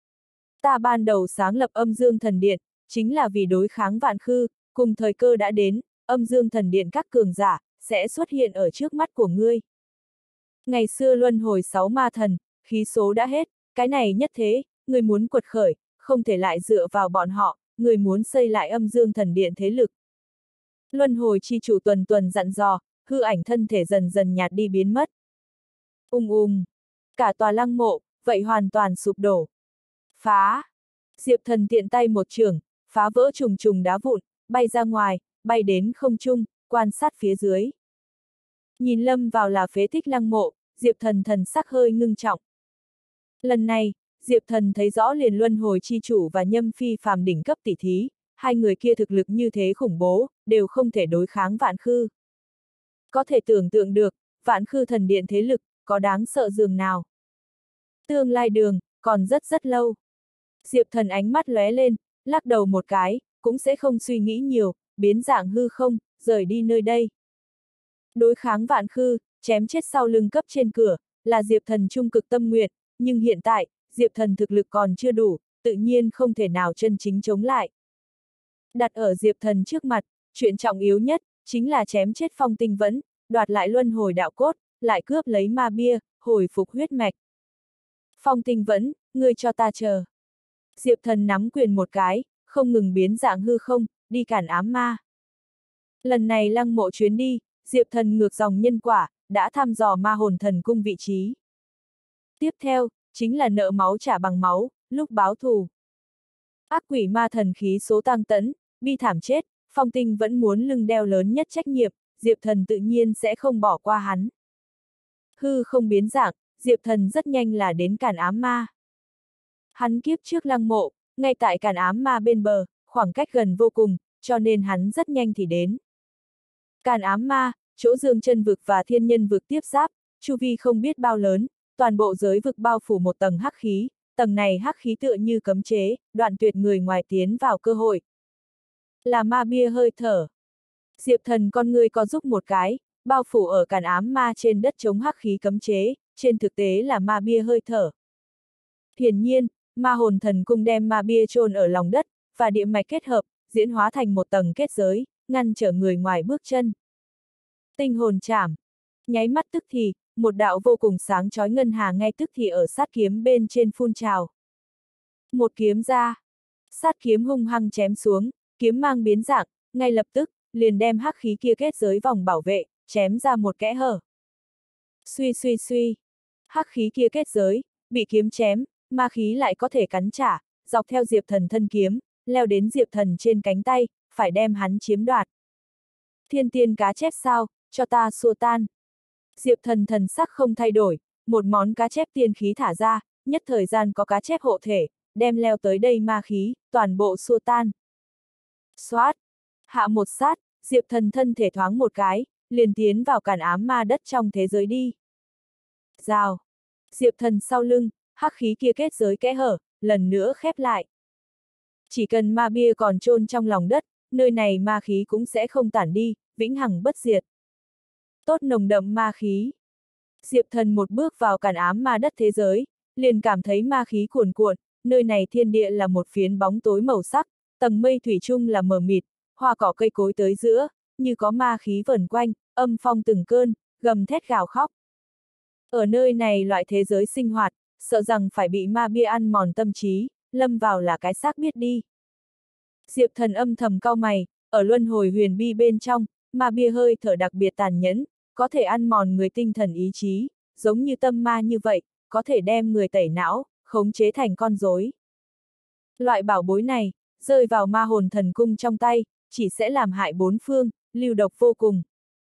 Ta ban đầu sáng lập âm dương thần điện, chính là vì đối kháng vạn khư, cùng thời cơ đã đến, âm dương thần điện các cường giả, sẽ xuất hiện ở trước mắt của ngươi. Ngày xưa luân hồi sáu ma thần, khí số đã hết, cái này nhất thế, ngươi muốn quật khởi, không thể lại dựa vào bọn họ, người muốn xây lại âm dương thần điện thế lực. Luân hồi chi chủ tuần tuần dặn dò, hư ảnh thân thể dần dần nhạt đi biến mất. Ung ung, cả tòa lăng mộ, vậy hoàn toàn sụp đổ. Phá! Diệp Thần tiện tay một chưởng, phá vỡ trùng trùng đá vụn, bay ra ngoài, bay đến không trung, quan sát phía dưới. Nhìn lâm vào là phế tích lăng mộ, Diệp Thần thần sắc hơi ngưng trọng. Lần này, Diệp Thần thấy rõ liền luân hồi chi chủ và nhâm phi phàm đỉnh cấp tỷ thí, hai người kia thực lực như thế khủng bố, đều không thể đối kháng vạn khư. Có thể tưởng tượng được, vạn khư thần điện thế lực, có đáng sợ dường nào. Tương lai đường, còn rất rất lâu. Diệp Thần ánh mắt lóe lên, lắc đầu một cái, cũng sẽ không suy nghĩ nhiều, biến dạng hư không, rời đi nơi đây. Đối kháng vạn khư, chém chết sau lưng cấp trên cửa, là Diệp Thần trung cực tâm nguyện, nhưng hiện tại, Diệp Thần thực lực còn chưa đủ, tự nhiên không thể nào chân chính chống lại. Đặt ở Diệp Thần trước mặt, chuyện trọng yếu nhất, chính là chém chết Phong Tinh Vẫn, đoạt lại luân hồi đạo cốt, lại cướp lấy ma bia, hồi phục huyết mạch. Phong Tinh Vẫn, ngươi cho ta chờ. Diệp Thần nắm quyền một cái, không ngừng biến dạng hư không, đi cản ám ma. Lần này lăng mộ chuyến đi, Diệp Thần ngược dòng nhân quả, đã thăm dò ma hồn thần cung vị trí. Tiếp theo, chính là nợ máu trả bằng máu, lúc báo thù. Ác quỷ ma thần khí số tăng tẫn, bi thảm chết, Phong Tinh vẫn muốn lưng đeo lớn nhất trách nhiệm, Diệp Thần tự nhiên sẽ không bỏ qua hắn. Hư không biến dạng, Diệp Thần rất nhanh là đến cản ám ma. Hắn kiếp trước lăng mộ, ngay tại cản ám ma bên bờ, khoảng cách gần vô cùng, cho nên hắn rất nhanh thì đến. Cản ám ma, chỗ dương chân vực và thiên nhân vực tiếp giáp, chu vi không biết bao lớn, toàn bộ giới vực bao phủ một tầng hắc khí, tầng này hắc khí tựa như cấm chế, đoạn tuyệt người ngoài tiến vào cơ hội. Là ma bia hơi thở. Diệp Thần con người có giúp một cái, bao phủ ở cản ám ma trên đất chống hắc khí cấm chế, trên thực tế là ma bia hơi thở. Hiển nhiên, ma hồn thần cung đem ma bia chôn ở lòng đất, và địa mạch kết hợp, diễn hóa thành một tầng kết giới, ngăn trở người ngoài bước chân. Tinh hồn chảm. Nháy mắt tức thì, một đạo vô cùng sáng chói ngân hà ngay tức thì ở sát kiếm bên trên phun trào. Một kiếm ra. Sát kiếm hung hăng chém xuống, kiếm mang biến dạng, ngay lập tức, liền đem hắc khí kia kết giới vòng bảo vệ, chém ra một kẽ hở. Suy suy suy. Hắc khí kia kết giới, bị kiếm chém, ma khí lại có thể cắn trả, dọc theo Diệp Thần thân kiếm, leo đến Diệp Thần trên cánh tay, phải đem hắn chiếm đoạt. Thiên tiên cá chép sao, cho ta xua tan. Diệp Thần thần sắc không thay đổi, một món cá chép tiên khí thả ra, nhất thời gian có cá chép hộ thể, đem leo tới đây ma khí, toàn bộ xua tan. Xoát! Hạ một sát, Diệp Thần thân thể thoáng một cái, liền tiến vào càn ám ma đất trong thế giới đi. Rào! Diệp Thần sau lưng, hắc khí kia kết giới kẽ hở, lần nữa khép lại. Chỉ cần ma bia còn chôn trong lòng đất, nơi này ma khí cũng sẽ không tản đi, vĩnh hằng bất diệt. Tốt nồng đậm ma khí. Diệp Thần một bước vào càn ám ma đất thế giới, liền cảm thấy ma khí cuồn cuộn, nơi này thiên địa là một phiến bóng tối màu sắc, tầng mây thủy chung là mờ mịt, hoa cỏ cây cối tới giữa, như có ma khí vẩn quanh, âm phong từng cơn, gầm thét gào khóc. Ở nơi này loại thế giới sinh hoạt, sợ rằng phải bị ma bia ăn mòn tâm trí, lâm vào là cái xác biết đi. Diệp Thần âm thầm cau mày, ở luân hồi huyền bi bên trong, ma bia hơi thở đặc biệt tàn nhẫn, có thể ăn mòn người tinh thần ý chí, giống như tâm ma như vậy, có thể đem người tẩy não, khống chế thành con rối. Loại bảo bối này, rơi vào ma hồn thần cung trong tay, chỉ sẽ làm hại bốn phương, lưu độc vô cùng.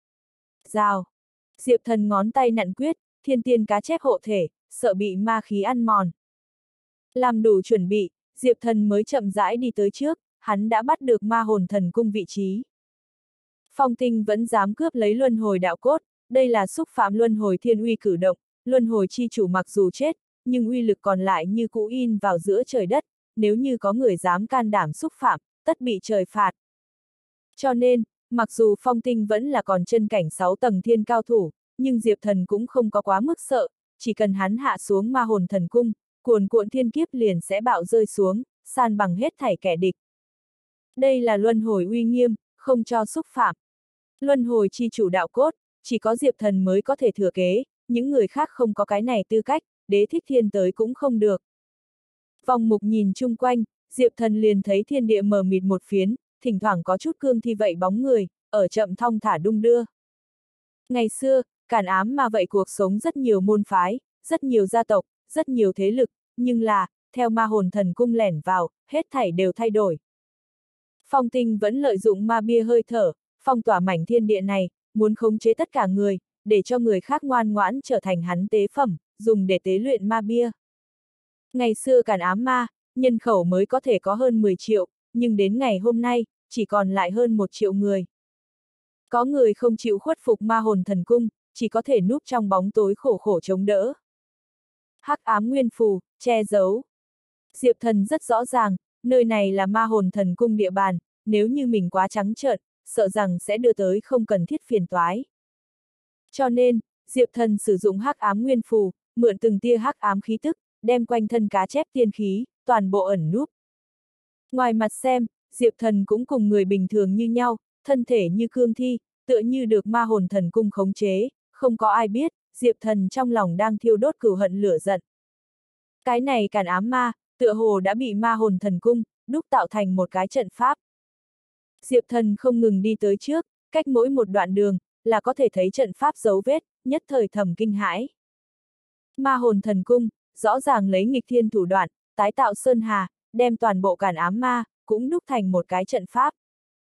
Rào! Diệp Thần ngón tay nặn quyết, thiên tiên cá chép hộ thể, sợ bị ma khí ăn mòn. Làm đủ chuẩn bị, Diệp Thần mới chậm rãi đi tới trước, hắn đã bắt được ma hồn thần cung vị trí. Phong Tinh vẫn dám cướp lấy luân hồi đạo cốt, đây là xúc phạm luân hồi thiên uy cử động, luân hồi chi chủ mặc dù chết, nhưng uy lực còn lại như cũ in vào giữa trời đất, nếu như có người dám can đảm xúc phạm, tất bị trời phạt. Cho nên, mặc dù Phong Tinh vẫn là còn chân cảnh sáu tầng thiên cao thủ, nhưng Diệp Thần cũng không có quá mức sợ, chỉ cần hắn hạ xuống ma hồn thần cung, cuồn cuộn thiên kiếp liền sẽ bạo rơi xuống, san bằng hết thảy kẻ địch. Đây là luân hồi uy nghiêm, không cho xúc phạm. Luân hồi chi chủ đạo cốt, chỉ có Diệp Thần mới có thể thừa kế, những người khác không có cái này tư cách, đế thích thiên tới cũng không được. Vòng mục nhìn chung quanh, Diệp Thần liền thấy thiên địa mờ mịt một phiến, thỉnh thoảng có chút cương thi vậy bóng người, ở chậm thong thả đung đưa. Ngày xưa, càn ám mà vậy cuộc sống rất nhiều môn phái, rất nhiều gia tộc, rất nhiều thế lực, nhưng là, theo ma hồn thần cung lẻn vào, hết thảy đều thay đổi. Phong Tinh vẫn lợi dụng ma bia hơi thở, phong tỏa mảnh thiên địa này, muốn khống chế tất cả người, để cho người khác ngoan ngoãn trở thành hắn tế phẩm, dùng để tế luyện ma bia. Ngày xưa càn ám ma, nhân khẩu mới có thể có hơn mười triệu, nhưng đến ngày hôm nay, chỉ còn lại hơn một triệu người. Có người không chịu khuất phục ma hồn thần cung, chỉ có thể núp trong bóng tối khổ khổ chống đỡ. Hắc ám nguyên phù, che giấu. Diệp Thần rất rõ ràng, nơi này là ma hồn thần cung địa bàn, nếu như mình quá trắng trợn, sợ rằng sẽ đưa tới không cần thiết phiền toái. Cho nên, Diệp Thần sử dụng hắc ám nguyên phù, mượn từng tia hắc ám khí tức, đem quanh thân cá chép tiên khí, toàn bộ ẩn núp. Ngoài mặt xem, Diệp Thần cũng cùng người bình thường như nhau, thân thể như cương thi, tựa như được ma hồn thần cung khống chế, không có ai biết, Diệp Thần trong lòng đang thiêu đốt cừu hận lửa giận. Cái này càn ám ma, tựa hồ đã bị ma hồn thần cung, đúc tạo thành một cái trận pháp. Diệp Thần không ngừng đi tới trước, cách mỗi một đoạn đường, là có thể thấy trận pháp dấu vết, nhất thời thầm kinh hãi. Ma hồn thần cung, rõ ràng lấy nghịch thiên thủ đoạn, tái tạo sơn hà, đem toàn bộ càn ám ma, cũng đúc thành một cái trận pháp.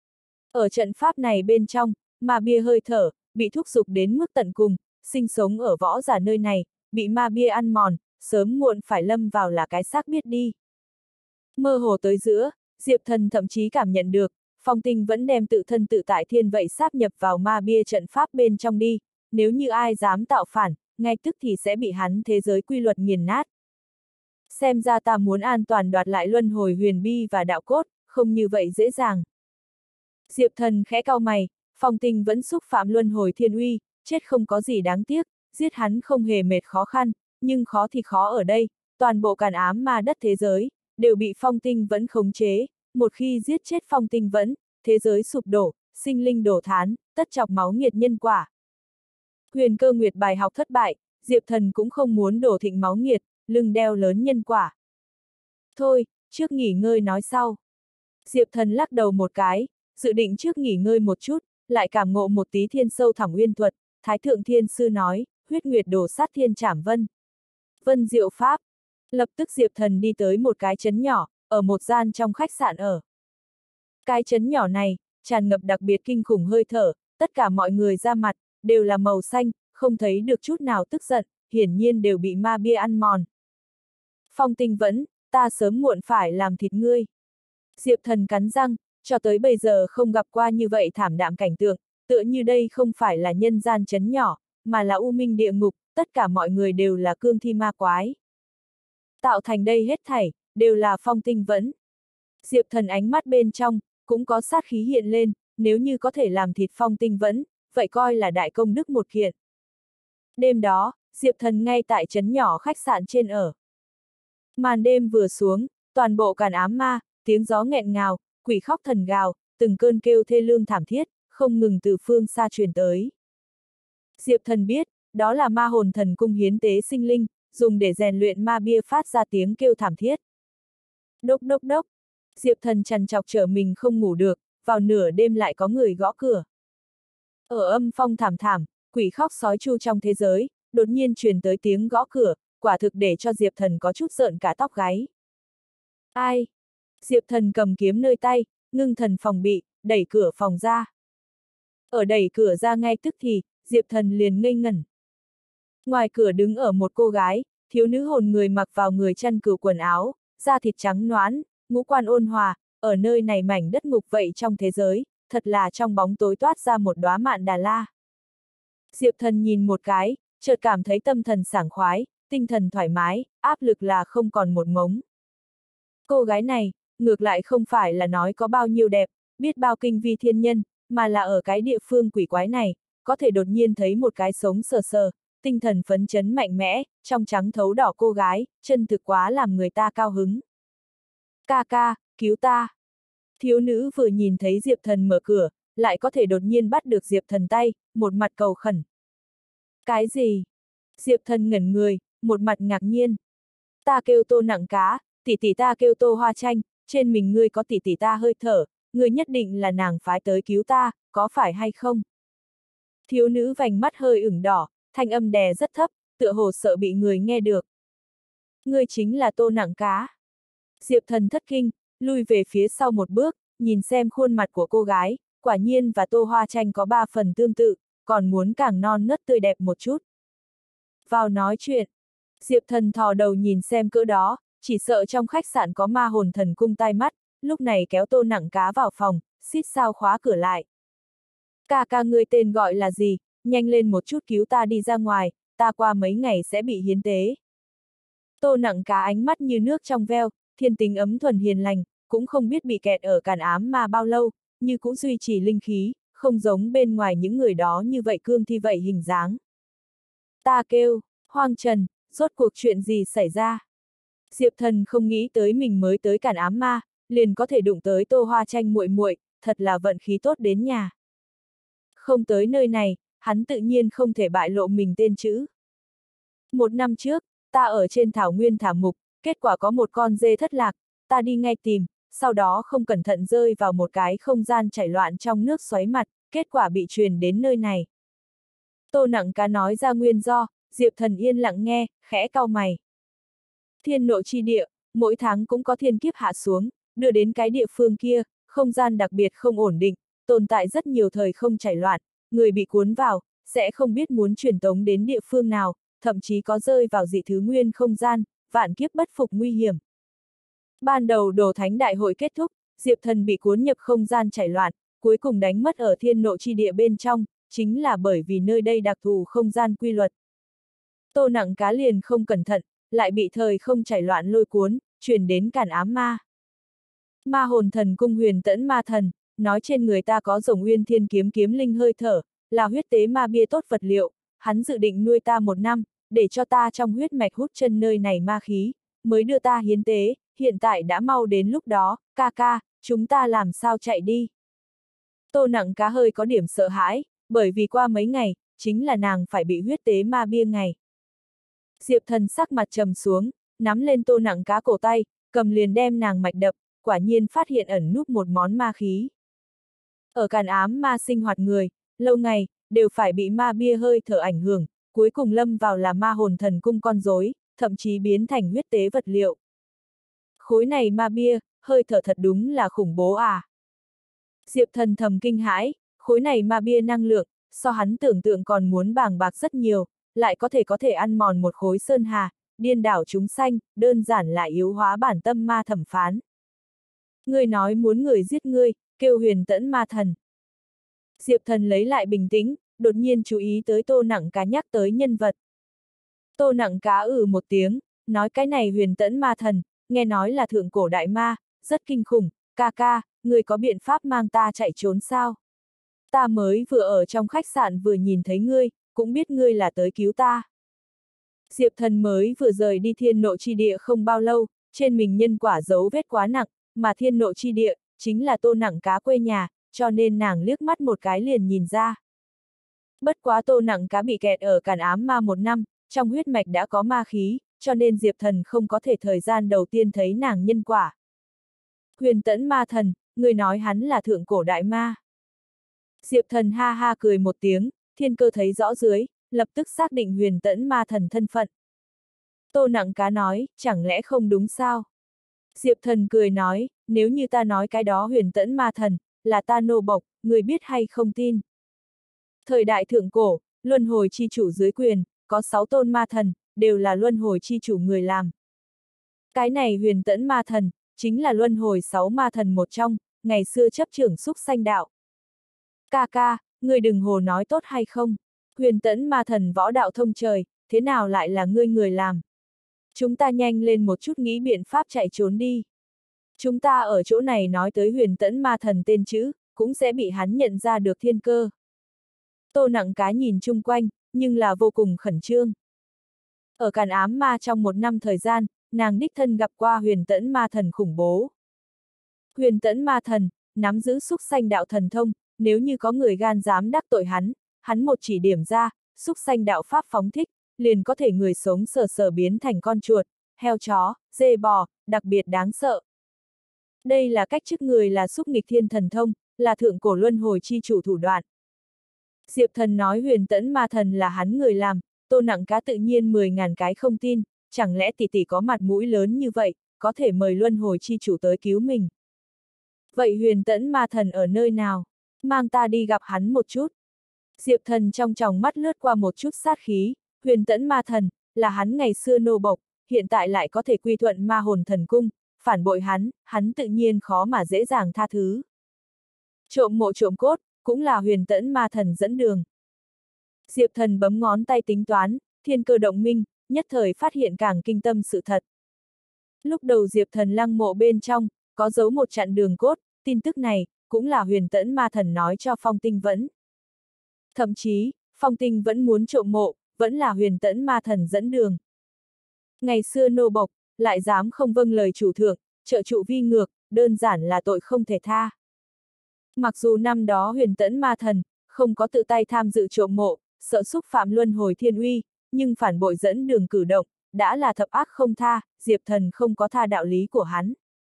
Ở trận pháp này bên trong, ma bia hơi thở, bị thúc giục đến mức tận cùng, sinh sống ở võ giả nơi này, bị ma bia ăn mòn, sớm muộn phải lâm vào là cái xác biết đi. Mơ hồ tới giữa, Diệp Thần thậm chí cảm nhận được, Phong Tinh vẫn đem tự thân tự tại thiên vậy sáp nhập vào ma bia trận pháp bên trong đi, nếu như ai dám tạo phản, ngay tức thì sẽ bị hắn thế giới quy luật nghiền nát. Xem ra ta muốn an toàn đoạt lại luân hồi huyền bi và đạo cốt, không như vậy dễ dàng. Diệp Thần khẽ cau mày, Phong Tinh vẫn xúc phạm luân hồi thiên uy, chết không có gì đáng tiếc, giết hắn không hề mệt khó khăn, nhưng khó thì khó ở đây, toàn bộ càn ám ma đất thế giới, đều bị Phong Tinh vẫn khống chế, một khi giết chết Phong Tinh vẫn, thế giới sụp đổ, sinh linh đổ thán, tất chọc máu nghiệt nhân quả. Huyền Cơ Nguyệt bài học thất bại, Diệp Thần cũng không muốn đổ thịnh máu nghiệt, lưng đeo lớn nhân quả. Thôi, trước nghỉ ngơi nói sau. Diệp Thần lắc đầu một cái, dự định trước nghỉ ngơi một chút, lại cảm ngộ một tí thiên sâu thẳm uyên thuật, Thái Thượng Thiên Sư nói, huyết nguyệt đổ sát thiên trảm vân. Vân diệu pháp. Lập tức Diệp Thần đi tới một cái trấn nhỏ, ở một gian trong khách sạn ở. Cái trấn nhỏ này, tràn ngập đặc biệt kinh khủng hơi thở, tất cả mọi người ra mặt, đều là màu xanh, không thấy được chút nào tức giận, hiển nhiên đều bị ma bia ăn mòn. Phong Tinh vẫn, ta sớm muộn phải làm thịt ngươi. Diệp Thần cắn răng, cho tới bây giờ không gặp qua như vậy thảm đạm cảnh tượng, tựa như đây không phải là nhân gian trấn nhỏ, mà là u minh địa ngục, tất cả mọi người đều là cương thi ma quái. Tạo thành đây hết thảy, đều là Phong Tinh Vẫn. Diệp Thần ánh mắt bên trong, cũng có sát khí hiện lên, nếu như có thể làm thịt Phong Tinh Vẫn, vậy coi là đại công đức một kiện. Đêm đó, Diệp Thần ngay tại trấn nhỏ khách sạn trên ở. Màn đêm vừa xuống, toàn bộ Càn Ám Ma, tiếng gió nghẹn ngào, quỷ khóc thần gào, từng cơn kêu thê lương thảm thiết, không ngừng từ phương xa truyền tới. Diệp Thần biết, đó là ma hồn thần cung hiến tế sinh linh, dùng để rèn luyện ma bia phát ra tiếng kêu thảm thiết. Đốc đốc đốc, Diệp Thần trằn trọc trở mình không ngủ được, vào nửa đêm lại có người gõ cửa. Ở âm phong thảm thảm, quỷ khóc sói chu trong thế giới, đột nhiên truyền tới tiếng gõ cửa, quả thực để cho Diệp Thần có chút rợn cả tóc gáy. Ai? Diệp Thần cầm kiếm nơi tay, ngưng thần phòng bị, đẩy cửa phòng ra. Ở đẩy cửa ra ngay tức thì, Diệp Thần liền ngây ngẩn. Ngoài cửa đứng ở một cô gái, thiếu nữ hồn người mặc vào người chăn cừu quần áo, da thịt trắng nõn, ngũ quan ôn hòa, ở nơi này mảnh đất ngục vậy trong thế giới, thật là trong bóng tối toát ra một đóa mạn đà la. Diệp Thần nhìn một cái, chợt cảm thấy tâm thần sảng khoái, tinh thần thoải mái, áp lực là không còn một mống. Cô gái này, ngược lại không phải là nói có bao nhiêu đẹp, biết bao kinh vi thiên nhân, mà là ở cái địa phương quỷ quái này, có thể đột nhiên thấy một cái sống sờ sờ, tinh thần phấn chấn mạnh mẽ, trong trắng thấu đỏ cô gái, chân thực quá làm người ta cao hứng. Ca ca, cứu ta! Thiếu nữ vừa nhìn thấy Diệp Thần mở cửa, lại có thể đột nhiên bắt được Diệp Thần tay, một mặt cầu khẩn. Cái gì? Diệp Thần ngẩn người, một mặt ngạc nhiên. Ta kêu Tô Nặng Cá, tỷ tỷ ta kêu Tô Hoa Tranh, trên mình ngươi có tỷ tỷ ta hơi thở, ngươi nhất định là nàng phái tới cứu ta, có phải hay không? Thiếu nữ vành mắt hơi ửng đỏ, thanh âm đè rất thấp, tựa hồ sợ bị người nghe được. Ngươi chính là Tô Nặng Cá. Diệp Thần thất kinh, lui về phía sau một bước, nhìn xem khuôn mặt của cô gái, quả nhiên và Tô Hoa Tranh có ba phần tương tự, còn muốn càng non nớt tươi đẹp một chút. Vào nói chuyện, Diệp Thần thò đầu nhìn xem cỡ đó, chỉ sợ trong khách sạn có ma hồn thần cung tai mắt, lúc này kéo Tô Nặng Cá vào phòng, xít sao khóa cửa lại. Ca ca ngươi tên gọi là gì, nhanh lên một chút cứu ta đi ra ngoài, ta qua mấy ngày sẽ bị hiến tế. Tô Nặng Cá ánh mắt như nước trong veo, thiên tính ấm thuần hiền lành, cũng không biết bị kẹt ở Càn Ám Ma bao lâu, như cũng duy trì linh khí, không giống bên ngoài những người đó như vậy cương thi vậy hình dáng. Ta kêu, Hoang Trần, rốt cuộc chuyện gì xảy ra? Diệp Thần không nghĩ tới mình mới tới Càn Ám Ma, liền có thể đụng tới Tô Hoa Tranh muội muội, thật là vận khí tốt đến nhà. Không tới nơi này, hắn tự nhiên không thể bại lộ mình tên chữ. Một năm trước, ta ở trên thảo nguyên thả mục, kết quả có một con dê thất lạc, ta đi ngay tìm, sau đó không cẩn thận rơi vào một cái không gian chảy loạn trong nước xoáy mặt, kết quả bị truyền đến nơi này. Tô Nặng Cá nói ra nguyên do, Diệp Thần yên lặng nghe, khẽ cau mày. Thiên Nộ chi địa, mỗi tháng cũng có thiên kiếp hạ xuống, đưa đến cái địa phương kia, không gian đặc biệt không ổn định, tồn tại rất nhiều thời không chảy loạn, người bị cuốn vào, sẽ không biết muốn truyền tống đến địa phương nào, thậm chí có rơi vào dị thứ nguyên không gian, vạn kiếp bất phục nguy hiểm. Ban đầu Đồ Thánh Đại hội kết thúc, Diệp Thần bị cuốn nhập không gian chảy loạn, cuối cùng đánh mất ở Thiên Nộ chi địa bên trong, chính là bởi vì nơi đây đặc thù không gian quy luật. Tô Nặng Cá liền không cẩn thận, lại bị thời không chảy loạn lôi cuốn, truyền đến Càn Ám Ma. Ma hồn thần cung Huyền Tẫn Ma Thần, nói trên người ta có Rồng Uyên Thiên kiếm kiếm linh hơi thở, là huyết tế ma bia tốt vật liệu, hắn dự định nuôi ta một năm, để cho ta trong huyết mạch hút chân nơi này ma khí, mới đưa ta hiến tế, hiện tại đã mau đến lúc đó, ca ca, chúng ta làm sao chạy đi. Tô Nặng Cá hơi có điểm sợ hãi, bởi vì qua mấy ngày, chính là nàng phải bị huyết tế ma bia ngày. Diệp Thần sắc mặt trầm xuống, nắm lên Tô Nặng Cá cổ tay, cầm liền đem nàng mạch đập, quả nhiên phát hiện ẩn núp một món ma khí. Ở Càn Ám Ma sinh hoạt người, lâu ngày, đều phải bị ma bia hơi thở ảnh hưởng, cuối cùng lâm vào là ma hồn thần cung con rối, thậm chí biến thành huyết tế vật liệu. Khối này ma bia, hơi thở thật đúng là khủng bố à. Diệp Thần thầm kinh hãi, khối này ma bia năng lượng, so hắn tưởng tượng còn muốn bàng bạc rất nhiều, lại có thể có thể ăn mòn một khối sơn hà, điên đảo chúng sanh, đơn giản là yếu hóa bản tâm ma thẩm phán. Ngươi nói muốn người giết ngươi, kêu huyền tẫn ma thần. Diệp Thần lấy lại bình tĩnh, đột nhiên chú ý tới Tô Nặng Cá nhắc tới nhân vật. Tô Nặng Cá ừ một tiếng, nói cái này huyền tẫn ma thần, nghe nói là thượng cổ đại ma, rất kinh khủng, ca ca, người có biện pháp mang ta chạy trốn sao? Ta mới vừa ở trong khách sạn vừa nhìn thấy ngươi, cũng biết ngươi là tới cứu ta. Diệp Thần mới vừa rời đi thiên nộ chi địa không bao lâu, trên mình nhân quả dấu vết quá nặng, mà thiên nộ chi địa, chính là Tô Nặng Cá quê nhà, cho nên nàng liếc mắt một cái liền nhìn ra. Bất quá Tô Nặng Cá bị kẹt ở Càn Ám Ma một năm, trong huyết mạch đã có ma khí, cho nên Diệp Thần không có thể thời gian đầu tiên thấy nàng nhân quả. Huyền tẫn ma thần, người nói hắn là thượng cổ đại ma. Diệp Thần ha ha cười một tiếng, thiên cơ thấy rõ dưới, lập tức xác định huyền tẫn ma thần thân phận. Tô Nặng Cá nói, chẳng lẽ không đúng sao? Diệp Thần cười nói, nếu như ta nói cái đó huyền tẫn ma thần, là ta nô bộc, người biết hay không tin? Thời đại thượng cổ, luân hồi chi chủ dưới quyền, có sáu tôn ma thần, đều là luân hồi chi chủ người làm. Cái này huyền tẫn ma thần, chính là luân hồi sáu ma thần một trong, ngày xưa chấp trưởng xúc sanh đạo. Ca ca, người đừng hồ nói tốt hay không? Huyền tẫn ma thần võ đạo thông trời, thế nào lại là ngươi người làm? Chúng ta nhanh lên một chút nghĩ biện pháp chạy trốn đi. Chúng ta ở chỗ này nói tới huyền tẫn ma thần tên chữ, cũng sẽ bị hắn nhận ra được thiên cơ. Tô Nặng Cá nhìn chung quanh, nhưng là vô cùng khẩn trương. Ở Càn Ám Ma trong một năm thời gian, nàng đích thân gặp qua huyền tẫn ma thần khủng bố. Huyền tẫn ma thần, nắm giữ xúc sanh đạo thần thông, nếu như có người gan dám đắc tội hắn, hắn một chỉ điểm ra, xúc sanh đạo pháp phóng thích, liền có thể người sống sờ sờ biến thành con chuột, heo chó, dê bò, đặc biệt đáng sợ. Đây là cách chức người là xúc nghịch thiên thần thông, là thượng cổ luân hồi chi chủ thủ đoạn. Diệp Thần nói huyền tẫn ma thần là hắn người làm, Tô Nặng Cá tự nhiên mười ngàn cái không tin, chẳng lẽ tỷ tỷ có mặt mũi lớn như vậy, có thể mời luân hồi chi chủ tới cứu mình. Vậy huyền tẫn ma thần ở nơi nào? Mang ta đi gặp hắn một chút. Diệp Thần trong tròng mắt lướt qua một chút sát khí, huyền tẫn ma thần, là hắn ngày xưa nô bộc, hiện tại lại có thể quy thuận ma hồn thần cung, phản bội hắn, hắn tự nhiên khó mà dễ dàng tha thứ. Trộm mộ trộm cốt, cũng là huyền tẫn ma thần dẫn đường. Diệp Thần bấm ngón tay tính toán, thiên cơ động minh, nhất thời phát hiện càng kinh tâm sự thật. Lúc đầu Diệp Thần lăng mộ bên trong, có giấu một chặn đường cốt, tin tức này, cũng là huyền tẫn ma thần nói cho Phong Tinh Vẫn. Thậm chí, Phong Tinh vẫn muốn trộm mộ, vẫn là huyền tẫn ma thần dẫn đường. Ngày xưa nô bộc, lại dám không vâng lời chủ thượng, trợ trụ vi ngược, đơn giản là tội không thể tha. Mặc dù năm đó huyền tẫn ma thần, không có tự tay tham dự trộm mộ, sợ xúc phạm luân hồi thiên uy, nhưng phản bội dẫn đường cử động, đã là thập ác không tha, Diệp Thần không có tha đạo lý của hắn.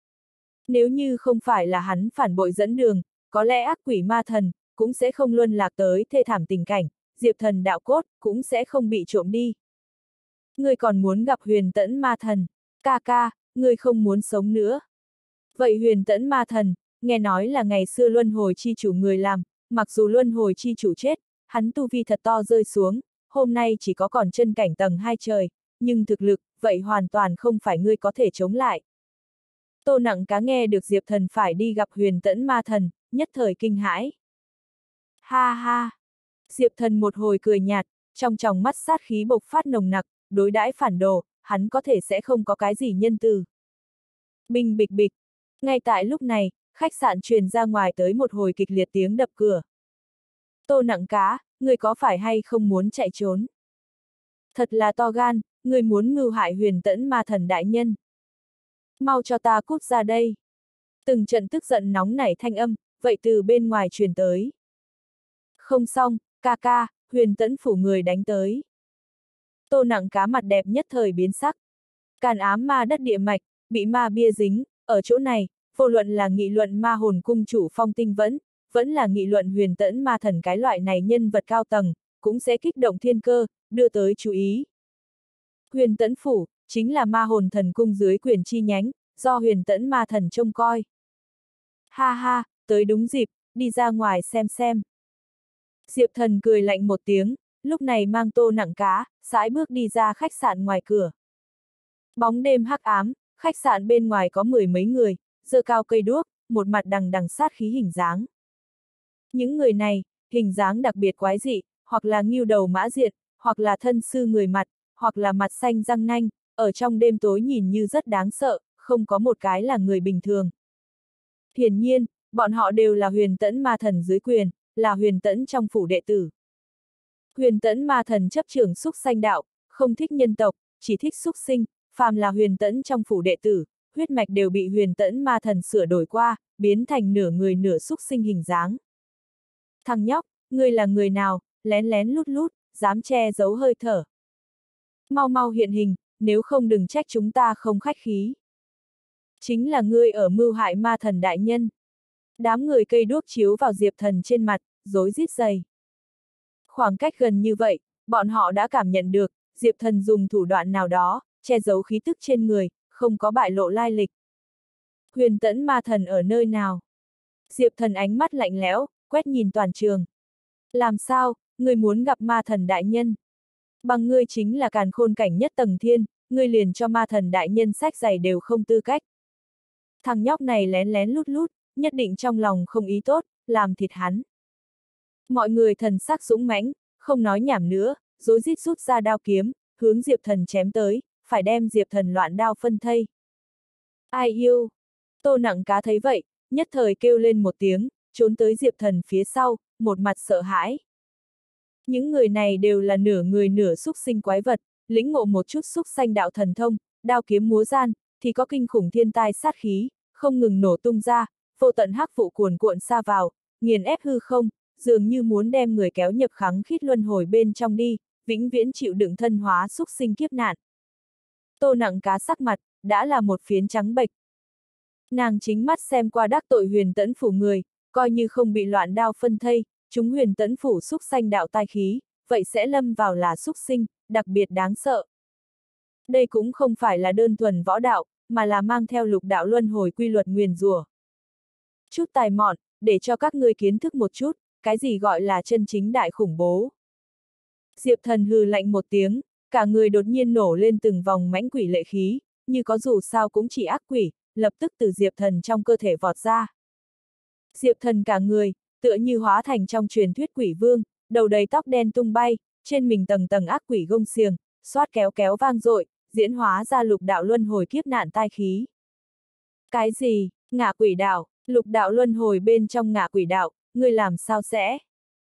Nếu như không phải là hắn phản bội dẫn đường, có lẽ ác quỷ ma thần, cũng sẽ không luân lạc tới thê thảm tình cảnh, Diệp Thần đạo cốt, cũng sẽ không bị trộm đi. Ngươi còn muốn gặp huyền tẫn ma thần, ca ca, ngươi không muốn sống nữa. Vậy huyền tẫn ma thần, nghe nói là ngày xưa luân hồi chi chủ người làm, mặc dù luân hồi chi chủ chết, hắn tu vi thật to rơi xuống, hôm nay chỉ có còn chân cảnh tầng hai trời, nhưng thực lực, vậy hoàn toàn không phải ngươi có thể chống lại. Tô Nặng Cá nghe được Diệp Thần phải đi gặp huyền tẫn ma thần, nhất thời kinh hãi. Ha ha! Diệp Thần một hồi cười nhạt, trong tròng mắt sát khí bộc phát nồng nặc, đối đãi phản đồ, hắn có thể sẽ không có cái gì nhân từ. Bình bịch bịch! Ngay tại lúc này, khách sạn truyền ra ngoài tới một hồi kịch liệt tiếng đập cửa. Tô Nặng Cá, người có phải hay không muốn chạy trốn? Thật là to gan, người muốn mưu hại huyền tẫn ma thần đại nhân. Mau cho ta cút ra đây. Từng trận tức giận nóng nảy thanh âm, vậy từ bên ngoài truyền tới. Không xong, ca ca, huyền tẫn phủ người đánh tới. Tô Nặng Cá mặt đẹp nhất thời biến sắc. Càn Ám Ma đất địa mạch, bị ma bia dính, ở chỗ này, vô luận là nghị luận ma hồn cung chủ Phong Tinh Vẫn, vẫn là nghị luận huyền tẫn ma thần cái loại này nhân vật cao tầng, cũng sẽ kích động thiên cơ, đưa tới chú ý. Huyền tẫn phủ, chính là ma hồn thần cung dưới quyền chi nhánh, do huyền tẫn ma thần trông coi. Ha ha, tới đúng dịp, đi ra ngoài xem xem. Diệp Thần cười lạnh một tiếng, lúc này mang Tô Nặng Cá, sải bước đi ra khách sạn ngoài cửa. Bóng đêm hắc ám, khách sạn bên ngoài có mười mấy người, giơ cao cây đuốc, một mặt đằng đằng sát khí hình dáng. Những người này, hình dáng đặc biệt quái dị, hoặc là nghưu đầu mã diện, hoặc là thân sư người mặt, hoặc là mặt xanh răng nanh, ở trong đêm tối nhìn như rất đáng sợ, không có một cái là người bình thường. Hiển nhiên, bọn họ đều là huyền tẫn ma thần dưới quyền, là huyền tẫn trong phủ đệ tử. Huyền tẫn ma thần chấp trưởng xúc sanh đạo, không thích nhân tộc, chỉ thích xúc sinh, phàm là huyền tẫn trong phủ đệ tử, huyết mạch đều bị huyền tẫn ma thần sửa đổi qua, biến thành nửa người nửa xúc sinh hình dáng. Thằng nhóc, ngươi là người nào, lén lén lút lút, dám che giấu hơi thở. Mau mau hiện hình, nếu không đừng trách chúng ta không khách khí. Chính là ngươi ở mưu hại ma thần đại nhân. Đám người cây đuốc chiếu vào Diệp Thần trên mặt, rối rít dày. Khoảng cách gần như vậy, bọn họ đã cảm nhận được, Diệp Thần dùng thủ đoạn nào đó, che giấu khí tức trên người, không có bại lộ lai lịch. Huyền tẫn ma thần ở nơi nào? Diệp Thần ánh mắt lạnh lẽo, quét nhìn toàn trường. Làm sao, ngươi muốn gặp ma thần đại nhân? Bằng ngươi chính là càn khôn cảnh nhất tầng thiên, ngươi liền cho ma thần đại nhân sách giày đều không tư cách. Thằng nhóc này lén lén lút lút, nhất định trong lòng không ý tốt, làm thịt hắn. Mọi người thần sắc dũng mãnh, không nói nhảm nữa, rối rít rút ra đao kiếm, hướng Diệp Thần chém tới, phải đem Diệp Thần loạn đao phân thây. Ai yêu? Tô Nặng Cá thấy vậy, nhất thời kêu lên một tiếng, trốn tới Diệp Thần phía sau, một mặt sợ hãi. Những người này đều là nửa người nửa xúc sinh quái vật, lĩnh ngộ một chút xúc sanh đạo thần thông, đao kiếm múa gian, thì có kinh khủng thiên tai sát khí, không ngừng nổ tung ra, vô tận hắc vụ cuồn cuộn xa vào, nghiền ép hư không, dường như muốn đem người kéo nhập khắng khít luân hồi bên trong đi, vĩnh viễn chịu đựng thân hóa xúc sinh kiếp nạn. Tô Nặng Cá sắc mặt, đã là một phiến trắng bệch. Nàng chính mắt xem qua đắc tội huyền tẫn phủ người, coi như không bị loạn đao phân thây, chúng huyền tẫn phủ xúc sanh đạo tai khí, vậy sẽ lâm vào là xúc sinh, đặc biệt đáng sợ. Đây cũng không phải là đơn thuần võ đạo, mà là mang theo lục đạo luân hồi quy luật nguyền rủa. Chút tài mọn, để cho các ngươi kiến thức một chút, cái gì gọi là chân chính đại khủng bố. Diệp Thần hừ lạnh một tiếng, cả người đột nhiên nổ lên từng vòng mãnh quỷ lệ khí, như có dù sao cũng chỉ ác quỷ, lập tức từ Diệp Thần trong cơ thể vọt ra. Diệp Thần cả người, tựa như hóa thành trong truyền thuyết quỷ vương, đầu đầy tóc đen tung bay, trên mình tầng tầng ác quỷ gông xiềng, xoát kéo kéo vang dội, diễn hóa ra lục đạo luân hồi kiếp nạn tai khí. Cái gì? Ngạ quỷ đạo, lục đạo luân hồi bên trong ngạ quỷ đạo, ngươi làm sao sẽ?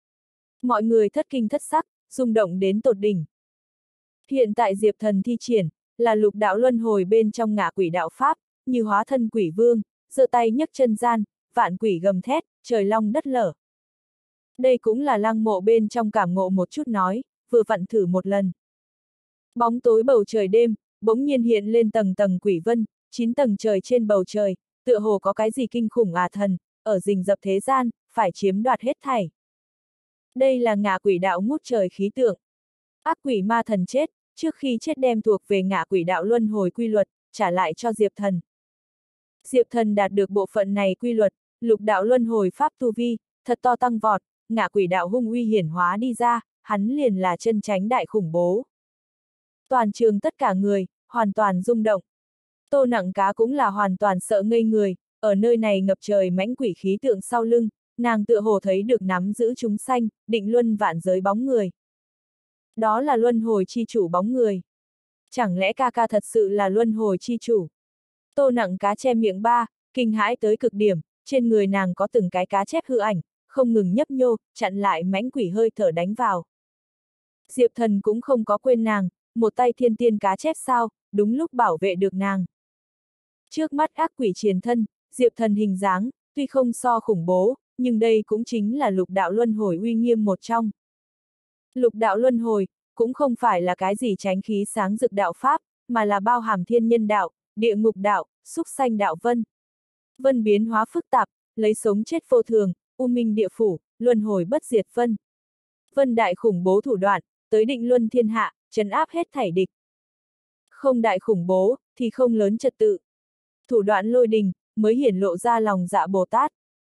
Mọi người thất kinh thất sắc, rung động đến tột đỉnh. Hiện tại Diệp Thần thi triển, là lục đạo luân hồi bên trong ngạ quỷ đạo pháp, như hóa thân quỷ vương, giơ tay nhấc chân gian, vạn quỷ gầm thét, trời long đất lở. Đây cũng là lăng mộ bên trong cảm ngộ một chút nói, vừa vặn thử một lần. Bóng tối bầu trời đêm, bỗng nhiên hiện lên tầng tầng quỷ vân, chín tầng trời trên bầu trời, tựa hồ có cái gì kinh khủng à thần, ở rình rập thế gian, phải chiếm đoạt hết thảy. Đây là ngạ quỷ đạo ngút trời khí tượng. Ác quỷ ma thần chết, trước khi chết đem thuộc về ngạ quỷ đạo luân hồi quy luật, trả lại cho Diệp Thần. Diệp Thần đạt được bộ phận này quy luật, lục đạo luân hồi pháp tu vi, thật to tăng vọt, ngạ quỷ đạo hung uy hiển hóa đi ra, hắn liền là chân chánh đại khủng bố. Toàn trường tất cả người, hoàn toàn rung động. Tô Nặng Cá cũng là hoàn toàn sợ ngây người, ở nơi này ngập trời mãnh quỷ khí tượng sau lưng, nàng tựa hồ thấy được nắm giữ chúng sanh, định luân vạn giới bóng người. Đó là luân hồi chi chủ bóng người. Chẳng lẽ ca ca thật sự là luân hồi chi chủ? Tô Nặng Cá che miệng ba, kinh hãi tới cực điểm, trên người nàng có từng cái cá chép hư ảnh, không ngừng nhấp nhô, chặn lại mãnh quỷ hơi thở đánh vào. Diệp Thần cũng không có quên nàng, một tay thiên tiên cá chép sao, đúng lúc bảo vệ được nàng. Trước mắt ác quỷ triền thân, Diệp Thần hình dáng, tuy không so khủng bố, nhưng đây cũng chính là lục đạo luân hồi uy nghiêm một trong. Lục đạo luân hồi, cũng không phải là cái gì tránh khí sáng rực đạo pháp, mà là bao hàm thiên nhân đạo, địa ngục đạo, xúc sanh đạo vân. Vân biến hóa phức tạp, lấy sống chết vô thường, u minh địa phủ, luân hồi bất diệt vân. Vân đại khủng bố thủ đoạn, tới định luân thiên hạ, trấn áp hết thảy địch. Không đại khủng bố, thì không lớn trật tự. Thủ đoạn lôi đình, mới hiển lộ ra lòng dạ Bồ Tát.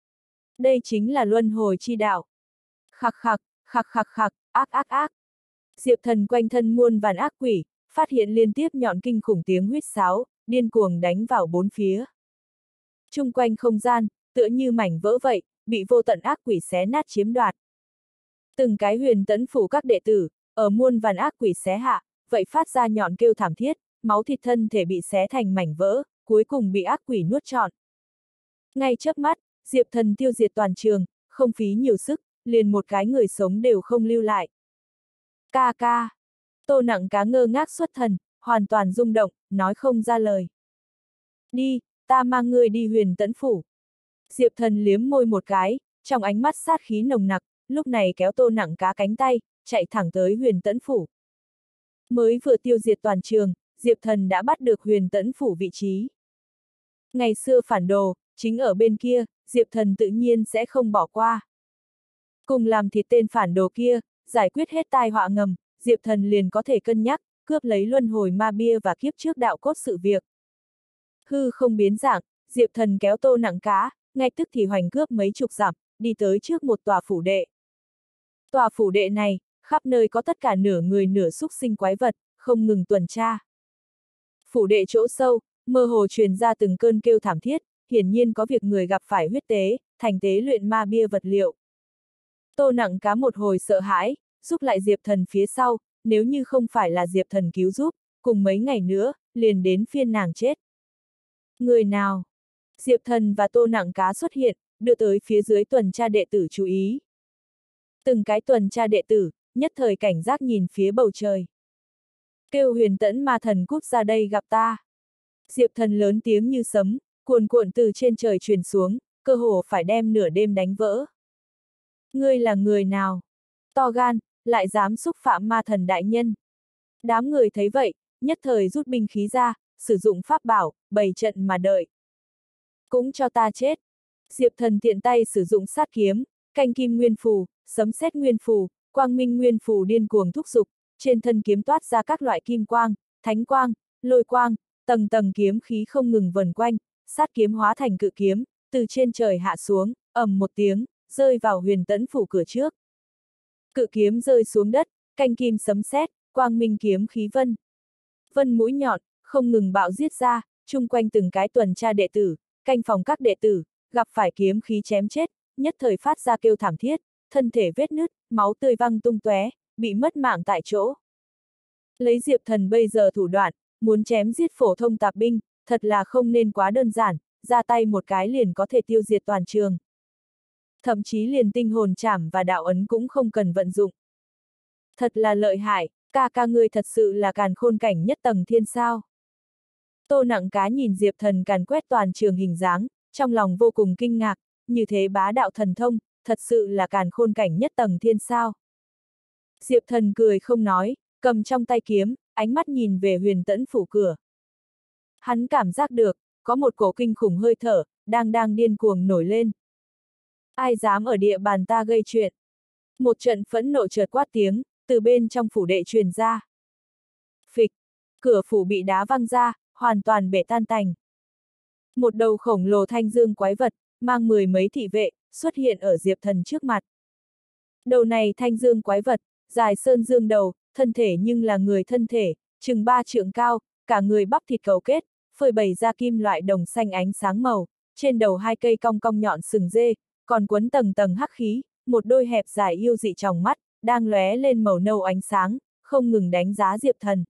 Đây chính là luân hồi chi đạo. Khặc khặc, khặc khặc khặc, ác ác ác. Diệp Thần quanh thân muôn vàn ác quỷ, phát hiện liên tiếp nhọn kinh khủng tiếng huýt sáo, điên cuồng đánh vào bốn phía. Chung quanh không gian, tựa như mảnh vỡ vậy, bị vô tận ác quỷ xé nát chiếm đoạt. Từng cái huyền tẫn phủ các đệ tử, ở muôn vàn ác quỷ xé hạ, vậy phát ra nhọn kêu thảm thiết, máu thịt thân thể bị xé thành mảnh vỡ, cuối cùng bị ác quỷ nuốt trọn. Ngay chớp mắt, Diệp Thần tiêu diệt toàn trường, không phí nhiều sức, liền một cái người sống đều không lưu lại. Ca ca. Tô Nặng Cá ngơ ngác xuất thần, hoàn toàn rung động, nói không ra lời. Đi, ta mang ngươi đi huyền tẫn phủ. Diệp Thần liếm môi một cái, trong ánh mắt sát khí nồng nặc, lúc này kéo Tô Nặng Cá cánh tay, chạy thẳng tới huyền tẫn phủ. Mới vừa tiêu diệt toàn trường, Diệp Thần đã bắt được huyền tẫn phủ vị trí. Ngày xưa phản đồ, chính ở bên kia, Diệp Thần tự nhiên sẽ không bỏ qua. Cùng làm thịt tên phản đồ kia, giải quyết hết tai họa ngầm, Diệp Thần liền có thể cân nhắc, cướp lấy luân hồi ma bia và kiếp trước đạo cốt sự việc. Hư không biến dạng, Diệp Thần kéo Tô Nặng Cá, ngay tức thì hoành cướp mấy chục dặm, đi tới trước một tòa phủ đệ. Tòa phủ đệ này, khắp nơi có tất cả nửa người nửa súc sinh quái vật, không ngừng tuần tra. Phủ đệ chỗ sâu, mơ hồ truyền ra từng cơn kêu thảm thiết, hiển nhiên có việc người gặp phải huyết tế, thành tế luyện ma bia vật liệu. Tô Nặng Cá một hồi sợ hãi, giúp lại Diệp Thần phía sau, nếu như không phải là Diệp Thần cứu giúp, cùng mấy ngày nữa, liền đến phiên nàng chết. Người nào? Diệp Thần và Tô Nặng Cá xuất hiện, đưa tới phía dưới tuần tra đệ tử chú ý. Từng cái tuần tra đệ tử, nhất thời cảnh giác nhìn phía bầu trời. Kêu huyền tẫn ma thần cút ra đây gặp ta. Diệp Thần lớn tiếng như sấm, cuồn cuộn từ trên trời truyền xuống, cơ hồ phải đem nửa đêm đánh vỡ. Ngươi là người nào? To gan, lại dám xúc phạm ma thần đại nhân. Đám người thấy vậy, nhất thời rút binh khí ra, sử dụng pháp bảo, bày trận mà đợi. Cũng cho ta chết. Diệp Thần tiện tay sử dụng sát kiếm, canh kim nguyên phù, sấm sét nguyên phù, quang minh nguyên phù điên cuồng thúc giục, trên thân kiếm toát ra các loại kim quang, thánh quang, lôi quang, tầng tầng kiếm khí không ngừng vần quanh, sát kiếm hóa thành cự kiếm, từ trên trời hạ xuống, ầm một tiếng, rơi vào huyền tẫn phủ cửa trước. Cự kiếm rơi xuống đất, canh kim sấm sét, quang minh kiếm khí vân. Vân mũi nhọn, không ngừng bạo giết ra, chung quanh từng cái tuần tra đệ tử, canh phòng các đệ tử, gặp phải kiếm khí chém chết, nhất thời phát ra kêu thảm thiết, thân thể vết nứt, máu tươi văng tung tóe, bị mất mạng tại chỗ. Lấy Diệp Thần bây giờ thủ đoạn, muốn chém giết phổ thông tạp binh, thật là không nên quá đơn giản, ra tay một cái liền có thể tiêu diệt toàn trường. Thậm chí liền tinh hồn trảm và đạo ấn cũng không cần vận dụng. Thật là lợi hại, ca ca ngươi thật sự là càn khôn cảnh nhất tầng thiên sao. Tô Nặng Cá nhìn Diệp Thần càn quét toàn trường hình dáng, trong lòng vô cùng kinh ngạc, như thế bá đạo thần thông, thật sự là càn khôn cảnh nhất tầng thiên sao. Diệp Thần cười không nói, cầm trong tay kiếm, ánh mắt nhìn về huyền tẫn phủ cửa. Hắn cảm giác được, có một cổ kinh khủng hơi thở, đang đang điên cuồng nổi lên. Ai dám ở địa bàn ta gây chuyện? Một trận phẫn nộ chợt quát tiếng, từ bên trong phủ đệ truyền ra. Phịch, cửa phủ bị đá văng ra, hoàn toàn bể tan tành. Một đầu khổng lồ thanh dương quái vật, mang mười mấy thị vệ, xuất hiện ở Diệp Thần trước mặt. Đầu này thanh dương quái vật, dài sơn dương đầu, thân thể nhưng là người thân thể, chừng ba trượng cao, cả người bắp thịt cấu kết, phơi bày ra kim loại đồng xanh ánh sáng màu, trên đầu hai cây cong cong nhọn sừng dê, còn quấn tầng tầng hắc khí, một đôi hẹp dài yêu dị tròng mắt, đang lóe lên màu nâu ánh sáng, không ngừng đánh giá Diệp Thần.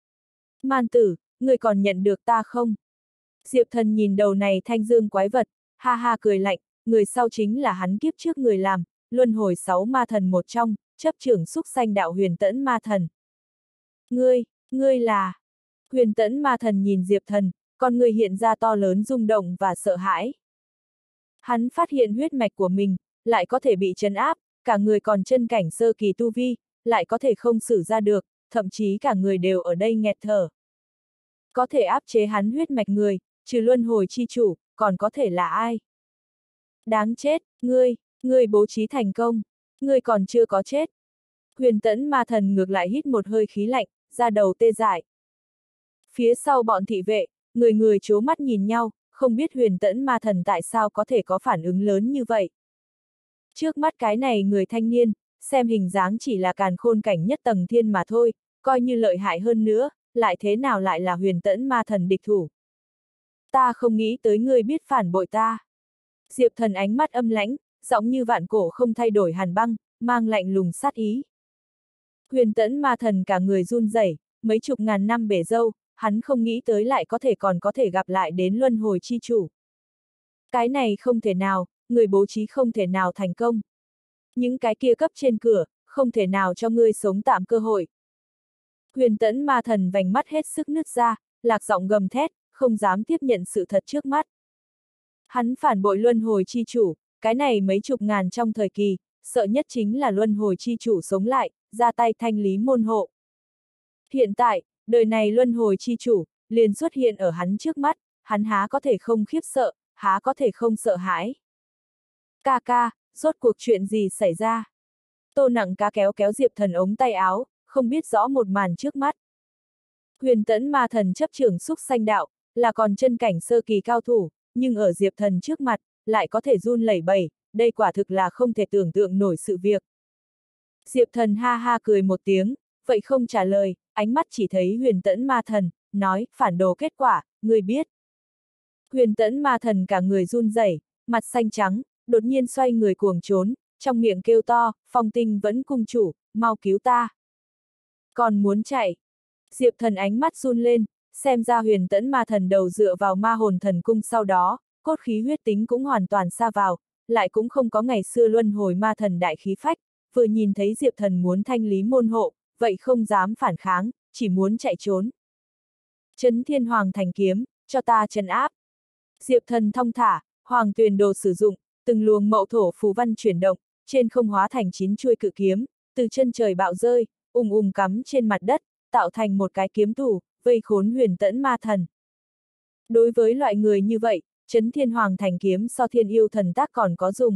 Man tử, người còn nhận được ta không? Diệp Thần nhìn đầu này thanh dương quái vật, ha ha cười lạnh, người sau chính là hắn kiếp trước người làm, luân hồi sáu ma thần một trong, chấp trưởng xúc sanh đạo huyền tẫn ma thần. Ngươi, ngươi là... Huyền tẫn ma thần nhìn Diệp Thần, con người hiện ra to lớn rung động và sợ hãi. Hắn phát hiện huyết mạch của mình, lại có thể bị trấn áp, cả người còn chân cảnh sơ kỳ tu vi, lại có thể không xử ra được, thậm chí cả người đều ở đây nghẹt thở. Có thể áp chế hắn huyết mạch người, trừ luân hồi chi chủ, còn có thể là ai? Đáng chết, ngươi, ngươi bố trí thành công, ngươi còn chưa có chết. Huyền tẫn ma thần ngược lại hít một hơi khí lạnh, ra đầu tê dại. Phía sau bọn thị vệ, người người trố mắt nhìn nhau, không biết huyền tẫn ma thần tại sao có thể có phản ứng lớn như vậy. Trước mắt cái này người thanh niên, xem hình dáng chỉ là càn khôn cảnh nhất tầng thiên mà thôi, coi như lợi hại hơn nữa, lại thế nào lại là huyền tẫn ma thần địch thủ. Ta không nghĩ tới ngươi biết phản bội ta. Diệp Thần ánh mắt âm lãnh, giọng như vạn cổ không thay đổi hàn băng, mang lạnh lùng sát ý. Huyền tẫn ma thần cả người run rẩy, mấy chục ngàn năm bể dâu, hắn không nghĩ tới lại có thể còn có thể gặp lại đến luân hồi chi chủ. Cái này không thể nào, người bố trí không thể nào thành công. Những cái kia cấp trên cửa, không thể nào cho ngươi sống tạm cơ hội. Huyền tẫn ma thần vành mắt hết sức nứt ra, lạc giọng gầm thét, không dám tiếp nhận sự thật trước mắt. Hắn phản bội luân hồi chi chủ, cái này mấy chục ngàn trong thời kỳ, sợ nhất chính là luân hồi chi chủ sống lại, ra tay thanh lý môn hộ. Hiện tại, đời này luân hồi chi chủ, liền xuất hiện ở hắn trước mắt, hắn há có thể không khiếp sợ, há có thể không sợ hãi. Ca ca, rốt cuộc chuyện gì xảy ra? Tô Nặng Cá kéo kéo Diệp Thần ống tay áo, không biết rõ một màn trước mắt. Huyền tẫn ma thần chấp trưởng xúc sanh đạo, là còn chân cảnh sơ kỳ cao thủ, nhưng ở Diệp Thần trước mặt, lại có thể run lẩy bẩy, đây quả thực là không thể tưởng tượng nổi sự việc. Diệp Thần ha ha cười một tiếng, vậy không trả lời, ánh mắt chỉ thấy huyền tẫn ma thần, nói, phản đồ kết quả, người biết. Huyền tẫn ma thần cả người run rẩy, mặt xanh trắng, đột nhiên xoay người cuồng trốn, trong miệng kêu to, Phong Tinh vẫn cung chủ, mau cứu ta. Còn muốn chạy. Diệp Thần ánh mắt run lên, xem ra huyền tẫn ma thần đầu dựa vào ma hồn thần cung sau đó, cốt khí huyết tính cũng hoàn toàn xa vào, lại cũng không có ngày xưa luân hồi ma thần đại khí phách, vừa nhìn thấy Diệp Thần muốn thanh lý môn hộ, vậy không dám phản kháng, chỉ muốn chạy trốn. Trấn Thiên Hoàng Thành kiếm, cho ta trấn áp. Diệp Thần thong thả, Hoàng Tuyền Đồ sử dụng, từng luồng mậu thổ phù văn chuyển động, trên không hóa thành chín chuôi cự kiếm, từ chân trời bạo rơi, ùng ùng cắm trên mặt đất, tạo thành một cái kiếm tù, vây khốn huyền tẫn ma thần. Đối với loại người như vậy, Trấn Thiên Hoàng Thành kiếm so thiên yêu thần tác còn có dùng.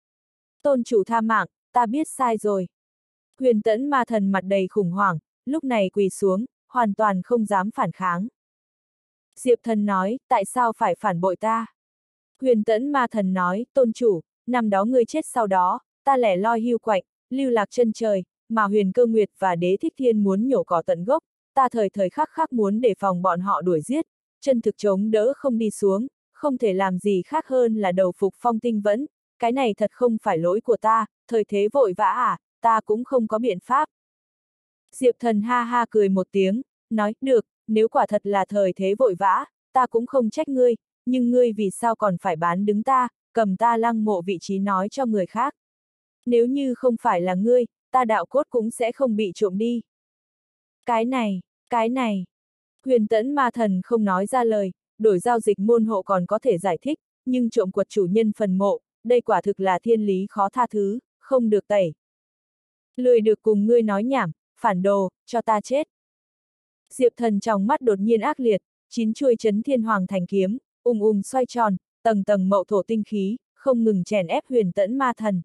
Tôn chủ tha mạng, ta biết sai rồi. Huyền tẫn ma thần mặt đầy khủng hoảng, lúc này quỳ xuống, hoàn toàn không dám phản kháng. Diệp Thần nói, tại sao phải phản bội ta? Huyền tẫn ma thần nói, tôn chủ, năm đó ngươi chết sau đó, ta lẻ loi hưu quạnh, lưu lạc chân trời, mà huyền cơ nguyệt và đế thích thiên muốn nhổ cỏ tận gốc, ta thời thời khắc khắc muốn đề phòng bọn họ đuổi giết, chân thực chống đỡ không đi xuống, không thể làm gì khác hơn là đầu phục Phong Tinh Vẫn, cái này thật không phải lỗi của ta, thời thế vội vã à, ta cũng không có biện pháp. Diệp Thần ha ha cười một tiếng, nói, được, nếu quả thật là thời thế vội vã, ta cũng không trách ngươi, nhưng ngươi vì sao còn phải bán đứng ta, cầm ta lăng mộ vị trí nói cho người khác. Nếu như không phải là ngươi, ta đạo cốt cũng sẽ không bị trộm đi. Cái này, cái này, huyền tẫn ma thần không nói ra lời, đổi giao dịch môn hộ còn có thể giải thích, nhưng trộm quật chủ nhân phần mộ, đây quả thực là thiên lý khó tha thứ, không được tẩy. Lười được cùng ngươi nói nhảm, phản đồ, cho ta chết. Diệp Thần trong mắt đột nhiên ác liệt, chín chuôi Trấn Thiên Hoàng Thành kiếm, ung ung xoay tròn, tầng tầng mậu thổ tinh khí, không ngừng chèn ép huyền tẫn ma thần.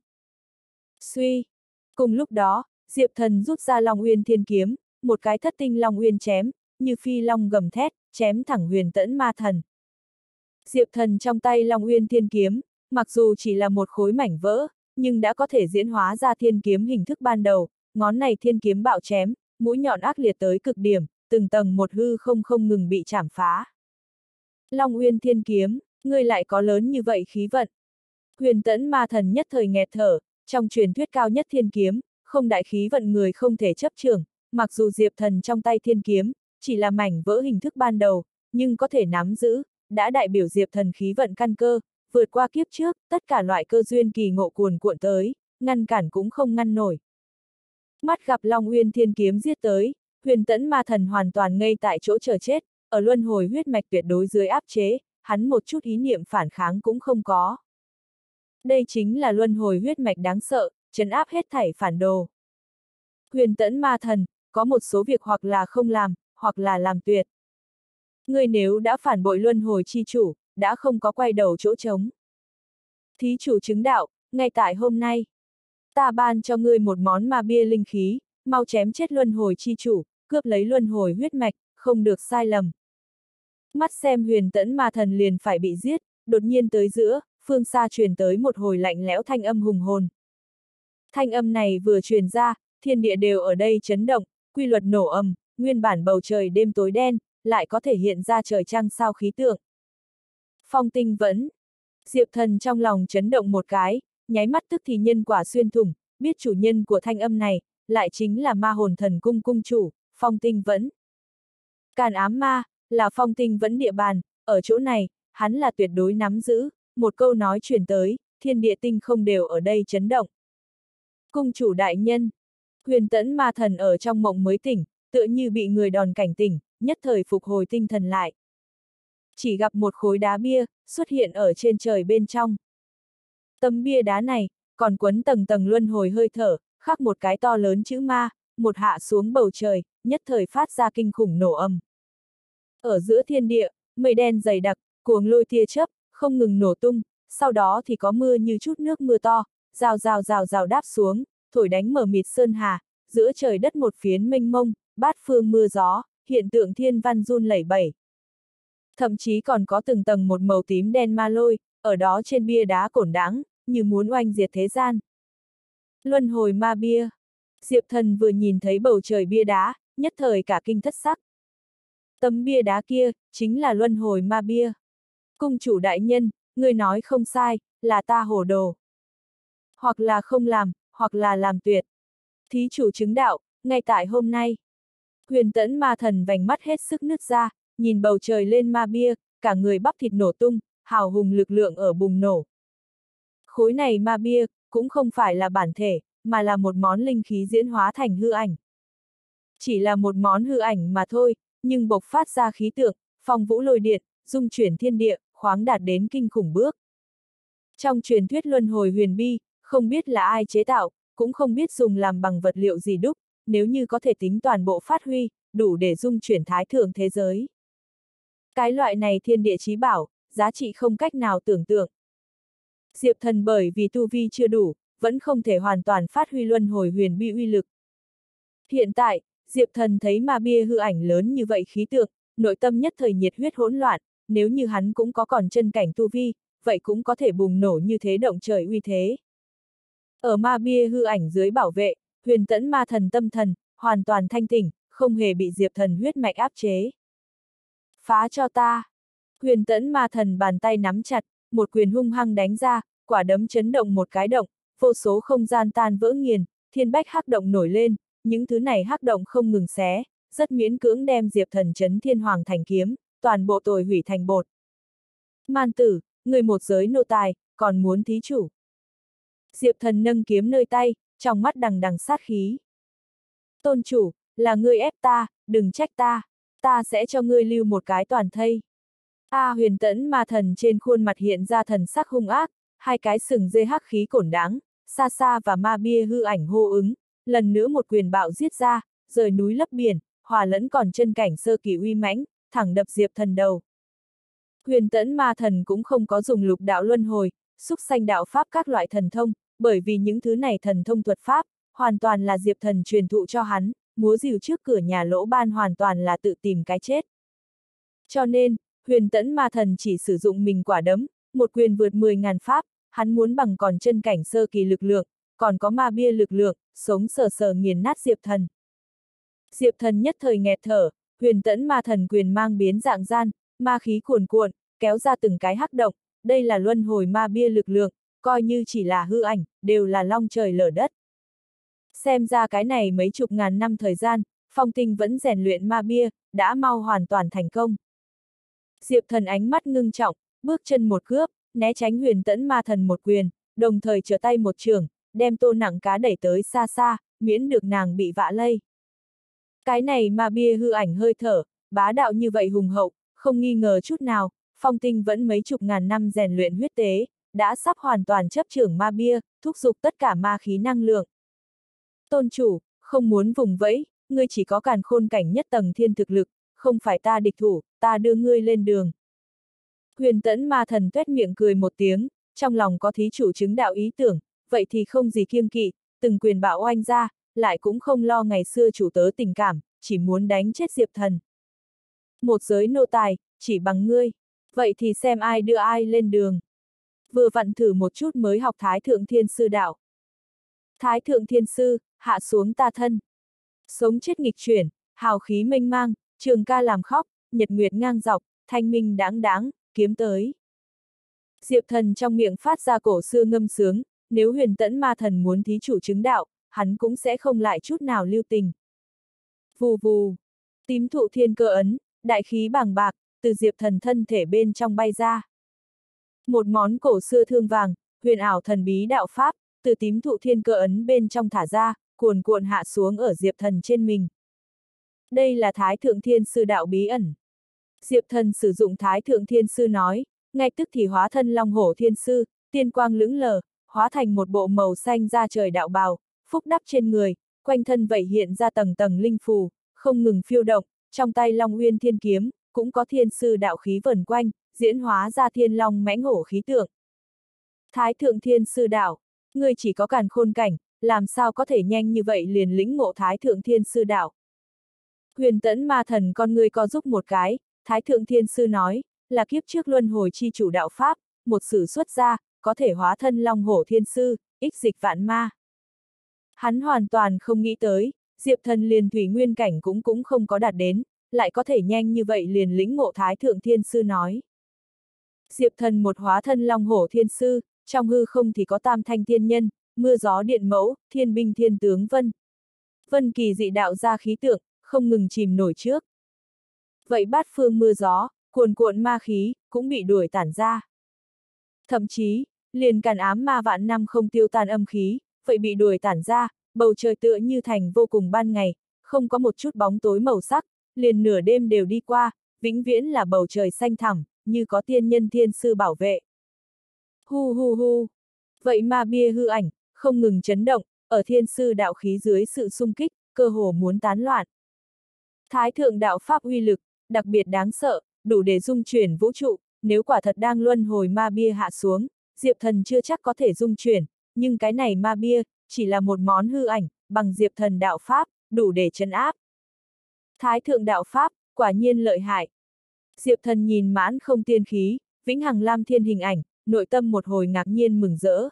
Suy! Cùng lúc đó, Diệp Thần rút ra Long Uyên Thiên kiếm, một cái thất tinh Long Uyên chém, như phi long gầm thét, chém thẳng huyền tẫn ma thần. Diệp Thần trong tay Long Uyên Thiên kiếm, mặc dù chỉ là một khối mảnh vỡ, nhưng đã có thể diễn hóa ra thiên kiếm hình thức ban đầu, ngón này thiên kiếm bạo chém, mũi nhọn ác liệt tới cực điểm, từng tầng một hư không không ngừng bị chảm phá. Long Uyên Thiên kiếm, ngươi lại có lớn như vậy khí vận. Huyền tẫn ma thần nhất thời nghẹt thở, trong truyền thuyết cao nhất thiên kiếm, không đại khí vận người không thể chấp trưởng, mặc dù Diệp Thần trong tay thiên kiếm, chỉ là mảnh vỡ hình thức ban đầu, nhưng có thể nắm giữ, đã đại biểu Diệp Thần khí vận căn cơ, vượt qua kiếp trước, tất cả loại cơ duyên kỳ ngộ cuồn cuộn tới, ngăn cản cũng không ngăn nổi. Mắt gặp Long Uyên Thiên kiếm giết tới, huyền tẫn ma thần hoàn toàn ngây tại chỗ chờ chết, ở luân hồi huyết mạch tuyệt đối dưới áp chế, hắn một chút ý niệm phản kháng cũng không có. Đây chính là luân hồi huyết mạch đáng sợ, trấn áp hết thảy phản đồ. Huyền tẫn ma thần, có một số việc hoặc là không làm, hoặc là làm tuyệt. Ngươi nếu đã phản bội luân hồi chi chủ, đã không có quay đầu chỗ trống. Thí chủ chứng đạo, ngay tại hôm nay. Ta ban cho ngươi một món ma bia linh khí, mau chém chết luân hồi chi chủ, cướp lấy luân hồi huyết mạch, không được sai lầm. Mắt xem huyền tẫn ma thần liền phải bị giết, đột nhiên tới giữa, phương xa truyền tới một hồi lạnh lẽo thanh âm hùng hồn. Thanh âm này vừa truyền ra, thiên địa đều ở đây chấn động, quy luật nổ ầm, nguyên bản bầu trời đêm tối đen, lại có thể hiện ra trời trăng sao khí tượng. Phong Tinh Vẫn. Diệp Thần trong lòng chấn động một cái, nháy mắt tức thì nhân quả xuyên thủng, biết chủ nhân của thanh âm này, lại chính là ma hồn thần cung cung chủ, Phong Tinh Vẫn. Càn ám ma, là Phong Tinh Vẫn địa bàn, ở chỗ này, hắn là tuyệt đối nắm giữ, một câu nói truyền tới, thiên địa tinh không đều ở đây chấn động. Cung chủ đại nhân, Huyền Tẫn ma thần ở trong mộng mới tỉnh, tựa như bị người đòn cảnh tỉnh, nhất thời phục hồi tinh thần lại. Chỉ gặp một khối đá bia, xuất hiện ở trên trời bên trong. Tấm bia đá này, còn quấn tầng tầng luân hồi hơi thở, khắc một cái to lớn chữ ma, một hạ xuống bầu trời, nhất thời phát ra kinh khủng nổ âm. Ở giữa thiên địa, mây đen dày đặc, cuồng lôi tia chớp, không ngừng nổ tung, sau đó thì có mưa như chút nước mưa to, rào rào rào rào đáp xuống, thổi đánh mở mịt sơn hà, giữa trời đất một phiến mênh mông, bát phương mưa gió, hiện tượng thiên văn run lẩy bẩy. Thậm chí còn có từng tầng một màu tím đen ma lôi, ở đó trên bia đá cổn đáng, như muốn oanh diệt thế gian. Luân hồi ma bia. Diệp Thần vừa nhìn thấy bầu trời bia đá, nhất thời cả kinh thất sắc. Tấm bia đá kia, chính là luân hồi ma bia. Cung chủ đại nhân, người nói không sai, là ta hồ đồ. Hoặc là không làm, hoặc là làm tuyệt. Thí chủ chứng đạo, ngay tại hôm nay. Huyền Tẫn ma thần vành mắt hết sức nứt ra, nhìn bầu trời lên ma bia, cả người bắp thịt nổ tung, hào hùng lực lượng ở bùng nổ. Khối này ma bia, cũng không phải là bản thể, mà là một món linh khí diễn hóa thành hư ảnh. Chỉ là một món hư ảnh mà thôi, nhưng bộc phát ra khí tượng, phong vũ lôi điện, dung chuyển thiên địa, khoáng đạt đến kinh khủng bước. Trong truyền thuyết luân hồi huyền bi, không biết là ai chế tạo, cũng không biết dùng làm bằng vật liệu gì đúc, nếu như có thể tính toàn bộ phát huy, đủ để dung chuyển thái thượng thế giới. Cái loại này thiên địa chí bảo, giá trị không cách nào tưởng tượng. Diệp Thần bởi vì tu vi chưa đủ, vẫn không thể hoàn toàn phát huy luân hồi huyền bi uy lực. Hiện tại, Diệp Thần thấy ma bia hư ảnh lớn như vậy khí tượng, nội tâm nhất thời nhiệt huyết hỗn loạn, nếu như hắn cũng có còn chân cảnh tu vi, vậy cũng có thể bùng nổ như thế động trời uy thế. Ở ma bia hư ảnh dưới bảo vệ, Huyền Tẫn ma thần tâm thần, hoàn toàn thanh tỉnh, không hề bị Diệp Thần huyết mạch áp chế. Phá cho ta! Huyền Tẫn ma thần bàn tay nắm chặt, một quyền hung hăng đánh ra, quả đấm chấn động một cái động, vô số không gian tan vỡ nghiền, thiên bách hắc động nổi lên, những thứ này hắc động không ngừng xé, rất miễn cưỡng đem Diệp Thần chấn thiên hoàng thành kiếm, toàn bộ tồi hủy thành bột. Man tử, người một giới nô tài, còn muốn thí chủ. Diệp Thần nâng kiếm nơi tay, trong mắt đằng đằng sát khí. Tôn chủ, là ngươi ép ta, đừng trách ta, ta sẽ cho ngươi lưu một cái toàn thây. A à, Huyền Tẫn ma thần trên khuôn mặt hiện ra thần sắc hung ác, hai cái sừng dê hắc khí cổn đáng, xa xa và ma bia hư ảnh hô ứng, lần nữa một quyền bạo giết ra, rời núi lấp biển, hòa lẫn còn chân cảnh sơ kỳ uy mãnh, thẳng đập Diệp Thần đầu. Huyền Tẫn ma thần cũng không có dùng lục đạo luân hồi, xúc sanh đạo pháp các loại thần thông, bởi vì những thứ này thần thông thuật pháp, hoàn toàn là Diệp Thần truyền thụ cho hắn, múa rìu trước cửa nhà lỗ ban hoàn toàn là tự tìm cái chết. Cho nên, Huyền Tẫn ma thần chỉ sử dụng mình quả đấm, một quyền vượt mười ngàn pháp, hắn muốn bằng còn chân cảnh sơ kỳ lực lượng, còn có ma bia lực lượng, sống sờ sờ nghiền nát Diệp Thần. Diệp Thần nhất thời nghẹt thở, Huyền Tẫn ma thần quyền mang biến dạng gian, ma khí cuồn cuộn, kéo ra từng cái hắc động, đây là luân hồi ma bia lực lượng, coi như chỉ là hư ảnh, đều là long trời lở đất. Xem ra cái này mấy chục ngàn năm thời gian, Phong Tinh vẫn rèn luyện ma bia, đã mau hoàn toàn thành công. Diệp Thần ánh mắt ngưng trọng, bước chân một cướp, né tránh Huyền Tẫn ma thần một quyền, đồng thời trở tay một trường, đem Tô Nặng Cá đẩy tới xa xa, miễn được nàng bị vạ lây. Cái này ma bia hư ảnh hơi thở, bá đạo như vậy hùng hậu, không nghi ngờ chút nào, Phong Tinh vẫn mấy chục ngàn năm rèn luyện huyết tế, đã sắp hoàn toàn chấp trưởng ma bia, thúc giục tất cả ma khí năng lượng. Tôn chủ, không muốn vùng vẫy, ngươi chỉ có càn khôn cảnh nhất tầng thiên thực lực, không phải ta địch thủ, ta đưa ngươi lên đường. Huyền Tẫn ma thần tuét miệng cười một tiếng, trong lòng có thí chủ chứng đạo ý tưởng, vậy thì không gì kiêng kỵ, từng quyền bạo oanh ra, lại cũng không lo ngày xưa chủ tớ tình cảm, chỉ muốn đánh chết Diệp Thần. Một giới nô tài, chỉ bằng ngươi, vậy thì xem ai đưa ai lên đường. Vừa vặn thử một chút mới học Thái Thượng Thiên Sư đạo. Thái Thượng Thiên Sư, hạ xuống ta thân. Sống chết nghịch chuyển, hào khí mênh mang, trường ca làm khóc, nhật nguyệt ngang dọc, thanh minh đáng đáng, kiếm tới. Diệp Thần trong miệng phát ra cổ xưa ngâm sướng, nếu Huyền Tẫn ma thần muốn thí chủ chứng đạo, hắn cũng sẽ không lại chút nào lưu tình. Vù vù, tím thụ thiên cơ ấn, đại khí bàng bạc, từ Diệp Thần thân thể bên trong bay ra. Một món cổ xưa thương vàng, huyền ảo thần bí đạo pháp, từ tím thụ thiên cơ ấn bên trong thả ra, cuồn cuộn hạ xuống ở Diệp Thần trên mình. Đây là Thái Thượng Thiên Sư đạo bí ẩn. Diệp Thần sử dụng Thái Thượng Thiên Sư nói, ngay tức thì hóa thân Long Hổ Thiên Sư, tiên quang lững lờ, hóa thành một bộ màu xanh da trời đạo bào, phúc đắp trên người, quanh thân vậy hiện ra tầng tầng linh phù, không ngừng phiêu động, trong tay Long Uyên Thiên Kiếm, cũng có Thiên Sư đạo khí vần quanh, diễn hóa ra thiên long mãnh hổ khí tượng. Thái Thượng Thiên Sư đạo, ngươi chỉ có càn khôn cảnh, làm sao có thể nhanh như vậy liền lĩnh ngộ Thái Thượng Thiên Sư đạo. Huyền Tẫn ma thần con ngươi co giúp một cái, Thái Thượng Thiên Sư nói, là kiếp trước luân hồi chi chủ đạo pháp, một sử xuất ra, có thể hóa thân Long Hổ Thiên Sư, ích dịch vạn ma. Hắn hoàn toàn không nghĩ tới, Diệp Thần liền thủy nguyên cảnh cũng cũng không có đạt đến, lại có thể nhanh như vậy liền lĩnh ngộ Thái Thượng Thiên Sư nói. Diệp Thần một hóa thân Long Hổ Thiên Sư, trong hư không thì có tam thanh thiên nhân, mưa gió điện mẫu, thiên binh thiên tướng vân. Vân kỳ dị đạo ra khí tượng, không ngừng chìm nổi trước. Vậy bát phương mưa gió, cuồn cuộn ma khí, cũng bị đuổi tản ra. Thậm chí, liền càn ám ma vạn năm không tiêu tan âm khí, vậy bị đuổi tản ra, bầu trời tựa như thành vô cùng ban ngày, không có một chút bóng tối màu sắc, liền nửa đêm đều đi qua, vĩnh viễn là bầu trời xanh thẳm, như có tiên nhân thiên sư bảo vệ. Hu hu hu. Vậy ma bia hư ảnh, không ngừng chấn động, ở thiên sư đạo khí dưới sự xung kích, cơ hồ muốn tán loạn. Thái thượng đạo pháp uy lực, đặc biệt đáng sợ, đủ để dung chuyển vũ trụ, nếu quả thật đang luân hồi ma bia hạ xuống, Diệp Thần chưa chắc có thể dung chuyển, nhưng cái này ma bia, chỉ là một món hư ảnh, bằng Diệp Thần đạo pháp, đủ để trấn áp. Thái thượng đạo pháp, quả nhiên lợi hại. Diệp Thần nhìn mãn không tiên khí, vĩnh hằng lam thiên hình ảnh, nội tâm một hồi ngạc nhiên mừng rỡ.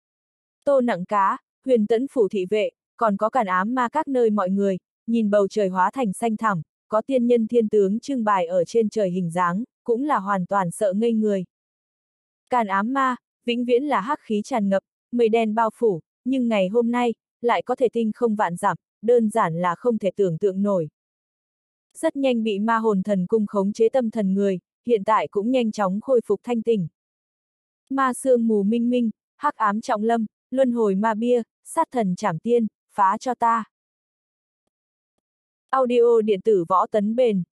Tô Nặng Cá, Huyền Tẫn phủ thị vệ, còn có càn ám ma các nơi mọi người, nhìn bầu trời hóa thành xanh thẳm, có tiên nhân thiên tướng trưng bày ở trên trời hình dáng, cũng là hoàn toàn sợ ngây người. Càn ám ma, vĩnh viễn là hắc khí tràn ngập, mây đen bao phủ, nhưng ngày hôm nay, lại có thể tinh không vạn dặm, đơn giản là không thể tưởng tượng nổi. Rất nhanh bị ma hồn thần cung khống chế tâm thần người, hiện tại cũng nhanh chóng khôi phục thanh tỉnh. Ma sương mù minh minh, hắc ám trọng lâm, luân hồi ma bia, sát thần trảm tiên, phá cho ta. Audio điện tử võ tấn bền.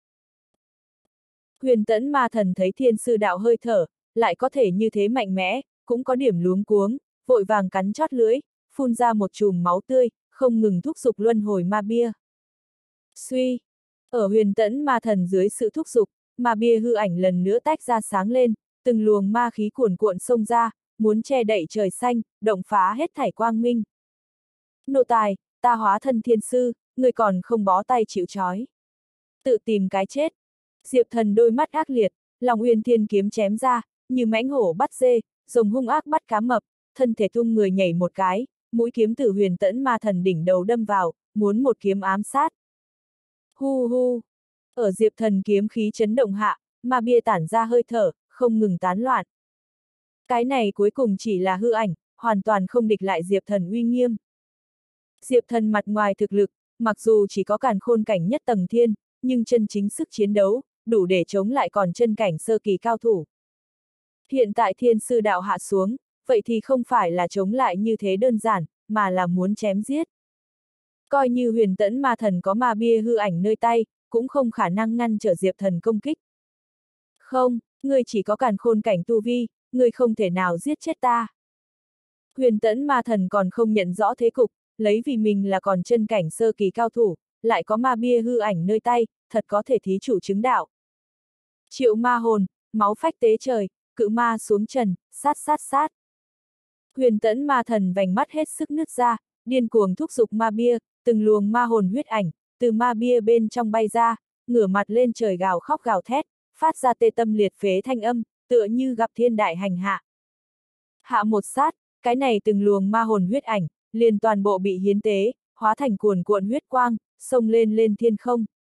Huyền Tẫn ma thần thấy thiên sư đạo hơi thở, lại có thể như thế mạnh mẽ, cũng có điểm luống cuống, vội vàng cắn chót lưỡi, phun ra một chùm máu tươi, không ngừng thúc giục luân hồi ma bia. Suy! Ở Huyền Tẫn ma thần dưới sự thúc giục, ma bia hư ảnh lần nữa tách ra sáng lên, từng luồng ma khí cuồn cuộn xông ra, muốn che đậy trời xanh, động phá hết thảy quang minh. Nô tài, ta hóa thân thiên sư, người còn không bó tay chịu trói. Tự tìm cái chết. Diệp Thần đôi mắt ác liệt, Long Uyên Thiên kiếm chém ra, như mãnh hổ bắt dê, rồng hung ác bắt cá mập, thân thể tung người nhảy một cái, mũi kiếm từ Huyền Tẫn ma thần đỉnh đầu đâm vào, muốn một kiếm ám sát. Hu hu. Ở Diệp Thần kiếm khí chấn động hạ, ma bia tản ra hơi thở, không ngừng tán loạn. Cái này cuối cùng chỉ là hư ảnh, hoàn toàn không địch lại Diệp Thần uy nghiêm. Diệp Thần mặt ngoài thực lực, mặc dù chỉ có càn khôn cảnh nhất tầng thiên, nhưng chân chính sức chiến đấu, đủ để chống lại còn chân cảnh sơ kỳ cao thủ. Hiện tại thiên sư đạo hạ xuống, vậy thì không phải là chống lại như thế đơn giản, mà là muốn chém giết. Coi như Huyền Tẫn ma thần có ma bia hư ảnh nơi tay, cũng không khả năng ngăn trở Diệp Thần công kích. Không, ngươi chỉ có càn khôn cảnh tu vi, ngươi không thể nào giết chết ta. Huyền Tẫn ma thần còn không nhận rõ thế cục, lấy vì mình là còn chân cảnh sơ kỳ cao thủ, lại có ma bia hư ảnh nơi tay, thật có thể thí chủ chứng đạo. Triệu ma hồn, máu phách tế trời, cự ma xuống trần, sát sát sát. Huyền Tẫn ma thần vành mắt hết sức nứt ra, điên cuồng thúc giục ma bia, từng luồng ma hồn huyết ảnh, từ ma bia bên trong bay ra, ngửa mặt lên trời gào khóc gào thét, phát ra tê tâm liệt phế thanh âm, tựa như gặp thiên đại hành hạ. Hạ một sát, cái này từng luồng ma hồn huyết ảnh, liền toàn bộ bị hiến tế, hóa thành cuồn cuộn huyết quang, xông lên lên thiên không.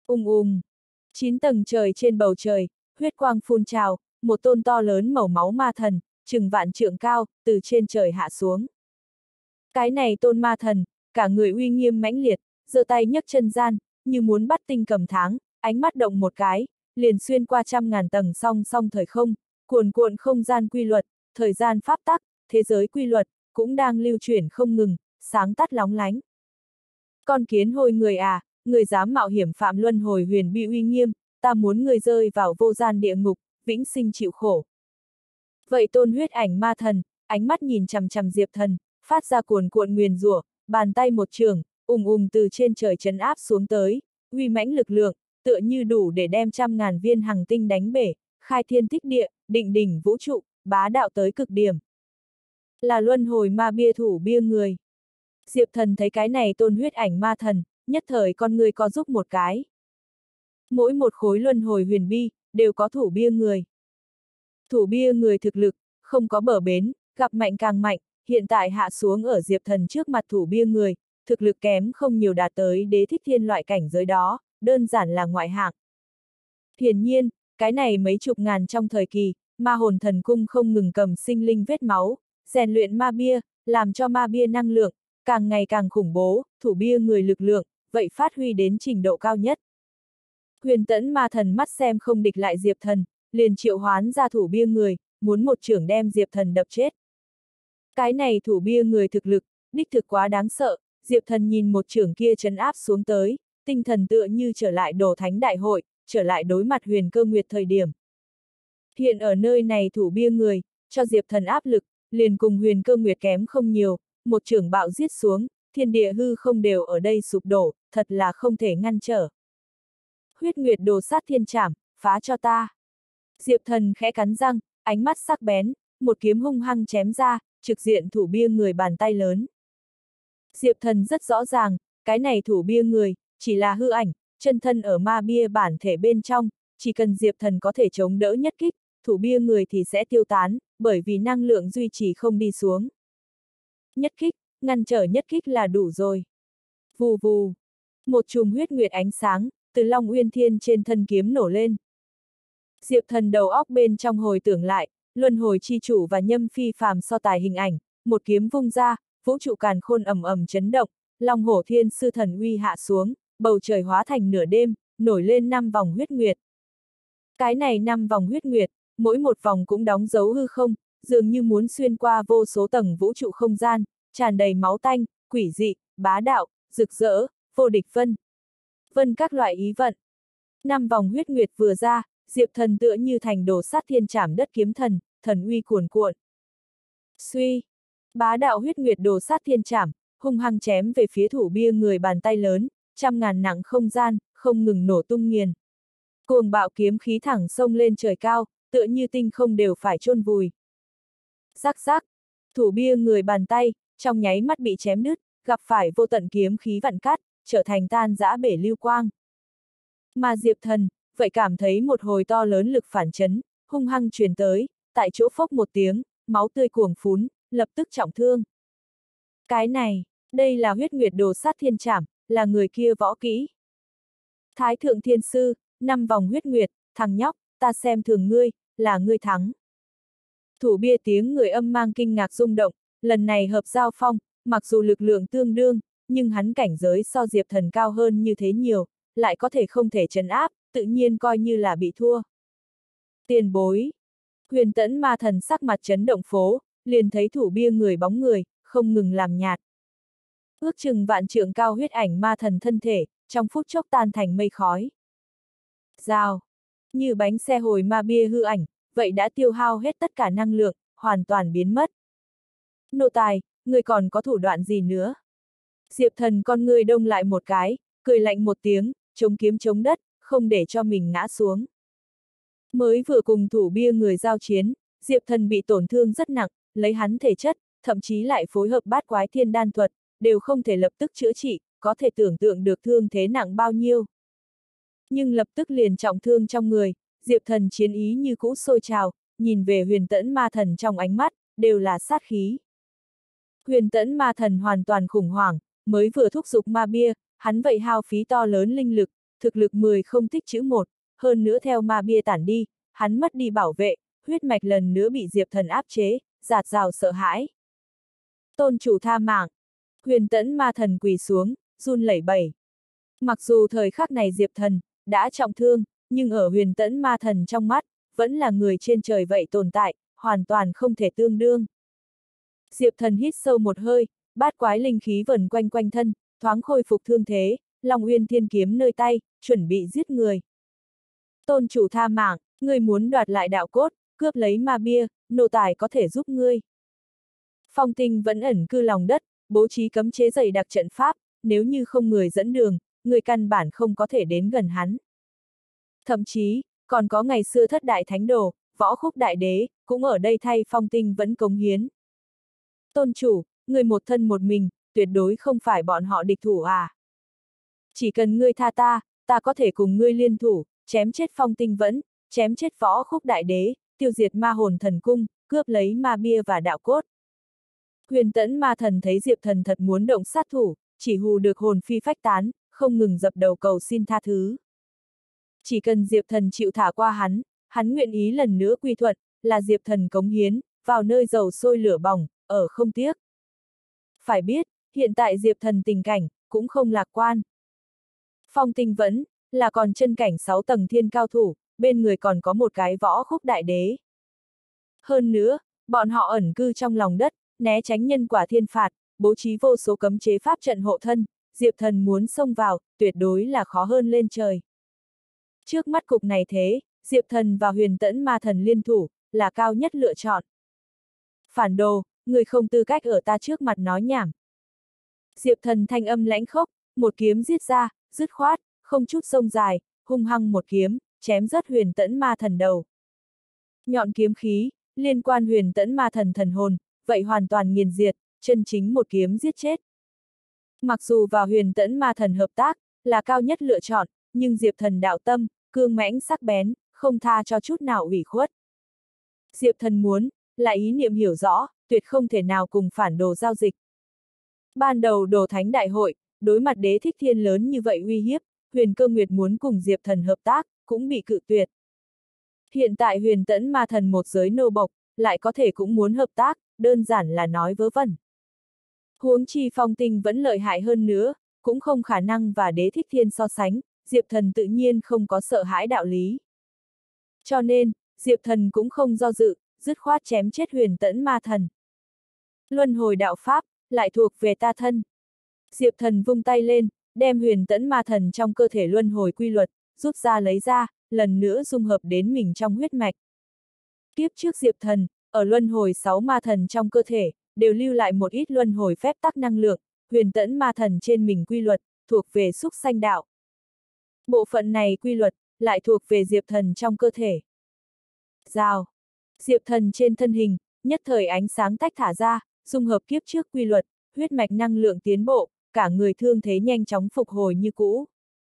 Ùng ùng. Chín tầng trời trên bầu trời, huyết quang phun trào, một tôn to lớn màu máu ma thần, chừng vạn trượng cao, từ trên trời hạ xuống. Cái này tôn ma thần, cả người uy nghiêm mãnh liệt, giơ tay nhấc chân gian, như muốn bắt tinh cầm tháng, ánh mắt động một cái, liền xuyên qua trăm ngàn tầng song song thời không, cuồn cuộn không gian quy luật, thời gian pháp tắc, thế giới quy luật, cũng đang lưu chuyển không ngừng, sáng tắt lóng lánh. Con kiến hồi người à, người dám mạo hiểm phạm luân hồi huyền bi uy nghiêm, ta muốn người rơi vào vô gian địa ngục, vĩnh sinh chịu khổ. Vậy tôn huyết ảnh ma thần, ánh mắt nhìn chằm chằm Diệp Thần, phát ra cuồn cuộn nguyền rủa, bàn tay một trường, ùng ùng từ trên trời trấn áp xuống tới, uy mãnh lực lượng, tựa như đủ để đem trăm ngàn viên hằng tinh đánh bể, khai thiên tích địa, định đỉnh vũ trụ, bá đạo tới cực điểm. Là luân hồi ma bia thủ bia người. Diệp Thần thấy cái này tôn huyết ảnh ma thần, nhất thời con người co giúp một cái. Mỗi một khối luân hồi huyền bi, đều có thủ bia người. Thủ bia người thực lực, không có bờ bến, gặp mạnh càng mạnh, hiện tại hạ xuống ở Diệp Thần trước mặt thủ bia người, thực lực kém không nhiều đạt tới đế thích thiên loại cảnh giới đó, đơn giản là ngoại hạng. Hiển nhiên, cái này mấy chục ngàn trong thời kỳ, ma hồn thần cung không ngừng cầm sinh linh vết máu, rèn luyện ma bia, làm cho ma bia năng lượng, càng ngày càng khủng bố, thủ bia người lực lượng, vậy phát huy đến trình độ cao nhất. Huyền tẫn ma thần mắt xem không địch lại Diệp Thần, liền triệu hoán ra thủ bia người, muốn một chưởng đem Diệp Thần đập chết. Cái này thủ bia người thực lực, đích thực quá đáng sợ, Diệp Thần nhìn một chưởng kia trấn áp xuống tới, tinh thần tựa như trở lại đồ thánh đại hội, trở lại đối mặt huyền cơ nguyệt thời điểm. Hiện ở nơi này thủ bia người, cho Diệp Thần áp lực, liền cùng huyền cơ nguyệt kém không nhiều, một chưởng bạo giết xuống, thiên địa hư không đều ở đây sụp đổ, thật là không thể ngăn trở. Huyết nguyệt đồ sát thiên trảm, phá cho ta. Diệp Thần khẽ cắn răng, ánh mắt sắc bén, một kiếm hung hăng chém ra, trực diện thủ bia người bàn tay lớn. Diệp Thần rất rõ ràng, cái này thủ bia người, chỉ là hư ảnh, chân thân ở ma bia bản thể bên trong, chỉ cần Diệp Thần có thể chống đỡ nhất kích, thủ bia người thì sẽ tiêu tán, bởi vì năng lượng duy trì không đi xuống. Nhất kích, ngăn trở nhất kích là đủ rồi. Vù vù, một chùm huyết nguyệt ánh sáng, từ Long Uyên Thiên trên thân kiếm nổ lên. Diệp Thần đầu óc bên trong hồi tưởng lại, luân hồi chi chủ và nhâm phi phàm so tài hình ảnh, một kiếm vung ra, vũ trụ càn khôn ầm ầm chấn động, Long Hổ Thiên sư thần uy hạ xuống, bầu trời hóa thành nửa đêm, nổi lên năm vòng huyết nguyệt. Cái này năm vòng huyết nguyệt, mỗi một vòng cũng đóng dấu hư không, dường như muốn xuyên qua vô số tầng vũ trụ không gian, tràn đầy máu tanh, quỷ dị, bá đạo, rực rỡ, vô địch vân. Vân các loại ý vận. Năm vòng huyết nguyệt vừa ra, Diệp Thần tựa như thành đồ sát thiên trảm đất kiếm thần, thần uy cuồn cuộn. Suy, bá đạo huyết nguyệt đồ sát thiên trảm, hung hăng chém về phía thủ bia người bàn tay lớn, trăm ngàn nặng không gian, không ngừng nổ tung nghiền. Cuồng bạo kiếm khí thẳng xông lên trời cao, tựa như tinh không đều phải chôn vùi. Rắc rắc, thủ bia người bàn tay, trong nháy mắt bị chém đứt, gặp phải vô tận kiếm khí vặn cắt, trở thành tan rã bể lưu quang. Mà Diệp Thần, vậy cảm thấy một hồi to lớn lực phản chấn, hung hăng truyền tới, tại chỗ phốc một tiếng, máu tươi cuồng phún, lập tức trọng thương. Cái này, đây là huyết nguyệt đồ sát thiên trảm, là người kia võ kỹ. Thái thượng thiên sư, năm vòng huyết nguyệt, thằng nhóc, ta xem thường ngươi, là ngươi thắng. Thủ bia tiếng người âm mang kinh ngạc rung động, lần này hợp giao phong, mặc dù lực lượng tương đương, nhưng hắn cảnh giới so Diệp Thần cao hơn như thế nhiều, lại có thể không thể trấn áp, tự nhiên coi như là bị thua. Tiền bối. Huyền tẫn ma thần sắc mặt chấn động phố, liền thấy thủ bia người bóng người, không ngừng làm nhạt. Ước chừng vạn trượng cao huyết ảnh ma thần thân thể, trong phút chốc tan thành mây khói. Rào. Như bánh xe hồi ma bia hư ảnh, vậy đã tiêu hao hết tất cả năng lượng, hoàn toàn biến mất. Nô tài, người còn có thủ đoạn gì nữa? Diệp Thần con người đông lại một cái, cười lạnh một tiếng, chống kiếm chống đất, không để cho mình ngã xuống. Mới vừa cùng thủ bia người giao chiến, Diệp Thần bị tổn thương rất nặng, lấy hắn thể chất, thậm chí lại phối hợp bát quái thiên đan thuật, đều không thể lập tức chữa trị, có thể tưởng tượng được thương thế nặng bao nhiêu. Nhưng lập tức liền trọng thương trong người, Diệp Thần chiến ý như cũ sôi trào, nhìn về huyền tẫn ma thần trong ánh mắt, đều là sát khí. Huyền tẫn ma thần hoàn toàn khủng hoảng, mới vừa thúc giục ma bia, hắn vậy hao phí to lớn linh lực, thực lực mười không tích chữ một, hơn nữa theo ma bia tản đi, hắn mất đi bảo vệ, huyết mạch lần nữa bị Diệp Thần áp chế, giạt rào sợ hãi. Tôn chủ tha mạng, Huyền Tẫn ma thần quỳ xuống, run lẩy bẩy. Mặc dù thời khắc này Diệp Thần đã trọng thương, nhưng ở Huyền Tẫn ma thần trong mắt, vẫn là người trên trời vậy tồn tại, hoàn toàn không thể tương đương. Diệp Thần hít sâu một hơi, bát quái linh khí vần quanh quanh thân, thoáng khôi phục thương thế, Long Uyên Thiên kiếm nơi tay, chuẩn bị giết người. Tôn chủ tha mạng, ngươi muốn đoạt lại đạo cốt, cướp lấy ma bia, nô tài có thể giúp ngươi. Phong Tinh vẫn ẩn cư lòng đất, bố trí cấm chế dày đặc trận pháp, nếu như không người dẫn đường, người căn bản không có thể đến gần hắn. Thậm chí, còn có ngày xưa thất đại thánh đồ, võ khúc đại đế, cũng ở đây thay Phong Tinh vẫn cống hiến. Tôn chủ, người một thân một mình, tuyệt đối không phải bọn họ địch thủ à. Chỉ cần ngươi tha ta, ta có thể cùng ngươi liên thủ, chém chết Phong Tinh vẫn, chém chết võ khúc đại đế, tiêu diệt ma hồn thần cung, cướp lấy ma bia và đạo cốt. Huyền Tẫn ma thần thấy Diệp Thần thật muốn động sát thủ, chỉ hù được hồn phi phách tán, không ngừng dập đầu cầu xin tha thứ. Chỉ cần Diệp Thần chịu thả qua hắn, hắn nguyện ý lần nữa quy thuận, là Diệp Thần cống hiến, vào nơi dầu sôi lửa bỏng, ở không tiếc. Phải biết, hiện tại Diệp Thần tình cảnh, cũng không lạc quan. Phong Tinh vẫn, là còn chân cảnh sáu tầng thiên cao thủ, bên người còn có một cái võ khúc đại đế. Hơn nữa, bọn họ ẩn cư trong lòng đất, né tránh nhân quả thiên phạt, bố trí vô số cấm chế pháp trận hộ thân, Diệp Thần muốn xông vào, tuyệt đối là khó hơn lên trời. Trước mắt cục này thế, Diệp Thần và Huyền Tẫn ma thần liên thủ, là cao nhất lựa chọn. Phản đồ, người không tư cách ở ta trước mặt nói nhảm. Diệp Thần thanh âm lãnh khốc, một kiếm giết ra, dứt khoát, không chút sông dài, hung hăng một kiếm, chém rớt Huyền Tẫn ma thần đầu. Nhọn kiếm khí, liên quan Huyền Tẫn ma thần thần hồn, vậy hoàn toàn nghiền diệt, chân chính một kiếm giết chết. Mặc dù vào Huyền Tẫn ma thần hợp tác, là cao nhất lựa chọn, nhưng Diệp Thần đạo tâm, cương mãnh sắc bén, không tha cho chút nào ủy khuất. Diệp Thần muốn, là ý niệm hiểu rõ, tuyệt không thể nào cùng phản đồ giao dịch. Ban đầu đồ thánh đại hội, đối mặt Đế Thích Thiên lớn như vậy uy hiếp, Huyền Cơ Nguyệt muốn cùng Diệp Thần hợp tác, cũng bị cự tuyệt. Hiện tại Huyền Tẫn ma thần một giới nô bộc, lại có thể cũng muốn hợp tác, đơn giản là nói vớ vẩn. Huống chi Phong Tinh vẫn lợi hại hơn nữa, cũng không khả năng và Đế Thích Thiên so sánh, Diệp Thần tự nhiên không có sợ hãi đạo lý. Cho nên, Diệp Thần cũng không do dự, dứt khoát chém chết Huyền Tẫn ma thần. Luân hồi đạo pháp, lại thuộc về ta thân. Diệp Thần vung tay lên, đem Huyền Tẫn ma thần trong cơ thể luân hồi quy luật, rút ra lấy ra, lần nữa dung hợp đến mình trong huyết mạch. Kiếp trước Diệp Thần, ở luân hồi sáu ma thần trong cơ thể, đều lưu lại một ít luân hồi phép tắc năng lượng, Huyền Tẫn ma thần trên mình quy luật, thuộc về xúc sanh đạo. Bộ phận này quy luật, lại thuộc về Diệp Thần trong cơ thể. Rào. Diệp Thần trên thân hình, nhất thời ánh sáng tách thả ra, dung hợp kiếp trước quy luật, huyết mạch năng lượng tiến bộ, cả người thương thế nhanh chóng phục hồi như cũ.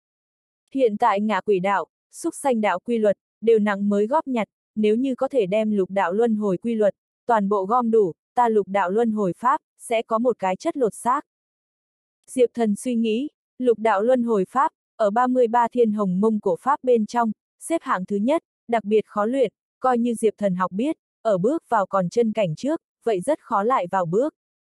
Hiện tại ngạ quỷ đạo, xúc sanh đạo quy luật, đều nặng mới góp nhặt, nếu như có thể đem lục đạo luân hồi quy luật, toàn bộ gom đủ, ta lục đạo luân hồi pháp, sẽ có một cái chất lột xác. Diệp Thần suy nghĩ, lục đạo luân hồi pháp, ở ba mươi ba thiên hồng mông cổ pháp bên trong, xếp hạng thứ nhất, đặc biệt khó luyện, coi như Diệp Thần học biết, ở bước vào còn chân cảnh trước, vậy rất khó lại vào bước.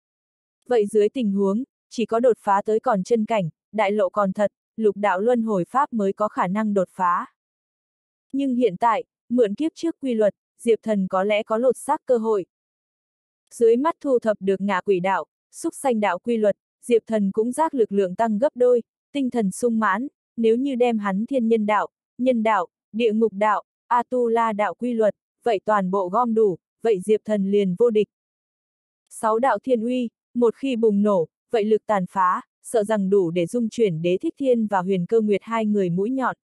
Vậy dưới tình huống, chỉ có đột phá tới còn chân cảnh, đại lộ còn thật, lục đạo luân hồi pháp mới có khả năng đột phá. Nhưng hiện tại, mượn kiếp trước quy luật, Diệp Thần có lẽ có lột xác cơ hội. Dưới mắt thu thập được ngạ quỷ đạo, xúc sanh đạo quy luật, Diệp Thần cũng giác lực lượng tăng gấp đôi, tinh thần sung mãn, nếu như đem hắn thiên nhân đạo, nhân đạo, địa ngục đạo, Atula đạo quy luật, vậy toàn bộ gom đủ, vậy Diệp Thần liền vô địch. Sáu đạo thiên uy, một khi bùng nổ, vậy lực tàn phá, sợ rằng đủ để dung chuyển Đế Thích Thiên và Huyền Cơ Nguyệt hai người mũi nhọn.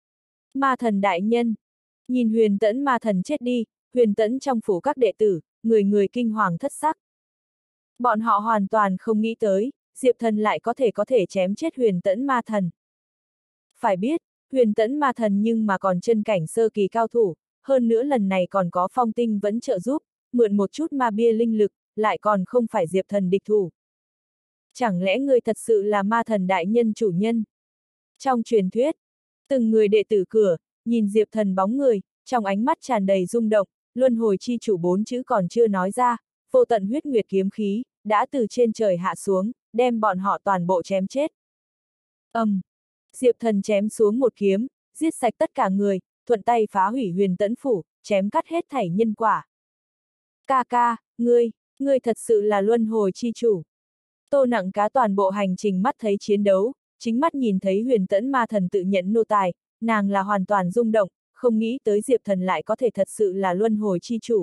Ma thần đại nhân, nhìn Huyền Tẫn ma thần chết đi, Huyền Tẫn trong phủ các đệ tử, người người kinh hoàng thất sắc. Bọn họ hoàn toàn không nghĩ tới, Diệp Thần lại có thể có thể chém chết Huyền Tẫn ma thần. Phải biết, Huyền Tẫn ma thần nhưng mà còn chân cảnh sơ kỳ cao thủ, hơn nữa lần này còn có Phong Tinh vẫn trợ giúp, mượn một chút ma bia linh lực, lại còn không phải Diệp Thần địch thủ. Chẳng lẽ người thật sự là ma thần đại nhân chủ nhân? Trong truyền thuyết, Từng người đệ tử cửa, nhìn Diệp Thần bóng người, trong ánh mắt tràn đầy rung động, luân hồi chi chủ bốn chữ còn chưa nói ra, vô tận huyết nguyệt kiếm khí, đã từ trên trời hạ xuống, đem bọn họ toàn bộ chém chết. Ầm, um, Diệp Thần chém xuống một kiếm, giết sạch tất cả người, thuận tay phá hủy Huyền Tẫn phủ, chém cắt hết thảy nhân quả. Ca ca, ngươi, ngươi thật sự là luân hồi chi chủ. Tô Nặng Cá toàn bộ hành trình mắt thấy chiến đấu, chính mắt nhìn thấy Huyền Tẫn ma thần tự nhận nô tài, nàng là hoàn toàn rung động, không nghĩ tới Diệp Thần lại có thể thật sự là luân hồi chi chủ.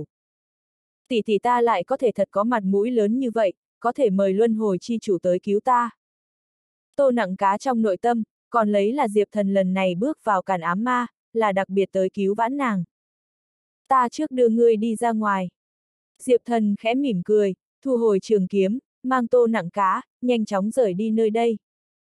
Tỷ tỷ ta lại có thể thật có mặt mũi lớn như vậy, có thể mời luân hồi chi chủ tới cứu ta. Tô Nặng Cá trong nội tâm, còn lấy là Diệp Thần lần này bước vào càn ám ma, là đặc biệt tới cứu vãn nàng. Ta trước đưa ngươi đi ra ngoài. Diệp Thần khẽ mỉm cười, thu hồi trường kiếm, mang Tô Nặng Cá, nhanh chóng rời đi nơi đây.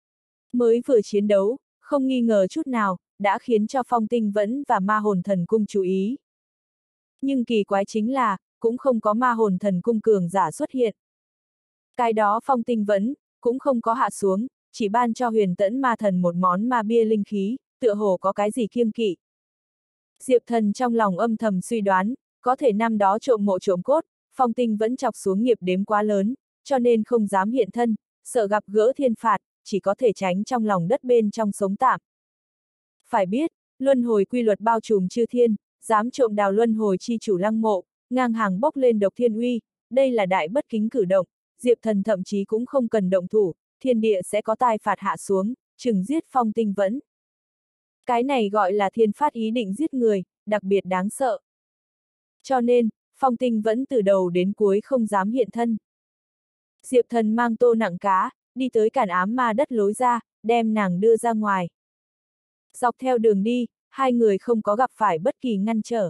Mới vừa chiến đấu, không nghi ngờ chút nào, đã khiến cho Phong Tinh Vẫn và Ma Hồn Thần Cung chú ý. Nhưng kỳ quái chính là, cũng không có Ma Hồn Thần Cung cường giả xuất hiện. Cái đó Phong Tinh Vẫn, cũng không có hạ xuống, chỉ ban cho Huyền Tẫn ma thần một món ma bia linh khí, tựa hồ có cái gì kiêng kỵ. Diệp Thần trong lòng âm thầm suy đoán, có thể năm đó trộm mộ trộm cốt, Phong Tinh Vẫn chọc xuống nghiệp đếm quá lớn, cho nên không dám hiện thân, sợ gặp gỡ thiên phạt, chỉ có thể tránh trong lòng đất bên trong sống tạm. Phải biết, luân hồi quy luật bao trùm chư thiên, dám trộm đào luân hồi chi chủ lăng mộ, ngang hàng bốc lên độc thiên uy, đây là đại bất kính cử động, Diệp Thần thậm chí cũng không cần động thủ, thiên địa sẽ có tai phạt hạ xuống, trừng giết Phong Tinh Vẫn. Cái này gọi là thiên phát ý định giết người, đặc biệt đáng sợ. Cho nên, Phong Tinh Vẫn từ đầu đến cuối không dám hiện thân. Diệp Thần mang Tô Nặng Cá, đi tới càn ám ma đất lối ra, đem nàng đưa ra ngoài. Dọc theo đường đi, hai người không có gặp phải bất kỳ ngăn trở.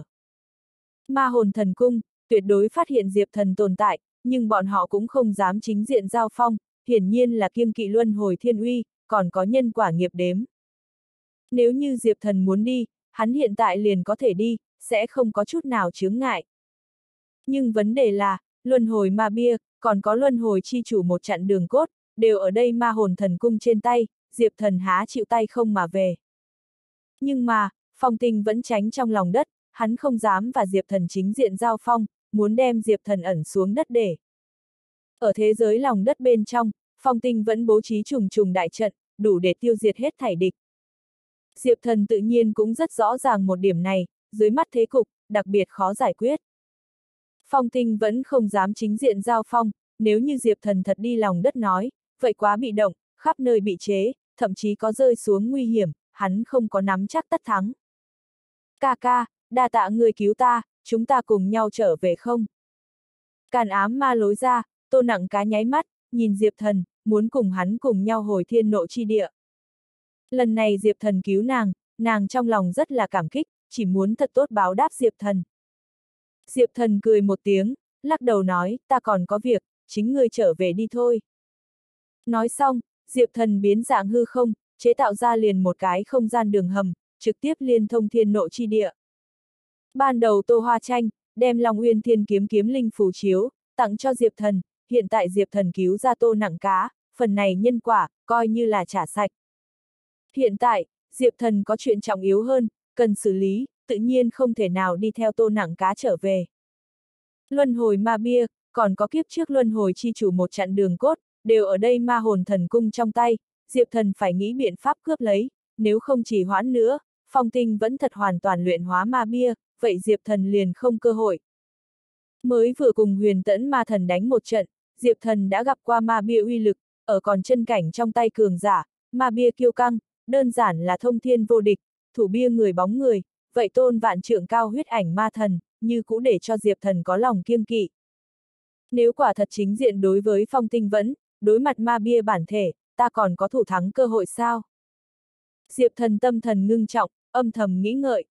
Ma Hồn Thần Cung, tuyệt đối phát hiện Diệp Thần tồn tại, nhưng bọn họ cũng không dám chính diện giao phong, hiển nhiên là kiêng kỵ luân hồi thiên uy, còn có nhân quả nghiệp đếm. Nếu như Diệp Thần muốn đi, hắn hiện tại liền có thể đi, sẽ không có chút nào chướng ngại. Nhưng vấn đề là, luân hồi ma bia, còn có luân hồi chi chủ một chặn đường cốt, đều ở đây Ma Hồn Thần Cung trên tay, Diệp Thần há chịu tay không mà về. Nhưng mà, Phong Tinh vẫn tránh trong lòng đất, hắn không dám và Diệp Thần chính diện giao phong, muốn đem Diệp Thần ẩn xuống đất để. Ở thế giới lòng đất bên trong, Phong Tinh vẫn bố trí trùng trùng đại trận, đủ để tiêu diệt hết thảy địch. Diệp Thần tự nhiên cũng rất rõ ràng một điểm này, dưới mắt thế cục, đặc biệt khó giải quyết. Phong Tinh vẫn không dám chính diện giao phong, nếu như Diệp Thần thật đi lòng đất nói, vậy quá bị động, khắp nơi bị chế, thậm chí có rơi xuống nguy hiểm, hắn không có nắm chắc tất thắng. Ca ca, đa tạ người cứu ta, chúng ta cùng nhau trở về không? Càn ám ma lối ra, Tô Nặng Cá nháy mắt, nhìn Diệp Thần, muốn cùng hắn cùng nhau hồi thiên nộ chi địa. Lần này Diệp Thần cứu nàng, nàng trong lòng rất là cảm kích, chỉ muốn thật tốt báo đáp Diệp Thần. Diệp Thần cười một tiếng, lắc đầu nói, ta còn có việc, chính ngươi trở về đi thôi. Nói xong, Diệp Thần biến dạng hư không, chế tạo ra liền một cái không gian đường hầm, trực tiếp liên thông thiên nộ chi địa. Ban đầu Tô Hoa Tranh, đem Long Uyên Thiên Kiếm kiếm linh phù chiếu, tặng cho Diệp Thần, hiện tại Diệp Thần cứu ra Tô Nặng Cá, phần này nhân quả, coi như là trả sạch. Hiện tại, Diệp Thần có chuyện trọng yếu hơn, cần xử lý, tự nhiên không thể nào đi theo Tô Nặng Cá trở về. Luân hồi ma bia, còn có kiếp trước luân hồi chi chủ một chặn đường cốt, đều ở đây Ma Hồn Thần Cung trong tay, Diệp Thần phải nghĩ biện pháp cướp lấy, nếu không chỉ hoãn nữa, Phong Tinh vẫn thật hoàn toàn luyện hóa ma bia, vậy Diệp Thần liền không cơ hội. Mới vừa cùng Huyền Tẫn ma thần đánh một trận, Diệp Thần đã gặp qua ma bia uy lực, ở còn chân cảnh trong tay cường giả, ma bia kiêu căng, đơn giản là thông thiên vô địch, thủ bia người bóng người, vậy tôn vạn trượng cao huyết ảnh ma thần, như cũ để cho Diệp Thần có lòng kiêng kỵ. Nếu quả thật chính diện đối với Phong Tinh Vẫn, đối mặt ma bia bản thể, ta còn có thủ thắng cơ hội sao? Diệp Thần tâm thần ngưng trọng, âm thầm nghĩ ngợi.